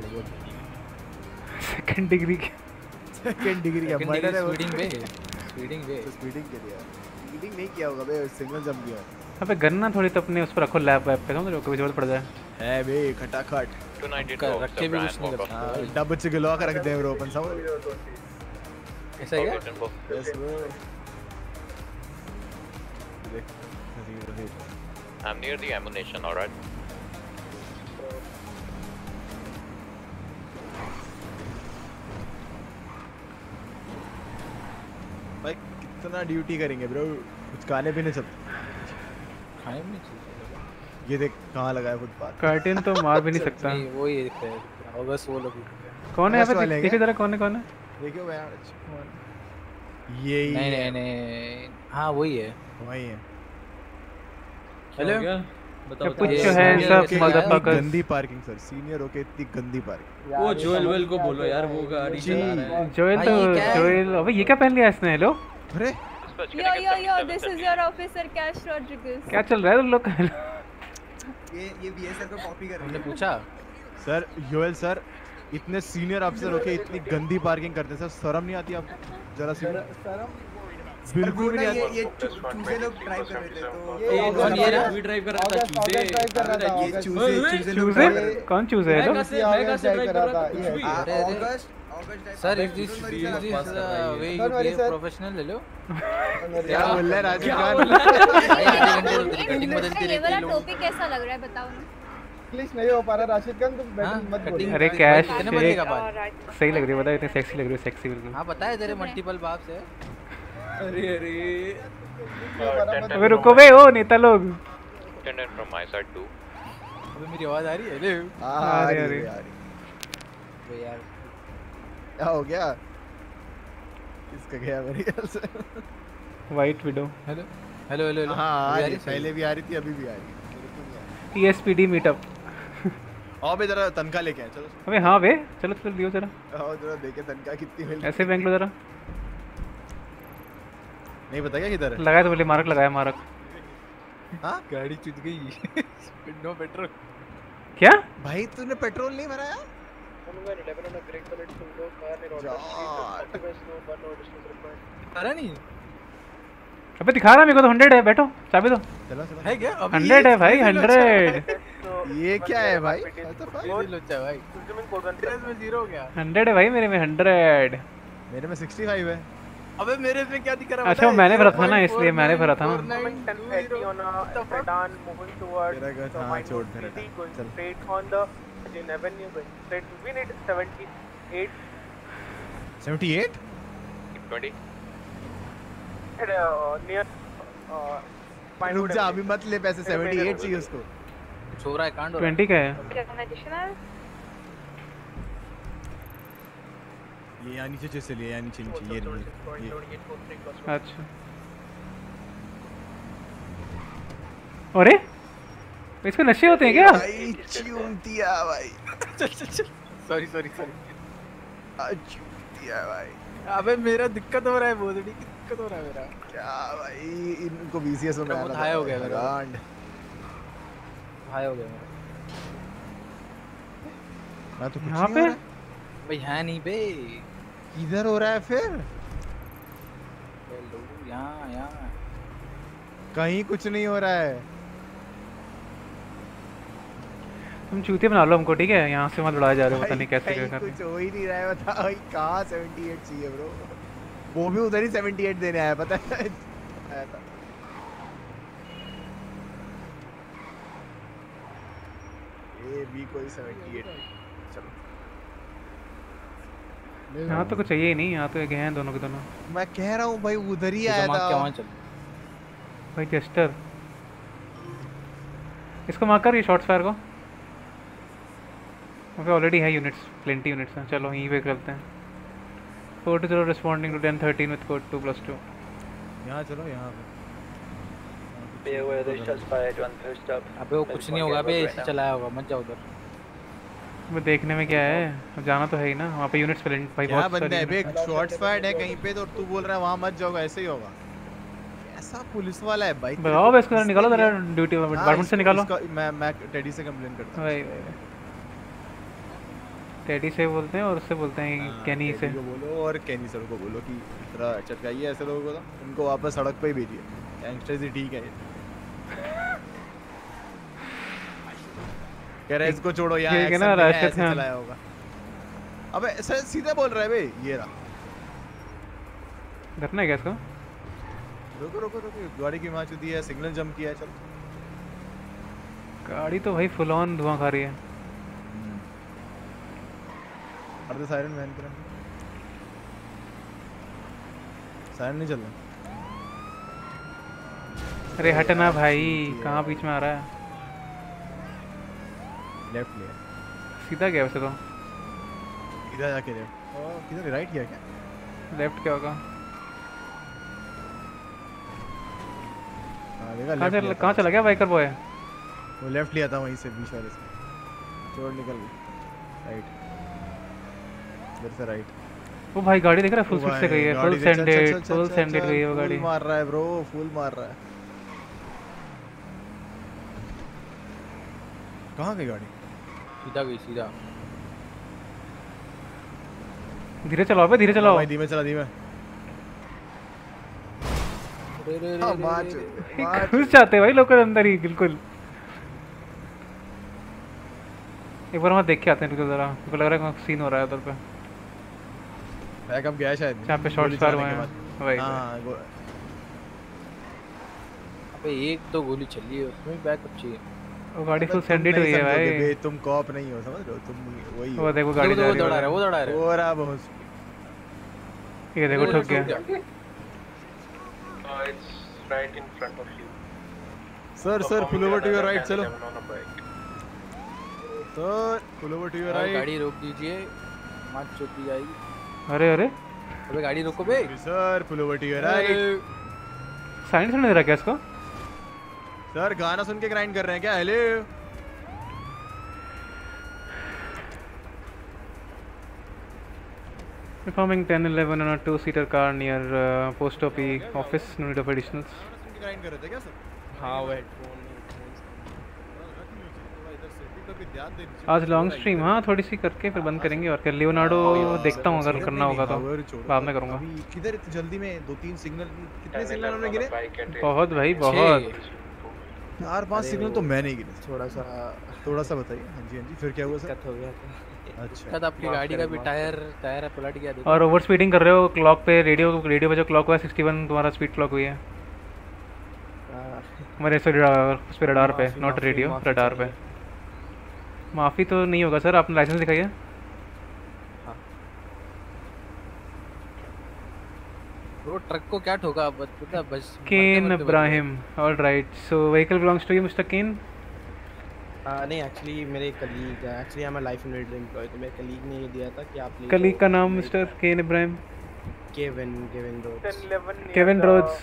Speaker 1: सेकंड डिग्री
Speaker 13: सेकंड डिग्री का मर्डर है वो।
Speaker 4: स्पीडिंग पे स्पीडिंग पे
Speaker 13: स्पीडिंग के लिए स्पीडिंग नहीं किया होगा बे, सिग्नल जम गया।
Speaker 1: अबे गन्ना थोड़ी तो अपने उस पर रखो लैब वैब पे, समझ रहे हो, कभी जरूरत पड़ जाए।
Speaker 13: है बे खटाखट
Speaker 7: two ninety
Speaker 4: रख के भी कुछ नहीं करता।
Speaker 13: हां डब्बे से गिलवा के रख दे ब्रो अपन समझ।
Speaker 4: ऐसा है क्या?
Speaker 13: Yes bro.
Speaker 7: I'm near the ammunition, all right?
Speaker 13: भाई कितना ड्यूटी करेंगे ब्रो, कुछ खाने पीने सब
Speaker 4: खाने भी नहीं चाहिए।
Speaker 13: ये देख कहाँ लगा है फुटपाथ।
Speaker 1: कर्टेन तो मार भी नहीं सकता।
Speaker 4: नहीं वो ये दिख रहा है अगस्त वो लोग।
Speaker 1: कौन है यहाँ पे, देखिए जरा कौन है कौन है।
Speaker 13: देखियो मैं ये
Speaker 4: नहीं नहीं नहीं हाँ वही है
Speaker 13: वही है।
Speaker 4: Hello
Speaker 1: put your hands up motherfuckers.
Speaker 13: गंदी पार्किंग सर, सीनियर होके इतनी गंदी पार्किंग।
Speaker 5: वो जोएल वेल को बोलो यार, वो गाड़ी चला रहा है।
Speaker 1: जोएल तो जोएल अबे ये क्या पहन लिया इसने। हेलो
Speaker 13: अरे
Speaker 6: yo yo yo this is your officer Cash Rodriguez.
Speaker 1: क्या चल रहा है तुम लोग का।
Speaker 10: ये ये बीएसएफ को कॉपी कर रहे हैं।
Speaker 4: हमने पूछा
Speaker 13: सर योएल सर इतने सीनियर अफसर होके इतनी गंदी पार्किंग करते हैं सर, शर्म नहीं आती आपको जरा सी? बिल्कुल भी नहीं आती।
Speaker 10: ये चूजे लोग ड्राइव कर रहे थे तो
Speaker 5: ये कौन ये ना भी ड्राइव कर रहा था, चूजे
Speaker 10: ड्राइव कर रहा था। ये चूजे चूजे लोग
Speaker 1: चूजे कौन चूजे है।
Speaker 5: मैं से मैं से ड्राइव कर रहा था कुछ भी।
Speaker 10: अरे August
Speaker 4: sir is this is this way you be professional. ले लो
Speaker 13: क्या बोल रहा है राजीव खान।
Speaker 6: ये वाला टॉपिक कैसा लग रहा है बताओ ना।
Speaker 15: इंग्लिश नहीं हो पा रहा राशिद खान, तुम बैटल मत बोलो।
Speaker 1: अरे कैश सही लग रही है, बता इतनी सेक्सी लग रही है, सेक्सी बिल्कुल।
Speaker 4: हां पता है तेरे मल्टीपल बाप से।
Speaker 5: अरे अरे
Speaker 1: अबे रुको बे ओ नेता लोग।
Speaker 7: Attendant from my side too.
Speaker 4: अबे मेरी आवाज आ रही है। ले
Speaker 13: आ रही है
Speaker 4: वो यार
Speaker 13: क्या हो गया इसका, गया मेरे ख्याल से
Speaker 1: White Widow.
Speaker 4: Hello hello hello
Speaker 13: हां आ रही, पहले भी आ रही थी अभी भी आ रही है।
Speaker 1: TSPD meetup.
Speaker 13: आओ बे जरा तनखा लेके आए चलो।
Speaker 1: अबे हां बे चलो चलो दियो जरा।
Speaker 13: आओ जरा देखे तनखा कितनी मिल।
Speaker 1: ऐसे बैंक लो जरा।
Speaker 13: नहीं पता क्या किधर है।
Speaker 1: लगाया तो बोले मारक लगाया मारक।
Speaker 13: हां
Speaker 4: गाड़ी चुद गई। No petrol.
Speaker 1: क्या
Speaker 13: भाई तूने पेट्रोल नहीं भराया।
Speaker 4: अरे नहीं
Speaker 1: अबे दिखा रहा मेरे को तो हंड्रेड है, बैठो चाबी दो।
Speaker 13: चलो चलो
Speaker 4: है क्या अभी
Speaker 1: हंड्रेड है भाई हंड्रेड।
Speaker 13: ये क्या है भाई।
Speaker 4: ये लोचा भाई में जीरो हो गया।
Speaker 1: हंड्रेड है भाई मेरे में हंड्रेड।
Speaker 13: मेरे में सिक्सटी फाइव है।
Speaker 4: अबे मेरे में क्या दिख रहा है।
Speaker 1: अच्छा मैंने भरा था ना इसलिए मैंने भरा था।
Speaker 13: हाँ छोड़ मेरा चल।
Speaker 2: straight on the Jane Avenue going straight. We need seventy-eight.
Speaker 13: seventy-eight?
Speaker 7: twenty.
Speaker 2: Uh, near. Uh,
Speaker 13: रुक जा अभी मत ले पैसे, seventy-eight चाहिए उसको।
Speaker 4: छोरा है कांड।
Speaker 1: ट्वेंटी का है।
Speaker 13: ये यहाँ नीचे जैसे लिए यहाँ नीचे नीचे ये ये।
Speaker 1: अच्छा अरे इसको नशे होते हैं क्या।
Speaker 13: भाई चूतिया भाई।
Speaker 4: चल चल चल सॉरी सॉरी सॉरी।
Speaker 13: चूतिया भाई।
Speaker 4: अबे मेरा दिक्कत हो रहा है, बहुत बड़ी दिक्कत हो रहा है मेरा।
Speaker 13: क्या भाई इनको बीसीएस में आना
Speaker 4: हाई हो गया मेरा।
Speaker 13: गांड
Speaker 4: हाई हो गया मेरा।
Speaker 13: मैं तो कुछ
Speaker 1: यहाँ
Speaker 13: नहीं
Speaker 1: पे
Speaker 13: हो रहा
Speaker 4: भाई है नहीं बे।
Speaker 13: किधर हो रहा है फिर।
Speaker 4: यहाँ यहाँ
Speaker 13: कहीं कुछ नहीं हो रहा है।
Speaker 1: तुम चूतिया बना लो हमको ठीक है, यहाँ से मत लड़ाया जा रहे हो, पता नहीं कैसे
Speaker 13: कहीं
Speaker 1: क्या कर
Speaker 13: कुछ हो ही नहीं रहा है। बता भाई कहाँ seventy-eight चाहिए ब्रो। वो भी उधर ही seventy-eight देने आया पता है। आया था ये भी कोई seventy-eight। चलो
Speaker 1: यहाँ तो कुछ चाहिए ही नहीं, यहाँ तो एक हैं दोनों के दोनों।
Speaker 13: मैं कह रहा हूँ भाई उधर ही आया था
Speaker 1: भाई टेस्टर। इसको मार्क कर ये शॉट्स फायर को। ओके ऑलरेडी है यूनिट्स, प्लेंटी यूनिट्स हैं। चलो यहीं पे करते हैं। Four two zero responding to ten thirteen with code two plus two.
Speaker 13: यहाँ चलो यहाँ पे
Speaker 12: Be aware there's shots fired one post up.
Speaker 4: अबे वो कुछ नहीं होगा बे, ऐसे चलाया होगा, मत जाओ उधर।
Speaker 1: वो देखने में क्या है, अब जाना तो है ही ना, वहाँ पे यूनिट्स प्लेन भाई
Speaker 13: क्या
Speaker 1: बहुत
Speaker 13: बंदे है
Speaker 1: सारी
Speaker 13: बे, शॉट्स फायर्ड है कहीं पे तो तू बोल रहा है वहाँ मत जाओगा, ऐसे ही होगा। ऐसा पुलिस वाला है भाई।
Speaker 1: बताओ बे इसको निकालो जरा ड्यूटी डिपार्टमेंट से निकालो।
Speaker 13: मैं मैं टेडी से कंप्लेन करता हूँ।
Speaker 1: भाई भाई टेडी से बोलते हैं और उससे बोलते हैं कैनी से
Speaker 13: को बोलो और कैनी सर को बोलो कि इतना चटकाइए ऐसे लोगों को, तो उनको वापस सड़क पे ही भेजिए। गैंगस्टर्स ही ठीक है। कह रहा है इसको छोड़ो यार,
Speaker 1: ठीक है ना राशिद खान
Speaker 13: चलाया होगा। अबे सर सीधे बोल रहा है बे, ये रहा।
Speaker 1: डरना है क्या इसको?
Speaker 13: रुको रुको रुको, गाड़ी की मार चुदी है, सिग्नल जंप किया है, चल।
Speaker 1: गाड़ी तो भाई फुल ऑन धुआं खा रही है।
Speaker 13: अर्धे सायरन मैन करें, सायरन नहीं चल रहा।
Speaker 1: अरे हटना भाई, कहाँ बीच में आ रहा है?
Speaker 13: लेफ्ट ले,
Speaker 1: सीधा गया वैसे तो।
Speaker 13: इधर जाके लेफ्ट। ओ किधर राइट किया क्या?
Speaker 1: लेफ्ट क्या होगा?
Speaker 13: हां देखा,
Speaker 1: कहाँ चला कहाँ चला गया बाइकर बॉय?
Speaker 13: वो लेफ्ट लिया था वहीं से बीच वाले से, छोड़ निकल गई राइट, इधर से राइट।
Speaker 1: वो भाई गाड़ी देख रहा है, फुल स्पीड से गई है, फुल सैंडेड, फुल सैंडेड गई है वो गाड़ी।
Speaker 13: फुल मार रहा है ब्रो, फुल मार रहा है। कहाँ गई गाड़ी?
Speaker 4: सीधा गई सीधा।
Speaker 1: धीरे चलाओ बे, धीरे चलाओ
Speaker 13: भाई, धीमे चला धीमे।
Speaker 4: रे रे
Speaker 13: हाँ, मार मार
Speaker 1: घुस जाते भाई लोग अंदर ही बिल्कुल। एक बार वहाँ देख के आते हैं रुको जरा, मुझे लग रहा है सीन हो रहा है उधर पे।
Speaker 13: बैकअप गया शायद,
Speaker 1: जहाँ पे शॉट्स फायर हुए हैं भाई।
Speaker 13: हाँ
Speaker 4: अबे एक दो गोली चली है, उसमें बैकअप चाहिए।
Speaker 1: वो गाड़ी फुल सैंडेड हुई है भाई।
Speaker 13: तुम कॉप नहीं हो, समझ रहे हो तुम, वही हो।
Speaker 1: वो देखो गाड़ी जा रही है,
Speaker 4: वो दौड़ा रहा है, वो दौड़ा रहा है।
Speaker 13: वो रहा बहुत।
Speaker 1: ये देखो ठुक गया।
Speaker 20: It's right in front of you.
Speaker 13: Sir, sir, pull over to your right, चलो। Sir, pull over to your right.
Speaker 4: गाड़ी रोक दीजिए, मार चोटी जाएगी।
Speaker 1: अरे अरे
Speaker 4: अबे गाड़ी रोको बे।
Speaker 13: Sir, pull over to your right.
Speaker 1: Side सुन नहीं रहा क्या इसको?
Speaker 13: सर गाना सुन के ग्राइंड कर रहे हैं क्या? Hello
Speaker 1: Performing ten eleven on a two-seater car near uh, post O P office. No need of additionals.
Speaker 13: Grind कर रहे थे क्या सर?
Speaker 15: हाँ वो हेडफोन
Speaker 1: आज लॉन्ग स्ट्रीम, हाँ थोड़ी सी करके फिर बंद करेंगे और क्या। लियोनार्डो देखता हूँ अगर करना होगा तो बाद में करूँगा।
Speaker 13: किधर जल्दी में दो तीन सिग्नल, कितने सिग्नल हमने गिरे?
Speaker 1: बहुत भाई बहुत,
Speaker 13: चार पांच सिग्नल तो मैं नहीं गिरे।
Speaker 15: थोड़ा सा
Speaker 13: थोड़ा सा बताइए। हाँ जी हाँ जी, फिर क्या हुआ सर?
Speaker 15: हो गया था।
Speaker 13: अच्छा
Speaker 4: कद आपकी गाड़ी का भी टायर टायर पलट गया देखो।
Speaker 1: और ओवर स्पीडिंग कर रहे हो क्लॉक पे, रेडियो रेडियो पे जो क्लॉक हुआ है इकसठ तुम्हारा स्पीड क्लॉक हुई है हमारे इस उस पे रडार पे, नॉट रेडियो रडार पे। माफ़ी तो नहीं होगा सर, आपने लाइसेंस दिखाइए।
Speaker 4: वो ट्रक को क्या ठोका पता बस।
Speaker 1: Kane Ibrahim, alright. So vehicle belongs to you mister Kane?
Speaker 15: नहीं एक्चुअली मेरे colleague, actually I am a life invader employ, तो मेरे कलीग ने ये दिया था कि आप
Speaker 1: कलीग का नाम mister Kane Ibrahim?
Speaker 15: Kevin Kevin Rhodes.
Speaker 1: Kevin Rhodes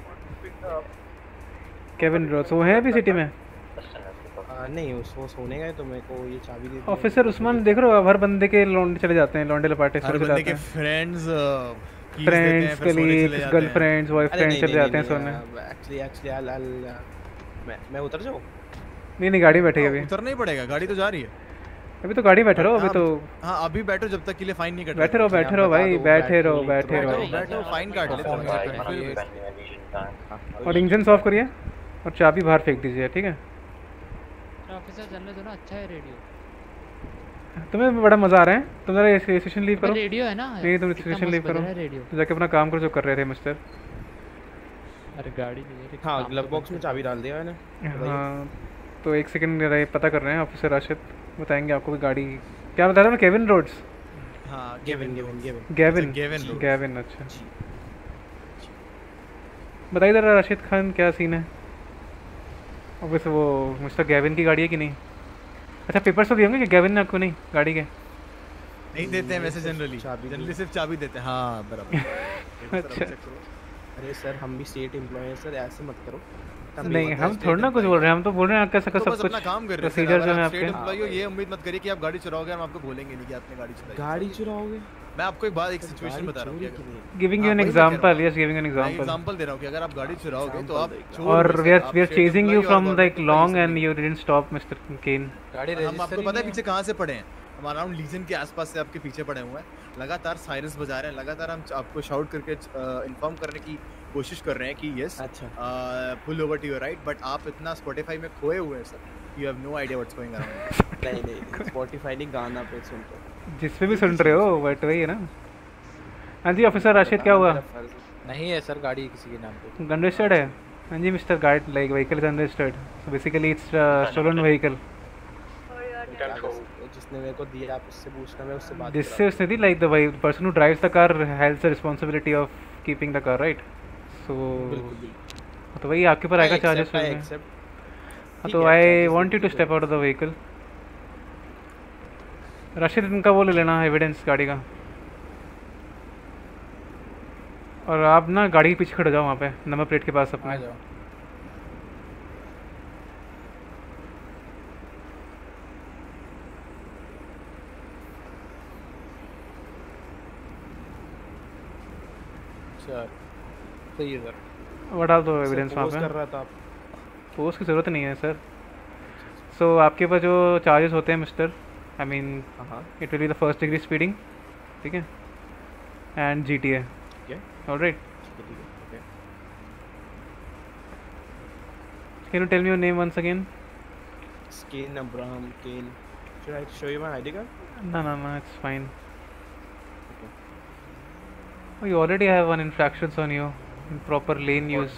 Speaker 1: Kevin Rhodes वो है अभी सिटी में?
Speaker 15: नहीं वो सोने गए तो मेरे को ये चाबी दे दी।
Speaker 1: ऑफिसर उस्मान देख रहे हो, हर बंदे के लौंडे चले जाते हैं, लौंडे लपाटे
Speaker 13: हर बंदे के friends
Speaker 1: friends colleagues girlfriends boyfriends चले जाते हैं सोने।
Speaker 15: एक्चुअली एक्चुअली आई मैं मैं उतर जाऊं?
Speaker 1: नहीं नहीं गाड़ी बैठेगी अभी।
Speaker 13: उतरना ही पड़ेगा, गाड़ी तो जा रही है
Speaker 1: अभी तो गाड़ी बैठे रहो अभी तो।
Speaker 13: हाँ अभी बैठो जब तक के लिए फाइन नहीं कट।
Speaker 1: बैठे रहो बैठे रहो भाई, बैठे रहो बैठे रहो
Speaker 13: बैठो, फाइन काट ले।
Speaker 1: और इंजन ऑफ करिए और चाबी बाहर फेंक दीजिए, ठीक है?
Speaker 18: ऑफिसर चलने दो ना, अच्छा है रेडियो।
Speaker 1: तुम्हें बड़ा मजा आ रहा है, तुम जरा स्टेशन लीव करो।
Speaker 18: रेडियो है ना?
Speaker 1: नहीं तुम स्टेशन लीव करो, तो जाके अपना काम करो जो कर रहे थे मिस्टर।
Speaker 18: अरे गाड़ी नहीं है।
Speaker 15: हाँ ग्लव बॉक्स में चाबी डाल दिया मैंने।
Speaker 1: हाँ तो एक सेकंड रहे, पता कर रहे हैं ऑफिसर राशिद, बताएंगे आपको भी गाड़ी क्या बता रहा हूँ। Kevin Rhodes?
Speaker 15: हाँ Gavin Gavin Gavin
Speaker 1: Gavin
Speaker 13: Gavin
Speaker 1: Gavin अच्छा बताइए जरा राशिद खान क्या सीन है? ऑफिस वो मिस्टर गेविन की गाड़ी है कि नहीं? अच्छा पेपर्स तो दिए होंगे कि गेविन ने आपको? नहीं गाड़ी के
Speaker 13: नहीं देते हैं वैसे, जनरली जनरली सिर्फ चाबी देते हैं। हाँ बराबर।
Speaker 1: अच्छा
Speaker 15: अरे सर हम भी स्टेट एम्प्लॉय हैं सर, ऐसे मत करो।
Speaker 1: नहीं हम थोड़ा ना कुछ बोल रहे हैं, हम तो बोल रहे हैं कैसे
Speaker 13: तो
Speaker 1: सब
Speaker 13: बस
Speaker 1: कुछ
Speaker 13: अपना काम कर रहे हैं
Speaker 1: प्रोसीजर जो है
Speaker 13: आप स्टेट
Speaker 1: आपके।
Speaker 13: एम्प्लॉई हो, ये उम्मीद मत करिए कि आप गाड़ी चुराओगे, हम आपको बोलेंगे नहीं कि आपने गाड़ी चुराई।
Speaker 8: गाड़ी चुराओगे?
Speaker 13: मैं आपको एक बात एक सिचुएशन बता रहा हूँ,
Speaker 1: giving you an example, yes giving an example.
Speaker 13: Example दे रहा हूँ कि अगर आप गाड़ी चुराओगे तो आप
Speaker 1: और we are we are chasing you from like long and you didn't stop mister Kane.
Speaker 13: हम आपको पता है पीछे कहाँ से पड़े हैं? हम अराउंड लीजन के आसपास से आपके पीछे पड़े हुए हैं, लगातार साइरस बजा रहे हैं, लगातार हम आपको शाउट करके इन्फॉर्म करने की कोशिश कर रहे हैं कि yes pull over to your right, but आप इतना स्पॉटिफाई में खोए हुए हैं sir, you have no idea what's going around.
Speaker 8: नहीं नहीं स्पॉटिफाई नहीं, गाना पे सुनते हो,
Speaker 1: जिस पे भी सुन रहे हो बट वही है ना। हाँ जी ऑफिसर राशिद, क्या हुआ?
Speaker 4: नहीं है सर, गाड़ी किसी के नाम पे
Speaker 1: अनरजिस्टर्ड है। हाँ जी mister guide like vehicle is unregistered, so basically it's stolen vehicle.
Speaker 8: जिसने मेरे को दिया आप उससे पूछना, मैं उससे बात
Speaker 1: जिससे उसने दी like the person who drives the car has the responsibility of keeping the car right, so तो वही आपके ऊपर आएगा चार्जेस। तो I want you to step out of the vehicle. Rashid इनका वो ले लेना एविडेंस गाड़ी का, और आप ना गाड़ी के पीछे खड़े जाओ वहाँ पे नंबर प्लेट के पास अपने।
Speaker 4: आ जाओ। सर सही है सर।
Speaker 1: वो डाल दो एविडेंस वहाँ पे।
Speaker 8: कर रहा था आप?
Speaker 1: पोस्ट की ज़रूरत नहीं है सर। सो so, आपके पास जो चार्जेस होते हैं mister, I mean it will be the first degree speeding, ठीक है, and G T A. Alright, can you tell me your name once again?
Speaker 8: Kane Abraham Kane. Should I show you my I D card?
Speaker 1: No, no, no, it's fine. Okay. Oh, you already have one infractions on you. Improper lane use.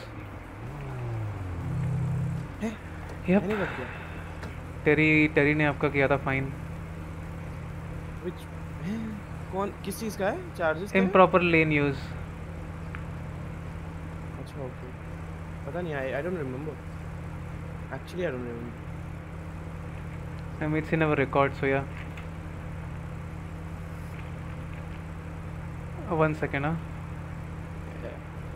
Speaker 8: है?
Speaker 1: Yep.
Speaker 8: मैंने कर दिया।
Speaker 1: टेरी टेरी ने आपका किया था फाइन।
Speaker 8: Which? हैं? कौन किस चीज़ का है? चार्जेस?
Speaker 1: Improper lane use.
Speaker 8: अच्छा ओके। पता नहीं, I I don't remember. Actually I don't remember.
Speaker 1: I mean, it's in our record, so yeah. Uh, one second, huh?
Speaker 8: Yeah.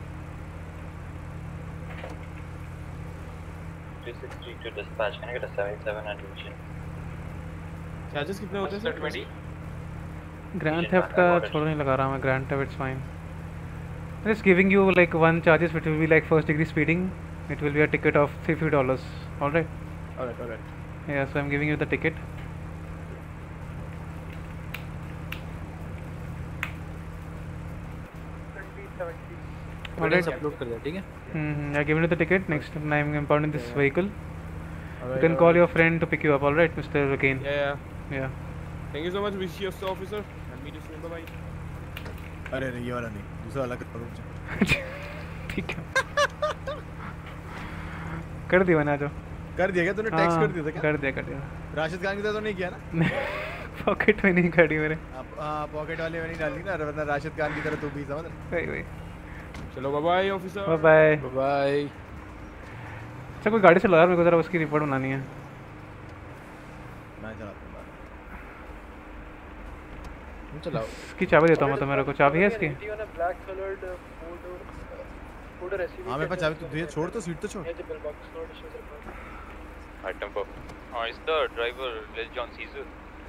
Speaker 3: three six three to dispatch. Can I get a seventy-seven and division?
Speaker 8: Charges कितने होते हैं सर?
Speaker 3: twenty.
Speaker 1: Grand theft का छोड़ नहीं लगा रहा मैं, grand theft it's fine. Just giving you like one charges which will be like first degree speeding. It will be a ticket of fifty dollars. All right.
Speaker 8: All right, all right.
Speaker 1: Yeah, so I'm giving you the ticket.
Speaker 4: Alright, upload कर दिया, ठीक है?
Speaker 1: Hmm, I given you the ticket. Next time I'm impounding this vehicle.
Speaker 8: Alright,
Speaker 1: You can call your friend to pick you up. All right, Mister Kane.
Speaker 8: Yeah, yeah.
Speaker 1: Yeah.
Speaker 8: Thank you so much. Wish you a officer. I'll meet you soon. Bye bye.
Speaker 13: अरे नहीं, ये वाला नहीं, दूसरा वाला करो मुझे।
Speaker 1: ठीक है। कर दिया मैंने, आ जाओ।
Speaker 13: कर दिया क्या तूने? टेक्स्ट कर दिया था क्या?
Speaker 1: कर दिया कर दिया।
Speaker 13: राशिद खान की तरह तो नहीं किया ना?
Speaker 1: पॉकेट में नहीं खड़ी मेरे।
Speaker 13: आप हाँ पॉकेट वाले में नहीं डाली ना, वरना राशिद खान की तरह तू भी समझ रहा।
Speaker 1: वही वही।
Speaker 8: चलो bye bye officer.
Speaker 1: Bye bye
Speaker 4: bye.
Speaker 1: अच्छा कोई गाड़ी चला रहा है, मेरे को जरा उसकी रिपोर्ट बनानी है।
Speaker 13: मैं चलाता हूँ।
Speaker 4: चलाओ।
Speaker 1: इसकी चाबी देता हूँ मैं तो, मेरे को चाबी है इसकी?
Speaker 13: हाँ मेरे पास चाबी तो दे, छोड़ तो सीट तो छोड़।
Speaker 7: Alright, tempo. Uh, is the driver Les John Caesar?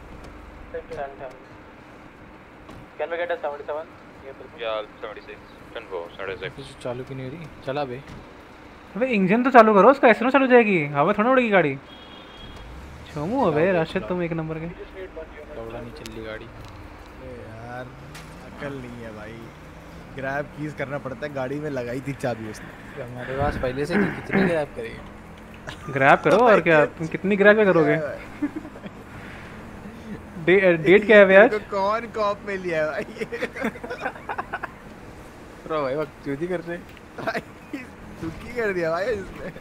Speaker 12: Can we get a seventy-seven?
Speaker 7: Yeah, seventy-six. Tempo, seventy-six.
Speaker 4: चालू क्यों नहीं हो रही? चला बे।
Speaker 1: अबे इंजन तो चालू करो उसका, ऐसे ना चालू जाएगी, हवा थोड़ा उड़ेगी गाड़ी। छोमू अबे राशिद तुम एक नंबर के।
Speaker 4: दौड़ा नहीं चल रही गाड़ी।
Speaker 13: यार अकल नहीं है भाई, ग्रैब कीज करना पड़ता है, गाड़ी में लगाई थी चाबी उसने।
Speaker 4: हमारे पास पहले से कितनी ग्रैब करेगी?
Speaker 1: ग्रैब करो और क्या, तुम कितनी ग्रैब करोगे? डे, डेट क्या है भाई आज?
Speaker 13: कौन कॉप में लिया है भाई?
Speaker 4: रो भाई वक्त चूती कर रहे।
Speaker 13: दुखी कर दिया भाई इसने।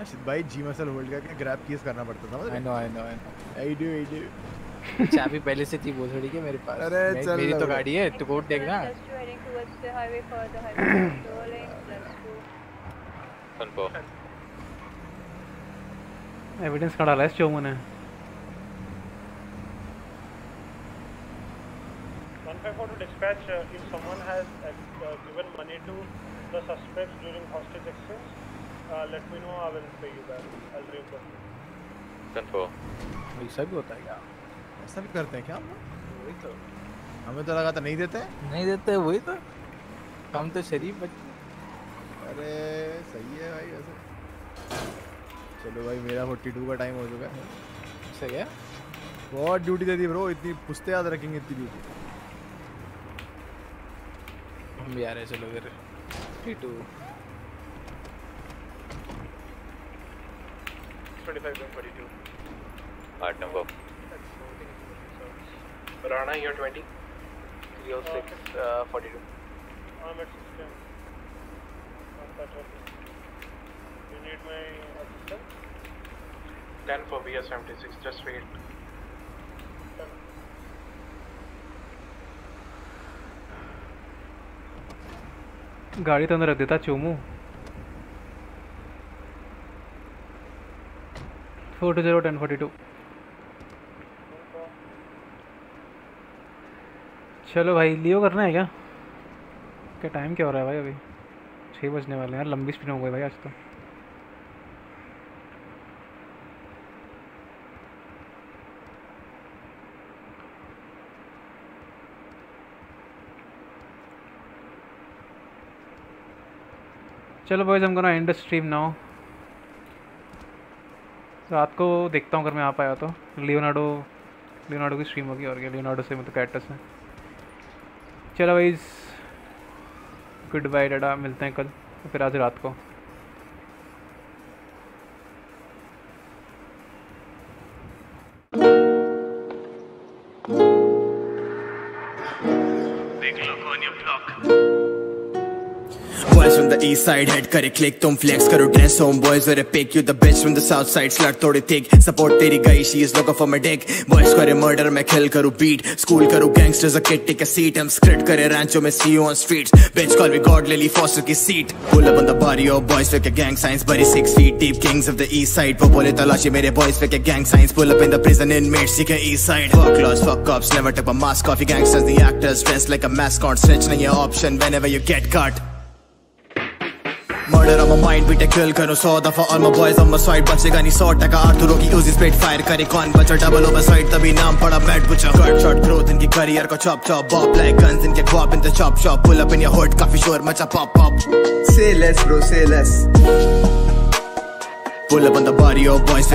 Speaker 13: शिट भाई जी मसल होल्ड करके ग्रैब कीज करना पड़ता था।
Speaker 4: I know I know I know
Speaker 13: I do I do
Speaker 4: चाबी पहले से थी वो थोड़ी के मेरे पास।
Speaker 13: अरे
Speaker 4: मे,
Speaker 13: चल
Speaker 4: मेरी तो गाड़ी है तू कोड देखना।
Speaker 1: एविडेंस का डाला है चोमू ने।
Speaker 20: one five four to dispatch, uh, if someone has uh, uh, given money to the suspects during hostage exchange, uh, let me know, I will pay you back. I'll reimburse you.
Speaker 7: ten four.
Speaker 4: ऐसा भी होता है क्या?
Speaker 13: ऐसा भी करते हैं क्या हम?
Speaker 4: वही तो
Speaker 13: हमें तो लगा था नहीं देते हैं।
Speaker 4: नहीं देते वही तो हम तो शरीफ बच्चे।
Speaker 13: अरे सही है भाई वैसे। चलो भाई मेरा बयालीस का टाइम हो चुका है।
Speaker 4: सही है।
Speaker 13: बहुत ड्यूटी दे दी ब्रो, इतनी पुश्ते याद रखेंगे इतनी ड्यूटी।
Speaker 4: हम भी आ रहे चलो फिर T two
Speaker 20: twenty-five and forty-two.
Speaker 7: Alright, number.
Speaker 20: Rana, you're twenty.
Speaker 12: three oh six, uh, forty-two.
Speaker 20: I'm at sixteen. I'm at twenty. You need my assistance? ten for B S seventy-six, just wait.
Speaker 1: गाड़ी तो अंदर रख देता चोमू। Four two zero ten forty two. चलो भाई लियो करना है क्या? क्या टाइम क्या हो रहा है भाई? अभी छः बजने वाले हैं यार। लंबी स्पिन हो गई भाई आज तो। चलो बॉयज हम गोना एंड स्ट्रीम नाउ। रात को देखता हूँ अगर मैं आ पाया तो। लियोनार्डो लियोनार्डो की स्ट्रीम होगी और क्या। लियोनार्डो से मतलब कैरेक्टर्स में। चलो भाई गुड बाय डाडा, मिलते हैं कल फिर आज रात को।
Speaker 9: Boys from the east side head करे click तुम flex करो dance home boys where I pick you the bitch from the south side slut थोड़ी thick support तेरी guy she is looking for my dick boys करे murder मैं kill करूँ beat school करूँ gangsters a kid take a seat I'm script करे rancho में see you on streets bitch call me God Lily Foster की seat pull up on the barrio boys with a gang signs buddy six feet deep kings of the east side वो बोले तलाशी मेरे boys with a gang signs pull up in the prison inmates see के east side fuck laws fuck cops never took a mask off you gangsters the actors dressed like a mascot snitch नहीं है option whenever you get caught Murder on my mind, beat a kill करो सौ दफा all my boys on my side बचेगा नहीं सौ टका आर्थुरो की उसी स्पीड फायर करे कौन बचा डबल ओवर साइड तभी नाम पड़ा मैड बुचा कट शॉट ग्रोथ इनकी करियर को chop chop bop like guns इनके ख्वाब in the chop shop pull up in your hood काफी शोर मचा pop pop say less bro say less pull up on the body of boys